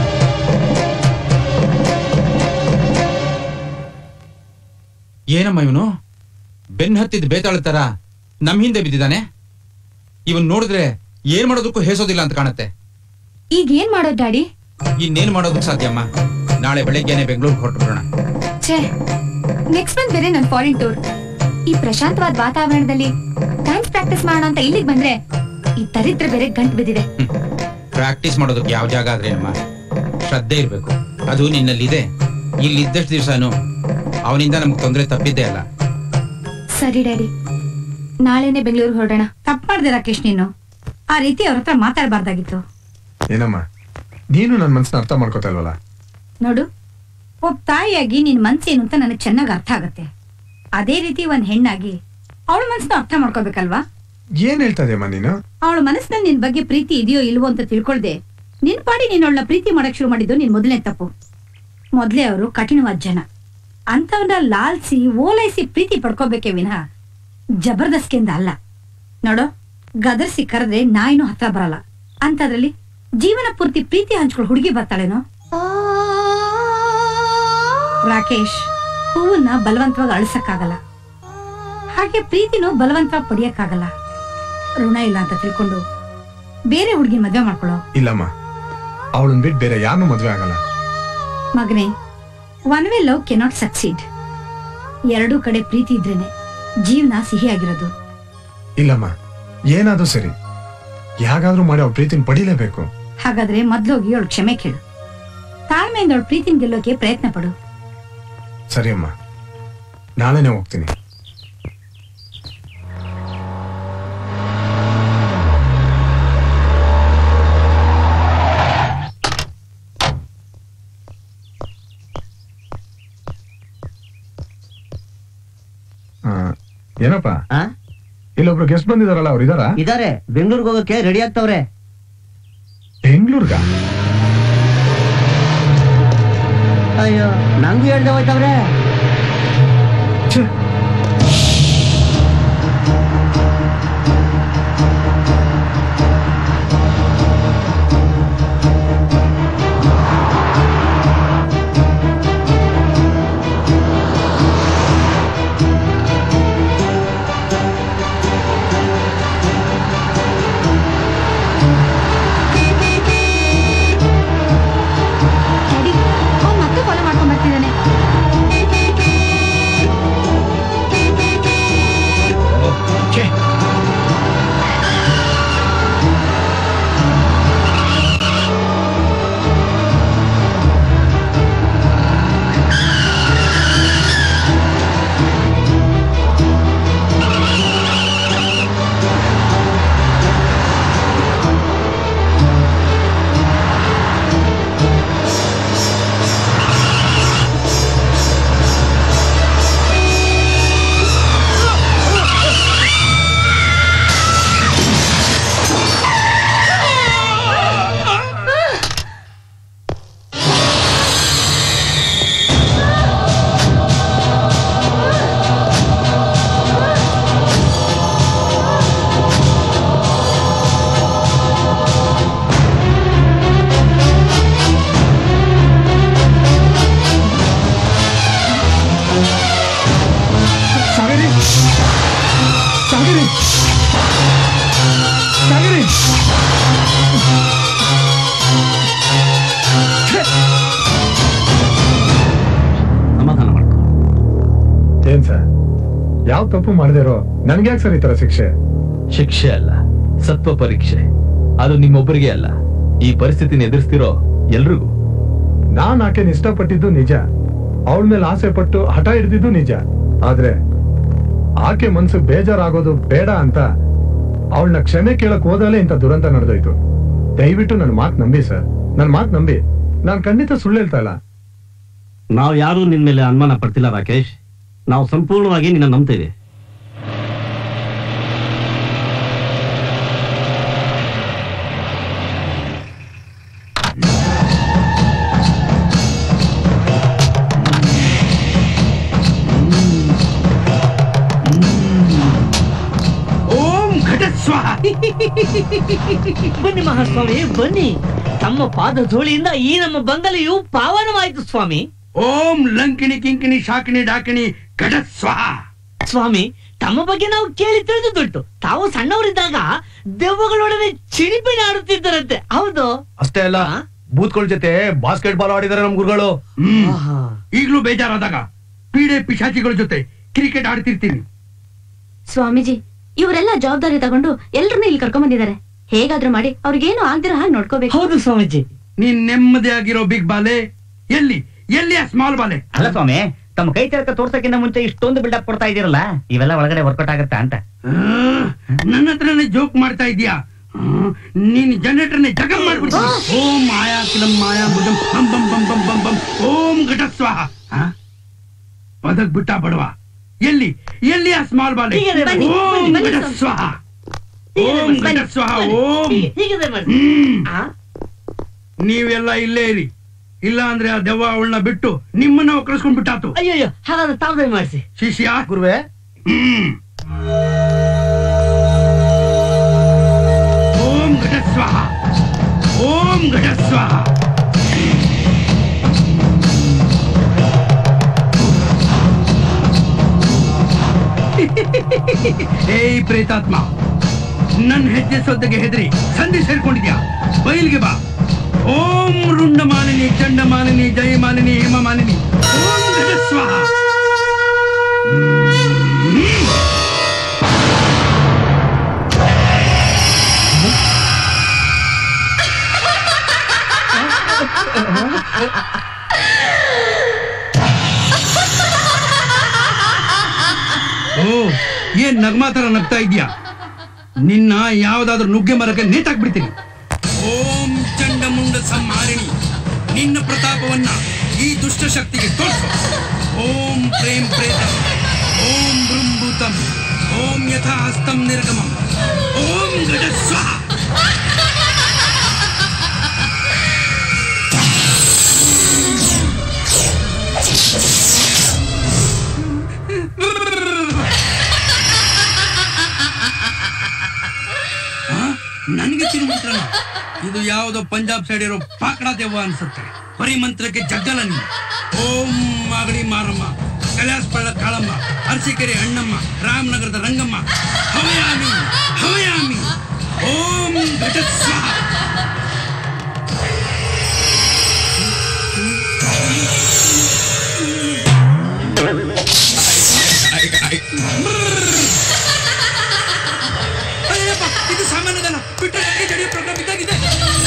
Speaker 21: ಏನಮ್ಮ ಇವನು ಬೆನ್ ಹತ್ತಿದ ಬೇತಾಳ ತರ ನಮ್ ಹಿಂದೆ ಬಿದ್ದಿದ್ದಾನೆ. ಇವನ್ ನೋಡಿದ್ರೆ ಏನ್ ಮಾಡೋದಕ್ಕೂ ಹೇಸೋದಿಲ್ಲ ಅಂತ ಕಾಣತ್ತೆ.
Speaker 8: ಈಗ ಏನ್ ಮಾಡೋದ್ ಡ್ಯಾಡಿ?
Speaker 21: ಇನ್ನೇನ್ ಮಾಡೋದಕ್ಕೆ ಸಾಧ್ಯಮ್ಮ? ನಾಳೆ ಬೆಳಗ್ಗೆನೆ ಬೆಂಗಳೂರಿಗೆ ಹೊರಟು ಬರೋಣ.
Speaker 8: ಛೇ, ನೆಕ್ಸ್ಟ್ ಮಂತ್ ಬೇರೆ ನನ್ ಫಾರಿನ್ ಟೂರ್. ಈ ಪ್ರಶಾಂತವಾದ ವಾತಾವರಣದಲ್ಲಿ ಡ್ಯಾನ್ಸ್ ಪ್ರಾಕ್ಟೀಸ್ ಮಾಡೋಣ ಅಂತ ಇಲ್ಲಿಗೆ ಬಂದ್ರೆ ಈ ದರಿದ್ರ ಬೇರೆ ಗಂಟು ಬಿದ್ದಿದೆ.
Speaker 21: ಪ್ರಾಕ್ಟೀಸ್ ಮಾಡೋದಕ್ಕೆ ಯಾವ ಜಾಗ ಆದ್ರೇನಮ್ಮ? ಶ್ರದ್ಧೆ ಇರ್ಬೇಕು. ಅದು ನಿನ್ನಲ್ಲಿದೆ. ಇಲ್ಲಿ ಇದ್ದಷ್ಟು ದಿವಸನು ಅವನಿಂದ ನಮ್ಗೆ ತೊಂದರೆ ತಪ್ಪಿದ್ದೇ ಅಲ್ಲ.
Speaker 8: ಸರಿ ಡ್ಯಾಡಿ, ನಾಳೆನೆ ಬೆಂಗಳೂರಿಗೆ ಹೊರಡೋಣ.
Speaker 20: ತಪ್ಪು ಮಾಡ್ದೆ ರಾಕೇಶ್, ನೀನು ಆ ರೀತಿ ಅವ್ರ ಹತ್ರ ಮಾತಾಡಬಾರ್ದಾಗಿತ್ತು.
Speaker 15: ಏನಮ್ಮ, ನೀನು ನನ್ ಮನ್ಸನ್ನ ಅರ್ಥ ಮಾಡ್ಕೋತಾ ಇಲ್ವಲ್ಲ?
Speaker 20: ನೋಡು, ಒಬ್ಬ ತಾಯಿಯಾಗಿ ನಿನ್ ಮನ್ಸೇನು ಅಂತ ನನಗೆ ಚೆನ್ನಾಗಿ ಅರ್ಥ ಆಗತ್ತೆ. ಅದೇ ರೀತಿ ಒಂದ್ ಹೆಣ್ಣಾಗಿ ಅವಳ ಮನ್ಸನ್ನ ಅರ್ಥ ಮಾಡ್ಕೋಬೇಕಲ್ವಾ?
Speaker 15: ಏನ್ ಹೇಳ್ತಾ ಇದೆಯಮ್ಮ ನೀನು?
Speaker 20: ಅವಳ ಮನಸ್ಸಿನಲ್ಲಿ ನಿನ್ ಬಗ್ಗೆ ಪ್ರೀತಿ ಇದೆಯೋ ಇಲ್ವೋ ಅಂತ ತಿಳ್ಕೊಳ್ದೆ ನಿನ್ ಪಾಡಿ ನೀನ್ ಅವಳನ್ನ ಪ್ರೀತಿ ಮಾಡಕ್ ಶುರು ಮಾಡಿದ್ದು ನಿನ್ ಮೊದಲನೇ ತಪ್ಪು. ಮೊದ್ಲೇ ಅವರು ಕಠಿಣವಾದ ಜನ. ಅಂತವನ್ನ ಲಾಲ್ಸಿ ಓಲೈಸಿ ಪ್ರೀತಿ ಪಡ್ಕೋಬೇಕೇ ವಿನಃ ಜಬರ್ದಸ್ತಿಯಿಂದ ಅಲ್ಲ. ನೋಡೋ, ಗದರ್ಸಿ ಕರೆದ್ರೆ ನಾಯಿನೂ ಹತ್ರ ಬರಲ್ಲ. ಅಂತದ್ರಲ್ಲಿ ಜೀವನ ಪೂರ್ತಿ ಪ್ರೀತಿ ಹಂಚ್ಕೊಳ್ಳೋ ಹುಡುಗಿ ಬರ್ತಾಳೇನೋ? ರಾಕೇಶ್, ಹೂವನ್ನ ಬಲವಂತವಾಗಿ ಅಳಿಸಕ್ಕಾಗಲ್ಲ, ಹಾಗೆ ಪ್ರೀತಿನೂ ಬಲವಂತವಾಗಿ ಪಡಿಯಕ್ಕಾಗಲ್ಲ. ಋಣ ಇಲ್ಲ ಅಂತ ತಿಳ್ಕೊಂಡು ಬೇರೆ ಹುಡುಗಿ ಮದ್ವೆ ಮಾಡ್ಕೊಳ್ಳೋ.
Speaker 15: ಇಲ್ಲಮ್ಮ, ಅವಳನ್ ಬಿಟ್ಟು ಬೇರೆ ಯಾರನ್ನೂ ಮದ್ವೆ ಆಗಲ್ಲ.
Speaker 20: ಮಗನೇ, one way love cannot succeed. ಎರಡೂ ಕಡೆ ಪ್ರೀತಿ ಇದ್ರೇನೆ ಜೀವನ ಸಿಹಿಯಾಗಿರೋದು.
Speaker 15: ಇಲ್ಲಮ್ಮ, ಏನಾದ್ರೂ ಸರಿ, ಯಾಗಾದ್ರೂ ಮಾಡಿ ಅವ್ರ ಪ್ರೀತಿನ ಪಡಿಲೇಬೇಕು.
Speaker 20: ಹಾಗಾದ್ರೆ ಮೊದ್ಲೋಗಿ ಅವಳು ಕ್ಷಮೆ ಕೇಳು. ತಾಳ್ಮೆಯಿಂದ ಅವಳು ಪ್ರೀತಿನ ಗೆಲ್ಲೋಕೆ ಪ್ರಯತ್ನ ಪಡು.
Speaker 15: ಸರಿ ಅಮ್ಮ, ನಾಳೆನೆ ಹೋಗ್ತೀನಿ. ಏನಪ್ಪ, ಇಲ್ಲೊಬ್ರು ಗೆಸ್ಟ್ ಬಂದಿದಾರಲ್ಲ, ಅವ್ರು ಇದಾರ?
Speaker 10: ಇದಾರೆ, ಬೆಂಗಳೂರಿಗೆ ಹೋಗಕ್ಕೆ ರೆಡಿ ಆಗ್ತವ್ರೆ.
Speaker 15: ಬೆಂಗಳೂರ್ಗ?
Speaker 10: ಅಯ್ಯೋ, ನಂಗೂ ಹೇಳ್ದೆ ಹೋಯ್ತವ್ರೆ.
Speaker 8: ಡ್ಯಾಡಿ, ಅವ್ನು ಮತ್ತೆ ಫಾಲೋ ಮಾಡ್ಕೊಂಡ್ ಬರ್ತಿದ್ದಾನೆ.
Speaker 15: ಏನ್ ಸರ್ ಯಾವ ತಪ್ಪು ಮಾಡದಿರೋ ನನ್ಗೆ ಯಾಕೆ ಸರ್ ಈ ತರ ಶಿಕ್ಷೆ?
Speaker 22: ಶಿಕ್ಷೆ ಅಲ್ಲ, ಸತ್ವ ಪರೀಕ್ಷೆ. ಅದು ನಿಮ್ಮೊಬ್ಬರಿಗೆ ಅಲ್ಲ, ಈ ಪರಿಸ್ಥಿತಿನ ಎದುರಿಸ್ತಿರೋ ಎಲ್ರಿಗೂ.
Speaker 15: ನಾನ್ ಆಕೆನ ಇಷ್ಟಪಟ್ಟಿದ್ದು ನಿಜ, ಅವಳ ಮೇಲೆ ಆಸೆ ಪಟ್ಟು ಹಠ ಹಿಡಿದಿದ್ದು ನಿಜ. ಆದ್ರೆ ಆಕೆ ಮನ್ಸು ಬೇಜಾರಾಗೋದು ಬೇಡ ಅಂತ ಅವಳನ್ನ ಕ್ಷಮೆ ಕೇಳಕ್ ಹೋದಲ್ಲೇ ಇಂಥ ದುರಂತ ನಡೆದೋಯ್ತು. ದಯವಿಟ್ಟು ನನ್ನ ಮಾತು ನಂಬಿ ಸರ್, ನನ್ನ ಮಾತು ನಂಬಿ. ನಾನ್ ಖಂಡಿತ ಸುಳ್ಳು ಹೇಳ್ತಾ ಇಲ್ಲ.
Speaker 2: ನಾವು ಯಾರು ನಿನ್ ಮೇಲೆ ಅನುಮಾನ ಪಡ್ತಿಲ್ಲ ರಾಕೇಶ್. ನಾವು ಸಂಪೂರ್ಣವಾಗಿ ನಿನ್ನ ನಂಬ್ತೇವೆ.
Speaker 12: ಬನ್ನಿ ಮಹಾಸ್ವಾಮಿ, ಬನ್ನಿ. ತಮ್ಮ ಪಾದ ಧೂಳಿಯಿಂದ ಈ ನಮ್ಮ ಬಂಗಲೆಯು ಪಾವನವಾಯಿತು ಸ್ವಾಮಿ.
Speaker 17: ಓಂ ಲಂಕಿಣಿ ಕಿಂಕಿಣಿ ಶಾಕಿಣಿ ಡಾಕಿಣಿ ಘಟ ಸ್ವಾಹ.
Speaker 12: ಸ್ವಾಮಿ, ತಮ್ಮ ಬಗ್ಗೆ ನಾವು ಕೇಳಿ ತಿಳಿದುದುಂಟು. ತಾವು ಸಣ್ಣವರಿದ್ದಾಗ ದೆವ್ವಗಳೊಡನೆ ಚಿಣಿಪಿಣಿ ಆಡುತ್ತಿದ್ದರಂತೆ, ಹೌದು?
Speaker 17: ಅಷ್ಟೇ ಅಲ್ಲ, ಬೂತ್ಗಳ ಜೊತೆ ಬಾಸ್ಕೆಟ್ ಬಾಲ್ ಆಡಿದಾರೆ ನಮ್ ಗುರುಗಳು. ಈಗ್ಲೂ ಬೇಜಾರಾದಾಗ ಪೀಡೆ ಪಿಶಾಚಿಗಳ ಜೊತೆ ಕ್ರಿಕೆಟ್ ಆಡ್ತಿರ್ತೀನಿ.
Speaker 9: ಸ್ವಾಮೀಜಿ, ಇವರೆಲ್ಲ ಜವಾಬ್ದಾರಿ ತಗೊಂಡು ಎಲ್ರನ್ನೂ ಇಲ್ಲಿ ಕರ್ಕೊಂಡ್ ಬಂದಿದ್ದಾರೆ. ಹೇಗಾದ್ರೂ ಮಾಡಿ ಅವ್ರಿಗೇನು ಆಗ್ದಿರೋ ಹಾಗೆ ನೋಡ್ಕೋಬೇಕು.
Speaker 12: ಹೌದು ಸ್ವಾಮೀಜಿ.
Speaker 17: ನೀನ್ ನೆಮ್ಮದಿ ಆಗಿರೋ ಬಿಗ್ ಬಾಲೆ ಎಲ್ಲಿ ಎಲ್ಲಿ ಆ ಸ್ಮಾಲ್ ಬಾಲೆ?
Speaker 4: ಅಲ್ಲ ಸ್ವಾಮಿ, ತಮ್ಮ ಕೈ ತೆರಕ ತೋರ್ಸಕ್ಕಿಂತ ಮುಂಚೆ ಇಷ್ಟೊಂದು ಬಿಲ್ಡಪ್ ಕೊಡ್ತಾ ಇದೀರಲ್ಲ, ಇವೆಲ್ಲ ಒಳಗಡೆ ವರ್ಕೌಟ್ ಆಗತ್ತಾ ಅಂತ.
Speaker 17: ನನ್ನ ಹತ್ರನೇ ಜೋಕ್ ಮಾಡ್ತಾ ಇದೀಯಾ? ನೀನ್ ಜನರೇಟರ್ನೇ ಜಗಂ ಮಾಡ್ಬಿಡ್ತೀನಿ. ಓಂ ಮಾಯಾ ಕಿಲಂ ಮಾಯಾ ಬುಜಂ ಬಂ ಬಂ ಬಂ ಬಂ ಬಂ ಬಂ ಓಂ ಘಟ ಸ್ವಾಹ. ಬದಕ್ ಬಿಟ್ಟ ಬಡವ, ಎಲ್ಲಿ ಎಲ್ಲಿ ಆ ಸ್ಮಾಲ್ ಬಾಲೆ? ಓಂ ಘಟ ಸ್ವಾಹ, ಓಂ ಘಟ ಸ್ವಾಹ, ಓಂ. ನೀವೆಲ್ಲ ಇಲ್ಲೇ ಇರಿ, ಇಲ್ಲ ಅಂದ್ರೆ ಆ ದೆವ್ವ ಅವಳನ್ನ ಬಿಟ್ಟು ನಿಮ್ಮನ್ನ ಕಳಿಸ್ಕೊಂಡ್ ಬಿಟ್ಟಾತು.
Speaker 12: ಅಯ್ಯೋ, ಹಾಗಾದ್ರೆ ತಾವೇ ಮಾಡಿಸಿ.
Speaker 17: ಶಿಷ್ಯ ಗುರುವೆ. ಹ್ಮ್. ಓಂ ಘಟ ಸ್ವಾಹ, ಓಂ ಘಟ ಸ್ವಾಹ. ಏಯ್ ಪ್ರೇತಾತ್ಮ, ನನ್ ಹೆಜ್ಜೆ ಸೊದ್ದಗೆ ಹೆದರಿ ಸಂಧಿ ಸೇರ್ಕೊಂಡಿದ್ಯಾ? ಬಯಲ್ಗೆ ಬಾ. ಓಂ ರುಂಡ ಮಾಲಿನಿ ಚಂಡ ಮಾಲಿನಿ ಜಯ ಮಾಲಿನಿ ಹೇಮ ಮಾಲಿನಿ ಓಂ ಘಟ ಸ್ವಾಹ. ಓ, ಏನ್ ನಗ್ಮಾ ತರ ನಗ್ತಾ ಇದ್ಯಾ? ನಿನ್ನ ಯಾವ್ದಾದ್ರು ನುಗ್ಗೆ ಮರಕ್ಕೆ ನೇತಾಕ್ಬಿಡ್ತೀನಿ. ಓಂ ಚಂಡಮುಂಡ ಸಂಹಾರಿಣಿ, ನಿನ್ನ ಪ್ರತಾಪವನ್ನ ಈ ದುಷ್ಟ ಶಕ್ತಿಗೆ ತೋರಿಸು. ಓಂ ಪ್ರೇಮ್ ಪ್ರೇತಂ, ಓಂ ಬೃಂಭೂತಂ, ಓಂ ಯಥಾ ಹಸ್ತಂ ನಿರ್ಗಮಂ, ಓಂ ಘಟ ಸ್ವಾಹ. ನನಗೆ ಚಿರುಮಂತ್ರ, ಇದು ಯಾವುದೋ ಪಂಜಾಬ್ ಸೈಡ್ ಇರೋ ಪಾಕಡ ದೆವ್ವ ಅನ್ಸುತ್ತೆ. ಬರೀ ಮಂತ್ರಕ್ಕೆ ಜಗ್ಗಲ್ಲ ನೀನು. ಓಂ ಮಾಗಡಿ ಮಾರಮ್ಮ, ಕೈಲಾಸಪಳ್ಳ ಕಾಳಮ್ಮ, ಅರಸೀಕೆರೆ ಅಣ್ಣಮ್ಮ, ರಾಮನಗರದ ರಂಗಮ್ಮ, ಹವಯಾಮಿ ಹವಯಾಮಿ ಓಂ ಘಟ ಸ್ವಾಹ. ಇದು ಸಾಮಾನ್ಯದಲ್ಲ, ಬಿಟ್ಟರೆ ಜಡಿಯೋ ಪ್ರೋಗ್ರಾಮ್ ಇದ್ದಾಗಿದೆ.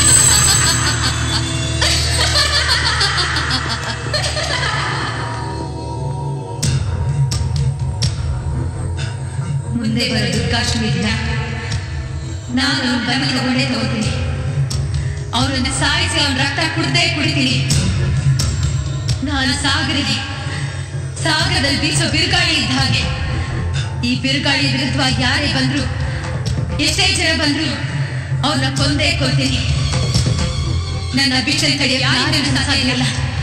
Speaker 23: ಮುಂದೆ ಬರೋ ದುರ್ಗಾಷ್ಟಮಿ ದಿನ ನಾನು ಬನ್ನಿ ತಗೊಂಡೇ ತಗೋತೀನಿ. ಅವರನ್ನು ಸಾಯಿಸಿ ಅವನ ರಕ್ತ ಕುಡ್ದೇ ಕುಡಿತೀನಿ. ನಾನು ಸಾಗರಿಗೆ ಸಾಗರದಲ್ಲಿ ಬೀಸೋ ಬಿರುಗಾಳಿ ಇದ್ದ ಹಾಗೆ, ಈ ಬಿರುಗಾಳಿ ವಿರುದ್ಧವಾಗಿ ಯಾರೇ ಬಂದ್ರು, ಎಷ್ಟೇ ಜನ ಬಂದ್ರು ಅವ್ರನ್ನ ಕೊಂದೇ ಕೊಲ್ತೀನಿ. ನನ್ನ ಅಭಿಷೇಕ ತಡೆಯ ಯಾರನ್ನು ಸಾಧ್ಯಲ್ಲ.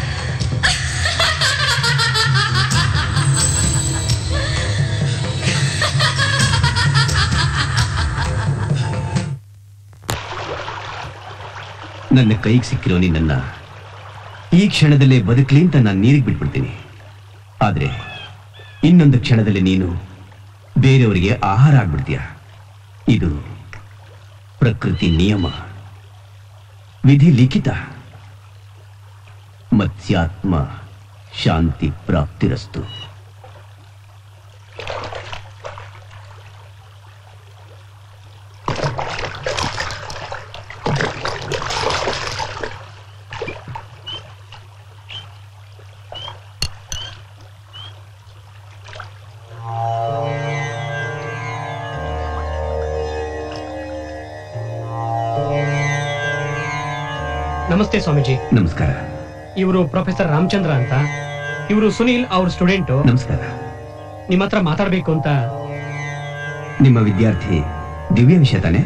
Speaker 24: ನನ್ನ ಕೈಗೆ ಸಿಕ್ಕಿರೋ ನಿನ್ನ ಈ ಕ್ಷಣದಲ್ಲೇ ಬದುಕಲಿ ಅಂತ ನಾನು ನೀರಿಗೆ ಬಿಟ್ಬಿಡ್ತೀನಿ. ಆದ್ರೆ ಇನ್ನೊಂದು ಕ್ಷಣದಲ್ಲಿ ನೀನು ಬೇರೆಯವರಿಗೆ ಆಹಾರ ಆಗ್ಬಿಡ್ತೀಯ. ಇದು ಪ್ರಕೃತಿ ನಿಯಮ, ವಿಧಿ ಲಿಖಿತ. ಮತ್ಸ್ಯಾತ್ಮ ಶಾಂತಿ ಪ್ರಾಪ್ತಿರಸ್ತು.
Speaker 3: ನಮಸ್ತೆ ಸ್ವಾಮೀಜಿ.
Speaker 24: ನಮಸ್ಕಾರ.
Speaker 3: ಇವರು ಪ್ರೊಫೆಸರ್ ರಾಮಚಂದ್ರ ಅಂತ. ಇವರು ಸುನೀಲ್ ಅವ್ರ ಸ್ಟೂಡೆಂಟ್.
Speaker 24: ನಮಸ್ಕಾರ.
Speaker 3: ನಿಮ್ಮ ಹತ್ರ ಮಾತಾಡ್ಬೇಕು ಅಂತ.
Speaker 24: ನಿಮ್ಮ ವಿದ್ಯಾರ್ಥಿ ದಿವ್ಯ ವಿಷಯ ತಾನೆ?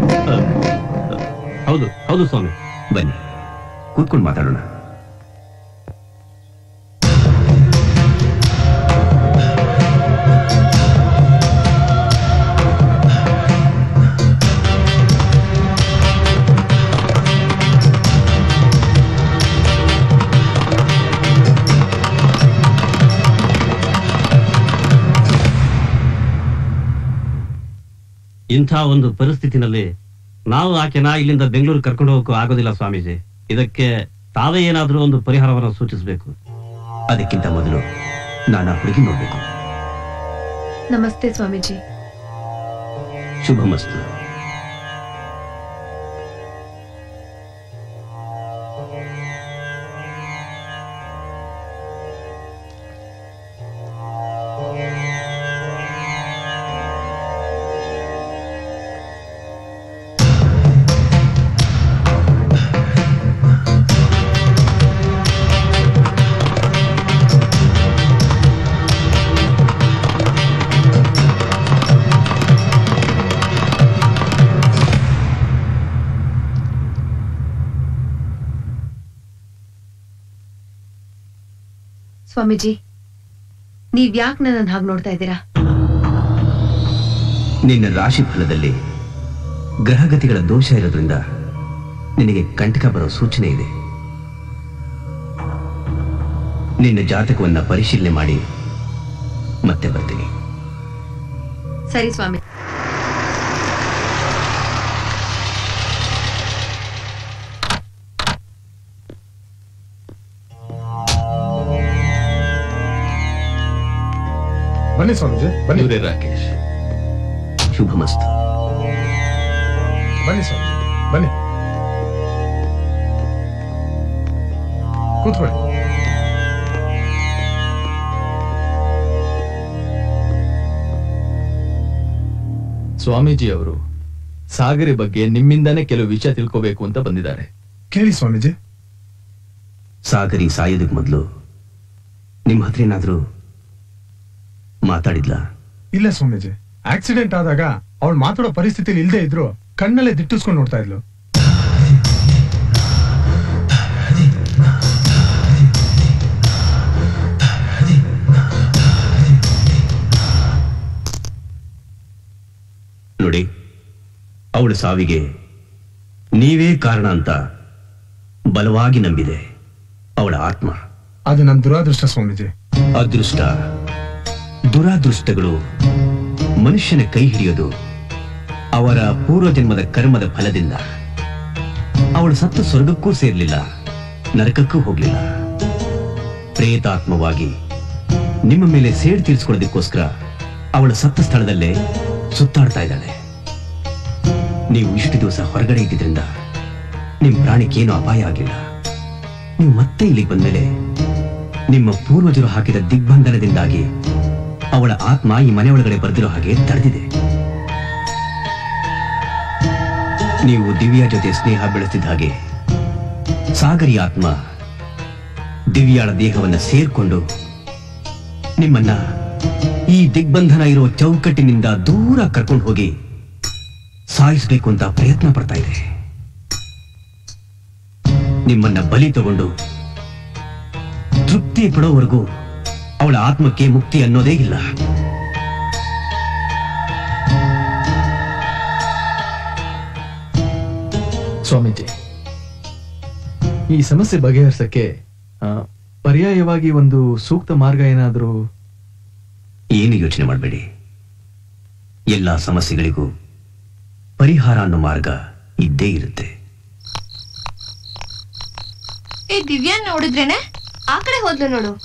Speaker 2: ಹೌದು ಹೌದು ಸ್ವಾಮಿ.
Speaker 24: ಬನ್ನಿ ಕೂತ್ಕೊಂಡು ಮಾತಾಡೋಣ.
Speaker 2: ಇಂಥ ಒಂದು ಪರಿಸ್ಥಿತಿನಲ್ಲಿ ನಾವು ಆಕೆನ ಇಲ್ಲಿಂದ ಬೆಂಗಳೂರು ಕರ್ಕೊಂಡು ಹೋಗಕ್ಕೂ ಆಗೋದಿಲ್ಲ ಸ್ವಾಮೀಜಿ. ಇದಕ್ಕೆ ತಾವೇ ಏನಾದ್ರೂ ಒಂದು ಪರಿಹಾರವನ್ನು ಸೂಚಿಸಬೇಕು.
Speaker 24: ಅದಕ್ಕಿಂತ ಮೊದಲು ನಾನು ಆ ಹುಡುಗಿ ನೋಡ್ಬೇಕು.
Speaker 18: ನಮಸ್ತೆ ಸ್ವಾಮೀಜಿ.
Speaker 24: ಶುಭಮಸ್ತು.
Speaker 18: ಸ್ವಾಮೀಜಿ, ನೀವ್ ಯಾಕೆ ನನ್ನ ಹಾಗೆ ನೋಡ್ತಾ ಇದ್ದೀರಾ?
Speaker 24: ನಿನ್ನ ರಾಶಿ ಫಲದಲ್ಲಿ ಗ್ರಹಗತಿಗಳ ದೋಷ ಇರೋದ್ರಿಂದ ನಿನಗೆ ಕಂಟಕ ಬರೋ ಸೂಚನೆ ಇದೆ. ನಿನ್ನ ಜಾತಕವನ್ನ ಪರಿಶೀಲನೆ ಮಾಡಿ ಮತ್ತೆ ಬರ್ತೀನಿ.
Speaker 18: ಸರಿ ಸ್ವಾಮಿ.
Speaker 15: ಬನ್ನಿ ಸ್ವಾಮೀಜಿ, ಬನ್ನಿ.
Speaker 24: ರಾಕೇಶ್, ಶುಭಮಸ್ತು.
Speaker 15: ಬನ್ನಿ ಸ್ವಾಮೀಜಿ, ಬನ್ನಿ ಕೂತ್ಕೊಳ್ಳಿ.
Speaker 22: ಸ್ವಾಮೀಜಿ ಅವರು ಸಾಗರಿ ಬಗ್ಗೆ ನಿಮ್ಮಿಂದಾನೇ ಕೆಲವು ವಿಷಯ ತಿಳ್ಕೋಬೇಕು ಅಂತ ಬಂದಿದ್ದಾರೆ.
Speaker 15: ಕೇಳಿ ಸ್ವಾಮೀಜಿ.
Speaker 24: ಸಾಗರಿ ಸಾಯೋದಕ್ಕೆ ಮೊದಲು ನಿಮ್ಮ ಹತ್ರ ಏನಾದ್ರೂ ಮಾತಾಡಿದ್ಲಾ?
Speaker 15: ಇಲ್ಲ ಸ್ವಾಮೀಜಿ, ಆಕ್ಸಿಡೆಂಟ್ ಆದಾಗ ಅವಳು ಮಾತಾಡೋ ಪರಿಸ್ಥಿತಿಲಿ ಇಲ್ಲದೆ ಇದ್ರು ಕಣ್ಣಲ್ಲೇ ದಿಟ್ಟಿಸ್ಕೊಂಡು ನೋಡ್ತಾ ಇದ್ಲು.
Speaker 24: ನೋಡಿ, ಅವಳ ಸಾವಿಗೆ ನೀವೇ ಕಾರಣ ಅಂತ ಬಲವಾಗಿ ನಂಬಿದೆ ಅವಳ ಆತ್ಮ.
Speaker 15: ಅದು ನನ್ನ ದುರಾದೃಷ್ಟ ಸ್ವಾಮೀಜಿ.
Speaker 24: ಅದೃಷ್ಟ ದುರಾದೃಷ್ಟಗಳು ಮನುಷ್ಯನ ಕೈ ಹಿಡಿಯೋದು ಅವರ ಪೂರ್ವಜನ್ಮದ ಕರ್ಮದ ಫಲದಿಂದ. ಅವಳು ಸತ್ತು ಸ್ವರ್ಗಕ್ಕೂ ಸೇರ್ಲಿಲ್ಲ, ನರಕಕ್ಕೂ ಹೋಗ್ಲಿಲ್ಲ. ಪ್ರೇತಾತ್ಮವಾಗಿ ನಿಮ್ಮ ಮೇಲೆ ಸೇಡು ತೀರಿಸಿಕೊಳ್ಳೋದಕ್ಕೋಸ್ಕರ ಅವಳು ಸತ್ತ ಸ್ಥಳದಲ್ಲೇ ಸುತ್ತಾಡ್ತಾ ಇದ್ದಾಳೆ. ನೀವು ಇಷ್ಟು ದಿವಸ ಹೊರಗಡೆ ಇದ್ದಿದ್ರಿಂದ ನಿಮ್ ಪ್ರಾಣಿಗೇನು ಅಪಾಯ ಆಗಿಲ್ಲ. ನೀವು ಮತ್ತೆ ಇಲ್ಲಿಗೆ ಬಂದ್ಮೇಲೆ ನಿಮ್ಮ ಪೂರ್ವಜರು ಹಾಕಿದ ದಿಗ್ಬಂಧನದಿಂದಾಗಿ ಅವಳ ಆತ್ಮ ಈ ಮನೆ ಒಳಗಡೆ ಬರ್ದಿರೋ ಹಾಗೆ ತಡೆದಿದೆ. ನೀವು ದಿವ್ಯಾ ಜೊತೆ ಸ್ನೇಹ ಬೆಳೆಸಿದ ಹಾಗೆ ಸಾಗರಿ ಆತ್ಮ ದಿವ್ಯಾಳ ದೇಹವನ್ನ ಸೇರ್ಕೊಂಡು ನಿಮ್ಮನ್ನ ಈ ದಿಗ್ಬಂಧನ ಇರೋ ಚೌಕಟ್ಟಿನಿಂದ ದೂರ ಕರ್ಕೊಂಡು ಹೋಗಿ ಸಾಯಿಸಬೇಕು ಅಂತ ಪ್ರಯತ್ನ ಪಡ್ತಾ ಇದೆ. ನಿಮ್ಮನ್ನ ಬಲಿ ತಗೊಂಡು ತೃಪ್ತಿ ಪಡೋವರೆಗೂ ಅವಳ ಆತ್ಮಕ್ಕೆ ಮುಕ್ತಿ ಅನ್ನೋದೇ ಇಲ್ಲ.
Speaker 22: ಸ್ವಾಮೀಜಿ, ಈ ಸಮಸ್ಯೆ ಬಗೆಹರಿಸಕ್ಕೆ ಆ, ಪರ್ಯಾಯವಾಗಿ ಒಂದು ಸೂಕ್ತ ಮಾರ್ಗ ಏನಾದ್ರೂ?
Speaker 24: ಏನು ಯೋಚನೆ ಮಾಡಬೇಡಿ. ಎಲ್ಲಾ ಸಮಸ್ಯೆಗಳಿಗೂ ಪರಿಹಾರ ಅನ್ನೋ ಮಾರ್ಗ ಇದ್ದೇ ಇರುತ್ತೆ.
Speaker 8: ಏ ದಿವ್ಯಾ ನೋಡಿದ್ರೇನೆ ಆ ಕಡೆ ಹೋದ್ಲು ನೋಡು.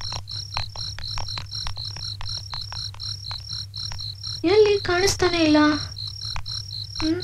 Speaker 8: ಎಲ್ಲಿ ಕಾಣಿಸ್ತಾನೆ ಇಲ್ಲ. ಹ್ಮ್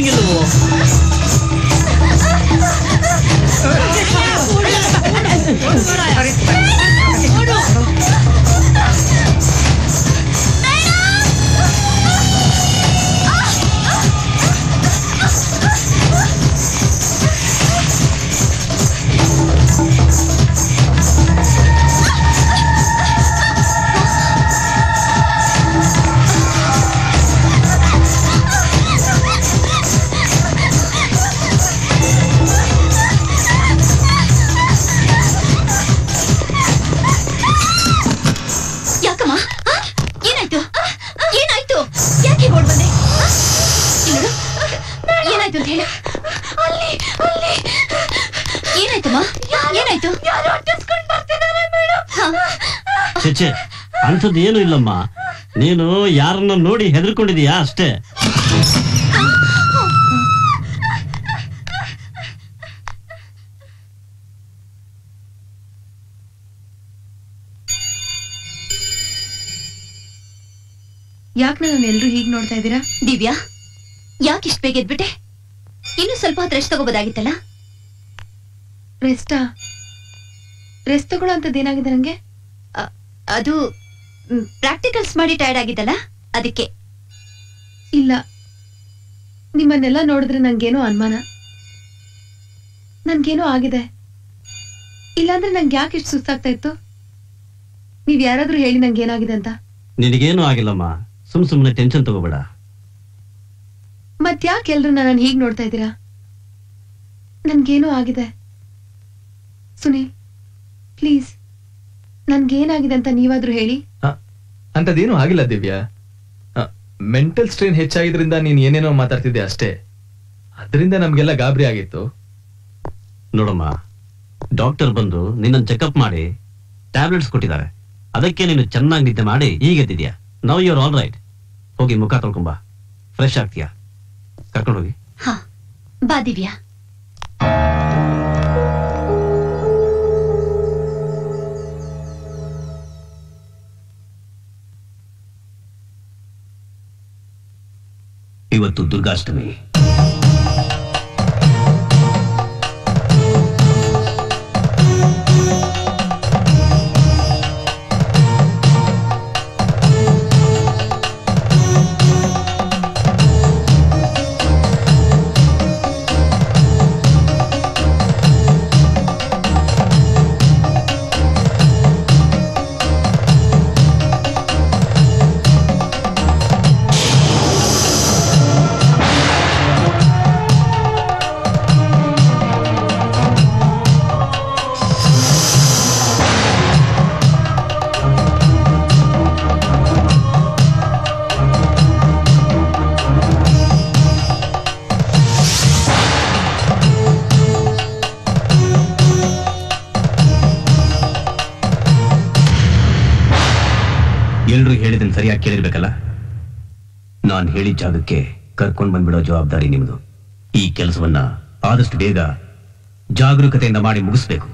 Speaker 2: ಹಿಂಗಿಲ್ವೋ ಚೇಚೆ ಅಂಥದ್ದು ಏನು ಇಲ್ಲಮ್ಮ, ನೀನು ಯಾರನ್ನ ನೋಡಿ ಹೆದರ್ಕೊಂಡಿದೀಯಾ ಅಷ್ಟೇ.
Speaker 18: ಯಾಕೆ ನಾನು ಎಲ್ರು ಹೀಗ್ ನೋಡ್ತಾ ಇದ್ದೀರಾ?
Speaker 9: ದಿವ್ಯಾ, ಯಾಕೆ ಇಷ್ಟ ಬೇಗ ಎದ್ಬಿಟ್ಟೆ? ಇನ್ನು ಸ್ವಲ್ಪ ಹೊತ್ತು ರೆಸ್ಟ್ ತಗೋಬೋದಾಗಿತ್ತಲ್ಲ.
Speaker 18: ರೆಸ್ಟಾ? ರೆಸ್ಟ್ ತಗೊಳ್ಳೋ ಅಂತದ್ದು ಏನಾಗಿದೆ ನಂಗೆ?
Speaker 9: ಅದು ಪ್ರಾಕ್ಟಿಕಲ್ಸ್ ಮಾಡಿ ಟೈರ್ಡ್ ಆಗಿದ್ದಲ್ಲ, ಅದಕ್ಕೆ.
Speaker 18: ಇಲ್ಲ, ನಿಮ್ಮನ್ನೆಲ್ಲ ನೋಡಿದ್ರೆ ನಂಗೇನೋ ಅನುಮಾನ. ನನ್ಗೇನೋ ಆಗಿದೆ. ಇಲ್ಲಾಂದ್ರೆ ನಂಗೆ ಯಾಕೆ ಇಷ್ಟು ಸುಸ್ತಾಗ್ತಾ ಇತ್ತು? ನೀವ್ ಯಾರಾದ್ರೂ ಹೇಳಿ ನಂಗೆ ಏನಾಗಿದೆ ಅಂತ.
Speaker 2: ನಿನಗೇನು ಆಗಿಲ್ಲಮ್ಮ, ಸುಮ್ ಸುಮ್ನೆ ಟೆನ್ಷನ್ ತಗೋಬೇಡ.
Speaker 18: ಮತ್ ಯಾಕೆ ಎಲ್ರು ನನ್ನ ಹೀಗ್ ನೋಡ್ತಾ ಇದ್ದೀರಾ? ನನ್ಗೇನೋ ಆಗಿದೆ. ಸುನೀಲ್, ಪ್ಲೀಸ್ ನನ್ಗೇನಾಗಿದೆ ಅಂತ ನೀವಾದ್ರೂ ಹೇಳಿ.
Speaker 22: ಅಂತದೇನು ಆಗಿಲ್ಲ ದಿವ್ಯಾ. ಮೆಂಟಲ್ ಸ್ಟ್ರೈನ್ ಹೆಚ್ಚಾಗಿದ್ರಿಂದ ನೀನ್ ಏನೇನೋ ಮಾತಾಡ್ತಿದ್ದೆ ಅಷ್ಟೇ. ಅದರಿಂದ ನಮ್ಗೆಲ್ಲ ಗಾಬರಿ ಆಗಿತ್ತು.
Speaker 2: ನೋಡಮ್ಮ, ಡಾಕ್ಟರ್ ಬಂದು ನಿನ್ನನ್ನು ಚೆಕಪ್ ಮಾಡಿ ಟ್ಯಾಬ್ಲೆಟ್ಸ್ ಕೊಟ್ಟಿದ್ದಾರೆ. ಅದಕ್ಕೆ ನೀನು ಚೆನ್ನಾಗಿ ನಿದ್ದೆ ಮಾಡಿ ಈಗ ಎದ್ದಿದ್ಯಾ. Now you are all right. ಹೋಗಿ ಮುಖ ತೊಳ್ಕೊಂಬ, ಫ್ರೆಶ್ ಆಗ್ತೀಯಾ. ಕರ್ಕೊಂಡೋಗಿ.
Speaker 9: ಹಾ ಬಾ ದಿವ್ಯಾ.
Speaker 24: ಇವತ್ತು ದುರ್ಗಾಷ್ಟಮಿ. ಎಲ್ರು ಹೇಳಿದನ್ ಸರಿಯಾಗಿ ಕೇಳಿರ್ಬೇಕಲ್ಲ. ನಾನು ಹೇಳಿದ ಜಾಗಕ್ಕೆ ಕರ್ಕೊಂಡ್ ಬಂದ್ಬಿಡೋ ಜವಾಬ್ದಾರಿ ನಿಮ್ದು. ಈ ಕೆಲಸವನ್ನ ಆದಷ್ಟು ಬೇಗ ಜಾಗರೂಕತೆಯಿಂದ ಮಾಡಿ ಮುಗಿಸ್ಬೇಕು.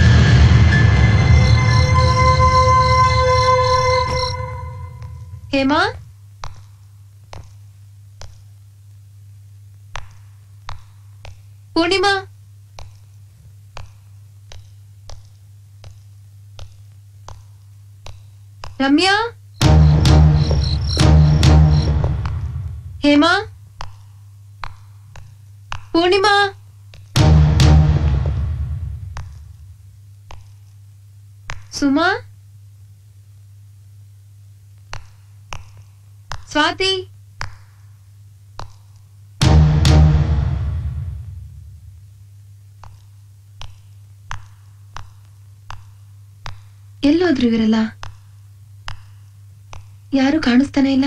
Speaker 18: ಹೇಮಾ, ಪೂರ್ಣಿಮಾ, ರಮ್ಯಾ, ಹೇಮಾ, ಪೂರ್ಣಿಮಾ, ಸುಮಾ, ಸ್ವಾತಿ, ಎಲ್ಲೋದ್ರು ಇವರೆಲ್ಲ? ಯಾರು ಕಾಣಿಸ್ತಾನೆ ಇಲ್ಲ.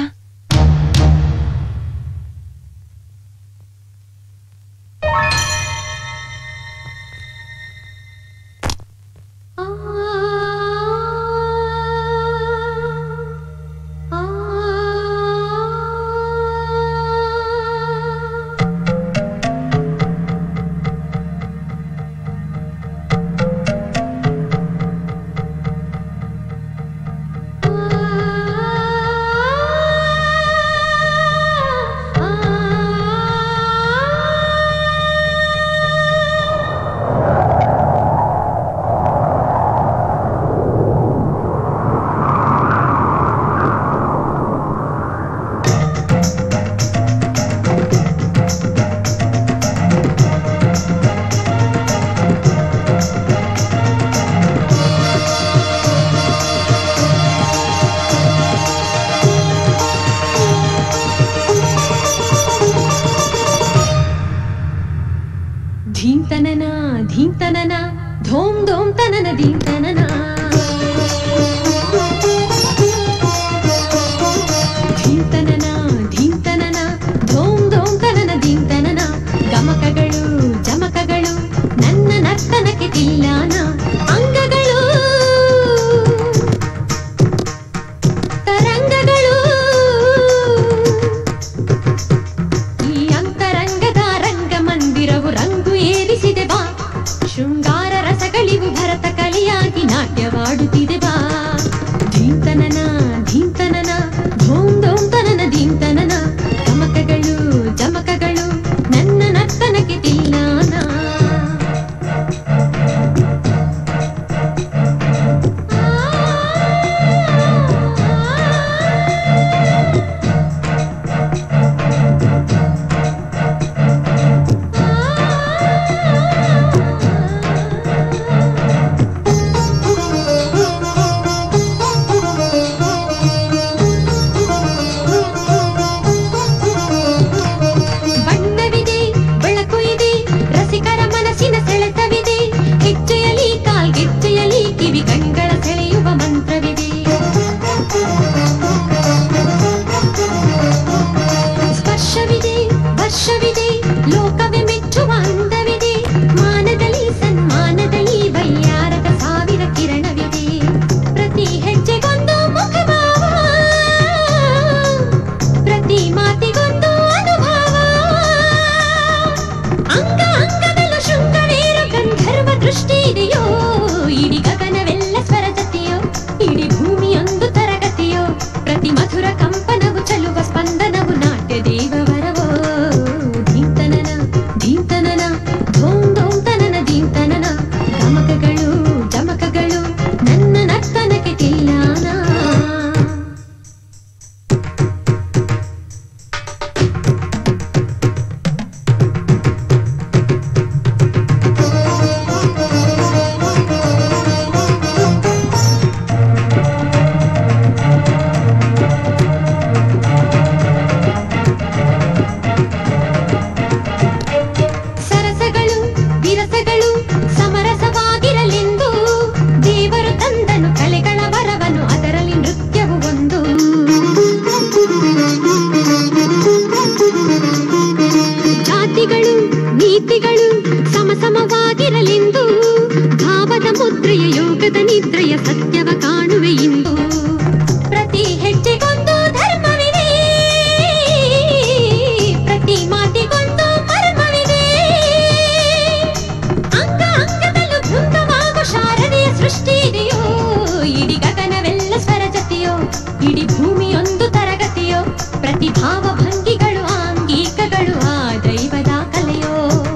Speaker 19: ಕಾಣುವೆ ಇಂದು ಪ್ರತಿ ಹೆಜ್ಜೆಗೊಂದು ಧರ್ಮವಿದೆ ಪ್ರತಿ ಮಾತಿಗೊಂದು ಮರ್ಮವಿದೆ ಅಂಗ ಅಂಗದಲ್ಲೂ ಬೃಂದವಾಗೋ ಶಾರದೆಯ ಸೃಷ್ಟಿ ಇದೆಯೋ ಇಡೀ ಗಗನವೆಲ್ಲ ಸ್ವರಜತೆಯೋ ಇಡೀ ಭೂಮಿಯೊಂದು ತರಗತಿಯೋ ಪ್ರತಿ ಭಾವ ಭಂಗಿಗಳು ಆಂಗಿಕಗಳು ಆ ದೈವದ ಕಲೆಯೋ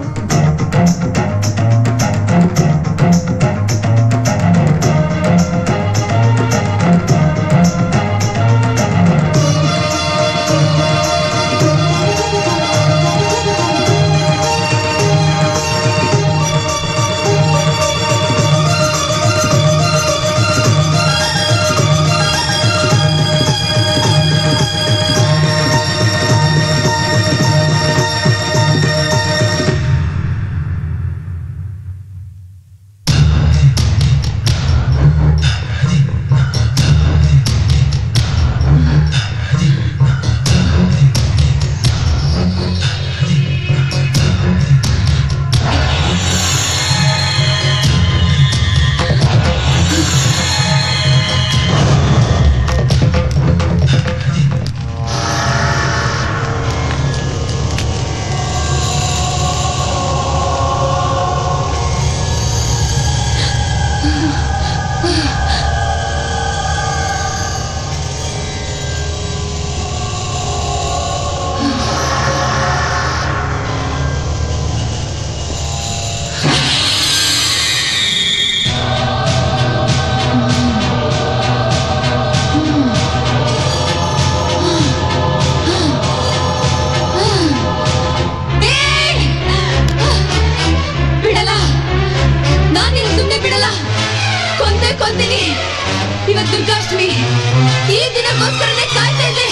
Speaker 19: ಇವತ್ತು ದುರ್ಗಾಷ್ಟಮಿ ಈ ದಿನಕ್ಕೋಸ್ಕರನೇ ಕಾಯ್ತಾ ಇದ್ದೆ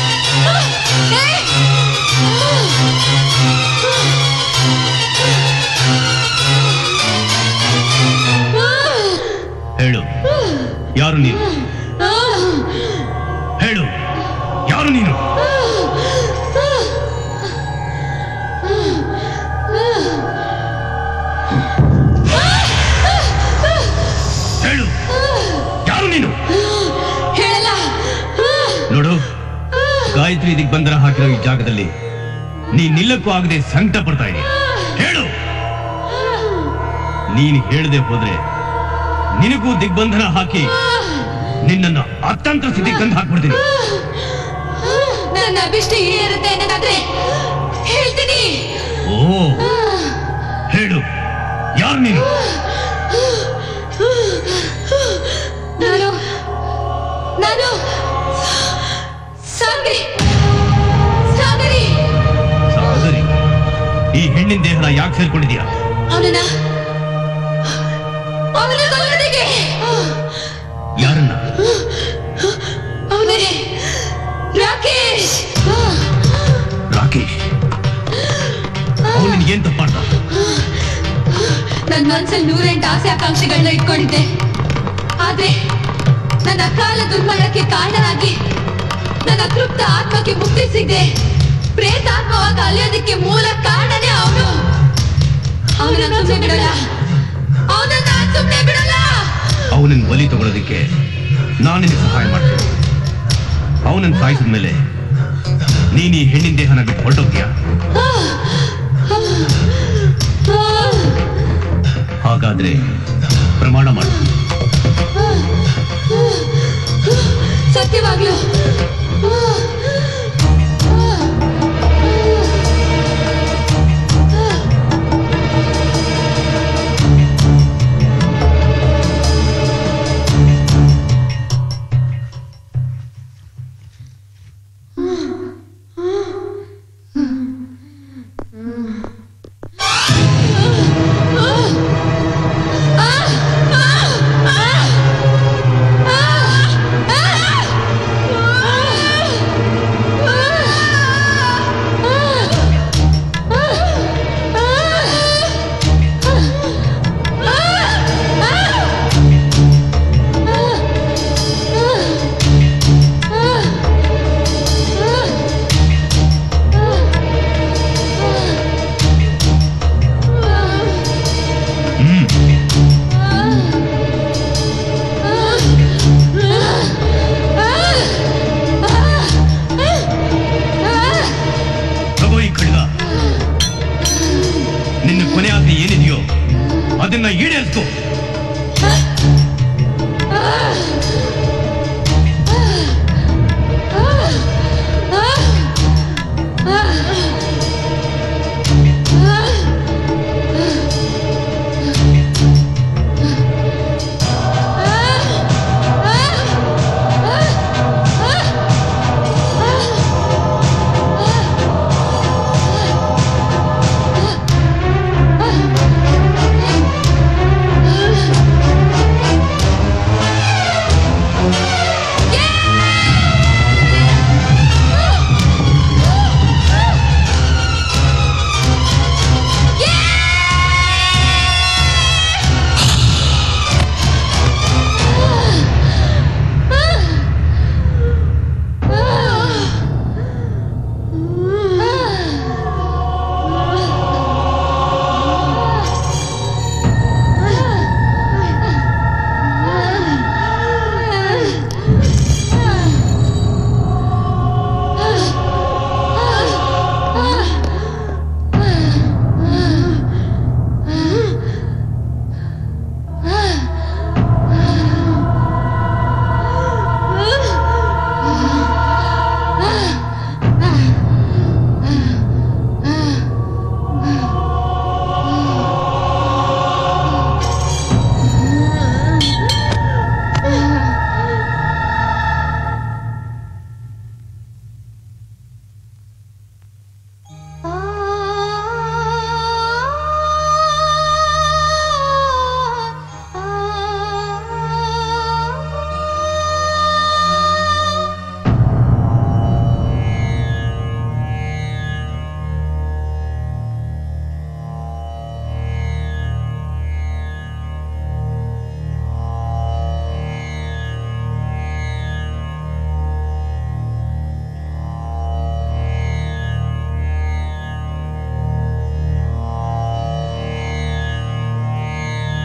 Speaker 24: ಹೇಳು ಯಾರು ನೀನು ಹೇಳು ಯಾರು ನೀನು ಹೇಳು ಯಾರು ನೀನು
Speaker 19: ಹೇಳಲ್ಲ
Speaker 24: ನೋಡು ಗಾಯತ್ರಿ ದಿಗ್ಬಂಧನ ಹಾಕಿರೋ ಈ ಜಾಗದಲ್ಲಿ ನೀ ನಿಲ್ಲಕ್ಕೂ ಆಗದೆ ಸಂಕಟ ಪಡ್ತಾ ಇದೀಯ ಹೇಳು ನೀನು ಹೇಳದೆ ಹೋದ್ರೆ ನಿನಗೂ ದಿಗ್ಬಂಧನ ಹಾಕಿ ನಿನ್ನನ್ನ ಅತ್ಯಂತ ಸ್ಥಿತಿ ಕಂಡು ಹಾಕ್ಬಿಡ್ತೀನಿ
Speaker 19: ನನ್ನ ಅಭಿಷ್ಟ ಈಡೇರುತ್ತೆ ಅನ್ನೋದಾದ್ರೆ ಹೇಳ್ತೀನಿ
Speaker 24: ಓ ಹೇಳು ಯಾರು ನೀನು
Speaker 19: ನಾನು ನಾನು ಸಾಗರಿ ಸಾಗರಿ
Speaker 24: ಸಾಗರಿ ಈ ಹೆಣ್ಣಿನ ದೇಹನ ಯಾಕೆ ಸೇರ್ಕೊಂಡಿದ್ಯಾ
Speaker 19: ಅವನನ್ನ ಅವನ ಕೊಲ್ಲೋದಕ್ಕೆ
Speaker 24: ಯಾರನ್ನ
Speaker 19: ಅವನೇ ರಾಕೇಶ್
Speaker 24: ರಾಕೇಶ್ ಅವನು ನಿನ್ಗೇನ್ ತಪ್ಪ ಮಾಡ್ದ
Speaker 19: ನನ್ನ ಮನ್ಸಲ್ಲಿ ನೂರೆಂಟು ಆಸೆ ಆಕಾಂಕ್ಷೆಗಳನ್ನ ಇಟ್ಕೊಂಡಿದ್ದೆ ಆದ್ರೆ ನನ್ನ ಕಾಲ ದುರ್ಮರಣಕ್ಕೆ ಕಾರಣನಾಗಿ ನನ್ನ ತೃಪ್ತ ಆತ್ಮಕ್ಕೆ ಮುಕ್ತಿ ಸಿಗದೆ ಪ್ರೇತಾತ್ಮವಾಗಿ ಅಲಿಯೋದಕ್ಕೆ ಮೂಲ ಕಾರಣನೇ ಅವನು ಅವನನ್ನ ಸುಮ್ಮನೆ ಬಿಡಲ್ಲ ಅವನನ್ನ ಸುಮ್ಮನೆ ಬಿಡಲ್ಲ
Speaker 24: ಅವನನ್ನ ಬಲಿ ತಗೊಳ್ಳೋದಕ್ಕೆ ನಾನು ನಿನಗೆ ಸಹಾಯ ಮಾಡ್ತೇನೆ ಅವನನ್ನ ಸಾಯಿಸಿದ ಮೇಲೆ ನೀನು ಈ ಹೆಣ್ಣಿನ ದೇಹನ ಬಿಟ್ಟು ಹೊರಟೋಗ್ತೀಯಾ ಹಾಗಾದ್ರೆ ಪ್ರಮಾಣ ಮಾಡು
Speaker 19: ಸತ್ಯವಾಗ್ಲೂ Ah!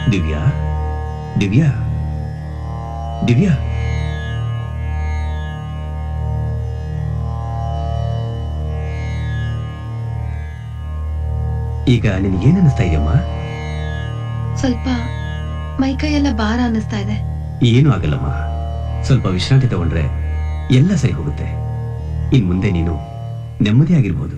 Speaker 24: ದಿವ್ಯಾ ದಿವ್ಯಾ ದಿವ್ಯಾ ಈಗ ನಿನಗೇನ್ ಅನಿಸ್ತಾ ಇದೆಯಮ್ಮ?
Speaker 18: ಸ್ವಲ್ಪ ಮೈಕೈ ಎಲ್ಲ ಭಾರ ಅನ್ನಿಸ್ತಾ ಇದೆ.
Speaker 24: ಏನೂ ಆಗಲ್ಲಮ್ಮ, ಸ್ವಲ್ಪ ವಿಶ್ರಾಂತಿ ತಗೊಂಡ್ರೆ ಎಲ್ಲ ಸರಿ ಹೋಗುತ್ತೆ. ಇನ್ ಮುಂದೆ ನೀನು ನೆಮ್ಮದಿ ಆಗಿರ್ಬೋದು.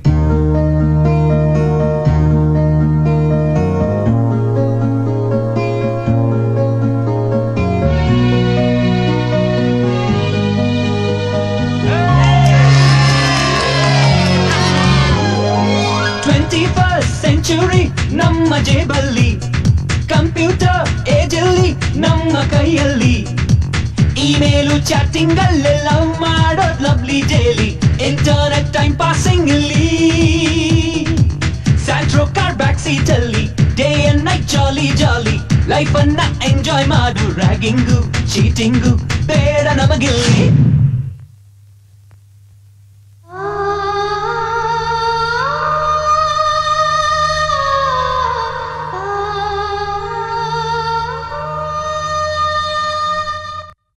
Speaker 5: ಸೆಂಚುರಿ ನಮ್ಮ ಜೇಬಲ್ಲಿ, ಕಂಪ್ಯೂಟರ್ ಏಜಲ್ಲಿ ನಮ್ಮ ಕೈಯಲ್ಲಿ, ಇಮೇಲು ಚಾಟಿಂಗ್ ಅಲ್ಲೆಲ್ಲ ಮಾಡೋದ್ lovely daily, internet time passing ಇಲ್ಲಿ, ಸ್ಯಾಂಟ್ರೋ ಕಾರ್ ಬ್ಯಾಕ್ ಸೀಟ್ ಅಲ್ಲಿ day and night jolly jolly life ಅನ್ನ ಎಂಜಾಯ್ ಮಾಡು. ರ್ಯಾಗಿಂಗು ಚೀಟಿಂಗು ಬೇಡ ನಮಗಿಲ್ಲಿ.